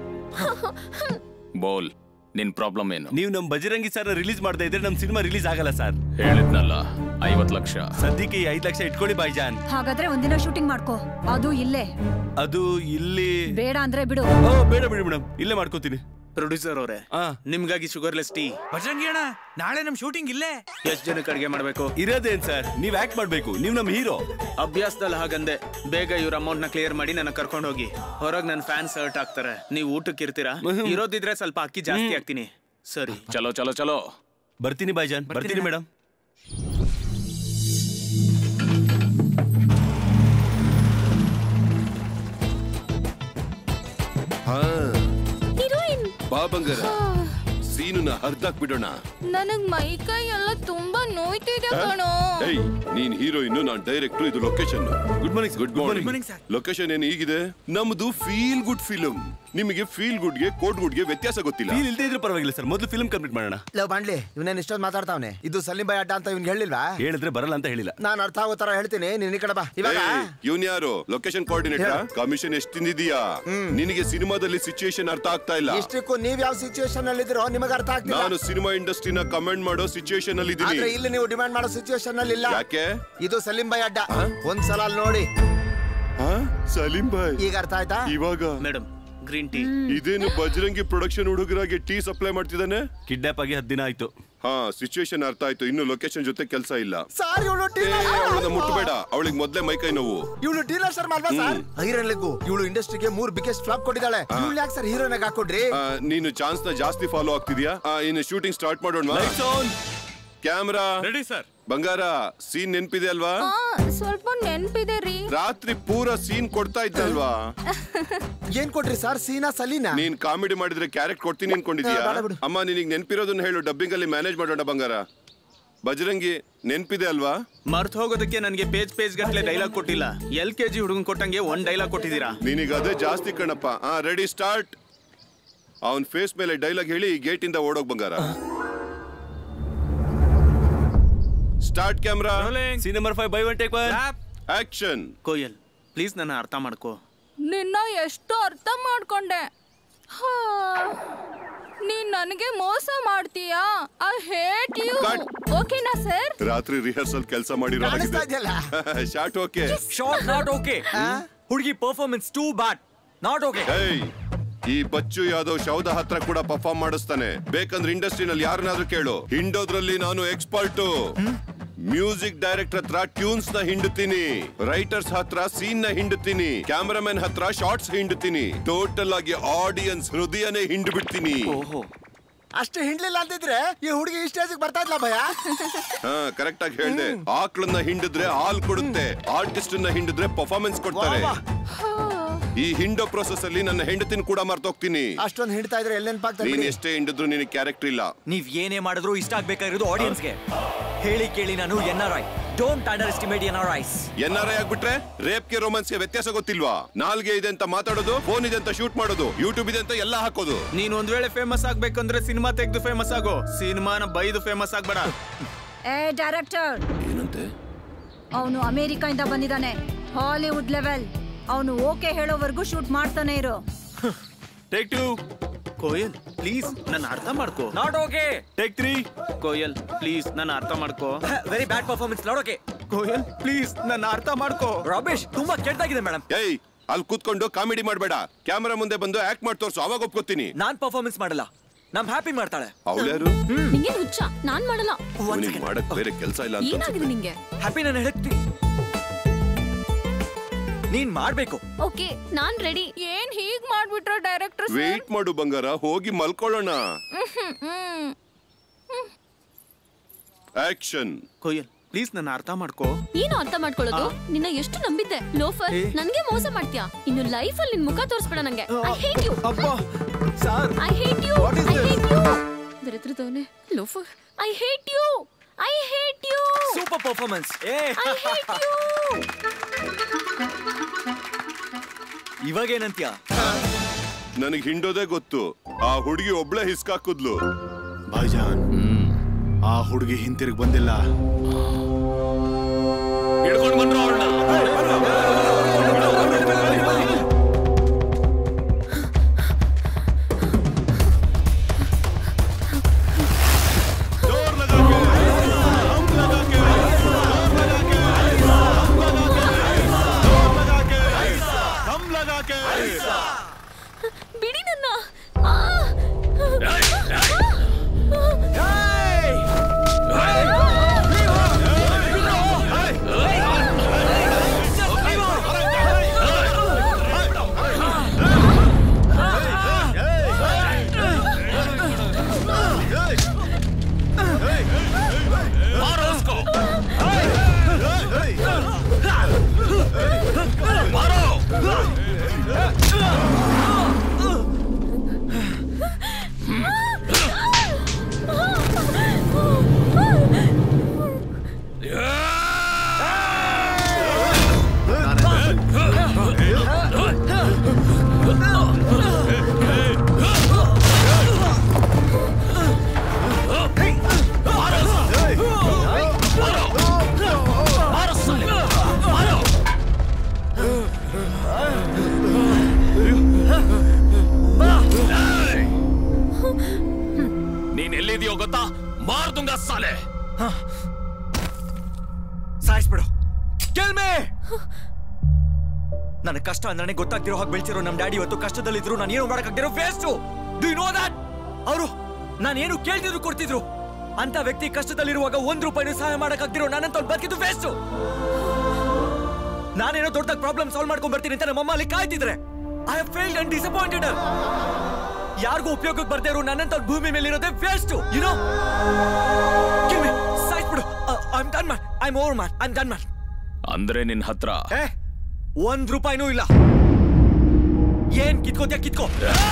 Q: ಬೋಲ್, ನಿನ್ ಪ್ರಾಬ್ಲಮ್ ಏನು?
B: ನೀವು ನಮ್ ಬಜರಂಗಿ ಸರ್ ರಿಲೀಸ್ ಮಾಡ್ತಾ ಇದ್ರೆ ನಮ್ ಸಿನಿಮಾ ರಿಲೀಸ್ ಆಗಲ್ಲ ಸರ್.
Q: ಹೇಳಿದ್ನಲ್ಲ, 50 ಲಕ್ಷ.
B: ಸದ್ಯಕ್ಕೆ 5 ಲಕ್ಷ ಇಟ್ಕೊಳ್ಳಿ ಭಾಯ್ಜಾನ್.
I: ಹಾಗಾದ್ರೆ ಒಂದಿನ ಶೂಟಿಂಗ್ ಮಾಡ್ಕೋ, ಅದು ಇಲ್ಲೇ.
B: ಅದು ಇಲ್ಲಿ
I: ಬೇಡ ಅಂದ್ರೆ ಬಿಡು.
B: ಬೇಡ ಬಿಡಿ ಮೇಡಮ್, ಇಲ್ಲೇ ಮಾಡ್ಕೋತೀನಿ.
L: ಪ್ರೊಡ್ಯೂಸರ್ ಅವರೇ, ನಿಮ್ಗಾಗಿ ಶುಗರ್ಲೆಸ್ ಟೀ.
D: ಭಜರಂಗಿ ಅಣ್ಣ, ನಾಳೆ ನಮ್ ಶೂಟಿಂಗ್ ಇಲ್ಲೇ.
L: ಎಷ್ಟ್ ಜನಕ್ಕೆ ಅಡಿಗೆ ಮಾಡ್ಬೇಕು?
B: ಇರೋದೇನ್ ಸರ್, ನೀವ್ ಆಕ್ಟ್ ಮಾಡ್ಬೇಕು, ನೀವ್ ನಮ್ ಹೀರೋ.
L: ಅಭ್ಯಾಸದಲ್ಲಿ ಹಾಗಂದೆ. ಬೇಗ ಇವ್ರ ಅಮೌಂಟ್ ನ ಕ್ಲಿಯರ್ ಮಾಡಿ ನನ್ನ ಕರ್ಕೊಂಡು ಹೋಗಿ. ಹೊರಗ್ ನನ್ ಫ್ಯಾನ್ಸ್ ಹರ್ಟ್ ಆಗ್ತಾರೆ. ನೀವು ಊಟಕ್ಕೆ ಇರ್ತೀರಾ? ಇರೋದಿದ್ರೆ ಸ್ವಲ್ಪ ಅಕ್ಕಿ ಜಾಸ್ತಿ ಹಾಕ್ತೀನಿ. ಸರಿ,
Q: ಚಲೋ ಚಲೋ ಚಲೋ.
B: ಬರ್ತೀನಿ ಭಾಯ್ಜಾನ್, ಬರ್ತೀನಿ ಮೇಡಮ್.
O: ಬಾ ಬಂಗಾರ, ಸೀನುನ ಹರ್ದಾಕ್ ಬಿಡೋಣ.
M: ನನಗ್ ಮೈಕೈ ಎಲ್ಲ ತುಂಬಾ ನೋಯ್ತಿದೆ ಕಣೋ.
O: ನೀನ್ ಹೀರೋಯಿನ್, ನಾನ್ ಡೈರೆಕ್ಟರ್. ಇದು location. Good morning. Good morning. Location ಏನು ಹೀಗಿದೆ? ನಮ್ದು ಫೀಲ್ ಗುಡ್ ಫಿಲ್ಮ್. ನಿಮಗೆ ಫೀಲ್ ಗುಡ್ ಗೆ ಕೋಡ್ ಗುಡ್ ಗೆ ವ್ಯತ್ಯಾಸ ಗೊತ್ತಿಲ್ಲ.
B: ಫೀಲ್ ಇಲ್ದೇ ಇದ್ರೆ ಪರವಾಗಿಲ್ಲ ಸರ್, ಮೊದಲು ಫಿಲ್ಮ್ ಕಂಪ್ಲೀಟ್ ಮಾಡೋಣ.
F: ಲವ್ ಬಾಂಡ್ಲಿ, ಇವನೇನ್ ಇಷ್ಟೊಂದು ಮಾತಾಡ್ತಾವನೆ. ಇದು ಸಲೀಂ ಬಾಯ್ ಅಡ್ಡ ಅಂತ ಇವ್ನಿಗೆ ಹೇಳಿಲ್ವಾ?
B: ಹೇಳಿದ್ರೆ ಬರಲ್ಲ ಅಂತ ಹೇಳಿಲ್ಲ.
F: ನಾನು ಅರ್ಥ ಆಗೋ ತರ ಹೇಳ್ತೀನಿ, ನೀನ್ ಈ ಕಡೆ ಬಾ. ಇವಾಗ
O: ಇವನ್ ಯಾರು? Location coordinator. ಕಮಿಷನ್ ಎಷ್ಟು ತಿಂದಿದೀಯಾ? ನಿನಗೆ ಸಿನಿಮಾದಲ್ಲಿ ಸಿಚುಯೇಷನ್ ಅರ್ಥ ಆಗ್ತಾ ಇಲ್ಲ.
F: ಇಷ್ಟಕ್ಕೂ ನೀವ್ ಯಾವ ಸಿಚುಯೇಷನ್ ಅಲ್ಲಿ ಇದ್ರೋ ನಿಮಗೆ ಅರ್ಥ ಆಗ್ತಿಲ್ಲ.
O: ನಾನು ಸಿನಿಮಾ ಇಂಡಸ್ಟ್ರಿನ ಕಮೆಂಟ್ ಮಾಡೋ ಸಿಚುಯೇಷನ್ ಅಲ್ಲಿ ಇದ್ದೀನಿ.
F: ಆದ್ರೆ ಇಲ್ಲಿ ನೀವು ಡಿಮ್ಯಾಂಡ್ ಮಾಡೋ ಸಿಚುಯೇಷನ್ ಅಲ್ಲಿ ಇಲ್ಲ.
O: ಯಾಕೆ?
F: ಇದು ಸಲೀಂ ಬಾಯ್ ಅಡ್ಡ. ಒಂದ್ಸಲ ಅಲ್ಲಿ ನೋಡಿ.
O: ಸಲೀಂ ಬಾಯ್,
F: ಈಗ ಅರ್ಥ ಆಯ್ತಾ?
O: ಇವಾಗ
L: ಮೇಡಮ್ ಗ್ರೀನ್ ಟೀ.
O: ಇದೇನು ಬಜರಂಗಿ ಪ್ರೊಡಕ್ಷನ್ ಹುಡುಗರಾಗಿ ಟೀ ಸಪ್ಲೈ ಮಾಡ್ತಿದ್ದಾನೆ?
B: ಕಿಡ್ನಾಪ್ ಆಗಿ 10 ದಿನ ಆಯ್ತು.
O: ಸಿಚುಯೇಷನ್ ಅರ್ಥ ಆಯ್ತು. ಇನ್ನು ಲೊಕೇಶನ್ ಜೊತೆ ಕೆಲಸ ಇಲ್ಲ.
F: ಅವಳನ್ನ
O: ಮುಟ್ಟಬೇಡ, ಅವಳಿಗೆ ಮೊದ್ಲೇ ಮೈಕೈ ನೋವು.
F: ಇವಳು ಡೀಲರ್ ಸರ್ ಮಾಡ್ಬಾ ಸರ್. Iron leg. ಇವಳು ಇಂಡಸ್ಟ್ರಿಗೆ 3 ಬಿಗ್ಗೆಸ್ಟ್ ಫ್ಲಾಪ್ ಕೊಟ್ಟಿದ್ದಾಳೆ. ಇವಳು ಯಾಕೆ ಸರ್ ಹೀರೋನ್ ಆಗಿ ಹಾಕೊಡ್ರಿ?
O: ನೀನು ಚಾನ್ಸ್ ನ ಜಾಸ್ತಿ ಫಾಲೋ ಆಗ್ತಿದ್ಯಾ? ಇನ್ನು ಶೂಟಿಂಗ್ ಸ್ಟಾರ್ಟ್ ಮಾಡೋಣ. Camera
D: ready sir.
O: ಬಂಗಾರ, ಸೀನ್ ನೆನ್ಪಿದೆ ಅಲ್ವಾ?
M: ಸ್ವಲ್ಪ ನೆನ್ಪಿದೆ ರೀ.
O: ರಾತ್ರಿ ಪೂರ ಸೀನ್ ಕೊಡ್ತಾ ಇದ್ದೆ ಅಲ್ವಾ?
F: ಏನ್ ಕೊಟ್ರಿ ಸರ್? ಸೀನಾ ಸಲೀನಾ?
O: ನೀನ್ ಕಾಮಿಡಿ ಮಾಡಿದ್ರೆ ಕ್ಯಾರೆಕ್ಟ್ ಕೊಡ್ತೀನಿ ಅನ್ಕೊಂಡಿದ್ಯಾ? ಅಮ್ಮ, ನಿನಗೆ ನೆನ್ಪಿರೋದನ್ನ ಹೇಳು, ಡಬ್ಬಿಂಗ್ ಅಲ್ಲಿ ಮ್ಯಾನೇಜ್ ಮಾಡೋಣ. ಬಂಗಾರ, ಬಜರಂಗಿ ನೆನ್ಪಿದೆ ಅಲ್ವಾ?
L: ಮರ್ತ್ ಹೋಗೋದಕ್ಕೆ ನನಗೆ ಪೇಜ್ ಗಟ್ಟಲೆ ಡೈಲಾಗ್ ಕೊಟ್ಟಿಲ್ಲ. LKG ಹುಡುಗನ್ ಕೊಟ್ಟಂಗೆ 1 ಡೈಲಾಗ್ ಕೊಟ್ಟಿದ್ದೀರಾ.
O: ನಿನಗೆ ಅದೇ ಜಾಸ್ತಿ ಕಣಪ್ಪ. Ready, start. ಅವನ್ ಫೇಸ್ ಮೇಲೆ ಡೈಲಾಗ್ ಹೇಳಿ ಗೇಟ್ ಇಂದ ಓಡೋಗ್. ಬಂಗಾರ, start. Camera,
B: scene number 5 by 1 take 1
O: action.
L: Koyal, please ನನ್ನ ಅರ್ಥ ಮಾಡ್ಕೋ.
M: ನಿನ್ನ ಎಷ್ಟು ಅರ್ಥ ಮಾಡ್ಕೊಂಡೆ. ನೀನ್ ನನಗೆ ಮೋಸ ಮಾಡ್ತೀಯಾ? I hate you. ಓಕೆನಾ ಸರ್?
O: ರಾತ್ರಿ ರಿಹರ್ಸಲ್ ಕೆಲಸ ಮಾಡಿರೋ ಹಾಗಿದೆ. Shot okay.
H: Shot not okay. ಹುಡುಗಿ performance too bad. Not okay.
O: ಈ ಬಚ್ಚು ಯಾದವ್ ಶೌದ ಹತ್ರ ಕೂಡ ಪರ್ಫಾರ್ಮ್ ಮಾಡಿಸ್ತಾನೆ. ಬೇಕಂದ್ರೆ ಇಂಡಸ್ಟ್ರಿನಲ್ಲಿ ಯಾರನ್ನಾದ್ರೂ ಕೇಳು. ಹಿಂಡೋದ್ರಲ್ಲಿ ನಾನು ಎಕ್ಸ್ಪರ್ಟು. ಮ್ಯೂಸಿಕ್ ಡೈರೆಕ್ಟರ್ ಹತ್ರ ಟ್ಯೂನ್ಸ್ ನ ಹಿಂಡುತ್ತೀನಿ, ರೈಟರ್ಸ್ ಹತ್ರ ಸೀನ್ ನ ಹಿಂಡುತ್ತೀನಿ, ಕ್ಯಾಮರಾಮನ್ ಹತ್ರ ಶಾರ್ಟ್ಸ್ ಹಿಂಡುತ್ತೀನಿ. ಟೋಟಲ್ ಆಗಿ ಆಡಿಯನ್ಸ್ ಹೃದಯನೇ ಹಿಂಡು ಬಿಡ್ತೀನಿ.
F: ಅಷ್ಟು ಹಿಂಡ್ಲಿಲ್ಲ ಅಂತಿದ್ರೆ ಈ ಹುಡುಗಿ ಈ ಸ್ಟೇಜ್ ಬರ್ತಾ ಇದ್ಲ ಭಯ.
O: ಕರೆಕ್ಟ್ ಆಗಿ ಹೇಳ್ದೆ. ಆಕ್ಳನ್ನ ಹಿಂಡಿದ್ರೆ ಹಾಲ್ ಕೊಡುತ್ತೆ, ಆರ್ಟಿಸ್ಟ್ ನ ಹಿಂಡಿದ್ರೆ ಪರ್ಫಾರ್ಮೆನ್ಸ್ ಕೊಡ್ತಾರೆ. ಈ ಹಿಂಡೋ ಪ್ರೊಸೆಸ್ ಅಲ್ಲಿ ನನ್ನ ಹೆಂಡತಿನ ಕೂಡ ಮರ್ತೋಗ್ತೀನಿ.
F: ಅಷ್ಟೊಂದು ಹಿಂಡ್ತಾ ಇದ್ರೆ ಎಲ್ಲಿ ನೆನಪಾಗ್ತದೆ?
O: ನೀನ್ ಎಷ್ಟೇ ಹಿಂಡಿದ್ರು ನಿನಗೆ ಕ್ಯಾರೆಕ್ಟರ್ ಇಲ್ಲ.
H: ನೀವ್ ಏನೇ ಮಾಡಿದ್ರು ಇಷ್ಟ ಆಗ್ಬೇಕಾಗಿರೋದು ಆಡಿಯನ್ಸ್ಗೆ. ಹೇಳಿ ಕೇಳಿ ನಾನು NRI. Don't underestimate NRIs.
O: NRI ಆಗ್ಬಿಟ್ರೆ ರೇಪ್ಗೆ ರೋಮಾನ್ಸ್ಗೆ ವ್ಯತ್ಯಾಸ ಗೊತ್ತಿಲ್ವಾ? ನಾಲ್ಗೆ ಇದೆ ಅಂತ ಮಾತಾಡೋದು, ಫೋನ್ ಇದೆ ಅಂತ ಶೂಟ್ ಮಾಡೋದು, ಯೂಟ್ಯೂಬ್ ಇದೆ ಅಂತ ಎಲ್ಲ ಹಾಕೋದು.
L: ನೀನ್ ಒಂದ್ ವೇಳೆ ಫೇಮಸ್ ಆಗ್ಬೇಕಂದ್ರೆ ಸಿನಿಮಾ ತೆಗೆದು ಫೇಮಸ್ ಆಗೋ, ಸಿನಿಮಾನ ಬೈದು ಫೇಮಸ್ ಆಗ್ಬೇಡ.
I: ಡೈರೆಕ್ಟರ್,
O: ಏನಂತೆ?
I: ಅವನು ಅಮೆರಿಕದಿಂದ ಬಂದಿದ್ದಾನೆ, ಹಾಲಿವುಡ್ ಲೆವೆಲ್. ಅವನು ಓಕೆ ಹೇಳೋವರೆಗೂ ಶೂಟ್ ಮಾಡ್ತಾನೆ ಇರೋ.
B: ಟೇಕ್ 2.
L: ಕೋಯಲ್, ಪ್ಲೀಸ್ ನನ್ನ ಅರ್ಥ ಮಾಡ್ಕೋ.
H: Not okay.
B: Take 3.
L: Koyal, please ನನ್ನ ಅರ್ಥ ಮಾಡ್ಕೋ.
H: Very bad performance. Not okay.
L: Koyal, please ನನ್ನ ಅರ್ಥ ಮಾಡ್ಕೋ.
H: ರಮೇಶ್, ತುಂಬಾ ಕೆಟ್ಟದಾಗಿದೆ ಮೇಡಮ್.
O: ಅಲ್ಲಿ ಕೂತ್ಕೊಂಡು ಕಾಮಿಡಿ ಮಾಡಬೇಡ. ಕ್ಯಾಮೆರಾ ಮುಂದೆ ಬಂದು ಆಕ್ಟ್ ಮಾಡಿ ತೋರ್ಸು, ಅವಾಗ ಒಪ್ಕೋತೀನಿ.
H: ನಾನ್ ಪರ್ಫಾರ್ಮೆನ್ಸ್ ಮಾಡಲ್ಲ, ನಮ್ ಹ್ಯಾಪಿ ಮಾಡ್ತಾಳೆ.
O: ಅವಳ್ಯಾರು?
M: ನಿಂಗೆ ಹುಚ್ಚ? ನಾನ್ ಮಾಡಲ್ಲ.
O: ಮಾಡಕ್ ಬೇರೆ ಕೆಲಸ ಇಲ್ಲ ಅಂತ
M: ಏನಾಗಿದೆ ನಿಂಗೆ?
H: ಹ್ಯಾಪಿ ನಾನು ಹೇಳ್ತೀನಿ, ನೀನ್ ಮಾಡ್ಬೇಕು.
M: ಓಕೆ, ನಾನ್ ರೆಡಿ. ಏನ್ ಹೀಗ್ ಮಾಡ್ಬಿಟ್ರ ಡೈರೆಕ್ಟರ್?
O: ವೇಟ್ ಮಾಡು ಬಂಗಾರ, ಹೋಗಿ ಮಲ್ಕೊಳ್ಳೋಣ. ಆಕ್ಷನ್.
L: ಕೋಯಲ್, ಪ್ಲೀಸ್ ನನ್ನ ಅರ್ಥ ಮಾಡ್ಕೋ.
M: ಏನು ಅರ್ಥ ಮಾಡ್ಕೊಳ್ಳೋದು? ನಿನ್ನ ಎಷ್ಟು ನಂಬಿದ್ದೆ ಲೋಫರ್, ನನ್ಗೆ ಮೋಸ ಮಾಡ್ತೀಯಾ? ಇನ್ನು ಲೈಫ್ ಅಲ್ಲಿ ನಿನ್ ಮುಖ ತೋರಿಸ್ಬೇಡ ನಂಗೆ. I hate you. I hate you. I hate you. ದರಿದ್ರದವನೇ loafer. I hate you. I hate you.
H: Super performance.
M: I hate you.
H: ಇವಾಗ ಏನಂತ್ಯಾ?
O: ನನಗೆ ಹಿಂಡೋದೇ ಗೊತ್ತು. ಆ ಹುಡುಗಿ ಒಬ್ಳೆ ಹಿಸ್ಕಾಕುದ್ಲು.
E: ಭಾಯ್ಜಾನ್, ಆ ಹುಡುಗಿ ಹಿಂತಿರುಗಿ ಬಂದಿಲ್ಲ.
Q: ಹಿಡ್ಕೊಂಡು ಬಂದ್ರು ಅವಳನ್ನ. ಹೇಳ್ತೀಯೋ ಗೊತ್ತಾ? ಮಾರ್ದುಂಗ ಸಾಲೆ.
H: ಸಾಯಿಸ್ಬಿಡು. ಕೆಲ್ಮೆ ನನ್ನ ಕಷ್ಟ ಅಂದ್ರೆ ಗೊತ್ತಾಗ್ತಿರೋ ಹಾಗೆ ಬೆಳ್ತಿರೋ ನಮ್ ಡ್ಯಾಡಿ ಇವತ್ತು ಕಷ್ಟದಲ್ಲಿದ್ರು ನಾನು ಏನು ಮಾಡಕ್ಕಾಗ್ತಿರೋ waste. Do you know that? ಅವರು ನಾನೇನು ಕೇಳ್ತಿದ್ರು ಕೊಡ್ತಿದ್ರು. ಅಂತ ವ್ಯಕ್ತಿ ಕಷ್ಟದಲ್ಲಿರುವಾಗ ₹1 ಸಹಾಯ ಮಾಡಕ್ಕಾಗ್ತಿರೋ ನಾನಂತ ಬದುಕಿದ್ದು ವೇಸ್ಟ್. ನಾನೇನೋ ದೊಡ್ಡದಾಗಿ ಪ್ರಾಬ್ಲಮ್ ಸಾಲ್ವ್ ಮಾಡ್ಕೊಂಡ್ ಬರ್ತೀನಿ ಅಂತ ನಮ್ಮಮ್ಮ ಅಲ್ಲಿ ಕಾಯ್ತಿದ್ರೆ I have failed and disappointed. ಯಾರಿಗೂ ಉಪಯೋಗಕ್ಕೆ ಬರ್ದೇ ಇರೋ ನನ್ನಂತ ಭೂಮಿ ಮೇಲೆ ಇರೋದೇ waste. You know kill me. ಸಾಯಿಸ್ಬಿಡು. I am done man. I am over man. I am done man.
Q: ಅಂದ್ರೆ ನಿನ್ ಹತ್ರ
H: ₹1 ಇಲ್ಲ. ಏನ್ ಕಿತ್ಕೋತ್ಯಾ ಕಿತ್ಕೋ.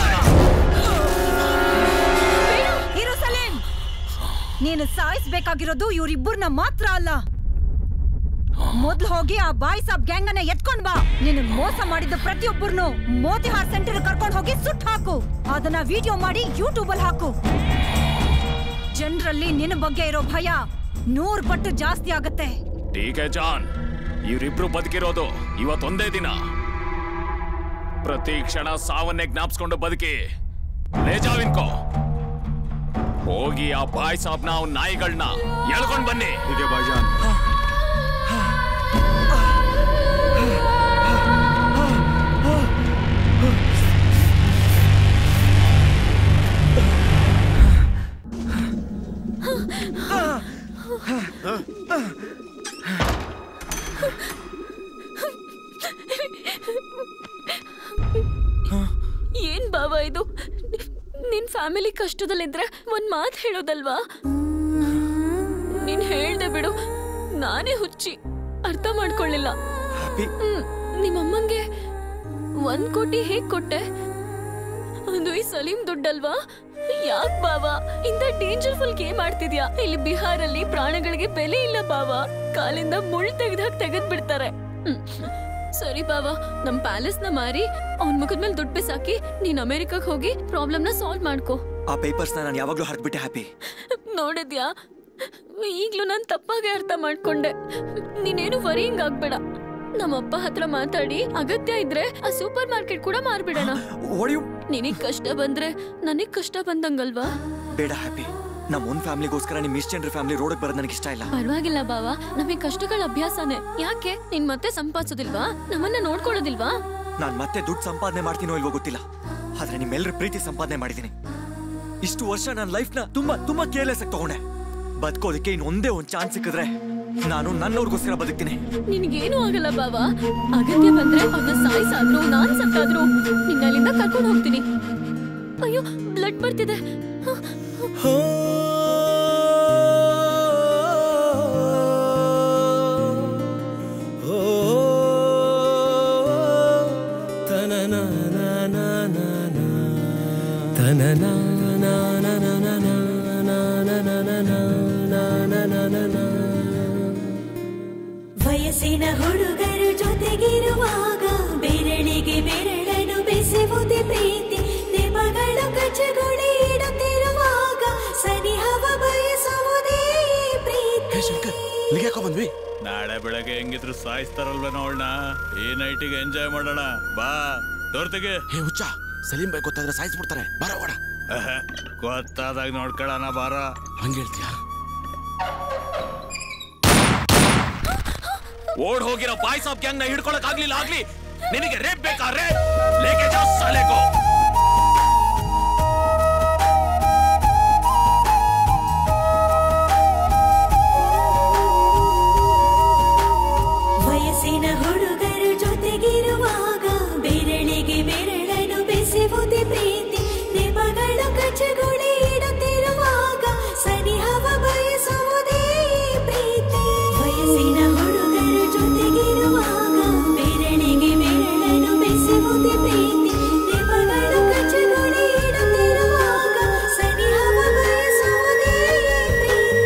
I: ಇರು ಸಲೀಂ, ನೀನು ಸಾಯಿಸ್ಬೇಕಾಗಿರೋದು ಇವ್ರಿಬ್ಬರನ್ನ ಮಾತ್ರ ಅಲ್ಲ. ಮೊದ್ಲು ಹೋಗಿ ಆ ಬಾಯ್ ಸಾಬ್ ಗ್ಯಾಂಗ್ ಅನ್ನ ಎತ್ಕೊಂಡ್ ಬಾ. ನೀನು ಮೋಸ ಮಾಡಿದ ಪ್ರತಿಯೊಬ್ಬರನ್ನು ಮೋತಿಹಾರ್ ಸೆಂಟರ್ ಕರ್ಕೊಂಡು ಹೋಗಿ ಸುಟ್ಟು ಹಾಕು. ಅದನ್ನ ವಿಡಿಯೋ ಮಾಡಿ ಯೂಟ್ಯೂಬ್ ಅಲ್ಲಿ ಹಾಕು. ಜನರಲ್ಲಿ ನಿನ್ನ ಬಗ್ಗೆ ಇರೋ ಭಯ 100 ಪಟ್ಟು ಜಾಸ್ತಿ ಆಗತ್ತೆ.
Q: ಟೀಕೆ ಜಾನ್, ಇವರಿಬ್ರು ಬದುಕಿರೋದು ಇವತ್ತೊಂದೇ ದಿನ. ಪ್ರತಿ ಕ್ಷಣ ಸಾವನ್ನೇ ಜ್ಞಾಪಿಸ್ಕೊಂಡು ಬದುಕಿ ಲೇಜಾವಿನ್ಕೋ. ಹೋಗಿ ಆ ಬಾಯ್ ಸಾಬ್ನ ಅವ್ನ ನಾಯಿಗಳನ್ನ ಎಳ್ಕೊಂಡ್ ಬನ್ನಿ.
E: ಹೀಗೆ ಬಾಯ್ಜಾನ್.
M: ಏನ್ ಬಾಬಾ ಇದು? ನಿನ್ ಫ್ಯಾಮಿಲಿ ಕಷ್ಟದಲ್ಲಿದ್ರೆ ಒಂದ್ ಮಾತು ಹೇಳೋದಲ್ವಾ? ನೀನ್ ಹೇಳ್ದೆ ಬಿಡು, ನಾನೇ ಹುಚ್ಚಿ, ಅರ್ಥ ಮಾಡ್ಕೊಳ್ಳಿಲ್ಲ. ನಿಮ್ಮಮ್ಮಂಗೆ 1 ಕೋಟಿ ಹೇಗ್ ಕೊಟ್ಟೆ? ಅದು ಈ ಸಲೀಂ ದುಡ್ಡಲ್ವಾ? ಯಾಕ್ ಬಾವಾ ಇಂತ ಡೇಂಜರ್ಫುಲ್ ಗೇಮ್ ಆಡ್ತಿದ್ಯಾ? ಇಲ್ಲಿ ಬಿಹಾರಲ್ಲಿ ಪ್ರಾಣಗಳಿಗೆ ಬೆಲೆ ಇಲ್ಲ ಬಾವಾ. ಕಾಲಿಂದ ಮುಳ್ಳು ತೆಗೆದ್ ಬಿಡ್ತಾರೆ. ಸರಿ ಬಾವಾ, ನಮ್ ಪ್ಯಾಲೇಸ್ ನ ಮಾರಿ ಅವ್ನ್ ಮುಖದ ಮೇಲೆ ದುಡ್ಡು ಬಿಸಾಕಿ ನೀನ್ ಅಮೆರಿಕಕ್ಕೆ ಹೋಗಿ ಪ್ರಾಬ್ಲಮ್ ನ ಸಾಲ್ವ್ ಮಾಡ್ಕೋ.
H: ಆ ಪೇಪರ್ಸ್ ನಾನು ಯಾವಾಗ್ಲೂ ಹರ್ದ್ಬಿಟ್ಟೆ ಹ್ಯಾಪಿ.
M: ನೋಡಿದ್ಯಾ, ಈಗ್ಲೂ ನಾನ್ ತಪ್ಪಾಗೆ ಅರ್ಥ ಮಾಡ್ಕೊಂಡೆ. ನೀನೇನು ವರಿಂಗ್ ಆಗ್ಬೇಡ. ನಮ್ಮಪ್ಪ ಹತ್ರ ಮಾತಾಡಿ ಅಗತ್ಯ ಇದ್ರೆ ಆ ಸೂಪರ್ ಮಾರ್ಕೆಟ್ ಕೂಡ ಮಾರ್ಬಿಡೋಣ. ನಿನಗ್ ಕಷ್ಟ ಬಂದ್ರೆ ನನಗ್ ಕಷ್ಟ ಬಂದಂಗಲ್ವಾ?
H: ಬೇಡ ಹ್ಯಾಪಿ, ನಮ್ ಒಂದ್ ಫ್ಯಾಮಿಲಿಗೋಸ್ಕರ ನಿಮ್ ಮಿಸ್ ಜನರ ಫ್ಯಾಮಿಲಿ ರೋಡ್ ಬರೋದು ನನಗೆ ಇಷ್ಟ ಇಲ್ಲ.
M: ಪರವಾಗಿಲ್ಲ ಬಾವಾ, ನಮಗೆ ಕಷ್ಟಗಳ ಅಭ್ಯಾಸನೇ. ಯಾಕೆ ನೀನ್ ಮತ್ತೆ ಸಂಪಾದಿಸೋದಿಲ್ವಾ? ನಮ್ಮನ್ನ ನೋಡ್ಕೊಳ್ಳೋದಿಲ್ವಾ?
H: ನಾನ್ ಮತ್ತೆ ದುಡ್ಡು ಸಂಪಾದನೆ ಮಾಡ್ತೀನೋ ಇಲ್ವೋ ಗೊತ್ತಿಲ್ಲ, ಆದ್ರೆ ನಿಮ್ಮೆಲ್ಲರ ಪ್ರೀತಿ ಸಂಪಾದನೆ ಮಾಡಿದೀನಿ. ಇಷ್ಟು ವರ್ಷ ನನ್ನ ಲೈಫ್ ನ ತುಂಬಾ ಕೇರ್ಲೆಸ್ ಆಗಿ ತಗೊಂಡೆ. ಬದುಕೋದಕ್ಕೆ ಇನ್ನೊಂದೇ ಒಂದ್ ಚಾನ್ಸ್ ಸಿಕ್ಕಿದ್ರೆ ನಾನು ನನ್ನವ್ರಿಗೋಸ್ಕರ ಬದುಕ್ತೀನಿ.
M: ನಿನ್ಗೇನು ಆಗಲ್ಲ ಬಾವಾ. ಅಗತ್ಯ ಬಂದ್ರೆ ಅವ್ರನ್ನ ಸಾಯಿಸಾದ್ರು ನಾನ್ ಸತ್ತಾದ್ರು ನಿನ್ನಲ್ಲಿಂದ ಕರ್ಕೊಂಡು ಹೋಗ್ತೀನಿ. ಅಯ್ಯೋ, ಬ್ಲಡ್ ಬರ್ತಿದೆ.
T: ವಯಸ್ಸಿನ ಹುಡುಗರು ಜೊತೆಗಿರುವಾಗ ಬೆರಳಿಗೆ ಬೆರಳನ್ನು ಬೆಸೆವುದೇ ಪ್ರೀತಿ. ನೆಪಗಳು ಕಚ್ಚಗುಳಿ ಇಡುತ್ತಿರುವಾಗ ಸನಿಹವ ಬಯಸುವುದೇ ಪ್ರೀತಿ.
E: ಬಂದ್ವಿ.
D: ನಾಳೆ ಬೆಳಗ್ಗೆ ಹೆಂಗಿದ್ರು ಸಾಯಿಸ್ತಾರಲ್ವೇನೋ ಅವಳನ್ನ. ಈ ನೈಟಿಗೆ ಎಂಜಾಯ್ ಮಾಡೋಣ ಬಾ. ತೋರ್ತೆಗೆ
U: ಹೇ ಹುಚ್ಚ, ಸಲೀಂ ಬೈ ಗೊತ್ತಾದ್ರೆ ಸಾಯಿಸ್ಬಿಡ್ತಾರೆ. ಬರ ಓಡ.
D: ಗೊತ್ತಾದಾಗ ನೋಡ್ಕೊಳ್ಳೋಣ ಬಾರ.
U: ಹಂಗ ಹೇಳ್ತೀಯ?
Q: ಓಡ್ ಹೋಗಿರೋ ಬಾಯ್ ಸಾಬ್ ಗ್ಯಾಂಗ್ ನ ಹಿಡ್ಕೊಳಕ್ ಆಗ್ಲಿಲ್ಲ. ನಿನಗೆ ರೇಪ್ ಬೇಕಾ? ರೇಪ್ ಲೇಕೆ ಜಾ ಸಾಲೆಗೋ.
T: ವಯಸ್ಸಿನ ಹುಡುಗರು ಜೊತೆಗಿರುವಾಗ ಬೆರಳಿಗೆ ಬೆರಳನ್ನು ಬೆಸೆವುದೇ ಪ್ರೀತಿ. ನೆಪಗಳು ಕಚ್ಚಗುಳಿ ಇಡುತ್ತಿರುವಾಗ ಸನಿಹವ ಬಯಸುವುದೇ ಪ್ರೀತಿ. ವಯಸ್ಸಿನ ಹುಡುಗರು ಜೊತೆಗಿರುವಾಗ ಬೆರಳಿಗೆ ಬೆರಳನ್ನು ಬೆಸೆವುದೇ ಪ್ರೀತಿ. ನೆಪಗಳು ಕಚ್ಚಗುಳಿ ಇಡುತ್ತಿರುವಾಗ ಸನಿಹವ ಬಯಸುವುದೇ ಪ್ರೀತಿ.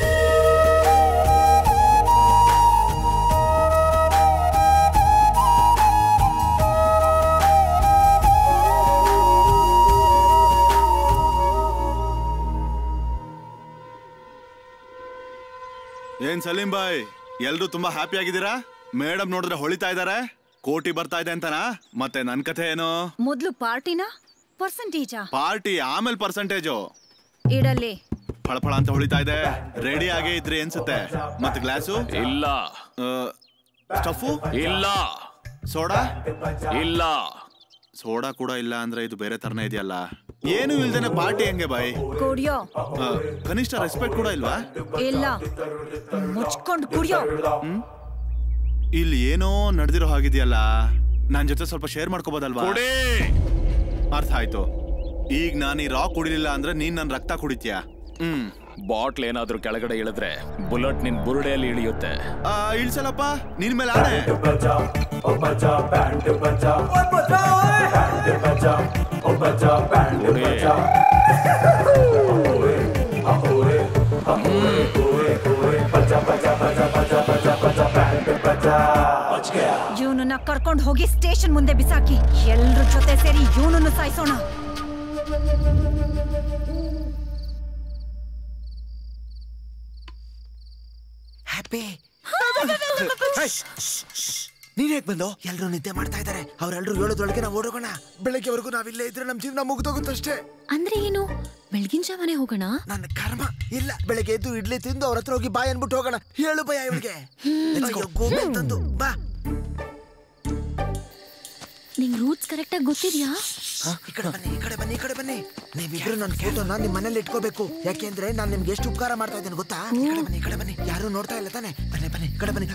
E: ಏನ್ ಸಲೀಂ ಬಾಯ್, ಎಲ್ರು ತುಂಬಾ ಹ್ಯಾಪಿ ಆಗಿದ್ದೀರಾ? ಮೇಡಮ್ ನೋಡಿದ್ರೆ ಹೊಳಿತಾ ಇದಾರೆ. ಕೋಟಿ ಬರ್ತಾ ಇದೆ ಅಂತನಾ? ಮತ್ತೆ ನನ್ ಕಥೆ ಏನು?
I: ಮೊದ್ಲು ಪಾರ್ಟಿನಾ ಪರ್ಸೆಂಟೇಜಾ?
E: ಪಾರ್ಟಿ ಆಮೇಲೆ ಪರ್ಸೆಂಟೇಜು.
I: ಇಡಲಿ.
E: ಫಳಫಳ ಅಂತ ಹೊಳಿತಾ ಇದೆ. ರೆಡಿ ಆಗೇ ಇದ್ರೆ ಅನ್ಸುತ್ತೆ. ಮತ್ತೆ ಗ್ಲಾಸು
Q: ಇಲ್ಲ,
E: ಸ್ಟಫು
Q: ಇಲ್ಲ,
E: ಸೋಡಾ
Q: ಇಲ್ಲ.
E: ಸೋಡಾ ಕೂಡ ಇಲ್ಲ ಅಂದ್ರೆ ಇದು ಬೇರೆ ತರನೇ ಇದೆಯಲ್ಲ. ಏನು ಇಲ್ದೇನೆ ಪಾರ್ಟಿ ಹೆಂಗೆ ಬಾಯ್?
I: ಕುಡಿಯೋ.
E: ಕನಿಷ್ಠ ರೆಸ್ಪೆಕ್ಟ್ ಕೂಡ ಇಲ್ವಾ?
I: ಇಲ್ಲ, ಮುಚ್ಕೊಂಡು ಕುಡಿಯೋ.
E: ಇಲ್ಲಿ ಏನೋ ನಡೆದಿರೋ ಹಾಗಿದೆಯಲ್ಲ, ನನ್ ಜೊತೆ ಸ್ವಲ್ಪ ಶೇರ್ ಮಾಡ್ಕೋಬೋದಲ್ವಾ? ಅರ್ಥ ಆಯ್ತು. ಈಗ ನಾನು ಈ ರಾ ಕುಡಿಲಿಲ್ಲ ಅಂದ್ರೆ ನೀನ್ ನನ್ ರಕ್ತ ಕುಡಿತೀಯ.
Q: ಬಾಟ್ಲ್ ಏನಾದ್ರೂ ಕೆಳಗಡೆ ಇಳಿದ್ರೆ ಬುಲೆಟ್ ನಿನ್ ಬುರುಡೆಯಲ್ಲಿ ಇಳಿಯುತ್ತೆ.
E: ಇಳ್ಸಲ್ಲಪ್ಪ, ನಿನ್ ಮೇಲೆ ಆಣೆ.
I: ಇವನನ್ನ ಕರ್ಕೊಂಡು ಹೋಗಿ ಸ್ಟೇಷನ್ ಮುಂದೆ ಬಿಸಾಕಿ ಎಲ್ರ ಜೊತೆ ಸೇರಿ ಇವನನ್ನು ಸಾಯಿಸೋಣ.
F: ಹ್ಯಾಪಿ. ನೀನ್ ಹೇಗ್ ಬಂದು? ಎಲ್ರು ನಿದ್ದೆ ಮಾಡ್ತಾ ಇದಾರೆ. ಅವ್ರೆಲ್ರು ಹೇಳೋದ್ರೊಳಗೆ ನಾವು ಓಡೋಗೋಣ. ಬೆಳಗ್ಗೆವರೆಗೂ ನಾವಿಲ್ಲೇ ಇದ್ರೆ ನಮ್ ಜೀವನ ಮುಗ್ದೋಗುತ್ತಷ್ಟೇ.
M: ಅಂದ್ರೆ ಏನು? ಬೆಳಗಿನ ಜಾವನೆ ಹೋಗೋಣ?
F: ನನ್ನ ಕರ್ಮ. ಇಲ್ಲ, ಬೆಳಗ್ಗೆ ಎದ್ದು ಇಡ್ಲಿ ತಿಂದು ಅವ್ರ ಹತ್ರ ಹೋಗಿ ಬಾಯ್ ಅನ್ಬಿಟ್ಟು ಹೋಗೋಣ. ಹೇಳು ಭಯ ಇವಳಿಗೆ. ತಂದು ಬಾ.
M: ನಿಂಗ್ ರೂಟ್ಸ್ ಕರೆಕ್ಟ್ ಆಗಿ ಗೊತ್ತಿದ್ಯಾ?
F: ಈ ಕಡೆ ಬನ್ನಿ, ಈ ಕಡೆ ಬನ್ನಿ, ಈ ಕಡೆ ಬನ್ನಿ. ನೀವಿಬ್ರು ನನ್ನ ಫೋಟೋನ ನಿಮ್ ಮನೇಲಿ ಇಟ್ಕೋಬೇಕು. ಯಾಕೆಂದ್ರೆ ನಾನ್ ನಿಮ್ಗೆ ಎಷ್ಟು ಉಪಕಾರ ಮಾಡ್ತಾ ಇದ್ದೇನೆ ಗೊತ್ತಾ? ಈ ಕಡೆ ಬನ್ನಿ, ಈ ಕಡೆ ಬನ್ನಿ. ಯಾರು ನೋಡ್ತಾ ಇಲ್ಲ ತಾನೆ? ಬನ್ನಿ ಬನ್ನಿ, ಈ ಕಡೆ ಬನ್ನಿ.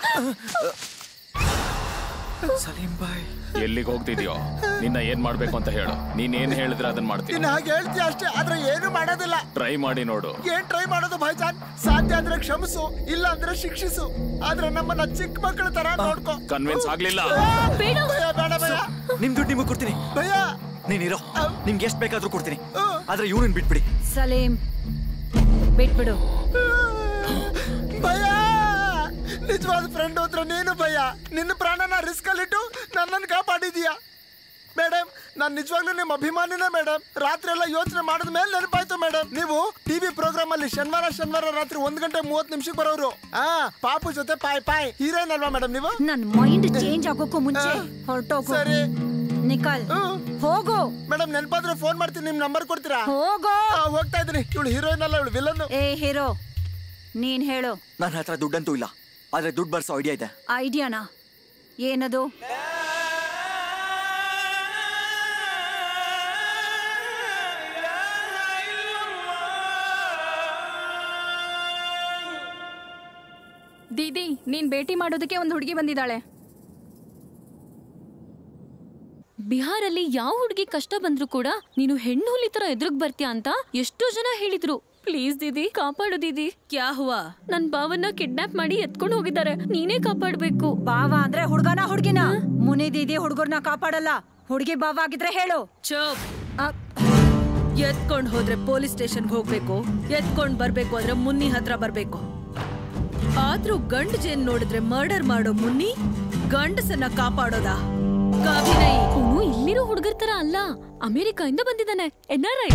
Q: ಸಲೀಂ ಬಾಯ್, ಎಲ್ಲಿಗೆ ಹೋಗ್ತಿದ್ಯೋ? ನಿನ್ನ ಏನ್ ಮಾಡ್ಬೇಕು ಅಂತ ಹೇಳು. ನೀನ್ ಏನ್ ಹೇಳಿದ್ರೆ ಅದನ್ನ ಮಾಡ್ತೀನಿ.
F: ಹಾಗೆ ಹೇಳ್ತೀಯ ಅಷ್ಟೇ, ಆದ್ರೆ ಏನು ಮಾಡೋದಿಲ್ಲ.
Q: ಟ್ರೈ ಮಾಡಿ ನೋಡು.
F: ಏನ್ ಟ್ರೈ ಮಾಡೋದು ಭಾಯ್ಜಾನ್? ಸಾಧ್ಯ ಆದ್ರೆ ಕ್ಷಮಿಸು, ಇಲ್ಲ ಅಂದ್ರೆ ಶಿಕ್ಷಿಸು. ಆದ್ರೆ ನಮ್ಮನ್ನ ಚಿಕ್ಕ ಮಕ್ಕಳ ತರ ನೋಡ್ಕೋ.
Q: ಕನ್ವಿನ್ಸ್ ಆಗ್ಲಿಲ್ಲ?
F: ಬೇಡ ಭಯ.
H: ನಿಮ್ ದುಡ್ಡು ನಿಮಗೆ ಕೊಡ್ತೀನಿ.
F: ಭಯ
H: ನೀನಿರೋ, ನಿಮ್ಗೆ ಎಷ್ಟು ಬೇಕಾದ್ರೂ ಕೊಡ್ತೀನಿ. ಆದ್ರೆ ಇವನನ್ನ ಬಿಟ್ಬಿಡಿ.
I: ಸಲೀಂ, ಬಿಟ್ಬಿಡು.
F: ಭಯ, ನಿಜವಾದ ಫ್ರೆಂಡ್ ಹೋದ್ರೆ ನೀನು ಭಯ. ನಿನ್ನ ಪ್ರಾಣನ ರಿಸ್ಕ್ ಅಲ್ಲಿಟ್ಟು ನನ್ನನ್ನು ಕಾಪಾಡಿದೀಯ ಮೇಡಮ್. ನಾನ್ ನಿಜವಾಗ್ಲೂ ನಿಮ್ಮ ಅಭಿಮಾನಿನೇ ಮೇಡಮ್. ರಾತ್ರಿ ಎಲ್ಲ ಯೋಚನೆ ಮಾಡಿದ ಮೇಲೆ ನೆನಪಾಯ್ತು ಮೇಡಮ್. ನೀವು ಟಿವಿ ಪ್ರೋಗ್ರಾಮ್ ಅಲ್ಲಿ ಶನಿವಾರ ರಾತ್ರಿ 1:30 ಬರೋರು. ಪಾಪು ಜೊತೆ ಪಾಯ್ ಹೀರೋಯಿನ್ ಅಲ್ವಾ ಮೇಡಮ್ ನೀವು?
I: ನನ್ ಮೈಂಡ್ ಚೇಂಜ್ ಆಗೋಕ್ಕೂ ಮುಂಚೆ ಹೊರಟೋಗು.
F: ಸರಿ
I: ನಿಖಿಲ್, ಹೋಗು.
F: ಮೇಡಮ್, ನೆನಪಾದ್ರೆ ಫೋನ್ ಮಾಡ್ತೀನಿ. ನಿಮ್ ನಂಬರ್ ಕೊಡ್ತೀರಾ?
I: ಹೋಗೋ.
F: ಹೋಗ್ತಾ ಇದೀನಿ. ಇವಳು ಹೀರೋಯಿನ್ ಅಲ್ಲ, ಇವಳು ವಿಲನ್.
I: ಏ ಹೀರೋ, ನೀನ್ ಹೇಳು.
H: ನನ್ನ ಹತ್ರ ದುಡ್ಡಂತೂ ಇಲ್ಲ, ಆದ್ರೆ ದುಡ್ಡು ಬರ್ಸೋ ಐಡಿಯಾ ಇದೆ.
I: ಐಡಿಯಾನಾ? ಏನದು?
N: ದೀದಿ, ನೀನ್ ಭೇಟಿ ಮಾಡೋದಕ್ಕೆ ಒಂದು ಹುಡುಗಿ ಬಂದಿದ್ದಾಳೆ.
M: ಬಿಹಾರಲ್ಲಿ ಯಾವ ಹುಡುಗಿ ಕಷ್ಟ ಬಂದ್ರು ಕೂಡ ನೀನು ಹೆಣ್ಣು ಹುಲಿ ತರ ಎದುರುಗ್ ಬರ್ತೀಯ ಅಂತ ಎಷ್ಟೋ ಜನ ಹೇಳಿದ್ರು. ಪ್ಲೀಸ್ ದೀದಿ, ಕಾಪಾಡು ದೀದಿ.
J: ಕ್ಯಾ ಹುವಾ?
M: ನನ್ ಬಾವನ್ನ ಕಿಡ್ನಾಪ್ ಮಾಡಿ ಎತ್ಕೊಂಡು ಹೋಗಿದ್ದಾರೆ. ನೀನೇ ಕಾಪಾಡ್ಬೇಕು.
I: ಬಾವ ಅಂದ್ರೆ ಹುಡ್ಗನ ಹುಡ್ಗಿನ? ಮುನಿ ದೀದಿ ಹುಡ್ಗರ್ನ ಕಾಪಾಡಲ್ಲ. ಹುಡುಗಿ ಬಾವ ಆಗಿದ್ರೆ ಹೇಳು.
J: ಚೋಪ್. ಎತ್ಕೊಂಡ್ ಹೋದ್ರೆ ಪೊಲೀಸ್ ಸ್ಟೇಷನ್ಗೆ ಹೋಗ್ಬೇಕು, ಎತ್ಕೊಂಡ್ ಬರ್ಬೇಕು ಅಂದ್ರೆ ಮುನ್ನಿ ಹತ್ರ ಬರ್ಬೇಕು. ಆದ್ರೂ ಗಂಡ್ ಜೇನ್ ನೋಡಿದ್ರೆ ಮರ್ಡರ್ ಮಾಡೋ ಮುನ್ನಿ ಗಂಡಸನ್ನ ಕಾಪಾಡೋದ?
M: ಅವನು ಇಲ್ಲಿರೋ ಹುಡುಗರ ತರ ಅಲ್ಲ, ಅಮೆರಿಕ ಇಂದ ಬಂದಿದ್ದಾನೆ. NRI.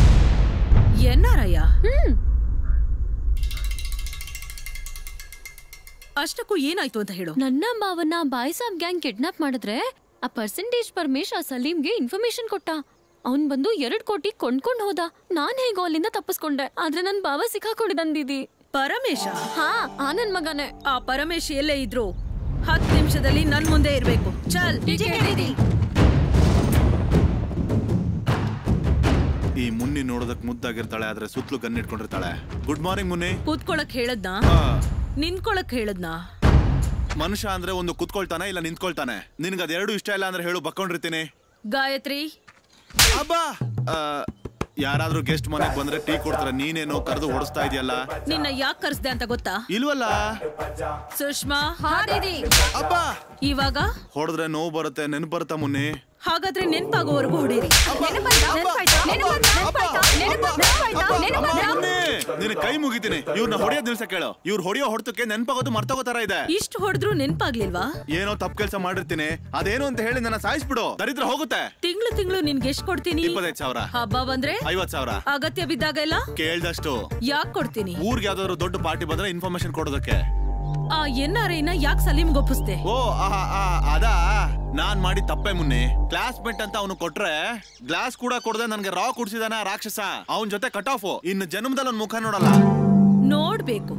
J: ಅಷ್ಟಕ್ಕೂ ಏನಾಯ್ತು ಅಂತ ಹೇಳು.
M: ನನ್ನ ಮಾವನ್ನ ಬಾಯ್ ಸಾಬ್ ಗ್ಯಾಂಗ್ ಕಿಡ್ನಾಪ್ ಮಾಡಿದ್ರೆ ಆ ಪರ್ಸೆಂಟೇಜ್ ಪರಮೇಶ್ ಆ ಸಲೀಂಗೆ ಇನ್ಫಾರ್ಮೇಶನ್ ಕೊಟ್ಟ. ಅವನ್ ಬಂದು 2 ಕೋಟಿ ಕೊಂಡ್ಕೊಂಡ್ ಹೋದ. ನಾನ್ ಹೇಗೋ ಅಲ್ಲಿಂದ ತಪ್ಪಿಸ್ಕೊಂಡೆ, ಆದ್ರೆ ನನ್ ಬಾವ ಸಿಕ್ಕಾಕೊಂಡಿದ್ದಂದಿದಿ.
J: ಪರಮೇಶ?
M: ಹಾ, ಆ ನನ್ ಮಗನೇ.
J: ಆ ಪರಮೇಶ್ ಎಲ್ಲೇ ಇದ್ರು 10 ನಿಮಿಷದಲ್ಲಿ ನನ್ ಮುಂದೆ ಇರ್ಬೇಕು. ಚಲ್.
E: ಈ ಮುನ್ನಿ ನೋಡೋದಕ್ ಮುದ್ದಾಗಿರ್ತಾಳೆ, ಆದ್ರೆ ಸುತ್ತಲೂ ಗನ್ ಇಟ್ಕೊಂಡಿರ್ತಾಳೆ. Good morning Munni.
J: ಕೂತ್ಕೊಳಕ್ ಹೇಳದ್ನಾ? ನಿಂತ್ಕೊಳಕ್ ಹೇಳದ್ನಾ?
E: ಮನುಷ್ಯ ಅಂದ್ರೆ ಒಂದು ಕುತ್ಕೊಳ್ತಾನೆ ಇಲ್ಲ ನಿಂತ್ಕೊಳ್ತಾನೆ. ನಿನ್ಗೆ ಅದೆರಡು ಇಷ್ಟ ಇಲ್ಲ ಅಂದ್ರೆ ಹೇಳು, ಬಕ್ಕೊಂಡಿರ್ತೀನಿ.
J: ಗಾಯತ್ರಿ.
E: ಅಬ್ಬಾ, ಯಾರಾದ್ರೂ ಗೆಸ್ಟ್ ಮನೆಗೆ ಬಂದ್ರೆ ಟೀ ಕೊಡ್ತಾರೆ, ನೀನೇನೋ ಕರೆದು ಓಡಿಸ್ತಾ ಇದೆಯಲ್ಲ.
J: ನಿನ್ನ ಯಾಕೆ ಕರ್ಸ್ದೆ ಅಂತ ಗೊತ್ತಾ?
E: ಇಲ್ವಲ್ಲ.
J: ಸುಷ್ಮಾ.
E: ಅಬ್ಬಾ,
J: ಇವಾಗ
E: ಹೊಡೆದ್ರೆ ನೋವು ಬರುತ್ತೆ, ನೆನಪು ಬರುತ್ತಾ ಮುನ್ನಿ?
J: ಹಾಗಾದ್ರೆ ನೆನ್ಪಾಗೋವರೆಗೂ ಹೊಡೀರಿ.
E: ನಿನ್ನ ಕೈ ಮುಗಿತೀನಿ. ಇವ್ರನ್ನ ಹೊಡೆಯೋದ್ ನಿಲ್ಸ ಕೇಳು. ಇವ್ರು ಹೊಡೆಯೋ ಹೊಡೆತಕ್ಕೆ ನೆನ್ಪಾಗೋದು ಮರ್ತೋಗೋ ತರ ಇದೆ.
J: ಇಷ್ಟು ಹೊಡೆದ್ರು ನೆನ್ಪಾಗ್ಲಿಲ್ವಾ?
E: ಏನೋ ತಪ್ಪು ಕೆಲಸ ಮಾಡಿರ್ತೀನಿ, ಅದೇನು ಅಂತ ಹೇಳಿ ನನ್ನ ಸಾಯಿಸ್ಬಿಡು. ದರಿದ್ರ ಹೋಗುತ್ತೆ.
J: ತಿಂಗಳು ನಿನ್ಗೆ ಎಷ್ಟು ಕೊಡ್ತೀನಿ?
E: 25,000.
J: ಹಬ್ಬ ಬಂದ್ರೆ
E: 50,000.
J: ಅಗತ್ಯ ಬಿದ್ದಾಗೆಲ್ಲ
E: ಕೇಳ್ದಷ್ಟು.
J: ಯಾಕೆ ಕೊಡ್ತೀನಿ?
E: ಊರ್ಗೆ ಯಾವ್ದಾದ್ರು ದೊಡ್ಡ ಪಾರ್ಟಿ ಬಂದ್ರೆ ಇನ್ಫಾರ್ಮೇಶನ್ ಕೊಡೋದಕ್ಕೆ.
J: ಆ NRI ನ ಯಾಕೆ ಸಲೀಮ್ಗೆ ಒಪ್ಪಿಸ್ದೆ?
E: ಓ, ಅದಾ ನಾನ್ ಮಾಡಿ ತಪ್ಪೆ ಮುನ್ನಿ. ಕ್ಲಾಸ್ಮೇಟ್ ಅಂತ ಅವನು ಕೊಟ್ರೆ ಗ್ಲಾಸ್ ಕೂಡ ಕೊಡದೆ ನನ್ಗೆ ರಾ ಕುಡ್ಸಿದಾನ ರಾಕ್ಷಸ. ಅವನ್ ಜೊತೆ ಕಟ್ ಆಫ್. ಇನ್ನು ಜನ್ಮದಲ್ಲಿ ಅವ್ನ ಮುಖ ನೋಡಲ್ಲ.
J: ನೋಡ್ಬೇಕು.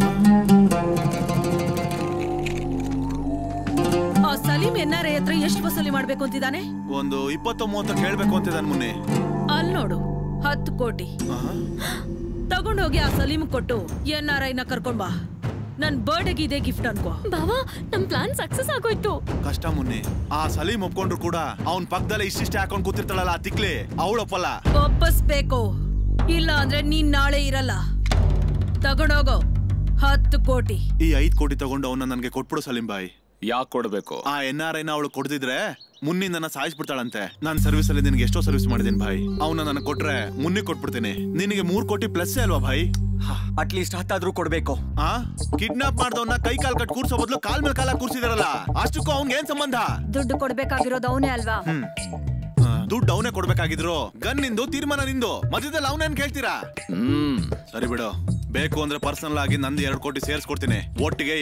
J: ಆ ಸಲೀಂ NRI ಹತ್ರ ಎಷ್ಟು ವಸೂಲಿ ಮಾಡ್ಬೇಕು ಅಂತಿದ್ದಾನೆ?
E: ಒಂದು 20-30 ಕೇಳ್ಬೇಕು ಅಂತಿದ್ದಾನೆ ಮುನ್ನಿ.
J: ಅಲ್ಲಿ ನೋಡು 10 ಕೋಟಿ ತಗೊಂಡೋಗಿ ಆ ಸಲೀಮ್ ಕೊಟ್ಟು NRI ನ ಕರ್ಕೊಂಡ್ ಬಾ. ನನ್ ಬರ್ಡೇಗೆ ಇದೇ ಗಿಫ್ಟ್ ಅನ್ಕೋ.
M: ಬಾವಾ ನಮ್ ಪ್ಲಾನ್ ಸಕ್ಸಸ್ ಆಗೋಯ್ತು.
E: ಕಷ್ಟ ಮುನ್ನಿ. ಆ ಸಲೀಮ್ ಒಪ್ಕೊಂಡ್ರು ಕೂಡ ಅವನ್ ಪಕ್ಕದಲ್ಲೇ ಇಷ್ಟಿಷ್ಟೇ ಹಾಕೊಂಡ್ ಕೂತಿರ್ತಾಳಲ್ಲ ಆ ತಿಕ್ಲಿ, ಅವಳೊಪ್ಪಲ್ಲ.
J: ಒಪ್ಪಿಸ್ಬೇಕು, ಇಲ್ಲ ಅಂದ್ರೆ ನೀನ್ ನಾಳೆ ಇರಲ್ಲ. ತಗೊಂಡೋಗೋ 10 ಕೋಟಿ.
E: ಈ 5 ಕೋಟಿ ತಗೊಂಡು ಅವನ್ನ ನನ್ಗೆ ಕೊಟ್ಬಿಡು ಸಲೀಂ ಬಾಯ್.
Q: ಯಾಕೆ ಕೊಡ್ಬೇಕು?
E: ಆ NRI ನ ಅವಳು ಕೊಡ್ದಿದ್ರೆ ಮುನ್ನಿ ನನ್ನ ಸಾಯಿಸ್ಬಿಡ್ತಾಳಂತೆ. ನಾನ್ ಸರ್ವಿಸ್ ಅಲ್ಲಿ ನಿನ್ಗೆ ಎಷ್ಟೋ ಸರ್ವಿಸ್ ಮಾಡಿದೀನಿ ಭಾಯ್. ಅವನ್ನ ನನಗೆ ಕೊಟ್ರೆ ಮುನ್ನಿ ಕೊಟ್ಬಿಡ್ತೀನಿ. ನಿನಗೆ 3 ಕೋಟಿ ಪ್ಲಸ್ ಅಲ್ವಾ ಭಾಯ್?
H: ಅಟ್ಲೀಸ್ಟ್ 10 ಆದ್ರೂ ಕೊಡ್ಬೇಕು.
E: ಕಿಡ್ನಾಪ್ ಮಾಡ್ದವನ್ನ ಕೈ ಕಾಲ್ ಕಟ್ ಕೂರ್ಸೋ ಬದಲು ಕಾಲ್ ಮೇಲೆ ಕಾಲ ಕೂರ್ಸಿದಾರಲ್ಲ, ಅಷ್ಟಕ್ಕೂ ಅವ್ನ್ಗೆ ಏನ್ ಸಂಬಂಧ?
I: ದುಡ್ಡು ಕೊಡ್ಬೇಕಾಗಿರೋದು ಅವನೇ ಅಲ್ವಾ?
E: ದುಡ್ಡು ಅವನೇ ಕೊಡ್ಬೇಕಾಗಿದ್ರು ಗನ್ ನಿಂದು, ತೀರ್ಮಾನ ನಿಂದು, ಮಧ್ಯದಲ್ಲಿ ಅವನೇನ್ ಕೇಳ್ತೀರಾ? ಸರಿ ಬಿಡು. ಬೇಕು ಅಂದ್ರೆ ಪರ್ಸನಲ್ ಆಗಿ ನಂದು 2 ಕೋಟಿ ಸೇರ್ಸ್ಕೊಡ್ತೀನಿ. ಒಟ್ಟಿಗೆ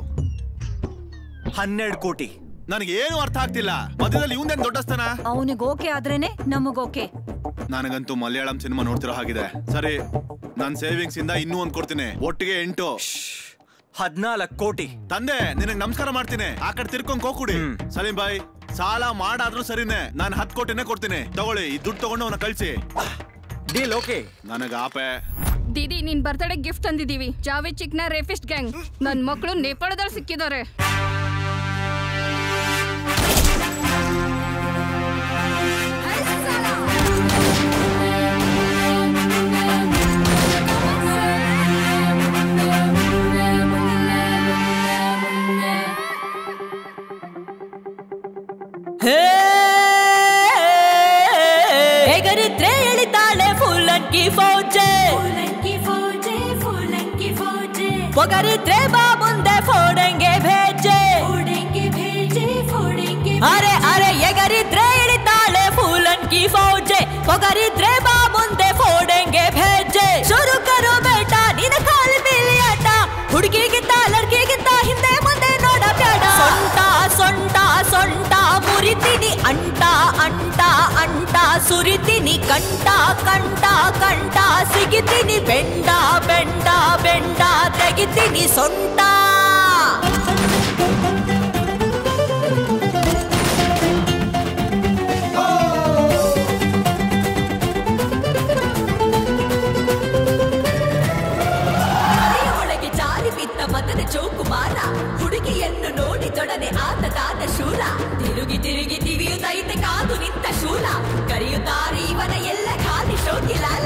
H: 12 ಕೋಟಿ.
E: ನನಗೆ ಏನು ಅರ್ಥ ಆಗ್ತಿಲ್ಲ. ಮಧ್ಯದಲ್ಲಿ ಇವಂದೇನ್ ದೊಡ್ಡ ಸ್ಥಾನ?
I: ಅವನಿಗೆ ಓಕೆ ಆದ್ರೇನೆ ನಮಗ್ ಓಕೆ.
E: ನನಗಂತೂ ಮಲಯಾಳಂ ಸಿನಿಮಾ ನೋಡ್ತಿರೋ ಹಾಗಿದೆ. ಸರಿ, ನನ್ ಸೇವಿಂಗ್ಸ್ ಇಂದ ಇನ್ನೂ 1 ಕೊಡ್ತೀನಿ. ಒಟ್ಟಿಗೆ 8.
H: 14 ಕೋಟಿ.
E: ತಂದೆ ನಿನಗ್ ನಮಸ್ಕಾರ ಮಾಡ್ತೀನಿ. ಆ ಕಡೆ ತಿರ್ಕೊಂಡ್ ಹೋಗ್ಕೊಡಿ. ಸಲೀಂ ಬಾಯ್, ಸಾಲ ಮಾಡಾದ್ರೂ ಸರಿನೇ, ನಾನು 10 ಕೋಟಿನೇ ಕೊಡ್ತೀನಿ. ತಗೊಳ್ಳಿ, ಈ ದುಡ್ಡು ತಗೊಂಡು ಅವನ ಕಳ್ಸಿ.
H: Deal okay.
E: ನನಗ ಆಪೆ.
N: ದೀದಿ, ನಿನ್ ಬರ್ತಡೇ ಗಿಫ್ಟ್ ತಂದಿದೀವಿ. Javed Chikna rapist gang. ನನ್ ಮಕ್ಕಳು ನೇಪಾಳದಲ್ಲಿ ಸಿಕ್ಕಿದ್ದಾರೆ.
T: ಎಗರಿದ್ರೆ ಎಳಿತಾಳೆ ಫುಲ್ಲಂಕಿ ಫೌಜೆ, ಒಗರಿದ್ರೆ ಬಾ ಮುಂದೆ ಫೋಡಂಗೆ ಭೇಜೆ. ಅರೆ ಅರೆ ಎಗರಿದ್ರೆ ಎಳಿತಾಳೆ ಫುಲ್ಲಂಕಿ ಫೌಜೆ, ಒಗರಿದ್ರೆ ಬಾ ಮುಂದೆ ಫೋಡಂಗೆ ಭೇಜೆ. ಶುರು ಕರೋ ಬೇಟ ನಿನ್ನ ಕಾಲ್ ಮೇಲೆ ಆಟ, ಹುಡುಗಿಗಿಂತ ಲಡ್ಕಿಗಿಂತ ಹಿಂದೆ ಮುಂದೆ ನೋಡ ಬೇಡ. ಸೊಂಟ ಸೊಂಟ ಸೊಂಟ ಮುರಿತೀನಿ, ಅಂಟ ಅಂಟ ಅಂಟ ಸುರಿತೀನಿ, ಕಂಟ ಕಂಟ ಕಂಟ ಸಿಗಿತೀನಿ, ಬೆಂಡ ಬೆಂಡ ಬೆಂಡ ತೆಗಿತೀನಿ ಸೊಂಟ. ಒಳಗೆ ಜಾರಿ ಬಿತ್ತ ಮದನ ಚೌಕುಮಾರ, ಹುಡುಗಿಯನ್ನು ನೋಡಿ ತೊಡನೆ ಆತದಾದ ಶೂರ. ತಿರುಗಿ ತಿರುಗಿ ತಿವಿಯುತ್ತೈತೆ ಕಾದು ನಿಂತ ಶೂಲ, ಕರೆಯುತ್ತಾರೆ ಇವನ ಎಲ್ಲ ಖಾಲಿ ಶೋಕಿಲಾಲ.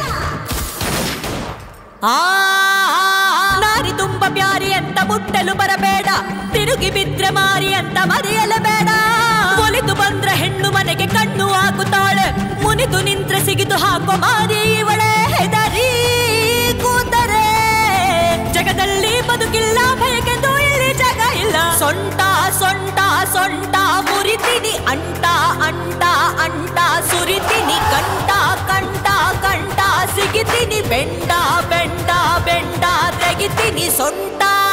T: ನಾರಿ ತುಂಬ ಪ್ಯಾರಿ ಅಂತ ಮುಟ್ಟಲು ಬರಬೇಡ, ತಿರುಗಿ ಬಿದ್ರೆ ಮಾರಿ ಅಂತ ಮರೆಯಲು ಬೇಡ. ಒಲಿದು ಬಂದ್ರ ಹೆಣ್ಣು ಮನೆಗೆ ಕಣ್ಣು ಹಾಕುತ್ತಾಳೆ, ಮುನಿದು ನಿಂತ್ರೆ ಸಿಗಿದು ಹಾಕೋ ಮಾರಿ ಇವಳೆ. ಹೆದರಿ ಕೂತರೆ ಜಗದಲ್ಲಿ ಬದುಕಿಲ್ಲ, ಭಯಕ್ಕೆಂದು ಇಲ್ಲಿ ಜಾಗ ಇಲ್ಲ. ಸೊಂಟ ಸೊಂಟ ಸೊಂಟ ಮುರಿತೀನಿ, ಅಂಟ ಅಂಟ ಅಂಟ ಸುರಿತೀನಿ, ಕಂಟ ಕಂಟ ಕಂಟ ಸಿಗಿತೀನಿ, ಬೆಂಡ ಬೆಂಡ ಬೆಂಡ ತೆಗಿತೀನಿ ಸೊಂಟ.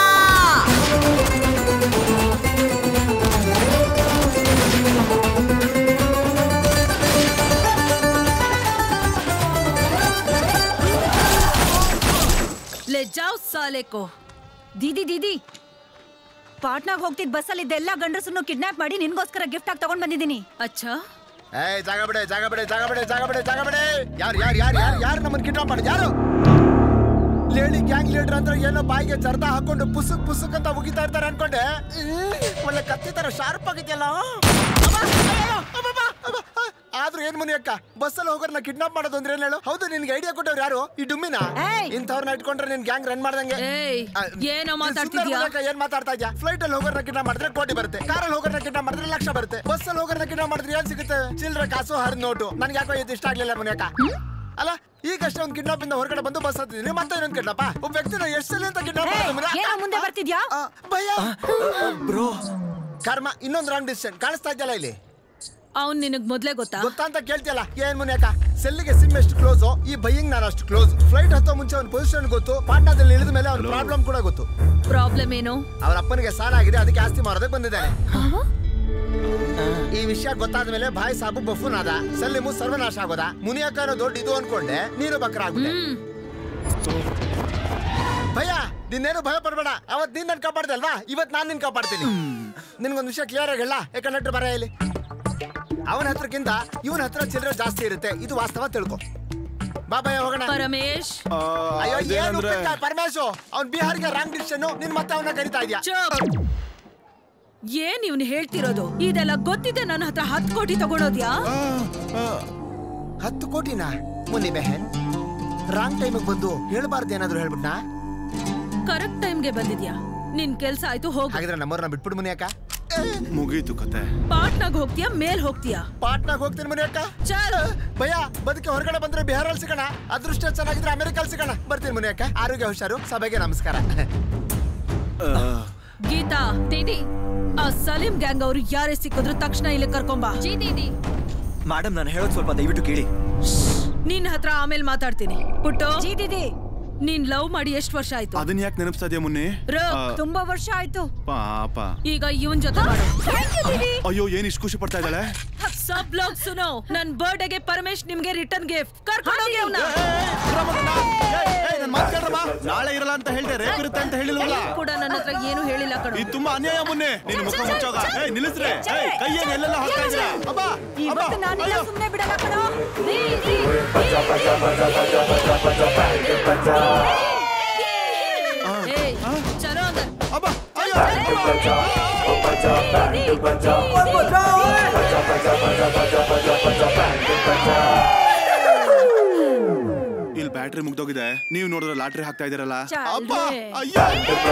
J: ले जाओ साले को.
I: ದೀದಿ ಪಾಟ್ನಾಗ್ ಹೋಗ್ತಿದ್ ಬಸ್ಸಲ್ಲಿ ಇದೆಲ್ಲ ಗಂಡಸನ್ನು ಕಿಡ್ನಾಪ್ ಮಾಡಿ ನಿನ್ಗೋಸ್ಕರ ಗಿಫ್ಟ್ ಆಗಿ ತಗೊಂಡ್ ಬಂದಿದ್ದೀನಿ.
J: ಅಚ್ಚಾ,
F: ಜಾಗ ಬಿಡೆ ಜಾಗ ಬಿಡೆ ಜಾಗ ಬಿಡೆ ಜಾಗ ಬಿಡೆ ಜಾಗ ಬಿಡೆ. ಯಾರು ನಮ್ಮನ್ನ ಕಿಡ್ನಾಪ್ ಮಾಡಿ? ಯಾರು? ಲೇಡಿ ಗ್ಯಾಂಗ್ ಲೀಡರ್ ಅಂದ್ರೆ ಏನೋ ಬಾಯಿಗೆ ಜರ್ದ ಹಾಕೊಂಡು ಪುಸುಕ್ ಪುಸುಕ್ ಅಂತ ಉಗಿತಾ ಇರ್ತಾರೆ ಅನ್ಕೊಂಡೆ. ಒಳ್ಳೆ ಕತ್ತಿ ತರ ಶಾರ್ಪ್ ಆಗಿದೆಯಲ್ಲ. ಆದ್ರೂ ಏನ್ ಮುನಿ ಅಕ್ಕ, ಬಸ್ಸಲ್ಲಿ ಹೋಗೋರ್ನ ಕಿಡ್ನಾಪ್ ಮಾಡೋದು ಅಂದ್ರೆ ಏನ್ ಹೇಳು? ಹೌದು, ನಿನ್ಗೆ ಐಡಿಯಾ ಕೊಟ್ಟವ್ರು ಯಾರು? ಈ ಡುಮ್ಮಿನ. ಇಂಥವ್ರನ್ನ ಇಟ್ಕೊಂಡ್ರೆ ನಿನ್ ಗ್ಯಾಂಗ್ ರನ್ ಮಾಡ್ದಂಗೆ.
J: ಏನೋ ಮಾತಾಡ್ತಿದ್ಯಾ?
F: ಏನ್ ಮಾತಾಡ್ತಾ ಇದ್ಯಾ? ಫ್ಲೈಟ್ ಅಲ್ಲಿ ಹೋಗೋರ್ನ ಕಿಡ್ನಾಪ್ ಮಾಡಿದ್ರೆ ಕೋಟಿ ಬರುತ್ತೆ, ಕಾರಲ್ಲಿ ಹೋಗೋರ್ನ ಕಿಡ್ನಾಪ್ ಮಾಡಿದ್ರೆ ಲಕ್ಷ ಬರುತ್ತೆ, ಬಸ್ಸಲ್ಲಿ ಹೋಗೋರ್ನ ಕಿಡ್ನಾಪ್ ಮಾಡಿದ್ರೆ ಏನ್ ಸಿಗುತ್ತೆ? ಚಿಲ್ಲರೆ ಕಾಸು, ಹರಿದ ನೋಟು. ನನ್ಗೆ ಯಾಕೋ ಇದು ಇಷ್ಟ ಆಗ್ಲಿಲ್ಲ ಮುನಿ ಅಕ್ಕ. ಅಲ್ಲ, ಈಗಷ್ಟೇ ಒಂದು ಕಿಡ್ನಾಪ್ ಇಂದ ಹೊರಗಡೆ ಬಂದು ಬಸ್ ಹತ್ತಿದ್ದೀನಿ, ಮತ್ತೆ ಇನ್ನೊಂದು ಕಿಡ್ನಾಪ್. ಒಬ್ಬ ವ್ಯಕ್ತಿನ ಎಷ್ಟು ಸಲ ಅಂತ ಕಿಡ್ನಾಪ್
I: ಮುಂದೆ ಬರ್ತಿದ್ಯಾ?
F: ಭಯ
H: ಬ್ರೋ.
F: ಕರ್ಮ, ಇನ್ನೊಂದು ರಾಂಗ್ ಡಿಸಿಷನ್ ಕಾಣಿಸ್ತಾ ಇದ್ದಲ್ಲ ಇಲ್ಲಿ.
J: ಅವ್ನ್ ನಿನಗ್ ಮೊದ್ಲೇ ಗೊತ್ತಾ
F: ಅಂತ ಕೇಳ್ತಿಯಲ್ಲ. ಏನ್ ಮುನಿಯಕ್ಕ, ಸೆಲ್ಲಿಗೆ ಸಿಮ್ ಎಷ್ಟು ಕ್ಲೋಸ್, ಈ ಬೈಯಿಂಗ್ ನಾನು ಅಷ್ಟು ಕ್ಲೋಸ್. ಫ್ಲೈಟ್ ಹತ್ತೋ ಮುಂಚೆ ಅವ್ನ ಪೊಸಿಷನ್ ಗೊತ್ತು, ಪಾಟ್ನಾದಲ್ಲಿ ಇಳಿದ ಮೇಲೆ ಅವ್ನ ಪ್ರಾಬ್ಲಮ್ ಕೂಡ ಗೊತ್ತು.
J: ಪ್ರಾಬ್ಲಮ್ ಏನು?
F: ಅವ್ರ ಅಪ್ಪನಿಗೆ ಸಾಲ ಆಗಿದೆ, ಅದಕ್ಕೆ ಆಸ್ತಿ ಮಾರೋದಕ್ಕೆ ಬಂದಿದ್ದಾನೆ. ಈ ವಿಷಯ ಗೊತ್ತಾದ ಮೇಲೆ ಭಾಯ್ ಸಾಬು ಬಫೂನ್ ಆದ, ಸಲೀಮು ಸರ್ವನಾಶ ಆಗೋದ, ಮುನಿಯಕ್ಕ ಅನ್ನೋ ದೊಡ್ಡ ಇದು ಅನ್ಕೊಂಡೆ, ನೀನು ಬಕ್ರ ಆಗ್ಬಿಟ್ಟೆ. ಭಯ, ನಿನ್ನೇನು ಭಯ ಪಡ್ಬೇಡ. ಅವತ್ ನೀನ್ ನನ್ ಕಾಪಾಡ್ದೆ ಅಲ್ವಾ, ಇವತ್ ನಾನ್ ನಿನ್ ಕಾಪಾಡ್ತೀನಿ. ನಿನ್ಗೊಂದ್ ವಿಷಯ ಕ್ಲಿಯರ್ ಆಗಿ ಹೇಳ, ಯಾಕಂದ್ರೆ ಬರ ಇಲ್ಲಿ ಅವನ ಹತ್ರಕ್ಕಿಂತ ಇವನ ಹತ್ರ ಚಿಲ್ಲರೆ ಜಾಸ್ತಿ ಇರುತ್ತೆ, ಇದು ವಾಸ್ತವ ತಿಳ್ಕೊ. ಬಾಬಾಯ್ ಹೋಗೋಣ.
J: ಪರಮೇಶ್,
F: ಅಯ್ಯೋ ಏನು ಪರಮೇಶು, ಅವ್ನ್ ಬಿಹಾರ್ಗೆ ರಾಂಗ್ ಡಿಸಿಷನ್, ನೀನ್ ಮತ್ತೆ ಅವನ್ನ ಕರಿತಾ ಇದ್ಯಾ?
J: ಏನ್ ಇವ್ನು ಹೇಳ್ತಿರೋದು? ಇದೆಲ್ಲ ಗೊತ್ತಿದೆ ನನ್ನ ಹತ್ರ 10 ಕೋಟಿ ತಗೊಳೋದ್ಯಾ?
F: 10 ಕೋಟಿನಾ? ಮುನ್ನಿ ಬೆಹನ್, ರಾಂಗ್ ಟೈಮಿಗೆ ಬಂದು ಹೇಳ್ಬಾರ್ದು ಏನಾದ್ರು ಹೇಳ್ಬಿಟ್ನಾ?
J: ಕರೆಕ್ಟ್ ಟೈಮ್ಗೆ ಬಂದಿದ್ಯಾ, ನಿನ್ ಕೆಲ್ಸ ಆಯ್ತು, ಹೋಗು.
F: ಹಾಗಿದ್ರೆ ನಮ್ಮವ್ರನ್ನ ಬಿಟ್ಬಿಡು ಮುನಿಯಕ್ಕ.
E: ಮುಗೀತು ಕತೆ.
J: ಪಾಟ್ನಾಗ್ ಹೋಗ್ತೀಯಾ ಮೇಲ್ ಹೋಗ್ತೀಯಾ?
F: ಪಾಟ್ನಾಗ್ ಹೋಗ್ತೀನಿ ಮುನಿಯಕ್ಕ.
J: ಚಲ್
F: ಭಯ, ಬದುಕಿ ಹೊರಗಡೆ ಬಂದ್ರೆ ಬಿಹಾರಲ್ಲಿ ಸಿಗೋಣ, ಅದೃಷ್ಟ ಚೆನ್ನಾಗಿದ್ರೆ ಅಮೆರಿಕಲ್ಲಿ ಸಿಗೋಣ. ಬರ್ತೀನಿ ಮುನಿಯಕ್ಕ. ಆರೋಗ್ಯ ಹುಷಾರು. ಸಭೆಗೆ ನಮಸ್ಕಾರ.
J: ಗೀತಾ ದೀದಿ, ಆ ಸಲೀಂ ಗ್ಯಾಂಗ್ ಅವರು ಯಾರೇ ಸಿಕ್ಕಿದ್ರು ತಕ್ಷಣ ಇಲ್ಲಿ ಕರ್ಕೊಂಬಾ.
N: ಜಿ ದೀದಿ.
H: ಮೇಡಮ್ ನಾನು ಹೇಳೋದು ಸ್ವಲ್ಪ ದಯವಿಟ್ಟು ಕೇಳಿ.
J: ನಿನ್ನ ಹತ್ರ ಆಮೇಲೆ ಮಾತಾಡ್ತೀನಿ. ಪುಟ್ಟು. ಜಿ ದೀದಿ, ನೀನ್ ಲವ್ ಮಾಡಿ ಎಷ್ಟು ವರ್ಷ ಆಯ್ತು?
E: ಅದನ್ನ ಯಾಕೆ ನೆನಪಿಸ್ತಾ ಇದೆಯಾ ಮುನ್ನಿ?
J: ತುಂಬಾ ವರ್ಷ ಆಯ್ತು.
E: ಪಾಪ.
J: ಈಗ ಇವನ್ ಜೊತೆ ಮಾಡು.
E: ಅಯ್ಯೋ, ಏನ್ ಇಷ್ಟು ಖುಷಿ ಪಡ್ತಾ ಇದ್ದಾಳೆ?
J: ಸಬ್ ಲೋಗ್ ಸುನೋ, ನನ್ ಬರ್ಡೇಗೆ ಪರಮೇಶ್ ನಿಮ್ಗೆ ರಿಟರ್ನ್ ಗಿಫ್ಟ್ ಕರ್ಕೊಂಡು ಹೋಗಿ ಅವನ್ನ.
E: ನಾಳೆ ಇರಲ್ಲ ಅಂತ ಹೇಳ್ದೆ, ರೇಪ್ ಇರುತ್ತೆ ಅಂತ ಹೇಳಿಲ್ವಲ್ಲ?
J: ಕೂಡ ನನ್ನ ಹತ್ರ ಏನು ಹೇಳಿಲ್ಲ ಕಣೋ.
E: ಇದು ತುಂಬಾ ಅನ್ಯಾಯ ಮುನ್ನೆ. ನೀನು ಮುಖ ಮುಚ್ಚೋಗ. ನಿಲ್ಲಿಸ್ರೆ. ಕೈಯನ್ನು ಎಲ್ಲೆಲ್ಲ ಹಾಕ್ತಾ ಇದ್ದೀರಾ? ಅಬ್ಬಾ,
J: ಇವತ್ತು ನಾನೆಲ್ಲ ಸುಮ್ಮನೆ ಬಿಡಲ್ಲ ಕಣೋ. ಚಲೋ ಅಂದರ್.
E: ಅಬ್ಬಾ, ಇಲ್ಲಿ ಬ್ಯಾಟ್ರಿ ಮುಗ್ದೋಗಿದೆ, ನೀವು ನೋಡಿದ್ರೆ ಲಾಟ್ರಿ ಹಾಕ್ತಾ ಇದೀರಲ್ಲ. ಅಬ್ಬಾ, ಅಯ್ಯೋ.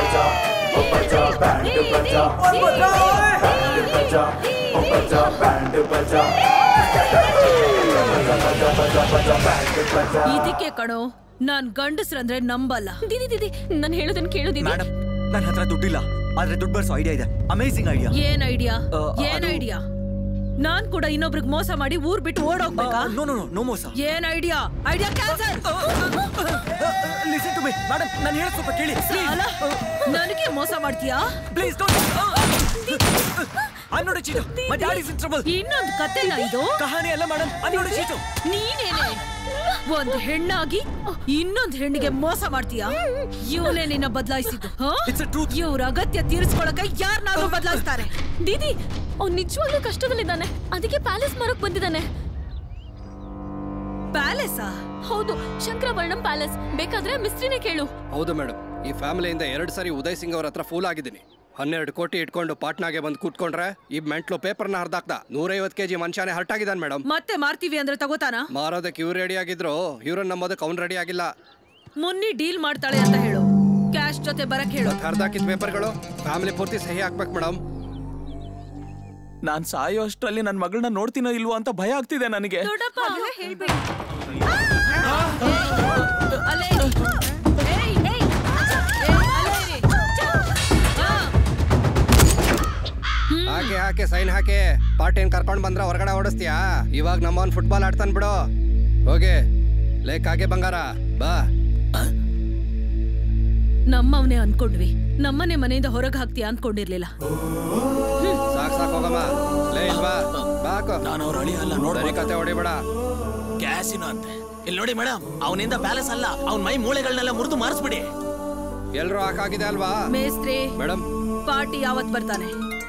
J: ಇದಕ್ಕೆ ಕಣೋ ನಾನ್ ಗಂಡಸ್ರಂದ್ರೆ ನಂಬಲ್ಲ.
M: ದೀದಿ ದೀದಿ, ನಾನು ಹೇಳೋದನ್ನ ಕೇಳು ದೀದಿ.
H: ಮೇಡಮ್, ನನ್ನ ಹತ್ರ ದುಡ್ಡಿಲ್ಲ, ಆದ್ರೆ ದುಡ್ಡು ಬರ್ಸೋ ಐಡಿಯಾ ಇದೆ. Amazing idea.
J: ಏನ್ ಐಡಿಯಾ? ಏನ್ ಐಡಿಯಾ? ನಾನ್ ಕೂಡ ಇನ್ನೊಬ್ರಿಗೆ ಮೋಸ ಮಾಡಿ ಊರ್ ಬಿಟ್ಟು ಓಡೋಗ್ಬೇಕಾ?
H: ನೋ ಮೋಸ.
J: ಏನ್ idea? Idea cancel.
H: Listen to me madam, ನಾನು ಹೇಳೋದು ಸ್ವಲ್ಪ ಕೇಳಿ.
J: ನನಗೆ ಮೋಸ ಮಾಡ್ತೀಯಾ?
H: Please don't. I'm not a cheater. My dad is in trouble.
J: ಇನ್ನೊಂದು ಕತೆನಾ ಇದು?
H: ಕಹಾನಿ ಅಲ್ಲ madam, I'm not a cheater.
J: ನೀನೇನೆ ಒಂದ್ ಹೆಣ್ಣಾಗಿ ಇನ್ನೊಂದ್ ಹೆಣ್ಣಿಗೆ ಮೋಸ ಮಾಡ್ತೀಯಾ? ಇವನೇ ನಿನ್ನ ಬದಲಾಯಿಸಿದ್ದು. ಇವ್ರ ಅಗತ್ಯ ತೀರಿಸ್ಕೊಳಕ ಯಾರನ್ನಾದ್ರೂ ಬದಲಾಯಿಸ್ತಾರೆ.
M: ದೀದಿ, ಅವ್ನು ನಿಜವಾಗ್ಲೂ ಕಷ್ಟದಲ್ಲಿದ್ದಾನೆ, ಅದಕ್ಕೆ ಪ್ಯಾಲೇಸ್ ಮಾರಕ್ ಬಂದಿದ್ದಾನೆ.
J: ಪ್ಯಾಲೇಸಾ?
M: ಹೌದು, ಶಂಕರಾಭರಣಂ ಪ್ಯಾಲೇಸ್. ಬೇಕಾದ್ರೆ ಮಿಸ್ತ್ರಿನೇ ಕೇಳು.
S: ಹೌದು ಮೇಡಮ್, ಈ ಫ್ಯಾಮಿಲಿಯಿಂದ 2 ಸಾರಿ ಉದಯ್ ಸಿಂಗ್ ಅವ್ರ ಹತ್ರ ಫೂಲ್ ಆಗಿದ್ದೀನಿ. 12 ಕೋಟಿ ಇಟ್ಕೊಂಡು ಪಾಟ್ನಾಗೆ ಬಂದು ಕೂತ್ಕೊಂಡ್ರೆ ಈ ಮೆಂಟ್ಲು ಪೇಪರ್ನ ಹರ್ದಾಕ್ದ 150 kg ಮನುಷ್ಯನೇ ಹರ್ಟ್ ಆಗಿದ್ದಾನೆ ಮೇಡಮ್.
J: ಮತ್ತೆ ಮಾರ್ತೀವಿ ಅಂದ್ರೆ ತಗೋತಾನ?
S: ಮಾರೋದಕ್ಕೆ ಇವ್ರು ರೆಡಿ ಆಗಿದ್ರು, ಇವ್ರನ್ನ ನಂಬೋದಕ್ಕೆ ಅವ್ನು ರೆಡಿ ಆಗಿಲ್ಲ.
J: ಮುನ್ನಿ ಡೀಲ್ ಮಾಡ್ತಾಳೆ ಅಂತ ಹೇಳು, ಕ್ಯಾಶ್ ಜೊತೆ ಬರಕ್ ಹೇಳು.
S: ಹರ್ದಾಕಿದ ಪೇಪರ್ಗಳು ಫ್ಯಾಮಿಲಿ ಪೂರ್ತಿ ಸಹಿ ಹಾಕ್ಬೇಕು ಮೇಡಮ್.
Q: ನಾನ್ ಸಾಯೋ ಅಷ್ಟರಲ್ಲಿ ನನ್ನ ಮಗಳನ್ನ ನೋಡ್ತೀನೋ ಇಲ್ವೋ ಅಂತ ಭಯ ಆಗ್ತಿದೆ ನನಗೆ.
S: ಹಾಗೆ ಹಾಕೆ ಸೈನ್ ಹಾಕೆ. ಪಾರ್ಟಿನ್ ಕರ್ಕೊಂಡ್ ಬಂದ್ರ ಹೊರಗಡೆ ಓಡಿಸ್ತೀಯಾ? ಇವಾಗ ನಮ್ಮವನ್ ಫುಟ್ಬಾಲ್ ಆಡ್ತಾನ್ ಬಿಡು. ಹೋಗಿ ಲೇಕ್ ಹಾಗೆ ಬಂಗಾರ ಬಾ.
J: ನಮ್ಮವನೇ ಅನ್ಕೊಂಡ್ವಿ, ನಮ್ಮನೆ ಮನೆಯಿಂದ ಹೊರಗೆ ಹಾಕ್ತೀಯ ಅನ್ಕೊಂಡಿರ್ಲಿಲ್ಲ.
S: ಸಾಕ್ ಸಾಕ್ ಹೋಗಮ್ಮ. ಲೇ ಇಲ್ವಾ ಬಾಕೋ.
R: ನಾನು ಅವ್ರ ಅಳಿ ಅಲ್ಲ, ನೋಡಿ
S: ಕತೆ ಹೊಡಿಬೇಡ.
R: ಕ್ಯಾಸಿನೋ ಅಂತೆ. ಇಲ್ಲಿ ನೋಡಿ ಮೇಡಮ್, ಅವನಿಂದ ಪ್ಯಾಲೇಸ್ ಅಲ್ಲ, ಅವನ್ ಮೈ ಮೂಳೆಗಳನ್ನೆಲ್ಲ ಮುರಿದು ಮಾರಿಸ್ಬಿಡಿ.
S: ಎಲ್ರು ಹಾಕಾಗಿದೆ ಅಲ್ವಾ
J: ಮೇಸ್ತ್ರಿ?
S: ಮೇಡಮ್,
J: ಪಾರ್ಟಿ ಯಾವತ್ ಬರ್ತಾನೆ?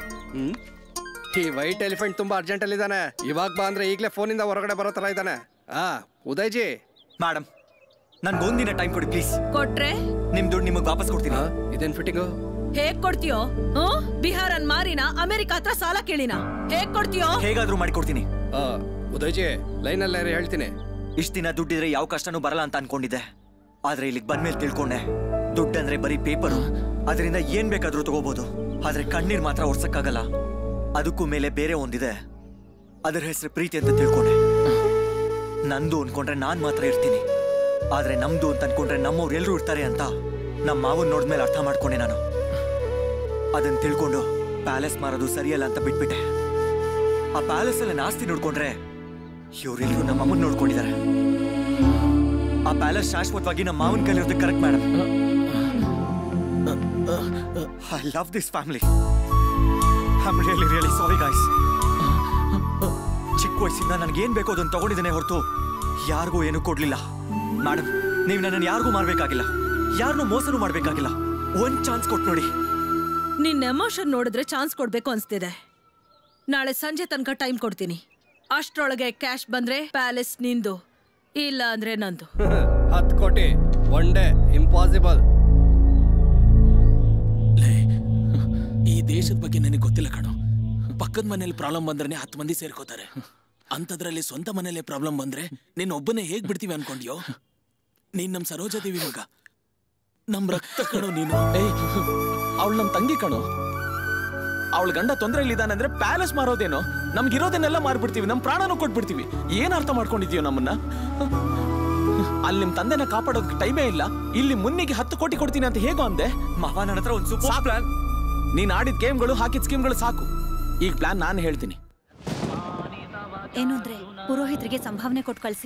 S: ಈ ವೈಟ್ ಎಲಿಫೆಂಟ್ ತುಂಬಾ ಅರ್ಜೆಂಟ್ ಅಲ್ಲಿ ಇದ್ದಾನೆ. ಇವಾಗ ಬಾ ಅಂದ್ರೆ ಈಗಲೇ ಫೋನಿಂದ ಹೊರಗಡೆ ಬರೋ ತರ ಇದ್ದಾನೆ. ಉದಯ್ಜಿ.
H: ಮೇಡಮ್, ನನ್ಗೊಂದಿನ ಟೈಮ್ ಕೊಡಿ ಪ್ಲೀಸ್.
J: ಕೊಟ್ರೆ
H: ನಿಮ್ ದುಡ್ಡು ನಿಮಗೆ ವಾಪಸ್ ಕೊಡ್ತೀನಿ.
S: ಇದೇನ್ ಫಿಟ್ಟಿಂಗು?
J: ಹೇಗ್ ಕೊಡ್ತೀಯೋ? ಬಿಹಾರನ್ ಮಾರಿನ ಅಮೆರಿಕ ಹತ್ರ ಸಾಲ ಕೇಳಿನ, ಹೇಗ್ ಕೊಡ್ತೀಯೋ?
H: ಹೇಗಾದ್ರೂ ಮಾಡಿ ಕೊಡ್ತೀನಿ.
S: ಉದಯ್ಜಿ ಲೈನ್ ಅಲ್ಲೇ ಹೇಳ್ತೀನಿ.
H: ಇಷ್ಟ ದಿನ ದುಡ್ಡಿದ್ರೆ ಯಾವ ಕಷ್ಟನೂ ಬರಲ್ಲ ಅಂತ ಅನ್ಕೊಂಡಿದ್ದೆ, ಆದ್ರೆ ಇಲ್ಲಿಗೆ ಬಂದ್ಮೇಲೆ ತಿಳ್ಕೊಂಡೆ ದುಡ್ಡಂದ್ರೆ ಬರೀ ಪೇಪರು, ಅದರಿಂದ ಏನ್ ಬೇಕಾದ್ರೂ ತಗೋಬಹುದು, ಆದ್ರೆ ಕಣ್ಣೀರ್ ಮಾತ್ರ ಒರ್ಸಕ್ಕಾಗಲ್ಲ. ಅದಕ್ಕೂ ಮೇಲೆ ಬೇರೆ ಒಂದಿದೆ, ಅದರ ಹೆಸರು ಪ್ರೀತಿ ಅಂತ ತಿಳ್ಕೊಂಡೆ. ನಂದು ಅನ್ಕೊಂಡ್ರೆ ನಾನ್ ಮಾತ್ರ ಇರ್ತೀನಿ, ಆದ್ರೆ ನಮ್ದು ಅಂತ ಅನ್ಕೊಂಡ್ರೆ ನಮ್ಮವ್ರು ಎಲ್ರು ಇರ್ತಾರೆ ಅಂತ ನಮ್ಮ ಮಾವನ್ ನೋಡಿದ್ಮೇಲೆ ಅರ್ಥ ಮಾಡ್ಕೊಂಡೆ ನಾನು. ಅದನ್ನ ತಿಳ್ಕೊಂಡು ಪ್ಯಾಲೇಸ್ ಮಾರೋದು ಸರಿಯಲ್ಲ ಅಂತ ಬಿಟ್ಬಿಟ್ಟೆ. ಆ ಪ್ಯಾಲೇಸ್ ಅಲ್ಲಿ ಆಸ್ತಿ ನೋಡ್ಕೊಂಡ್ರೆ ಇವರೆಲ್ಲರೂ ನಮ್ಮ ಅಮ್ಮನ್ ನೋಡ್ಕೊಂಡಿದ್ದಾರೆ. ಆ ಪ್ಯಾಲೇಸ್ ಶಾಶ್ವತವಾಗಿ ನಮ್ಮ ಮಾವನ್ ಕೈಲಿರೋದು correct madam. I love this family. I'm really, really sorry, guys. ಚಿಕ್ಕ ವಯಸ್ಸಿಂದ ನನಗೇನ್ ಬೇಕೋ ಅದನ್ನ ತಗೊಂಡಿದ್ದೇನೆ ಹೊರತು ಯಾರಿಗೂ ಏನೂ ಕೊಡ್ಲಿಲ್ಲ. ಮೇಡಮ್, ನೀವು ನನ್ನನ್ನು ಯಾರಿಗೂ ಮಾರ್ಬೇಕಾಗಿಲ್ಲ, ಯಾರನ್ನೂ ಮೋಸನೂ ಮಾಡ್ಬೇಕಾಗಿಲ್ಲ. ಒಂದ್ ಚಾನ್ಸ್ ಕೊಟ್ಟು ನೋಡಿ.
J: ನಿನ್ನ ಎಮೋಷನ್ ನೋಡಿದ್ರೆ ಚಾನ್ಸ್ ಕೊಡ್ಬೇಕು ಅನ್ಸ್ತಿದೆ. ನಾಳೆ ಸಂಜೆ ತನಕ ಟೈಮ್ ಕೊಡ್ತೀನಿ. ಅಷ್ಟ್ರೊಳಗೆ ಕ್ಯಾಶ್ ಬಂದ್ರೆ ಪ್ಯಾಲೇಸ್ ನಿಂದು, ಇಲ್ಲ ಅಂದ್ರೆ ನಂದು.
S: 10 ಕೋಟಿ ಒನ್ ಡೇ ಇಂಪಾಸಿಬಲ್.
R: ಈ ದೇಶದ ಬಗ್ಗೆ ನನಗೆ ಗೊತ್ತಿಲ್ಲ ಕಣೋ. ಪಕ್ಕದ ಮನೇಲಿ ಪ್ರಾಬ್ಲಮ್ ಬಂದ್ರೆ 10 ಮಂದಿ ಸೇರ್ಕೋತಾರೆ. ಅಂತದ್ರಲ್ಲಿ ಸ್ವಂತ ಮನೇಲಿ ಪ್ರಾಬ್ಲಮ್ ಬಂದ್ರೆ ನೀನ್ ಒಬ್ಬನೇ ಹೇಗ್ ಬಿಡ್ತೀವಿ ಅನ್ಕೊಂಡ್ಯೋ? ನೀನ್ ನಮ್ ಸರೋಜಾದೇವಿ ಮಗ, ನಮ್ ರಕ್ತ ಕಣೋ ನೀನು.
L: ಅವಳು ನಮ್ ತಂಗಿ ಕಣೋ. ಅವಳ ಗಂಡ ತೊಂದರೆಯಲ್ಲಿದ್ದಾನಂದ್ರೆ ಪ್ಯಾಲೇಸ್ ಮಾರೋದೇನೋ, ನಮ್ಗಿರೋದನ್ನೆಲ್ಲ ಮಾರ್ಬಿಡ್ತೀವಿ, ನಮ್ ಪ್ರಾಣನೂ ಕೊಟ್ಬಿಡ್ತೀವಿ. ಏನ್ ಅರ್ಥ ಮಾಡ್ಕೊಂಡಿದೀಯೋ ನಮ್ಮನ್ನ? ಅಲ್ಲಿ ನಿಮ್ ತಂದೆನ ಕಾಪಾಡೋದಕ್ಕೆ ಟೈಮೇ ಇಲ್ಲ. ಇಲ್ಲಿ ಮುನ್ನಿಗೆ 10 ಕೋಟಿ ಕೊಡ್ತೀನಿ ಅಂತ ಹೇಗೋ ಅಂದೆ.
H: ಮಾವ, ನನ್ನ ಹತ್ರ ಒಂದು ಸೂಪರ್ ಪ್ಲಾನ್.
L: ನೀನ್ ಆಡಿದ ಗೇಮ್ಗಳು, ಹಾಕಿದ ಸ್ಕೀಮ್ಗಳು ಸಾಕು. ಈಗ ಪ್ಲಾನ್ ನಾನು ಹೇಳ್ತೀನಿ.
I: ಏನು ಅಂದ್ರೆ ಪುರೋಹಿತರಿಗೆ ಸಂಭಾವನೆ ಕೊಟ್ಟು ಕಳಿಸಿ.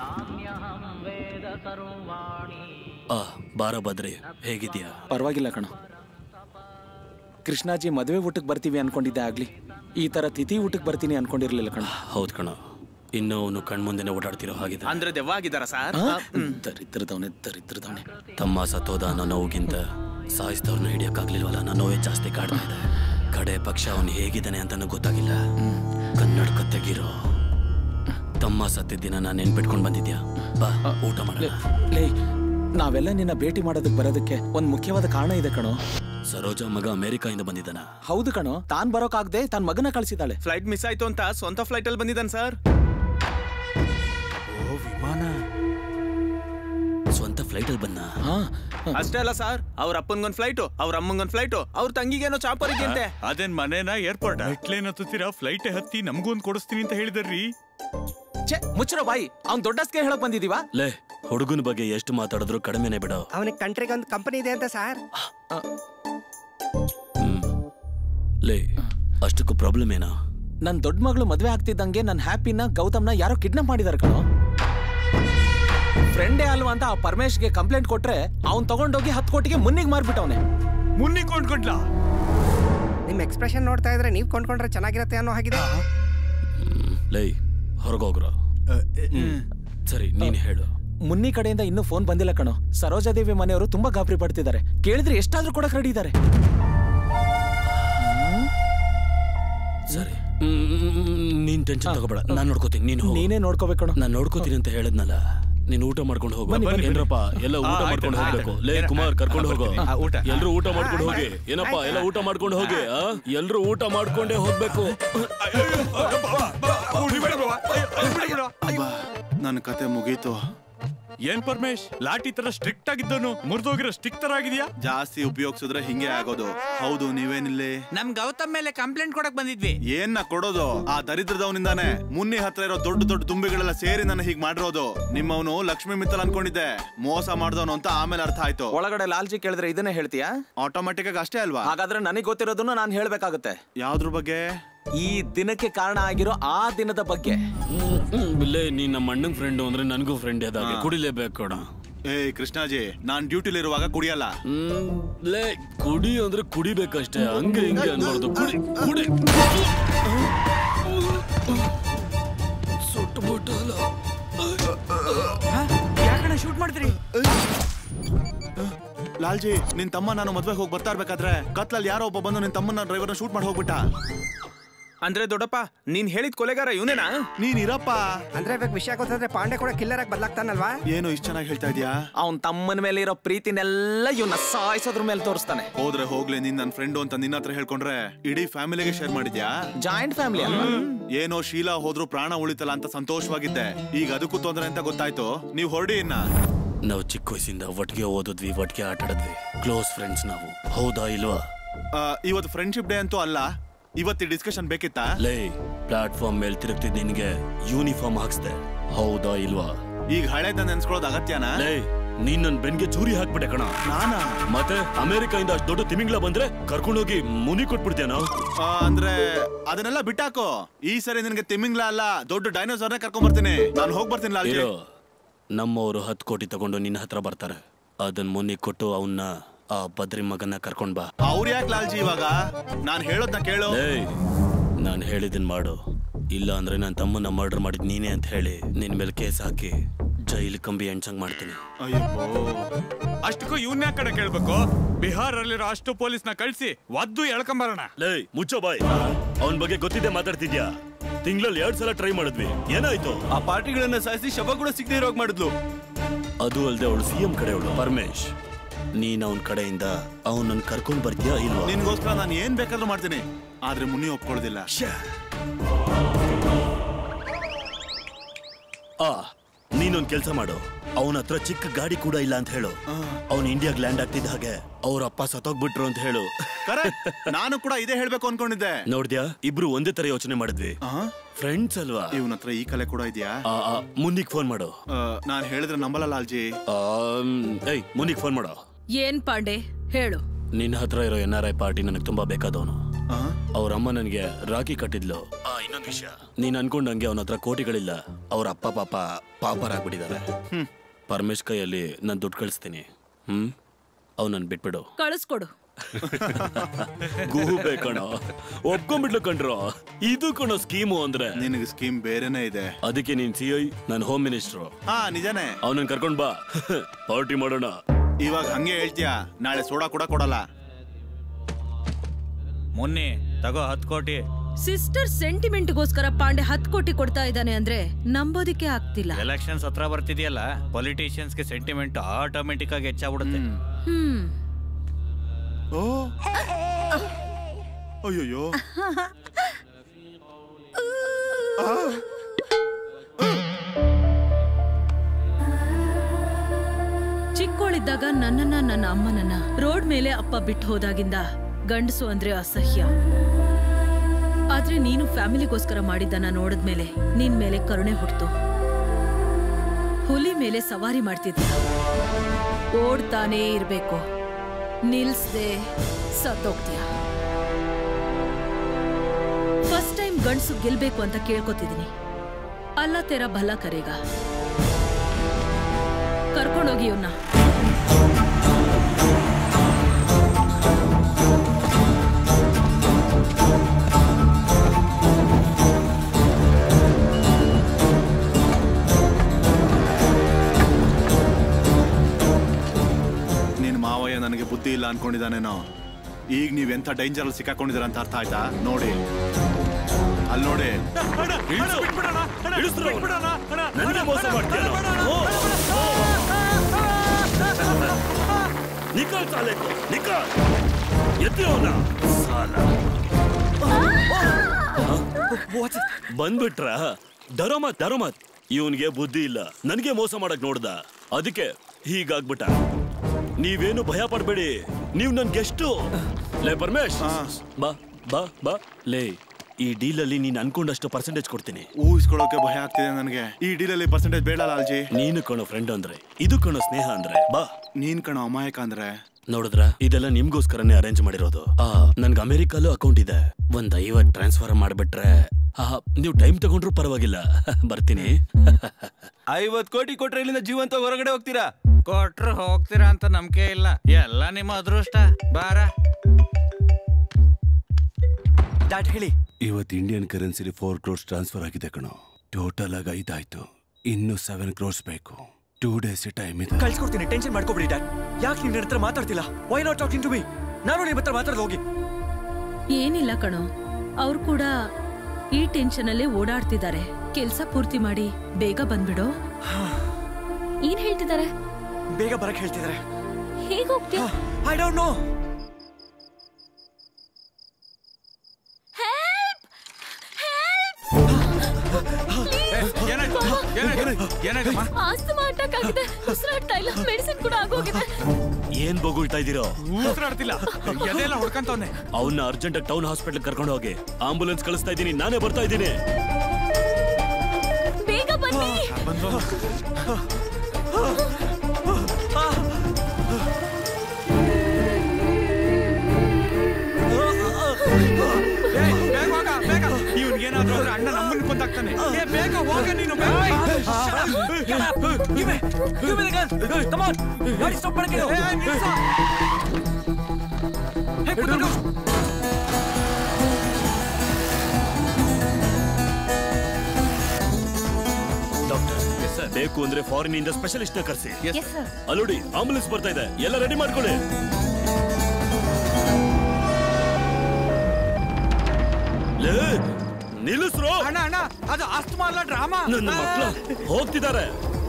R: ಬಾರ ಬದ್ರಿ, ಹೇಗಿದ್ಯಾ?
L: ಪರವಾಗಿಲ್ಲ ಕಣೋ. ಕೃಷ್ಣಾಜಿ ಮದುವೆ ಊಟಕ್ಕೆ ಬರ್ತೀವಿ ಅನ್ಕೊಂಡಿದ್ದೆ ಆಗ್ಲಿ, ಈ ತರ ತಿಥಿ ಊಟಕ್ಕೆ ಬರ್ತೀನಿ ಅನ್ಕೊಂಡಿರ್ಲಿಲ್ಲ ಕಣ.
R: ಹೌದು ಕಣ, ಇನ್ನು ಅವನು ಕಣ್ಮುಂದೆನೆ ಓಡಾಡ್ತಿರೋ ಹಾಗಿದೆ.
L: ಅಂದ್ರೆ ದೆವ್ವ ಆಗಿದಾರ ಸರ್? ದರಿದ್ರದವನೆ.
R: ತಮ್ಮ ಸತ್ತೋದ ಅನ್ನೋ ನೋವಿಗಿಂತ ಸಾಯಿಸಿದವ್ರನ್ನ ಹಿಡಿಯಕ್ಕಾಗ್ಲಿಲ್ವಲ್ಲ, ನನ್ನ ನೋವೇ ಜಾಸ್ತಿ ಕಾಡ್ತಾ ಇದೆ. ಕಡೆ ಪಕ್ಷ ಅವನು ಹೇಗಿದ್ದಾನೆ ಅಂತಾನು ಗೊತ್ತಾಗಿಲ್ಲ. ಕನ್ನಡ ಕತ್ತೆಗಿರೋ ತಮ್ಮ ಸತ್ತಿದ್ದಿನ ನಾನು ನೆನ್ಪಿಟ್ಕೊಂಡು ಬಂದಿದ್ಯಾ? ಬಾ, ಊಟ ಮಾಡಲೇ.
L: ನಾವೆಲ್ಲ ನಿನ್ನ ಭೇಟಿ ಮಾಡೋದಕ್ಕೆ ಬರೋದಕ್ಕೆ ಒಂದ್ ಮುಖ್ಯವಾದ ಕಾರಣ ಇದೆ ಕಣೋ.
R: ಸರೋಜಾ ಮಗ ಅಮೆರಿಕಾಯಿಂದ ಬಂದಿದ್ದಾನ?
L: ಹೌದು ಕಣೋ. ತಾನ್ ಬರೋಕಾಗದೆ ತನ್ನ ಮಗನ ಕಳಿಸಿದಾಳೆ. ಫ್ಲೈಟ್ ಮಿಸ್ ಆಯ್ತು ಅಂತ ಸ್ವಂತ ಫ್ಲೈಟ್ ಅಲ್ಲಿ ಬಂದಿದ್ದಾನೆ ಸರ್.
R: ಓ, ವಿಮಾನ ಸ್ವಂತ ಫ್ಲೈಟ್ ಅಲ್ಲಿ ಬಂದ?
L: ಅಷ್ಟೇ ಅಲ್ಲ ಸರ್, ಅವ್ರ ಅಪ್ಪನ್ಗೊಂದ್ ಫ್ಲೈಟು, ಅವ್ರ ಅಮ್ಮಂಗೊಂದ್ ಫ್ಲೈಟು, ಅವ್ರ ತಂಗಿಗೇನೋ ಚಾಪರ್ ಇದೆಯಂತೆ.
D: ಅದೇನ್ ಮನೇನ ಏರ್ಪೋರ್ಟ್ ಮೆಟ್ಲೇನ್ ಹತ್ತುತ್ತೀರಾ? ಫ್ಲೈಟ್ ಹತ್ತಿ ನಮಗೂ ಒಂದ್ ಕೊಡಿಸ್ತೀನಿ ಅಂತ ಹೇಳಿದ್ರಿ.
L: ಮುಚ್ಚರೋ ಬಾಯಿ, ಅವ್ನ್ ದೊಡ್ಡಸ್ಗೆ ಹೇಳಕ್ ಬಂದಿದೀವ?
R: ಲೇ, ಹುಡುಗನ ಬಗ್ಗೆ ಎಷ್ಟು ಮಾತಾಡಿದ್ರು ಕಡಿಮೆನೆ ಬಿಡು.
K: ಅವನಿಗೆ ಕಂಟ್ರಿಗೆ ಒಂದು ಕಂಪನಿ ಇದೆ ಅಂತ ಸರ್.
R: ಲೇ, ಅಷ್ಟಕ್ಕೂ ಪ್ರಾಬ್ಲಮ್ ಏನಾ?
L: ನನ್ ದೊಡ್ಡ ಮಗಳು ಮದ್ವೆ ಆಗ್ತಿದ್ದಂಗೆ ನನ್ ಹ್ಯಾಪಿನ ಗೌತಮ್ನ ಯಾರೋ ಕಿಡ್ನಾಪ್ ಮಾಡಿದಾರೆ ಕಣೋ. ಫ್ರೆಂಡೇ ಅಲ್ವಾ ಅಂತ ಆ ಪರಮೇಶ್ಗೆ ಕಂಪ್ಲೇಂಟ್ ಕೊಟ್ರೆ ಅವ್ನ್ ತಗೊಂಡೋಗಿ 10 ಕೋಟಿಗೆ ಮುನ್ನಿಗೆ ಮಾರ್ಬಿಟ್ಟವನೆ.
D: ಮುನ್ನಿಗೆ ಕೊಂಡ್ಕೊಂಡ್ಲಾ?
K: ನಿಮ್ ಎಕ್ಸ್ಪ್ರೆಷನ್ ನೋಡ್ತಾ ಇದ್ರೆ ನೀವ್ ಕೊಂಡ್ಕೊಂಡ್ರೆ ಚೆನ್ನಾಗಿರತ್ತೆ ಅನ್ನೋ ಹಾಗಿದೆ.
R: ಲೈ, ಹೊರಗೋಗ್ರ. ಸರಿ, ನೀನ್ ಹೇಳು.
L: ಮುನ್ನಿ ಕಡೆಯಿಂದ ಇನ್ನೂ ಫೋನ್ ಬಂದಿಲ್ಲ ಕಣೋ. ಸರೋಜಾದೇವಿ ಮನೆಯವರು ತುಂಬಾ ಗಾಬರಿ ಪಡ್ತಿದ್ದಾರೆ. ಕೇಳಿದ್ರೆ ಎಷ್ಟಾದ್ರೂ ಕೊಡಕ್ ರೆಡಿ ಇದ್ದಾರೆ.
R: ಸರಿ, ನೀನ್ ಟೆನ್ಷನ್ ತಗೋಬೇಡ, ನಾನ್ ನೋಡ್ಕೋತೀನಿ.
L: ನೀನೇ ನೋಡ್ಕೋಬೇಕು ಕಣೋ.
R: ನಾನ್ ನೋಡ್ಕೋತೀನಿ ಅಂತ ಹೇಳದ್ನಲ್ಲ. ನೀನ್ ಊಟ ಮಾಡ್ಕೊಂಡು ಹೋಗು. ಏನ್ರಪ್ಪ, ಎಲ್ಲ ಊಟ ಮಾಡ್ಕೊಂಡು ಹೋಗ್ಬೇಕು. ಲೇ ಕುಮಾರ್, ಕರ್ಕೊಂಡು ಹೋಗು. ಎಲ್ರು ಊಟ ಮಾಡ್ಕೊಂಡು ಹೋಗಿ. ಏನಪ್ಪ, ಎಲ್ಲ ಊಟ ಮಾಡ್ಕೊಂಡು ಹೋಗಿ. ಎಲ್ರು ಊಟ ಮಾಡ್ಕೊಂಡೇ ಹೋಗ್ಬೇಕು.
E: ನನ್ನ ಕತೆ ಮುಗೀತು.
D: ಏನ್ ಪರಮೇಶ್, ಲಾಠಿ ತರ ಸ್ಟ್ರಿಕ್ಟ್ ಆಗಿದ್ದನು ಮುರಿದೋಗಿರೋ ಸ್ಟಿಕ್ ತರ ಆಗಿದ್ಯಾ?
E: ಜಾಸ್ತಿ ಉಪಯೋಗಿಸಿದ್ರೆ ಹಿಂಗೆ ಆಗೋದು. ಹೌದು, ನೀವೇನಿಲ್ಲಿ?
L: ನಮ್ ಗೌತಮ್ ಮೇಲೆ ಕಂಪ್ಲೇಂಟ್ ಕೊಡಕ್ ಬಂದಿದ್ವಿ.
E: ಏನ್ನ ಕೊಡೋದು? ಆ ದರಿದ್ರದವನಿಂದಾನೆ. ಮುನ್ನಿ ಹತ್ರ ಇರೋ ದೊಡ್ಡ ದೊಡ್ಡ ತುಂಬಿಗಳೆಲ್ಲ ಸೇರಿ ನನ್ನ ಹೀಗ್ ಮಾಡಿರೋದು. ನಿಮ್ಮವನು ಲಕ್ಷ್ಮೀ ಮಿತ್ತಲ್ ಅನ್ಕೊಂಡಿದ್ದೆ, ಮೋಸ ಮಾಡ್ದವನು ಅಂತ ಆಮೇಲೆ ಅರ್ಥ ಆಯ್ತು.
L: ಒಳಗಡೆ ಲಾಲ್ಜಿ ಕೇಳಿದ್ರೆ ಇದನ್ನೇ ಹೇಳ್ತೀಯಾ?
E: ಆಟೋಮೆಟಿಕ್ ಆಗಿ ಅಷ್ಟೇ ಅಲ್ವಾ?
L: ಹಾಗಾದ್ರೆ ನನಗೆ ಗೊತ್ತಿರೋದನ್ನ ನಾನು ಹೇಳ್ಬೇಕಾಗುತ್ತೆ.
E: ಯಾವ್ದ್ರ ಬಗ್ಗೆ?
L: ಈ ದಿನಕ್ಕೆ ಕಾರಣ ಆಗಿರೋ ಆ ದಿನದ ಬಗ್ಗೆ.
R: ಇಲ್ಲೇ ನೀನ್ ನಮ್ಮ ಅಣ್ಣಂಗ್ ಫ್ರೆಂಡ್ ಅಂದ್ರೆ ನನಗೂ ಫ್ರೆಂಡ್ ಅದಾಗೆ ಕುಡಿಲೇಬೇಕು ಕಣ.
E: ಏ ಕೃಷ್ಣಾಜಿ, ನಾನ್ ಡ್ಯೂಟಿಲಿ ಇರುವಾಗ ಕುಡಿಯಲ್ಲ.
R: ಲೇ, ಕುಡಿ ಅಂದ್ರೆ ಕುಡಿಬೇಕಷ್ಟೇ, ಹಂಗೆ ಹಿಂಗೆ ಅನ್ಬಾರ್ದು. ಕುಡಿ ಕುಡಿ. ಸುಟ್ಬಿಟ್ಟಲ್ಲ.
L: ಯಾಕಣ್ಣ ಶೂಟ್ ಮಾಡ್ತೀರಿ?
E: ಲಾಲ್ಜಿ, ನಿನ್ ತಮ್ಮ ನಾನು ಮದ್ವೆಗೆ ಹೋಗಿ ಬರ್ತಾ ಇರ್ಬೇಕಾದ್ರೆ ಕತ್ಲಲ್ಲಿ ಯಾರೋ ಒಬ್ಬ ಬಂದು ನಿನ್ ತಮ್ಮನ ಡ್ರೈವರ್ನ ಶೂಟ್ ಮಾಡಿ ಹೋಗ್ಬಿಟ್ಟ.
L: ಅಂದ್ರೆ ದೊಡ್ಡಪ್ಪ, ನೀನ್ ಹೇಳಿದ ಕೊಲೆಗಾರ ಇವನೇನಾ?
E: ನೀನ್ ಇರಪ್ಪ.
K: ಅಂದ್ರೆ ಇವಾಗ ವಿಷಯ ಗೊತ್ತಾದ್ರೆ ಪಾಂಡೆ ಕೂಡ ಕಿಲ್ಲರ್ ಆಗಿ ಬದಲಾಗ್ತಾನಲ್ವಾ?
E: ಏನು ಇಷ್ಟ ಚೆನ್ನಾಗಿ ಹೇಳ್ತಾ ಇದೀಯಾ?
L: ಅವನ್ ತಮ್ಮನ ಮೇಲೆ ಇರೋ ಪ್ರೀತಿನೆಲ್ಲ ಇವನ್ನ ಸಾಯಿಸೋದ್ರ ಮೇಲೆ ತೋರಿಸ್ತಾನೆ.
E: ಹೋದ್ರೆ ಹೋಗ್ಲಿ, ನೀನ್ ನನ್ ಫ್ರೆಂಡು ಅಂತ ನಿನ್ನ ಹತ್ರ ಹೇಳ್ಕೊಂಡ್ರೆ ಇಡೀ ಫ್ಯಾಮಿಲಿಗೆ ಶೇರ್ ಮಾಡಿದ್ಯಾ?
L: ಜಾಯಿಂಟ್ ಫ್ಯಾಮಿಲಿ ಅಲ್ವಾ?
E: ಏನೋ ಶೀಲಾ ಹೋದ್ರು ಪ್ರಾಣ ಉಳಿತಲ್ಲ ಅಂತ ಸಂತೋಷವಾಗಿದ್ದೆ. ಈಗ ಅದಕ್ಕೂ ತೊಂದ್ರೆ ಅಂತ ಗೊತ್ತಾಯ್ತು. ನೀವ್ ಹೊರಡಿ. ಇನ್ನ
R: ನಾವು ಚಿಕ್ಕ ವಯಸ್ಸಿಂದ ಒಟ್ಟಿಗೆ ಓದಿದ್ವಿ, ಒಟ್ಟಿಗೆ ಆಟ ಆಡಿದ್ವಿ, ಕ್ಲೋಸ್ ಫ್ರೆಂಡ್ಸ್ ನಾವು. ಹೌದಾ ಇಲ್ವಾ?
E: ಇವತ್ತು ಫ್ರೆಂಡ್ಶಿಪ್ ಡೇ ಅಂತೂ ಅಲ್ಲ, ಇವತ್ತು ಡಿಸ್ಕಷನ್ ಬೇಕಿತ್ತಾ?
R: ಲೇ, ಪ್ಲಾಟ್ಫಾರ್ಮ್ ಮೇಲೆ ತಿರುಗ್ತಿದ್ದ ನಿನ್ಗೆ ಯೂನಿಫಾರ್ಮ್ ಹಾಕ್ಸ್ದೆ, ಹೌದಾ ಇಲ್ವಾ?
E: ಈಗ ಹಳೇದ ನೆನ್ಸ್ಕೊಳ್ಳೋದು ಅಗತ್ಯನಾ?
R: ಲೇ, ನೀನ್ ನನ್ ಬೆನ್ಗೆ ಚೂರಿ ಹಾಕ್ಬಿಟ್ಟೆ ಕಣ.
E: ನಾನಾ?
R: ಮತ್ತೆ ಅಮೆರಿಕಾಯಿಂದ ಅಷ್ಟು ದೊಡ್ಡ ತಿಮಿಂಗ್ಲ ಬಂದ್ರೆ ಕರ್ಕೊಂಡೋಗಿ ಮುನಿ ಕೊಟ್ಬಿಡ್ತೇನೋ?
E: ಅಂದ್ರೆ ಅದನ್ನೆಲ್ಲ ಬಿಟ್ಟಾಕೋ. ಈ ಸರಿ ನಿನ್ಗೆ ತಿಮಿಂಗ್ಲ ಅಲ್ಲ, ದೊಡ್ಡ ಡೈನೋಸಾರ್ನೇ ಕರ್ಕೊಂಡ್ ಬರ್ತೀನಿ. ನಾನು ಹೋಗ್ ಬರ್ತೀನಿ ಲಾಲ್ಜಿ.
R: ನಮ್ಮವರು 10 ಕೋಟಿ ತಗೊಂಡು ನಿನ್ನ ಹತ್ರ ಬರ್ತಾರೆ. ಅದನ್ ಮುನಿ ಕೊಟ್ಟು ಅವನ್ನ ಆ ಬದ್ರಿ ಮಗನ್ನ ಕರ್ಕೊಂಡ್ ಬಾ.
E: ಅವ್ರು ಯಾಕೆ ಲಾಲ್ಜಿ ಇವಾಗ? ನಾನ್ ಹೇಳೋದ್ನ ಕೇಳು.
R: ನಾನ್ ಹೇಳಿದನ್ ಮಾಡು.
C: ಇಲ್ಲ ಅಂದ್ರೆ ನನ್ನ ತಮ್ಮನ ಮರ್ಡರ್ ಮಾಡಿದ್ ನೀನೇ ಅಂತ ಹೇಳಿ ನಿನ್ ಮೇಲೆ ಕೇಸ್ ಹಾಕಿ ಜೈಲ್ ಕಂಬಿ ಎಣ್ಸಂಗ್ ಮಾಡ್ತೀನಿ.
D: ಅಷ್ಟಕ್ಕೂ ಇವನ್ನೇ ಕಡೆ ಕೇಳ್ಬೇಕು. ಬಿಹಾರಲ್ಲಿರೋ ಅಷ್ಟು ಪೊಲೀಸ್ನ ಕಳ್ಸಿ ಒದ್ದು ಎಳ್ಕೊಂಬರೋಣ.
C: ಲೇ ಮುಚ್ಚೋ ಬಾಯ್, ಅವನ್ ಬಗ್ಗೆ ಗೊತ್ತಿದೆ ಮಾತಾಡ್ತಿದ್ಯಾ? ತಿಂಗಳಲ್ಲಿ 2 ಸಲ ಟ್ರೈ ಮಾಡಿದ್ವಿ, ಏನಾಯ್ತು?
E: ಆ ಪಾರ್ಟಿಗಳನ್ನ ಸಾಯಿಸಿ ಶವ ಕೂಡ ಸಿಗದೆ ಇರೋಗ್ ಮಾಡಿದ್ಲು.
C: ಅದು ಅಲ್ದೆ ಅವಳು ಸಿಎಂ ಕಡೆ ಅವಳು ಪರಮೇಶ್. ನೀನ್ ಅವನ್ ಕಡೆಯಿಂದ ಅವನನ್ನ ಕರ್ಕೊಂಡ್ ಬರ್ತೀಯಾ ಇಲ್ವಾ?
E: ನಿನ್ಗೋಸ್ಕರ ನಾನು ಏನ್ ಬೇಕಾದ್ರೂ ಮಾಡ್ತೀನಿ, ಆದ್ರೆ ಮುನ್ನಿ ಒಪ್ಕೊಳ್ಳೋದಿಲ್ಲ.
C: ನೀನೊಂದ್ ಕೆಲ್ಸ ಮಾಡು, ಅವನ ಹತ್ರ ಚಿಕ್ಕ ಗಾಡಿ ಕೂಡ ಇಲ್ಲ ಅಂತ ಹೇಳು. ಅವ್ನು ಇಂಡಿಯಾಗ್ ಲ್ಯಾಂಡ್ ಆಗ್ತಿದ್ದ ಹಾಗೆ ಅವ್ರ ಅಪ್ಪ ಸತ್ತೋಗ್ಬಿಟ್ರು ಅಂತ ಹೇಳು.
E: ನಾನು ಕೂಡ ಇದೇ ಹೇಳ್ಬೇಕು ಅನ್ಕೊಂಡಿದ್ದೆ.
C: ನೋಡ್ದ್ಯಾ, ಇಬ್ರು ಒಂದೇ ತರ ಯೋಚನೆ ಮಾಡಿದ್ವಿ. ಫ್ರೆಂಡ್ಸ್ ಅಲ್ವಾ?
E: ಇವನ ಹತ್ರ ಈ ಕಲೆ ಕೂಡ ಇದೆಯಾ?
C: ಮುನ್ನಿಗ್ ಫೋನ್ ಮಾಡು.
E: ನಾನ್ ಹೇಳಿದ್ರೆ ನಂಬಲ್ಲ ಅಲ್ಜಿ.
C: ಏಯ್ ಮುನ್ನಿಗ್ ಫೋನ್ ಮಾಡು.
J: ಏನ್ ಪಾಂಡೆ ಹೇಳು.
C: ನಿನ್ನ ಹತ್ರ ಇರೋ NRI ಪಾರ್ಟಿ ನನಗೆ ತುಂಬಾ ಬೇಕಾದವನು. ಅವ್ರ ಅಮ್ಮ ನನಗೆ ರಾಖಿ ಕಟ್ಟಿದ್ಲು. ಇನ್ನೊಂದು ವಿಷಯ, ನೀನ್ ಅನ್ಕೊಂಡಂಗೆ ಅವನ ಹತ್ರ ಕೋಟಿಗಳಿಲ್ಲ. ಅವ್ರ ಅಪ್ಪ ಪಾಪ ಪಾಪರಾಗ್ಬಿಟ್ಟಿದ್ದಾರೆ. ಪರಮೇಶ್ ಕೈಯಲ್ಲಿ ನಾನು ದುಡ್ಡು ಕಳಿಸ್ತೀನಿ. ಅವ್ನನ್ ಬಿಟ್ಬಿಡು.
J: ಕಳಿಸ್ಕೊಡು.
C: ಗೂಬೆ ಕಣೋ, ಒಪ್ಕೊಂಡ್ಬಿಡ್ಲು ಕಣ್ರೋ. ಇದು ಕಣೋ ಸ್ಕೀಮು ಅಂದ್ರೆ.
E: ನಿನಗೆ ಸ್ಕೀಮ್ ಬೇರೆನೇ ಇದೆ.
C: ಅದಕ್ಕೆ ನೀನ್ CI, ನಾನು ಹೋಮ್ ಮಿನಿಸ್ಟ್ರು.
E: ನಿಜಾನೇ.
C: ಅವನನ್ನ ಕರ್ಕೊಂಡ್ ಬಾ, ಪಾರ್ಟಿ ಮಾಡೋಣ.
E: ಇವಾಗ ಹಂಗೆ ಹೇಳ್ತೀಯಾ, ನಾಳೆ ಸೋಡಾ ಕೂಡ ಕೊಡಲ್ಲ.
D: ಮೊನ್ನೆ ತಗೋ 10 ಕೋಟಿ.
J: ಸಿಸ್ಟರ್ ಸೆಂಟಿಮೆಂಟ್ಗೋಸ್ಕರ ಪಾಂಡೆ 10 ಕೋಟಿ ಕೊಡ್ತಾ ಇದ್ದಾನೆ ಅಂದ್ರೆ ನಂಬೋದಿಕ್ಕೆ ಆಗ್ತಿಲ್ಲ.
D: ಎಲೆಕ್ಷನ್ಸ್ ಹತ್ರ ಬರ್ತಿದೆಯಲ್ಲ, ಪೊಲಿಟಿಷಿಯನ್ಸ್ಗೆ ಸೆಂಟಿಮೆಂಟ್ ಆಟೋಮೆಟಿಕ್ ಆಗಿ ಹೆಚ್ಚಾಗ್ಬಿಡುತ್ತೆ.
E: ಅಯ್ಯೋ
J: ಚಿಕ್ಕೋಳಿದ್ದಾಗ ನನ್ನನ್ನ ನನ್ನ ಅಮ್ಮನನ್ನ ರೋಡ್ ಮೇಲೆ ಅಪ್ಪ ಬಿಟ್ಟು ಹೋದಾಗಿಂದ ಗಂಡಸು ಅಂದ್ರೆ ಅಸಹ್ಯ. ಆದ್ರೆ ನೀನು ಫ್ಯಾಮಿಲಿಗೋಸ್ಕರ ಮಾಡಿದ್ದನ್ನ ನೋಡಿದ್ಮೇಲೆ ನಿನ್ ಮೇಲೆ ಕರುಣೆ ಹುಡ್ತು. ಹುಲಿ ಮೇಲೆ ಸವಾರಿ ಮಾಡ್ತಿದ್ದ, ಓಡ್ತಾನೇ ಇರ್ಬೇಕು, ನಿಲ್ಸ್ದೆ ಸತ್ತೋಗ್ತೀಯ. ಫಸ್ಟ್ ಟೈಮ್ ಗಂಡಸು ಗೆಲ್ಬೇಕು ಅಂತ ಕೇಳ್ಕೊತಿದ್ದೀನಿ. ಅಲ್ಲ ತೆರ ಭಲ ಕರೆಗ. ಕರ್ಕೊಂಡೋಗಿ ಇವನ್ನ.
E: ನಿನ್ ಮಾವಯ್ಯ ನನಗೆ ಬುದ್ಧಿ ಇಲ್ಲ ಅನ್ಕೊಂಡಿದ್ದಾನೇನೋ. ಈಗ ನೀವೆಂತ ಡೇಂಜರ್ ಅಲ್ಲಿ ಸಿಕ್ಕಾಕೊಂಡಿದ್ದೀರ ಅಂತ ಅರ್ಥ ಆಯ್ತಾ? ನೋಡಿ ಅಲ್ಲಿ ನೋಡಿ.
C: निकल साले को, निकल! ಎತ್ತಿ ಅವನ ಸಾಲ. ಬಂದ್ಬಿಟ್ರ? ದರೋಮತ್ ಇವನ್ಗೆ ಬುದ್ಧಿ ಇಲ್ಲ, ನನ್ಗೆ ಮೋಸ ಮಾಡಕ್ ನೋಡ್ದ, ಅದಕ್ಕೆ ಹೀಗಾಗ್ಬಿಟ್ಟ. ನೀವೇನು ಭಯ ಪಡ್ಬೇಡಿ, ನೀವ್ ನನ್ ಗೆಸ್ಟು. ಲೇ ಪರಮೇಶ್, ಬಾ ಬಾ ಬಾ. ಲೇ, ಈ ಡೀಲ್ ಅಲ್ಲಿ ನೀನ್ ಅನ್ಕೊಂಡಷ್ಟು ಪರ್ಸೆಂಟೇಜ್ ಕೊಡ್ತೀನಿ.
E: ಊಹಿಸ್ಕೊಳ್ಳೋಕೆ ಭಯ ಆಗ್ತಿದೆ ನನಗೆ. ಈ ಡೀಲ್ ಅಲ್ಲಿ ಪರ್ಸೆಂಟೇಜ್ ಬೇಡ ಅಲ್ಜಿ.
C: ನೀನು ಕಣೋ ಫ್ರೆಂಡ್ ಅಂದ್ರೆ, ಇದು ಕಣೋ ಸ್ನೇಹ ಅಂದ್ರೆ. ಬಾ.
E: ನೀನ್ ಕಣೋ ಅಮಾಯಕ ಅಂದ್ರೆ.
C: ನೋಡಿದ್ರ, ಇದೆಲ್ಲ ನಿಮ್ಗೋಸ್ಕರನೇ ಅರೇಂಜ್ ಮಾಡಿರೋದು. ನನ್ಗೆ ಅಮೆರಿಕಲ್ಲೂ ಅಕೌಂಟ್ ಇದೆ. ಒಂದ್ 50 ಟ್ರಾನ್ಸ್ಫರ್ ಮಾಡ್ಬಿಟ್ರೆ ನೀವು ಟೈಮ್ ತಗೊಂಡ್ರು ಪರವಾಗಿಲ್ಲ. ಬರ್ತೀನಿ.
E: 50 ಕೋಟಿ ಕೊಟ್ರೆ ಇಲ್ಲಿಂದ ಜೀವಂತ ಹೊರಗಡೆ ಹೋಗ್ತೀರಾ?
D: ಕೊಟ್ರು ಹೋಗ್ತೀರಾ ಅಂತ ನಂಬಿಕೆ ಇಲ್ಲ. ಎಲ್ಲ ನಿಮ್ಮ ಅದೃಷ್ಟ. ಬಾರ.
O: ಹೇಳಿ. ಇವತ್ತು ಇಂಡಿಯನ್ ಕರೆನ್ಸಿಲಿ 4 crores ಟ್ರಾನ್ಸ್ಫರ್ ಆಗಿದೆ ಕಣೋ. ಟೋಟಲ್ ಆಗಿ 5 ಆಯ್ತು. ಇನ್ನು 7 crores ಬೇಕು. 2 days ಟೈಮ್ ಇದೆ.
H: ಕಳ್ಸ್ಕೊಡ್ತೀನಿ, ಟೆನ್ಷನ್ ಮಾಡ್ಕೊಬಿಡಿ ಡ್ಯಾಡ್. ಯಾಕೆ ನಿನ್ನ ಹತ್ರ ಮಾತಾಡ್ತಿಲ್ಲ? Why not talking to me? ನಾನು ನಿಮ್ಮ ಹತ್ರ ಮಾತಾಡೋದು ಹೋಗಿ.
J: ಏನಿಲ್ಲ ಕಣೋ, ಅವ್ರು ಕೂಡ ಈ ಟೆನ್ಷನ್ ಅಲ್ಲೇ ಓಡಾಡ್ತಿದ್ದಾರೆ. ಕೆಲ್ಸ ಪೂರ್ತಿ ಮಾಡಿ ಬೇಗ ಬಂದ್ಬಿಡು.
M: ಏನ್ ಹೇಳ್ತಿದ್ದಾರೆ?
H: ಬೇಗ ಬರಕ್ ಹೇಳ್ತಿದ್ದಾರೆ.
M: ಹೇಗೆ ಹೋಗ್ತೀಯ?
H: I don't know.
M: Asthma attack ಆಗಿದೆ. ಉಸಿರಾಡ್ತಾ ಇಲ್ಲ. ಮೆಡಿಸಿನ್ ಕೂಡ ಆಗೋಗಿದೆ.
C: ಏನ್ ಬೊಗಳ್ತಾ ಇದೀರೋ?
D: ಉಸಿರಾಡ್ತಿಲ್ಲ, ಎದೆಲ್ಲ ಹೊಡ್ಕಂತವ್ನೆ.
C: ಅವನ್ನ ಅರ್ಜೆಂಟ್ ಆಗಿ ಟೌನ್ ಹಾಸ್ಪಿಟಲ್ ಕರ್ಕೊಂಡು ಹೋಗಿ. ಆಂಬುಲೆನ್ಸ್ ಕಳಿಸ್ತಾ ಇದ್ದೀನಿ, ನಾನೇ ಬರ್ತಾ ಇದ್ದೀನಿ.
M: ಬೇಗ ಬನ್ನಿ.
D: ಇವನ್ಗೇನಾದ್ರೂ ಅಣ್ಣ ನಮ್ಮನ್ನ ಕೊಂದಾಗ್ತಾನೆ. ಬೇಗ ಹೋಗ ನೀನು.
C: ಬೇಕು ಅಂದ್ರೆ ಫಾರಿನ್ ಇಂದ ಸ್ಪೆಷಲಿಸ್ಟ್ ನ ಕರೆಸಿ.
I: Yes, sir.
C: ಅಲ್ಲೋಡಿ ಆಂಬುಲೆನ್ಸ್ ಬರ್ತಾ ಇದೆ, ಎಲ್ಲ ರೆಡಿ ಮಾಡ್ಕೊಳ್ಳಿ. ನಿಲ್ಲಿಸ್ರು.
D: ಅಣ್ಣ ಅಣ್ಣ ಅದು ಅಸ್ತಮಾ ಅಲ್ಲ ಡ್ರಾಮಾ.
C: ನನ್ನ ಮಕ್ಕಳು ಹೋಗ್ತಿದ್ದಾರೆ.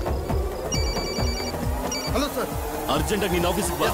F: ಹಲೋ ಸರ್,
C: ಅರ್ಜೆಂಟ್ ಆಗಿ ನಿನ್ನ ಆಫೀಸ್ಗೆ ಬಾ.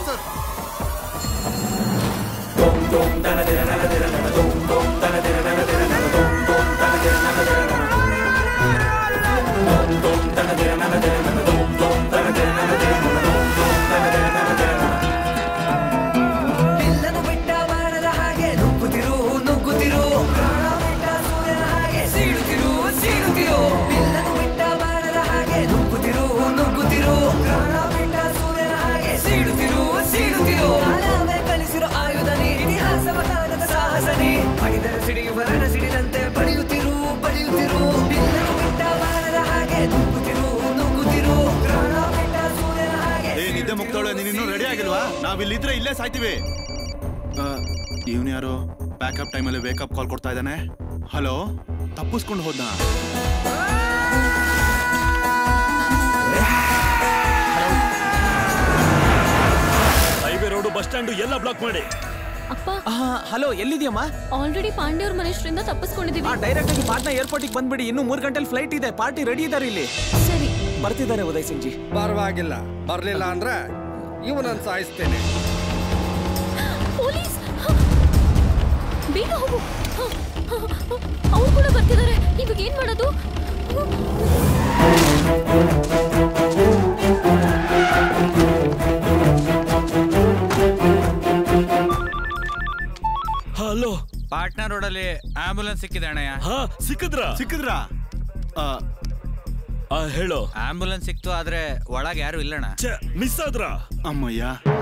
G: ಬಿಲ್ಲನು ಬಿಟ್ಟ ಬಾಣದ ಹಾಗೆ ನುಗ್ಗುತ್ತಿರು ನುಗ್ಗುತ್ತಿರು, ಪ್ರಾಣ ಬಿಟ್ಟ ಸೂರ್ಯನ ಹಾಗೆ ಸೀಳುತ್ತಿರು ಸೀಳುತ್ತಿರು. ಬಿಲ್ಲನು ಬಿಟ್ಟ ಬಾಣದ ಹಾಗೆ ನುಗ್ಗುತ್ತಿರು ನುಗ್ಗುತ್ತಿರು, ಪ್ರಾಣ ಬಿಟ್ಟ ಸೂರ್ಯನ ಹಾಗೆ ಸೀಳುತ್ತಿರು ಸೀಳುತ್ತಿರು. ಕಾಲವೇ ಕಲಿಸಿರೋ ಆಯುಧನಿ, ಇತಿಹಾಸವ ಕಾಣದ ಸಾಹಸನಿ, ಪಡಿದರೆ ಸಿಡಿಯುವ ರಣ ಸಿಡಿದಂತೆ ಬಡಿಯುತ್ತಿರು ಬಡಿಯುತ್ತಿರು. ಬಿಲ್ಲನು ಬಿಟ್ಟ ಬಾಣದ ಹಾಗೆ ನುಗ್ಗುತ್ತಿರು ನುಗ್ಗುತ್ತಿರು, ಪ್ರಾಣ ಬಿಟ್ಟ ಸೂರ್ಯನ ಹಾಗೆ.
E: ನಿದ್ದೆ ಮುಗ್ದವಳೆ, ನೀನಿನ್ನೂ ರೆಡಿ ಆಗಿಲ್ವಾ? ನಾವಿಲ್ಲಿದ್ರೆ ಇಲ್ಲೇ ಸಾಯ್ತೀವಿ. ಇವನು ಯಾರು ಬ್ಯಾಕಪ್ ಟೈಮಲ್ಲಿ ವೇಕಪ್ ಕಾಲ್ ಕೊಡ್ತಾ ಇದ್ದಾನೆ? ಹಲೋ, ತಪ್ಪಿಸ್ಕೊಂಡು ಹೋದ್ನ?
C: ಹೈವೇ ರೋಡ್, ಬಸ್ ಸ್ಟ್ಯಾಂಡ್ ಎಲ್ಲ ಬ್ಲಾಕ್ ಮಾಡಿ.
R: ಅಪ್ಪ ಹಲೋ, ಎಲ್ಲಿದ್ಯಮ್ಮ?
M: ಆಲ್ರೆಡಿ ಪಾಂಡೆ ಅವ್ರ ಮನೆಯಷ್ಟರಿಂದ ತಪ್ಪಿಸ್ಕೊಂಡಿದೀವಿ.
R: ಡೈರೆಕ್ಟ್ ಆಗಿ ಪಾಟ್ನಾ ಏರ್ಪೋರ್ಟಿಗೆ ಬಂದ್ಬಿಡಿ, ಇನ್ನು 3 ಗಂಟೆಲಿ ಫ್ಲೈಟ್ ಇದೆ. ಪಾರ್ಟಿ ರೆಡಿ ಇದ್ದಾರೆ ಇಲ್ಲಿ.
M: ಸರಿ,
R: ಬರ್ತಿದ್ದಾರೆ ಉದಯ್ ಸಿಂಗ್ ಜಿ.
S: ಪರವಾಗಿಲ್ಲ, ಬರ್ಲಿಲ್ಲ ಅಂದ್ರೆ ಇವನನ್ನು ಸಾಯಿಸ್ತೇನೆ.
M: ಪೊಲೀಸ್, ಬೇಗ ಹೋಗು. ಅವ್ರು ಕೂಡ ಬರ್ತಿದ್ದಾರೆ. ಇವಾಗ ಏನ್ ಮಾಡೋದು?
C: ಹಲೋ,
D: ಪಾಟ್ನಾ ರೋಡಲ್ಲಿ ಆಂಬುಲೆನ್ಸ್ ಸಿಕ್ಕಿದೆ ಅಣ್ಣಯ್ಯ.
C: ಹಾ, ಸಿಕ್ಕಿದ್ರಾ? ಹೇಳೋ.
D: ಆಂಬುಲೆನ್ಸ್ ಸಿಕ್ತು, ಆದ್ರೆ ಒಳಗೆ ಯಾರು ಇಲ್ಲಣ್ಣ.
C: ಮಿಸ್ ಆದ್ರ?
E: ಅಮ್ಮಯ್ಯ.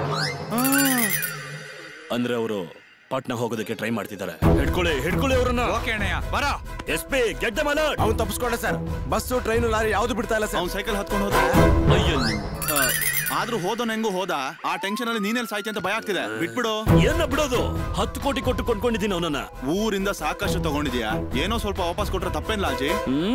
C: ಅಂದ್ರೆ ಅವರು ಪಾಟ್ನಾ ಹೋಗೋದಕ್ಕೆ ಟ್ರೈ ಮಾಡ್ತಿದ್ದಾರೆ. ಹಿಡ್ಕೊಳ್ಳಿ ಅವರನ್ನ.
D: ಓಕೆ ಅಣ್ಣಯ್ಯ, ಬರ.
C: SP, get them alert.
U: ಅವ್ನು ತಪ್ಪಿಸ್ಕೊಂಡೆ ಸರ್. ಬಸ್ಸು ಟ್ರೈನು ಲಾರಿ ಯಾವ್ದು ಬಿಡ್ತಾ ಇಲ್ಲ ಸರ್.
E: ಅವ್ನು ಸೈಕಲ್ ಹತ್ಕೊಂಡು ಹೋದ. ಆದ್ರೂ ಹೋದೋನ್ ಹೆಂಗೋ ಹೋದ. ಆ ಟೆನ್ಷನ್ ಅಲ್ಲಿ ನೀನೆಲ್ಲಿ ಸಾಯ್ತಿ ಅಂತ ಭಯ ಆಗ್ತಿದೆ. ಬಿಟ್ಬಿಡು.
C: ಏನ ಬಿಡೋದು? 10 ಕೋಟಿ ಕೊಟ್ಟು ಕೊಂಡ್ಕೊಂಡಿದ್ದೀನಿ ಅವನನ್ನ.
E: ಊರಿಂದ ಸಾಕಷ್ಟು ತಗೊಂಡಿದ್ಯಾ, ಏನೋ ಸ್ವಲ್ಪ ವಾಪಸ್ ಕೊಟ್ರೆ ತಪ್ಪೇನಿಲ್ಲ ಅಜ್ಜಿ.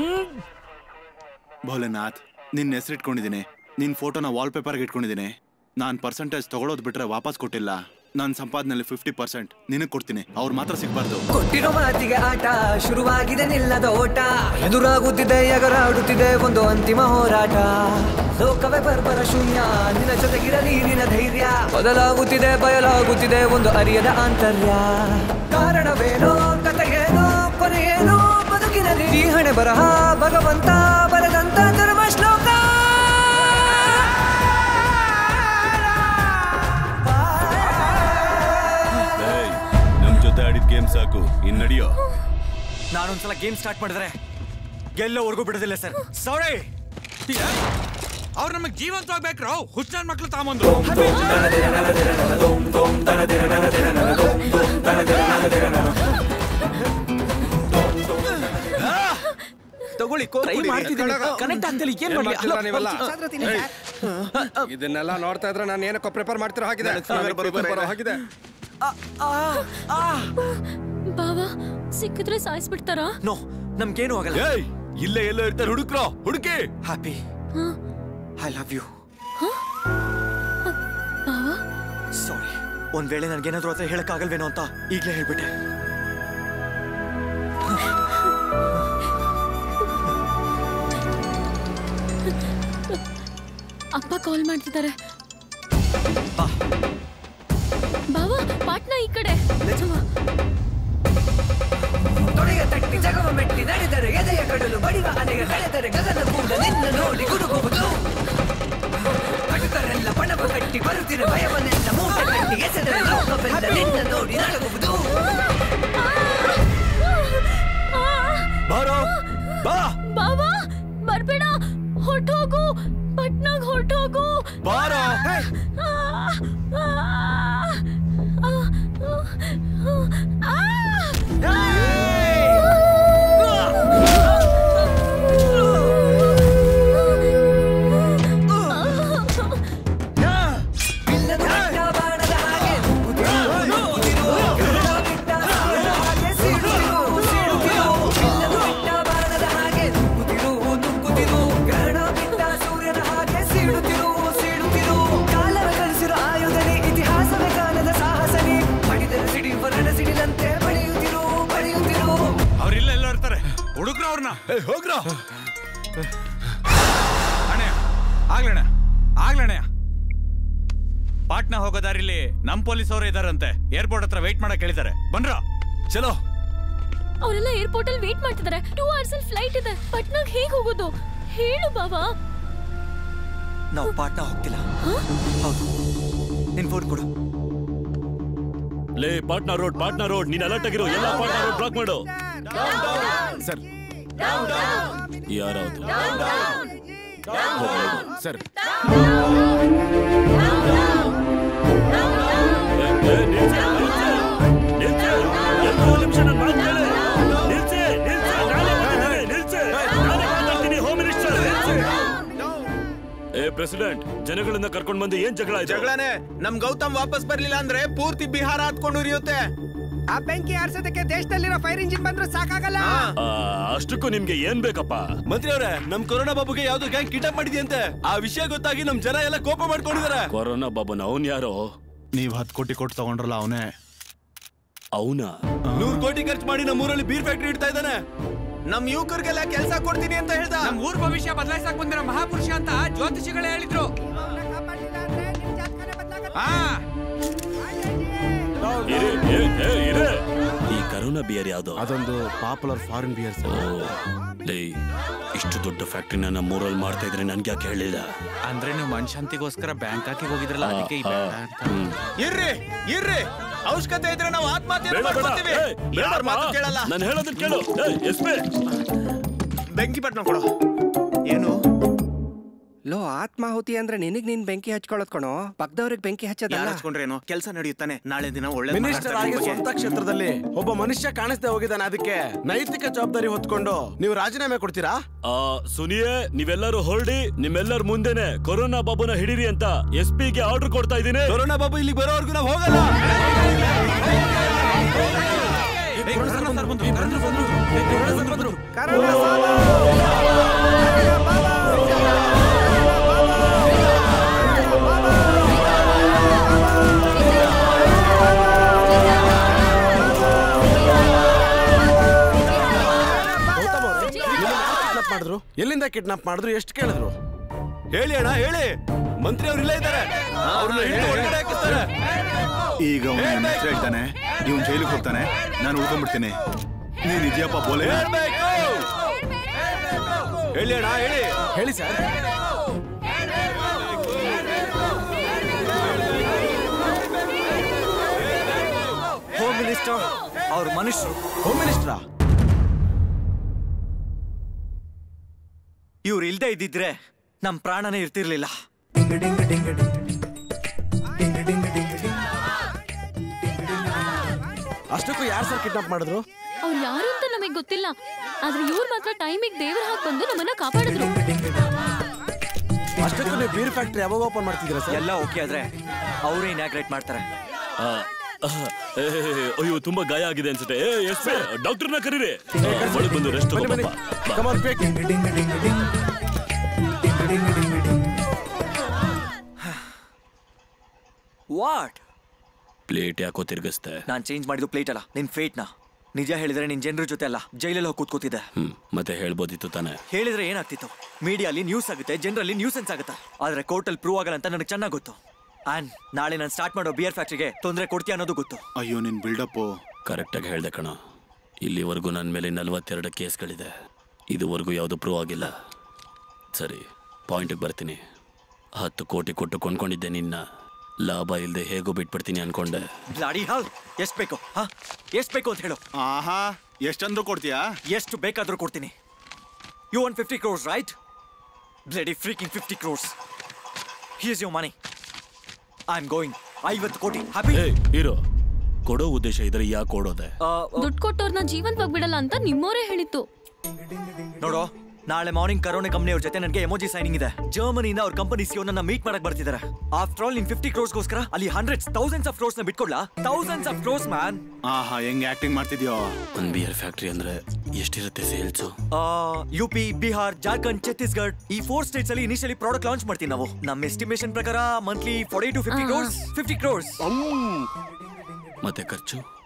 E: ಭೋಲೆನಾಥ್, ನಿನ್ನ ಹೆಸರಿಟ್ಕೊಂಡಿದ್ದೀನಿ, ನಿನ್ ಫೋಟೋನ ವಾಲ್ ಪೇಪರ್ಗೆ ಇಟ್ಕೊಂಡಿದ್ದೀನಿ. ನಾನ್ ಪರ್ಸೆಂಟೇಜ್ ತಗೊಳೋದ್ ಬಿಟ್ರೆ ವಾಪಸ್ ಕೊಟ್ಟಿಲ್ಲ. ನನ್ನ ಸಂಪಾದನೆಯಲ್ಲಿ 50% ನಿನಗೆ ಕೊಡ್ತೀನಿ, ಅವ್ರು ಮಾತ್ರ ಸಿಗ್ಬಾರ್ದು.
G: ಕೊಟ್ಟಿರೋ ಮಾತಿಗೆ ಆಟ ಶುರುವಾಗಿದೆ, ನಿಲ್ಲದ ಓಟ. ಎದುರಾಗುತ್ತಿದೆ, ಎಗರಾಡುತ್ತಿದೆ ಒಂದು ಅಂತಿಮ ಹೋರಾಟ. ಲೋಕವೇ ಬರ್ಬರ ಶೂನ್ಯ, ನಿನ್ನ ಜೊತೆಗಿರಲಿ ನಿನ್ನ ಧೈರ್ಯ. ಬದಲಾಗುತ್ತಿದೆ, ಬಯಲಾಗುತ್ತಿದೆ ಒಂದು ಅರಿಯದ ಆಂತರ್ಯ. ಕಾರಣವೇನೋ, ಕಥೆಯೇನೋ, ಕೊನೆಯೇನೋ ಬದುಕಿನಲ್ಲಿ. ಈ ಹಣೆ ಬರಹ ಭಗವಂತ ಬರೆದಂತ ಧರ್ಮ ಶ್ಲೋಕ.
B: ಆಡಿದ ಗೇಮ್ ಸಾಕು, ಇನ್ ನಡಿಯೋ.
H: ನಾನೊಂದ್ಸಲ ಗೇಮ್ ಸ್ಟಾರ್ಟ್ ಮಾಡಿದ್ರೆ ಗೆಲ್ಲೋವರೆಗೂ ಬಿಡೋದಿಲ್ಲ ಸರ್. ಸಾರಿ,
D: ಅವ್ರು ನಮಗೆ ಜೀವಂತವಾಗ್ಬೇಕ್ರೋ. ಹುಚ್ಚನ್ ಮಕ್ಳು ತಾಮಂದು.
R: ತಗೊಳ್ಳಿ, ಕನೆಕ್ಟ್ ಆಗ್ತಿಲ್ಲ. ಏನ್ ಮಾಡ್ಲಿ?
S: ಇದನ್ನೆಲ್ಲ ನೋಡ್ತಾ ಇದ್ರೆ ನಾನು ಏನಕ್ಕೋ ಪ್ರಿಪೇರ್ ಮಾಡ್ತಿರೋ ಹಾಗಿದೆ. ಹಾಗಿದೆ.
M: ಬಾವಾ, ಸಿಕ್ಕಿದ್ರೆ ಸಾಯಿಸ್ಬಿಡ್ತಾರಾ?
H: ನೋ, ನಮ್ಗೇನು ಆಗಲ್ಲ.
B: ಇಲ್ಲೇ ಎಲ್ಲೋ ಇರ್ತಾರೆ, ಹುಡುಕ್ರೋ, ಹುಡುಕಿ.
H: Happy, I love you.
M: ಬಾವಾ,
H: ಸಾರಿ. ಒಂದ್ ವೇಳೆ ನನ್ಗೇನಾದ್ರೂ ಹತ್ರ ಹೇಳಕ್ಕಾಗಲ್ವೇನೋ ಅಂತ ಈಗ್ಲೇ ಹೇಳ್ಬಿಟ್ಟೆ.
M: ಅಪ್ಪ ಕಾಲ್ ಮಾಡ್ತಿದ್ದಾರೆ. ಬಾವಾ, ಪಾಟ್ನಾ ಈ ಕಡೆ.
G: ತೊಡೆಯ ತಟ್ಟಿ ಜಗವ ಮೆಟ್ಟಿ ನಡೆದರೆ ಎದೆಯ ಕಡಲು ಬಡಿವ ಅಲೆಯ ಕಳೆದರೆ ಗಗನ ಕೂಡ ನಿನ್ನ ನೋಡಿ ಗುಡುಗುವುದು. ಕಟುಕರೆಲ್ಲ ಪಣವ ಕಟ್ಟಿ ಬರುತ್ತಿರ ಭಯವನ್ನೆಲ್ಲ ಮೂಟೆ ಕಟ್ಟಿ ಎಸೆದರೆ ಲೋಕವೆಲ್ಲ ನಿನ್ನ ನೋಡಿ ನಡಗುವುದು.
C: ಬಾರೋ, ಬಾ.
M: ಬಾವಾ, ಬರ್ಬೇಡ, ಹೊರಟೋಗು. ಪಟ್ನಾಗ್ ಹೊರಟೋಗು.
C: ಬಾರೋ.
B: ಹೋಗ್ರ
D: ಆಗ್ಲಣ್ಣ ಆಗ್ಲಣ್ಣ ಪಾಟ್ನಾ ಹೋಗೋ ದಾರಿಲಿ ನಮ್ ಪೊಲೀಸ್ ಅವರು ಇದಾರಂತೆ ಏರ್ಪೋರ್ಟ್ ಹತ್ರ ವೇಟ್ ಮಾಡಕ್ ಹೇಳಿದ್ದಾರೆ ಬನ್ರ
B: ಚಲೋ
M: ಅವರೆಲ್ಲ ಏರ್ಪೋರ್ಟ್ ಅಲ್ಲಿ ವೇಟ್ ಮಾಡ್ತಿದ್ದಾರೆ 2 hours ಅಲ್ಲಿ ಫ್ಲೈಟ್ ಇದೆ ಪಟ್ನಾಗ್ ಹೇಗ್ ಹೋಗೋದು ಹೇಳು ಬಾಬಾ
H: ನಾವು ಪಾಟ್ನಾ ಹೋಗ್ತಿಲ್ಲ ಹೌದು ನಿನ್ ಫೋನ್ ಕೊಡು
C: ಲೇ ಪಾಟ್ನಾ ರೋಡ್ ನೀನ್ ಅಲರ್ಟ್ ಆಗಿರೋ ಎಲ್ಲ ಪಾಟ್ನಾ ರೋಡ್ ಬ್ಲಾಕ್ ಮಾಡು
U: ಸರ್
C: ಯಾರಾவது
U: ಸರ್
C: ಪ್ರೆಸಿಡೆಂಟ್ ಜನಗಳನ್ನ ಕರ್ಕೊಂಡ್ ಬಂದು ಏನ್ ಜಗಳ ಇದೆ
L: ಜಗಳನೆ ನಮ್ ಗೌತಮ್ ವಾಪಸ್ ಬರ್ಲಿಲ್ಲ ಅಂದ್ರೆ ಪೂರ್ತಿ ಬಿಹಾರ ಹತ್ಕೊಂಡು ಉರಿಯುತ್ತೆ
K: ಆ ಬೆಂಕಿ ಆರ್ಸೋದಕ್ಕೆ ದೇಶದಲ್ಲಿರೋ ಫೈರ್ ಇಂಜಿನ್ ಬಂದ್ರು ಸಾಕಾಗಲ್ಲ
C: ಅಷ್ಟಕ್ಕೂ ನಿಮ್ಗೆ ಏನ್ ಬೇಕಪ್ಪ
B: ಮಂತ್ರಿ ಅವರೇ ನಮ್ ಕೊರೋನಾ ಬಾಬುಗೆ ಯಾವ್ದು ಗ್ಯಾಂಗ್ ಕಿಡ್ನಾಪ್ ಮಾಡಿದ್ಯಂತೆ ಆ ವಿಷಯ ಗೊತ್ತಾಗಿ ನಮ್ ಜನ ಎಲ್ಲ ಕೋಪ ಮಾಡ್ಕೊಂಡಿದಾರೆ
C: ಕೊರೋನಾ ಬಾಬುನ ಅವನ್ ಯಾರೋ
E: ನೀವ್ 10 ಕೋಟಿ ಕೊಟ್ಟು ತಗೊಂಡ್ರಲ್ಲ ಅವನೇ
C: ಅವನಾ
B: 100 ಕೋಟಿ ಖರ್ಚು ಮಾಡಿ ನಮ್ಮ ಊರಲ್ಲಿ ಬೀರ್ ಫ್ಯಾಕ್ಟ್ರಿ ಇಡ್ತಾ ಇದ್ದಾನೆ
L: ನಮ್ ಯುವಕರಿಗೆಲ್ಲ ಕೆಲಸ ಕೊಡ್ತೀನಿ ಅಂತ ಹೇಳ್ದ
D: ನಮ್ ಊರ್ ಭವಿಷ್ಯ ಬದಲಾಯಿಸಕ್ ಬಂದಿರೋ ಮಹಾಪುರುಷ ಅಂತ ಜ್ಯೋತಿಷಿಗಳೇ ಹೇಳಿದ್ರು
C: ಈ ಕರೋನಾ ಬಿಯರ್ ಯಾವ್ದು
U: ಅದೊಂದು ಪಾಪ್ಯುಲರ್ ಫಾರಿನ್ ಬಿಯರ್
C: ಇಷ್ಟು ದೊಡ್ಡ ಫ್ಯಾಕ್ಟ್ರಿನ ನಮ್ಮ ಊರಲ್ಲಿ ಮಾಡ್ತಾ ಇದ್ರೆ ನನ್ಗೆ ಯಾಕೆ ಹೇಳಿಲ್ಲ
D: ಅಂದ್ರೆ ನೀವು ಮನ್ಶಾಂತಿಗೋಸ್ಕರ ಬ್ಯಾಂಕ್ ಹಾಕಿ ಹೋಗಿದ್ರಲ್ಲ ಅದಕ್ಕೆ
L: ಇರ್ರಿ ಅವಶ್ಯಕತೆ ಇದ್ರೆ ನಾವು ಆತ್ಮಹತ್ಯೆ ಮಾಡ್ಕೊತೀವಿ ಯಾರ ಮಾತು ಕೇಳಲ್ಲ
C: ನಾನು ಹೇಳೋದನ್ನ ಕೇಳು ಎಸ್ಪಿ
L: ಬೆಂಕಿ ಪಟ್ನ ಕೊಡು ಏನು
K: ಲೋ ಆತ್ಮಾಹುತಿ ಅಂದ್ರೆ ನಿನಗ್ ನೀನ್ ಬೆಂಕಿ ಹಚ್ಕೊಳ್ಳೋದ್ ಕಣೋ ಪಕ್ಕದವ್ರಿಗೆ ಬೆಂಕಿ ಹಚ್ಚೋದಲ್ಲ
L: ಹಚ್ಕೊಂಡ್ರೇನು ಕೆಲಸ ನಡೆಯುತ್ತಾನೆ ನಾಳೆ ದಿನ ಒಳ್ಳೆ
U: ಮಿನಿಸ್ಟರ್ ಆಗಿ ಸ್ವಂತ ಕ್ಷೇತ್ರದಲ್ಲಿ ಒಬ್ಬ ಮನುಷ್ಯ ಕಾಣಿಸ್ದೆ ಹೋಗಿದ್ದಾನೆ ಅದಕ್ಕೆ ನೈತಿಕ ಜವಾಬ್ದಾರಿ ಹೊತ್ಕೊಂಡು ನೀವು ರಾಜೀನಾಮೆ ಕೊಡ್ತೀರಾ
C: ಸುನಿಯೇ ನೀವೆಲ್ಲರೂ ಹೊರಡಿ ನಿಮ್ಮೆಲ್ಲರ ಮುಂದೆನೆ ಕೊರೋನಾ ಬಾಬುನ ಹಿಡೀರಿ ಅಂತ SP ಗೆ ಆರ್ಡರ್ ಕೊಡ್ತಾ ಇದ್ದೀನಿ
B: ಕೊರೋನಾ ಬಾಬು ಇಲ್ಲಿಗೆ ಬರೋವರೆಗೂ ನಾವು ಹೋಗಲ್ಲ
U: ಎಲ್ಲಿಂದ ಕಿಡ್ನಾಪ್ ಮಾಡಿದ್ರು ಎಷ್ಟು ಕೇಳಿದ್ರು
B: ಹೇಳಿ ಅಣ್ಣ ಹೇಳಿ ಮಂತ್ರಿ ಅವ್ರು ಇಲ್ಲೇ ಇದ್ದಾರೆ ಅವ್ರನ್ನ ಹಿಡಿದು ಒಳಗಡೆ ಹಾಕಿಸ್ತಾರೆ
E: ಈಗ ಹೇಳ್ತಾನೆ ಇವನ್ ಜೈಲಿಗೆ ಹೋಗ್ತಾನೆ ನಾನು ಉಳ್ಕೊಂಡ್ಬಿಡ್ತೀನಿ ನೀನ್ ಇದೆಯಪ್ಪ ಬೋಲೆ
B: ಹೇಳಿ ಅಣ್ಣ
U: ಹೇಳಿ ಸರ್
H: ಹೋಮ್ ಮಿನಿಸ್ಟರ್ ಅವ್ರ ಮನುಷ್ಯರು
U: ಹೋಮ್ ಮಿನಿಸ್ಟ್ರಾ
H: ಇವ್ರು ಇಲ್ದೇ ಇದ್ದಿದ್ರೆ ನಮ್ ಪ್ರಾಣನೇ ಇರ್ತಿರ್ಲಿಲ್ಲ
U: ಅಷ್ಟಕ್ಕೂ ಯಾರು ಸರ್ ಕಿಡ್ನಾಪ್ ಮಾಡಿದ್ರು
M: ಅವ್ರು ಯಾರು ಅಂತ ನಮಗೆ ಗೊತ್ತಿಲ್ಲ ಆದ್ರೆ ಇವ್ರು ಮಾತ್ರ ಟೈಮಿಗೆ ದೇವ್ರ ಹಾಕಿ ಬಂದು ನಮ್ಮನ್ನ ಕಾಪಾಡಿದ್ರು
U: ಅಷ್ಟಕ್ಕೂ ನೀವು ಬೀರ್ ಫ್ಯಾಕ್ಟ್ರಿ ಯಾವಾಗ ಓಪನ್ ಮಾಡ್ತಿದ್ದೀರಾ ಸರ್
H: ಎಲ್ಲ ಓಕೆ ಆದ್ರೆ ಅವರೇ ಇನಾಗ್ರೇಟ್ ಮಾಡ್ತಾರೆ
C: ಅಯ್ಯೋ ತುಂಬಾ ಗಾಯ ಆಗಿದೆ ಅನ್ಸುತ್ತೆ ಎಸ್ಪಿ ಡಾಕ್ಟರ್ನ ಕರೀರಿ ಒಳಗೆ ಬಂದು ರೆಸ್ಟ್
H: ವಾಟ್
C: ಪ್ಲೇಟ್ ಯಾಕೋ ತಿರ್ಗಿಸ್ತೆ
H: ನಾನ್ ಚೇಂಜ್ ಮಾಡಿದ್ದು ಪ್ಲೇಟ್ ಅಲ್ಲ ನಿನ್ ಫೇಟ್ನ ನಿಜ ಹೇಳಿದ್ರೆ ನಿನ್ ಜನರ ಜೊತೆ ಅಲ್ಲ ಜೈಲಲ್ಲಿ ಹೋಗಿ ಕೂತ್ಕೋತಿದ್ದೆ
C: ಮತ್ತೆ ಹೇಳ್ಬೋದಿತ್ತು ತಾನೆ
H: ಹೇಳಿದ್ರೆ ಏನಾಗ್ತಿತ್ತು ಮೀಡಿಯಲ್ಲಿ ನ್ಯೂಸ್ ಆಗುತ್ತೆ ಜನರಲ್ಲಿ ನ್ಯೂಸೆನ್ಸ್ ಆಗುತ್ತೆ ಆದ್ರೆ ಕೋರ್ಟಲ್ಲಿ ಪ್ರೂವ್ ಆಗಲ್ಲ ಅಂತ ನನಗೆ ಚೆನ್ನಾಗಿ ಗೊತ್ತು ಆ್ಯಂಡ್ ನಾಳೆ ನಾನು ಸ್ಟಾರ್ಟ್ ಮಾಡೋ ಬಿಯರ್ ಫ್ಯಾಕ್ಟ್ರಿಗೆ ತೊಂದರೆ ಕೊಡ್ತೀಯ ಅನ್ನೋದು ಗೊತ್ತು
E: ಅಯ್ಯೋ ನಿನ್ ಬಿಲ್ಡಪ್
C: ಕರೆಕ್ಟಾಗಿ ಹೇಳ್ದೆ ಕಣ ಇಲ್ಲಿವರೆಗೂ ನನ್ನ ಮೇಲೆ 42 ಕೇಸ್ಗಳಿದೆ ಇದುವರೆಗೂ ಯಾವುದು ಪ್ರೂವ್ ಆಗಿಲ್ಲ ಸರಿ ಪಾಯಿಂಟಿಗೆ ಬರ್ತೀನಿ 10 ಕೋಟಿ ಕೊಟ್ಟು ಕೊಂಡ್ಕೊಂಡಿದ್ದೆ ನಿನ್ನ ಲಾಭ ಇಲ್ಲದೆ ಹೇಗೋ ಬಿಟ್ಬಿಡ್ತೀನಿ ಅನ್ಕೊಂಡೆ
H: ಎಷ್ಟು ಬೇಕು ಎಷ್ಟು ಬೇಕು ಅಂತ ಹೇಳು
E: ಆಹಾ ಎಷ್ಟಂದ್ರೂ ಕೊಡ್ತೀಯಾ
H: ಎಷ್ಟು ಬೇಕಾದ್ರೂ ಕೊಡ್ತೀನಿ you want 50 crores right bloody freaking 50 crores here's your money I am going 50 ಕೋಟಿ ಹ್ಯಾಪಿ
C: ಇರೋ ಕೊಡೋ ಉದ್ದೇಶ ಇದ್ರೆ ಯಾಕೆ ಕೊಡೋದೆ
M: ದುಡ್ಡು ಕೊಟ್ಟವ್ರನ್ನ ಜೀವಂತವಾಗಿ ಬಿಡಲ್ಲ ಅಂತ ನಿಮ್ಮೋರೇ ಹೇಳಿತ್ತು
H: ನೋಡೋ ನಾಳೆ ಮಾರ್ನಿಂಗ್ ಕರೋನಾ ಕಂಪನಿಯವ್ರ ಜೊತೆ ನನಗೆ ಎಮೋಜಿ ಸೈನಿಂಗ್ ಇದೆ ಜರ್ಮನಿಯಿಂದ ಅವ್ರ ಕಂಪನಿ ಸಿಒ ನನ್ನ ಮೀಟ್ ಮಾಡಕ್ ಬರ್ತಿದ್ದಾರೆ ಆಫ್ಟರ್ ಆಲ್ ನಿನ್ 50 crores ಅಲ್ಲಿ hundreds thousands of crores ನ ಬಿಟ್ಕೊಡ್ಲಾ thousands of crores ಮ್ಯಾನ್
E: ಆಹಾ ಹೆಂಗ್ ಆಕ್ಟಿಂಗ್ ಮಾಡ್ತಿದ್ಯೋ
C: ಒಂದ್ ಬಿಯರ್ ಫ್ಯಾಕ್ಟ್ರಿ ಅಂದ್ರೆ ಎಷ್ಟಿರುತ್ತೆ ಸೇಲ್ಸ್
H: UP ಬಿಹಾರ್ ಜಾರ್ಖಂಡ್ ಛತ್ತೀಸ್ಗಢ ಈ 4 ಸ್ಟೇಟ್ಸ್ ಅಲ್ಲಿ ಇನಿಷಿಯಲಿ ಪ್ರಾಡಕ್ಟ್ ಲಾಂಚ್ ಮಾಡ್ತೀವಿ ನಾವು ನಮ್ಮ ಎಸ್ಟಿಮೇಷನ್ ಪ್ರಕಾರ ಮಂತ್ಲಿ 40 to 50 crores 50 crores
C: ಮತ್ತೆ ಖರ್ಚು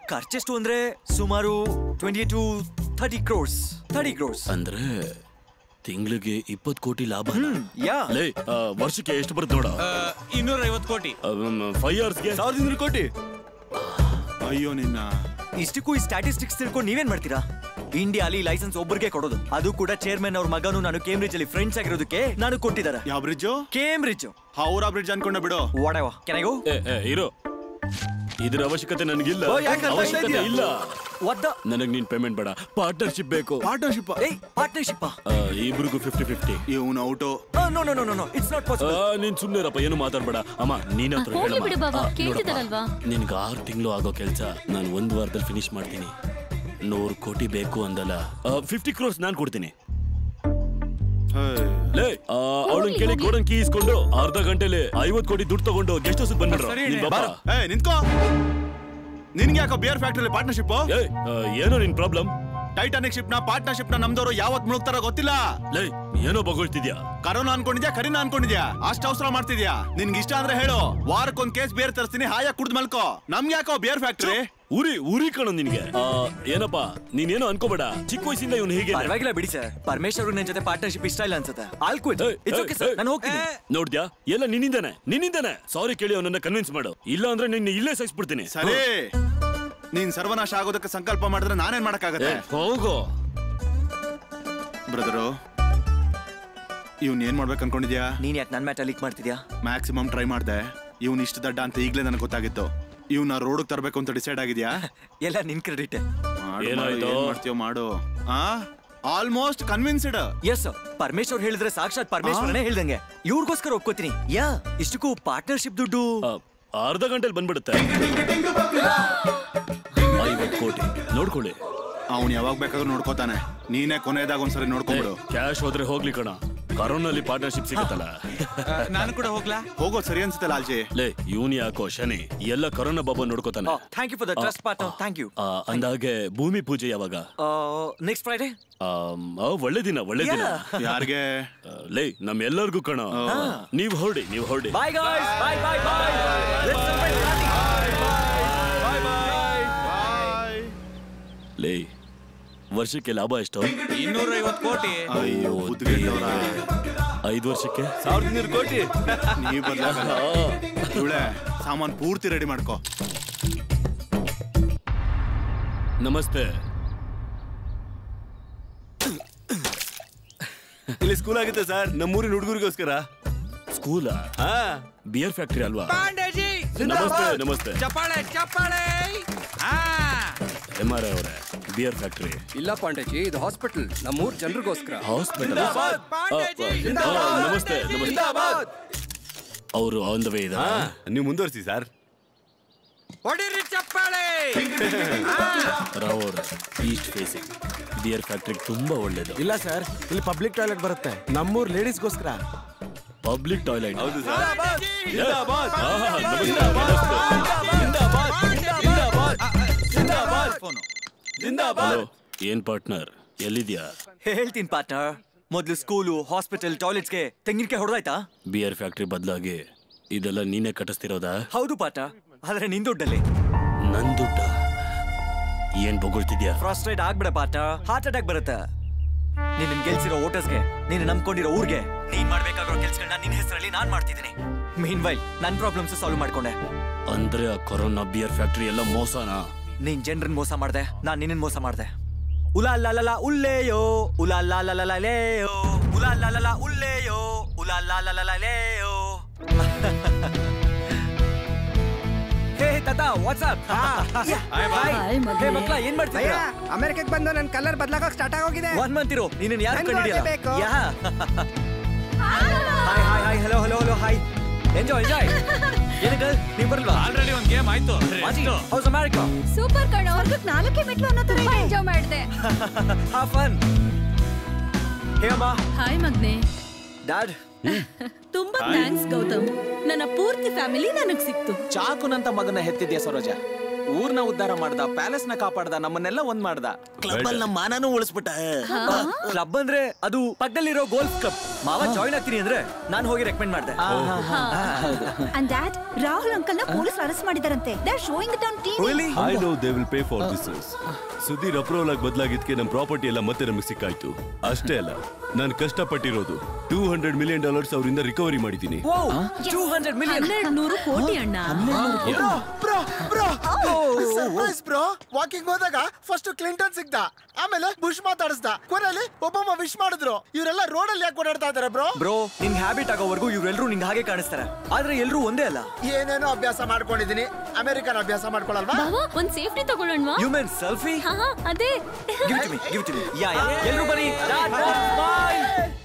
H: ಖರ್ಚೆಷ್ಟು ಅಂದ್ರೆ ಸುಮಾರು 20 to 30 crores. 30 crores
C: ಅಂದ್ರೆ ತಿಂಗಳಿಗೆ 20 ಕೋಟಿ ಲಾಭ.
H: ಯಾ
C: ಲೇ ವರ್ಷಕ್ಕೆ ಎಷ್ಟು ಬರುತ್ತೆ ನೋಡ?
D: 250 ಕೋಟಿ.
C: 5 yearsಗೆ
E: 1200 ಕೋಟಿ. ಅಯ್ಯೋ ನಿನ್ನ.
H: ಇಷ್ಟಕ್ಕೂ ಈ ಸ್ಟ್ಯಾಟಿಸ್ಟಿಕ್ಸ್ ತಿಳ್ಕೊಂಡು ನೀವೇನ್ ಮಾಡ್ತೀರಾ? ಇಂಡಿಯಾ ಅಲ್ಲಿ ಲೈಸೆನ್ಸ್ ಒಬ್ಬರಿಗೆ ಕೊಡೋದು, ಅದು ಕೂಡ ಚೇರ್ಮನ್ ಅವ್ರ ಮಗನು ನಾನು ಕೇಂಬ್ರಿಡ್ಜ್ ಅಲ್ಲಿ ಫ್ರೆಂಡ್ಸ್ ಆಗಿರೋದಕ್ಕೆ ನಾನು ಕೊಟ್ಟಿದ್ದಾರೆ.
E: ಯಾವ ಬ್ರಿಡ್ಜ್?
H: ಕೇಂಬ್ರಿಡ್ಜ್.
E: ಹೌರಾ ಬ್ರಿಡ್ಜ್ ಅನ್ಕೊಂಡ ಬಿಡು.
H: ವಾಡವ ಕೆನ್ ಐ ಗೋ?
C: ಇರೋ, ಇದ್ರ ಅವಶ್ಯಕತೆ ನನಗಿಲ್ಲ. ಅವಶ್ಯಕತೆ ಇಲ್ಲ. ನನಗ್ ನೀನ್ ಪೇಮೆಂಟ್ ಬೇಡ, ಪಾರ್ಟ್ನರ್ಶಿಪ್ ಬೇಕು.
E: ಪಾರ್ಟ್ನರ್ಶಿಪ್?
H: ಪಾರ್ಟ್ನರ್ಶಿಪ್
C: ಇಬ್ರಿಗೂ 50-50.
E: ಇವನು out.
H: No it's not possible.
C: ನೀನ್ ಸುಮ್ನೆರಪ್ಪ, ಏನು ಮಾತಾಡ್ಬೇಡ. ಅಮ್ಮ ನೀನ್ ಹತ್ರ ನಿನ್ಗೆ 6 ತಿಂಗಳು ಆಗೋ ಕೆಲ್ಸ ನಾನು 1 ವಾರದಲ್ಲಿ ಫಿನಿಶ್ ಮಾಡ್ತೀನಿ. 100 ಕೋಟಿ ಬೇಕು ಅಂದಲ್ಲ, 50 crores ನಾನ್ ಕೊಡ್ತೀನಿ. ಲೇ ಅವಳನ್ ಕೇಳಿ ಗೋಡನ್ ಕೀ ಇಸ್ಕೊಂಡು ಅರ್ಧ ಗಂಟೆಲಿ 50 ಕೋಟಿ ದುಡ್ಡು ತಗೊಂಡು ಗೆಸ್ಟ್ ಹೌಸ್ ಬಂದ್ಬಿಡ್ರು.
E: ನಿಂತ್ಕೋ. ನಿನ್ಗೆ ಯಾಕೋ ಬಿಯರ್ ಫ್ಯಾಕ್ಟರಿ ಪಾರ್ಟ್ನರ್ಶಿಪ್?
C: ಏನೋ ನಿನ್ ಪ್ರಾಬ್ಲಮ್?
E: ಟೈಟಾನಿಕ್ ಶಿಪ್ ನ ಪಾರ್ಟ್ನರ್ಶಿಪ್ ನ ನಮ್ದವರು ಯಾವತ್ ಮುಳುಗ್ತಾರ ಗೊತ್ತಿಲ್ಲ.
C: ಲೇ ಏನೋ ಬಗೊಳ್ತಿದ್ಯಾ?
E: ಕರೋನಾ ಅನ್ಕೊಂಡಿದ್ಯಾ, ಕರೀನಾ ಅನ್ಕೊಂಡಿದ್ಯಾ? ಅಷ್ಟ ಅವಸರ ಮಾಡ್ತಿದ್ಯಾ? ನಿನ್ಗೆ ಇಷ್ಟ ಅಂದ್ರೆ ಹೇಳು, ವಾರಕ್ಕೊಂದ್ ಕೇಸ್ ಬೇರ್ ತರಿಸ್ತೀನಿ, ಹಾಯಾಗಿ ಕುಡ್ದು ಮಲ್ಕೋ. ನಮ್ಗೆ ಯಾಕೋ ಬಿಯರ್ ಫ್ಯಾಕ್ಟರಿ?
C: ಉರಿ ಕಣೋ ನಿನ್ಗೆ. ಏನಪ್ಪ ನೀನೇನೋ ಅನ್ಕೋಬೇಡ, ಚಿಕ್ಕ ವಯಸ್ಸಿಂದ ಇವ್ನು ಹೀಗೆ.
H: ಪರವಾಗಿಲ್ಲ ಬಿಡಿ ಸರ್, ಪರಮೇಶ್ವರ್ ನನ್ನ ಜೊತೆ ಪಾರ್ಟ್ನರ್ಶಿಪ್ ಇಷ್ಟ ಇಲ್ಲ ಅನ್ಸುತ್ತೆ. All quit. It's okay sir, ನಾನು ಹೋಗ್ತೀನಿ.
C: ನೋಡ್ದ್ಯಾ, ಎಲ್ಲ ನಿನ್ನಿಂದಾನೆ. ಸಾರಿ ಕೇಳಿ ಅವನನ್ನ ಕನ್ವಿನ್ಸ್ ಮಾಡು, ಇಲ್ಲ ಅಂದ್ರೆ ನಿನ್ನ ಇಲ್ಲೇ ಸಾಯಿಸ್ಬಿಡ್ತೀನಿ.
E: ಸರಿ, ನೀನ್ ಸರ್ವನಾಶ ಆಗೋದಕ್ಕೆ ಸಂಕಲ್ಪ ಮಾಡಿದ್ರೆ ನಾನೇನ್ ಮಾಡಕ್ಕಾಗತ್ತೆ?
C: ಹೋಗೋ
E: ಬ್ರದರು. ಇವ್ನ್ ಏನ್ ಮಾಡ್ಬೇಕು ಅನ್ಕೊಂಡಿದ್ಯಾ?
H: ನೀನ್ ಯಾಕೆ ನನ್ ಮ್ಯಾಟ್ ಲೀಕ್ ಮಾಡ್ತಿದ್ಯಾ?
E: ಮ್ಯಾಕ್ಸಿಮಮ್ ಟ್ರೈ ಮಾಡ್ದೆ. ಇವ್ನ್ ಇಷ್ಟು ದಡ್ಡ ಅಂತ ಈಗ್ಲೇ ನನಗೆ ಗೊತ್ತಾಗಿತ್ತು. ಇವ್ನ ರೋಡ್ ತರಬೇಕು ಅಂತ ಡಿಸೈಡ್ ಆಗಿದ್ಯಾ?
H: ಎಲ್ಲ ನಿನ್ ಕ್ರೆಡಿಟ್.
E: ಮಾಡ್ತೀಯೋ ಮಾಡು. Almost convinced.
H: ಎಸ್, ಪರಮೇಶ್ವರ್ ಹೇಳಿದ್ರೆ ಸಾಕ್ಷಾತ್ ಪರಮೇಶ್ವರನೇ ಹೇಳ್ದಂಗೆ. ಇವ್ರಿಗೋಸ್ಕರ ಒಪ್ಕೋತೀನಿ. ಯಾ, ಇಷ್ಟಕ್ಕೂ ಪಾರ್ಟ್ನರ್ಶಿಪ್ ದುಡ್ಡು
C: ಅರ್ಧ ಗಂಟೆಲಿ ಬಂದ್ಬಿಡುತ್ತೆ. 50 ಕೋಟಿ ನೋಡ್ಕೊಳ್ಳಿ.
E: ಅವ್ನು ಯಾವಾಗ ಬೇಕಾದ್ರೂ ನೋಡ್ಕೋತಾನೆ. ನೀನೇ ಕೊನೆಯದಾಗ ಒಂದ್ಸರಿ ನೋಡ್ಕೊಂಡ್ಬಿಡು.
C: ಕ್ಯಾಶ್ ಹೋದ್ರೆ ಹೋಗ್ಲಿ ಕಣ, ಕರೋನಲ್ಲಿ ಪಾರ್ಟ್ನರ್ಶಿಪ್ ಸಿಗುತ್ತಲ್ಲ.
D: ನಾನು ಕೂಡ ಹೋಗ್ಲಾ?
E: ಹೋಗೋದು ಸರಿ ಅನ್ಸುತ್ತೆ ಲಾಲ್ಜಿ.
C: ಲೇ ಇವನ್ ಯಾಕೋ ಶನಿ ಎಲ್ಲ ಕರೋನಾ ಬಾಬಾ ನೋಡ್ಕೋತಾನೆ.
H: Thank you for the trust partner. Thank you.
C: ಅಂದಾಗೆ ಭೂಮಿ ಪೂಜೆ ಯಾವಾಗ?
H: Next Friday.
C: ಒಳ್ಳೆ ದಿನ.
E: ಯಾರಿಗೆ?
C: ಲೇ ನಮ್ಮೆಲ್ಲರಿಗೂ ಕಣ. ನೀವು ಹೊರಡಿ.
H: Bye guys, bye bye bye. Let's celebrate.
C: ಲೇ ವರ್ಷಕ್ಕೆ ಲಾಭ ಎಷ್ಟು?
D: 250 ಕೋಟಿ.
E: ಅಯ್ಯೋ
C: 5 ವರ್ಷಕ್ಕೆ
E: 1200 ಕೋಟಿ. ನೀ ಬದಲಾಗಲ್ಲ. ಸಾಮಾನ್ ಪೂರ್ತಿ ರೆಡಿ ಮಾಡ್ಕೋ.
C: ನಮಸ್ತೆ.
A: ಇಲ್ಲಿ ಸ್ಕೂಲ್ ಆಗುತ್ತೆ ಸರ್, ನಮ್ಮೂರಿನ ಹುಡುಗರಿಗೋಸ್ಕರ.
C: ಸ್ಕೂಲಾ? ಬಿಯರ್ ಫ್ಯಾಕ್ಟರಿ ಅಲ್ವಾ? ನಮಸ್ತೆ.
D: ಚಪ್ಪಾಳೆ.
C: MRI ಅವರೇ, ಬಿಯರ್ ಫ್ಯಾಕ್ಟರಿ?
S: ಇಲ್ಲ ಪಾಂಡೆಜಿ, ಇದು ಹಾಸ್ಪಿಟಲ್, ನಮ್ಮೂರ್ ಜನರಿಗೋಸ್ಕರ.
C: ಹಾಸ್ಪಿಟಲ್? ನಮಸ್ತೆ. ಅವರು ಆನ್ ದ ವೇ ಇದ್ದಾರೆ.
A: ನೀವು ಮುಂದುವರಿಸಿ ಸರ್.
D: ಹೊಡಿರಿ ಚಪ್ಪಾಳೆ.
C: ರಾವ್ ಅವರೇ, ಈಸ್ಟ್ ಫೇಸಿಂಗ್ ಬಿಯರ್ ಫ್ಯಾಕ್ಟರಿ ತುಂಬಾ ಒಳ್ಳೇದು.
U: ಇಲ್ಲ ಸರ್, ಇಲ್ಲಿ ಪಬ್ಲಿಕ್ ಟಾಯ್ಲೆಟ್ ಬರುತ್ತೆ, ನಮ್ಮೂರ್ ಲೇಡೀಸ್ಗೋಸ್ಕರ.
C: Public toilet?
A: ಹೌದು ಸರ್.
C: ಹಲೋ, ಏನ್ ಪಾರ್ಟ್ನರ್, ಎಲ್ಲಿದ್ಯಾ?
H: ಹೇಳ್ತೀನಿ ಪಾರ್ಟ್ನರ್. ಮೊದ್ಲು ಸ್ಕೂಲು, ಹಾಸ್ಪಿಟಲ್, ಟಾಯ್ಲೆಟ್ಸ್ಗೆ ತೆಂಗಿನಕಾಯಿ ಹೊಡೆದಾಯ್ತಾ?
C: ಬಿಯರ್ ಫ್ಯಾಕ್ಟರಿ ಬದಲಾಗಿ ಇದೆಲ್ಲ ನೀನೇ ಕಟ್ಟಿಸ್ತಿರೋದಾ?
H: ಹೌದು ಪಾರ್ಟ್ನರ್, ಆದ್ರೆ ನಿನ್ ದುಡ್ಡಲ್ಲಿ.
C: ನನ್ ದುಡ್ಡ? ಏನ್ ಬೊಗಳ್ತಿದ್ಯಾ?
H: ಫ್ರಸ್ಟ್ರೇಟ್ ಆಗ್ಬಿಡ ಪಾರ್ಟ್ನರ್, ಹಾರ್ಟ್ ಅಟ್ಯಾಕ್ ಬರುತ್ತೆ. ನೀನ್ ಗೆಲ್ಸಿರೋ ವೋಟರ್ಸ್ಗೆ, ನೀನು ನಂಬ್ಕೊಂಡಿರೋ ಊರ್ಗೆ, ನೀನ್ ಮಾಡ್ಬೇಕಾಗಿರೋ ಕೆಲ್ಸಗಳನ್ನ ನಿನ್ ಹೆಸರಲ್ಲಿ ನಾನ್ ಮಾಡ್ತಿದ್ದೀನಿ. ಮೀನ್ ವೈಲ್ ನನ್ ಪ್ರಾಬ್ಲಮ್ಸ್ ಸಾಲ್ವ್ ಮಾಡ್ಕೊಂಡೆ.
C: ಅಂದ್ರೆ ಆ ಕೊರೋನಾ ಬಿಯರ್ ಫ್ಯಾಕ್ಟರಿ ಎಲ್ಲ ಮೋಸನಾ?
H: ನೀನ್ ಜನರನ್ನ ಮೋಸ ಮಾಡ್ದೆ, ನಾನ್ ನಿನ್ನ ಮೋಸ ಮಾಡ್ದೆ. ಉಲಾಲಾಲ ಉಲ್ಲೇಯೋ, ಉಲಾಲಾಲೇಯೋ, ಉಲಾಲಾಲ ಉಲ್ಲೇಯೋ, ಉಲಾಲಾಲೇಯೋ. ಹೇ ತಾತಾ, ವಾಟ್ಸ್ಆಪ್. ಹೇ ಮಕ್ಕಳ, ಏನ್ ಮಾಡ್ತೀರಾ?
K: ಅಮೆರಿಕಕ್ಕೆ ಬಂದು ನನ್ ಕಲರ್ ಬದಲಾಗಕ್ಕೆ ಸ್ಟಾರ್ಟ್ ಆಗೋಗಿದೆ.
H: 1 ಮಂತ್ ಇರೋ, ನೀನು ಯಾರು ಕಂಡಿಡಿಯಲ್ಲ. Hi, hello hi. ಎಂಜಾಯ್. ಏನಕ್ಕೆ ನೀವು ಬರಲ್ವಾ?
D: ಆಲ್ರೆಡಿ ಒಂದು ಗೇಮ್ ಆಯ್ತು.
H: ಹೌಸ್ ಅಮೆರಿಕಾ
I: ಸೂಪರ್ ಕಣ. ವರ್ಗಕ್ಕೆ 4 ಮೆಟ್ಲು ಅನ್ನೋ ತರ ಇದೆ. ಎಂಜಾಯ್ ಮಾಡಿದೆ.
H: Have fun. ಹೇ ಅಮ್ಮ.
J: ಹಾಯ್ ಮಗ್ನೆ.
H: ಡ್ಯಾಡ್.
J: ತುಂಬಾ ಥ್ಯಾಂಕ್ಸ್ ಗೌತಮ್, ನನ್ನ ಪೂರ್ತಿ ಫ್ಯಾಮಿಲಿ ನನಗ್ ಸಿಕ್ತು.
L: ಚಾಕುನಂತ ಮಗನ ಹೆತ್ತಿದ್ಯಾ ಸರೋಜ. ಊರ್ನ ಉದ್ಧಾರ ಮಾಡ್ದ, ಪ್ಯಾಲೇಸ್ ನ ಕಾಪಾಡ್ದ, ನಮ್ಮನ್ನೆಲ್ಲ ಒಂದ್ ಮಾಡ್ದ.
R: ಕ್ಲಬ್ ಅಲ್ಲಿ ನಮ್ಮ ಮಾನನೂ ಉಳಿಸ್ಬಿಟ್ಟ.
H: ಕ್ಲಬ್ ಅಂದ್ರೆ ಅದು ಪಕ್ಕದಲ್ಲಿರೋ ಗೋಲ್ಫ್ ಕ್ಲಬ್. ಮಾವ ಜಾಯಿನ್ ಆಗ್ತೀನಿ ಅಂದ್ರೆ ನಾನು ಹೋಗಿ ರೆಕಮೆಂಡ್ ಮಾಡಿದೆ.
I: And that ರಾಹುಲ್ ಅಂಕಲ್ ನ ಪೊಲೀಸ್ ಅರೆಸ್ಟ್ ಮಾಡಿದಾರಂತೆ. They are showing it on TV.
B: Really? I know they will pay for this. Sudhir approval ಆಗಿ ಬದಲಾಗಿದ್ದಕ್ಕೆ ನಮ್ಮ ಪ್ರಾಪರ್ಟಿ ಎಲ್ಲ ಮತ್ತೆ ನಮಗೆ ಸಿಕ್ಕಾಯ್ತು. ಅಷ್ಟೇ ಅಲ್ಲ, ನಾನು ಕಷ್ಟಪಟ್ಟಿರೋದು $200 million ಅವರಿಂದ ರಿಕವರಿ ಮಾಡಿದ್ದೀನಿ.
H: 200 million
J: 1200 ಕೋಟಿ ಅಣ್ಣ.
F: Surprise bro. ವಾಕಿಂಗ್ ಹೋದಾಗ ಫಸ್ಟ್ ಕ್ಲಿಂಟನ್ ಸಿಗ್ದ, ಆಮೇಲೆ ಬುಷ್ ಮಾತಾಡಿಸ್ದ, ಕೊನೆಯಲ್ಲಿ ಒಬ್ಬಮ್ಮ ವಿಶ್ ಮಾಡಿದ್ರು. ಇವರೆಲ್ಲ ರೋಡ್ ಅಲ್ಲಿ ಯಾಕೆ ಓಡಾಡ್ತಾ ಇದಾರೆ ಬ್ರೋ?
H: ಬ್ರೋ ನಿಂಗೆ ಹ್ಯಾಬಿಟ್ ಆಗೋವರೆಗೂ ಇವರೆಲ್ಲರೂ ನಿಂಗೆ ಹಾಗೆ ಕಾಣಿಸ್ತಾರೆ, ಆದ್ರೆ ಎಲ್ಲರೂ ಒಂದೇ ಅಲ್ಲ.
F: ಏನೇನೋ ಅಭ್ಯಾಸ ಮಾಡ್ಕೊಂಡಿದೀನಿ, ಅಮೆರಿಕನ್ ಅಭ್ಯಾಸ ಮಾಡ್ಕೊಳ್ಳಲ್ವಾ?
M: ಒಂದ್ ಸೇಫ್ಟಿ ತಗೊಳ್ಳೋಣವಾ?
H: You mean selfie?
M: ಅದೇ
H: give it to me. Yeah ಎಲ್ಲರೂ ಬನ್ನಿ. ಬಾಯ್.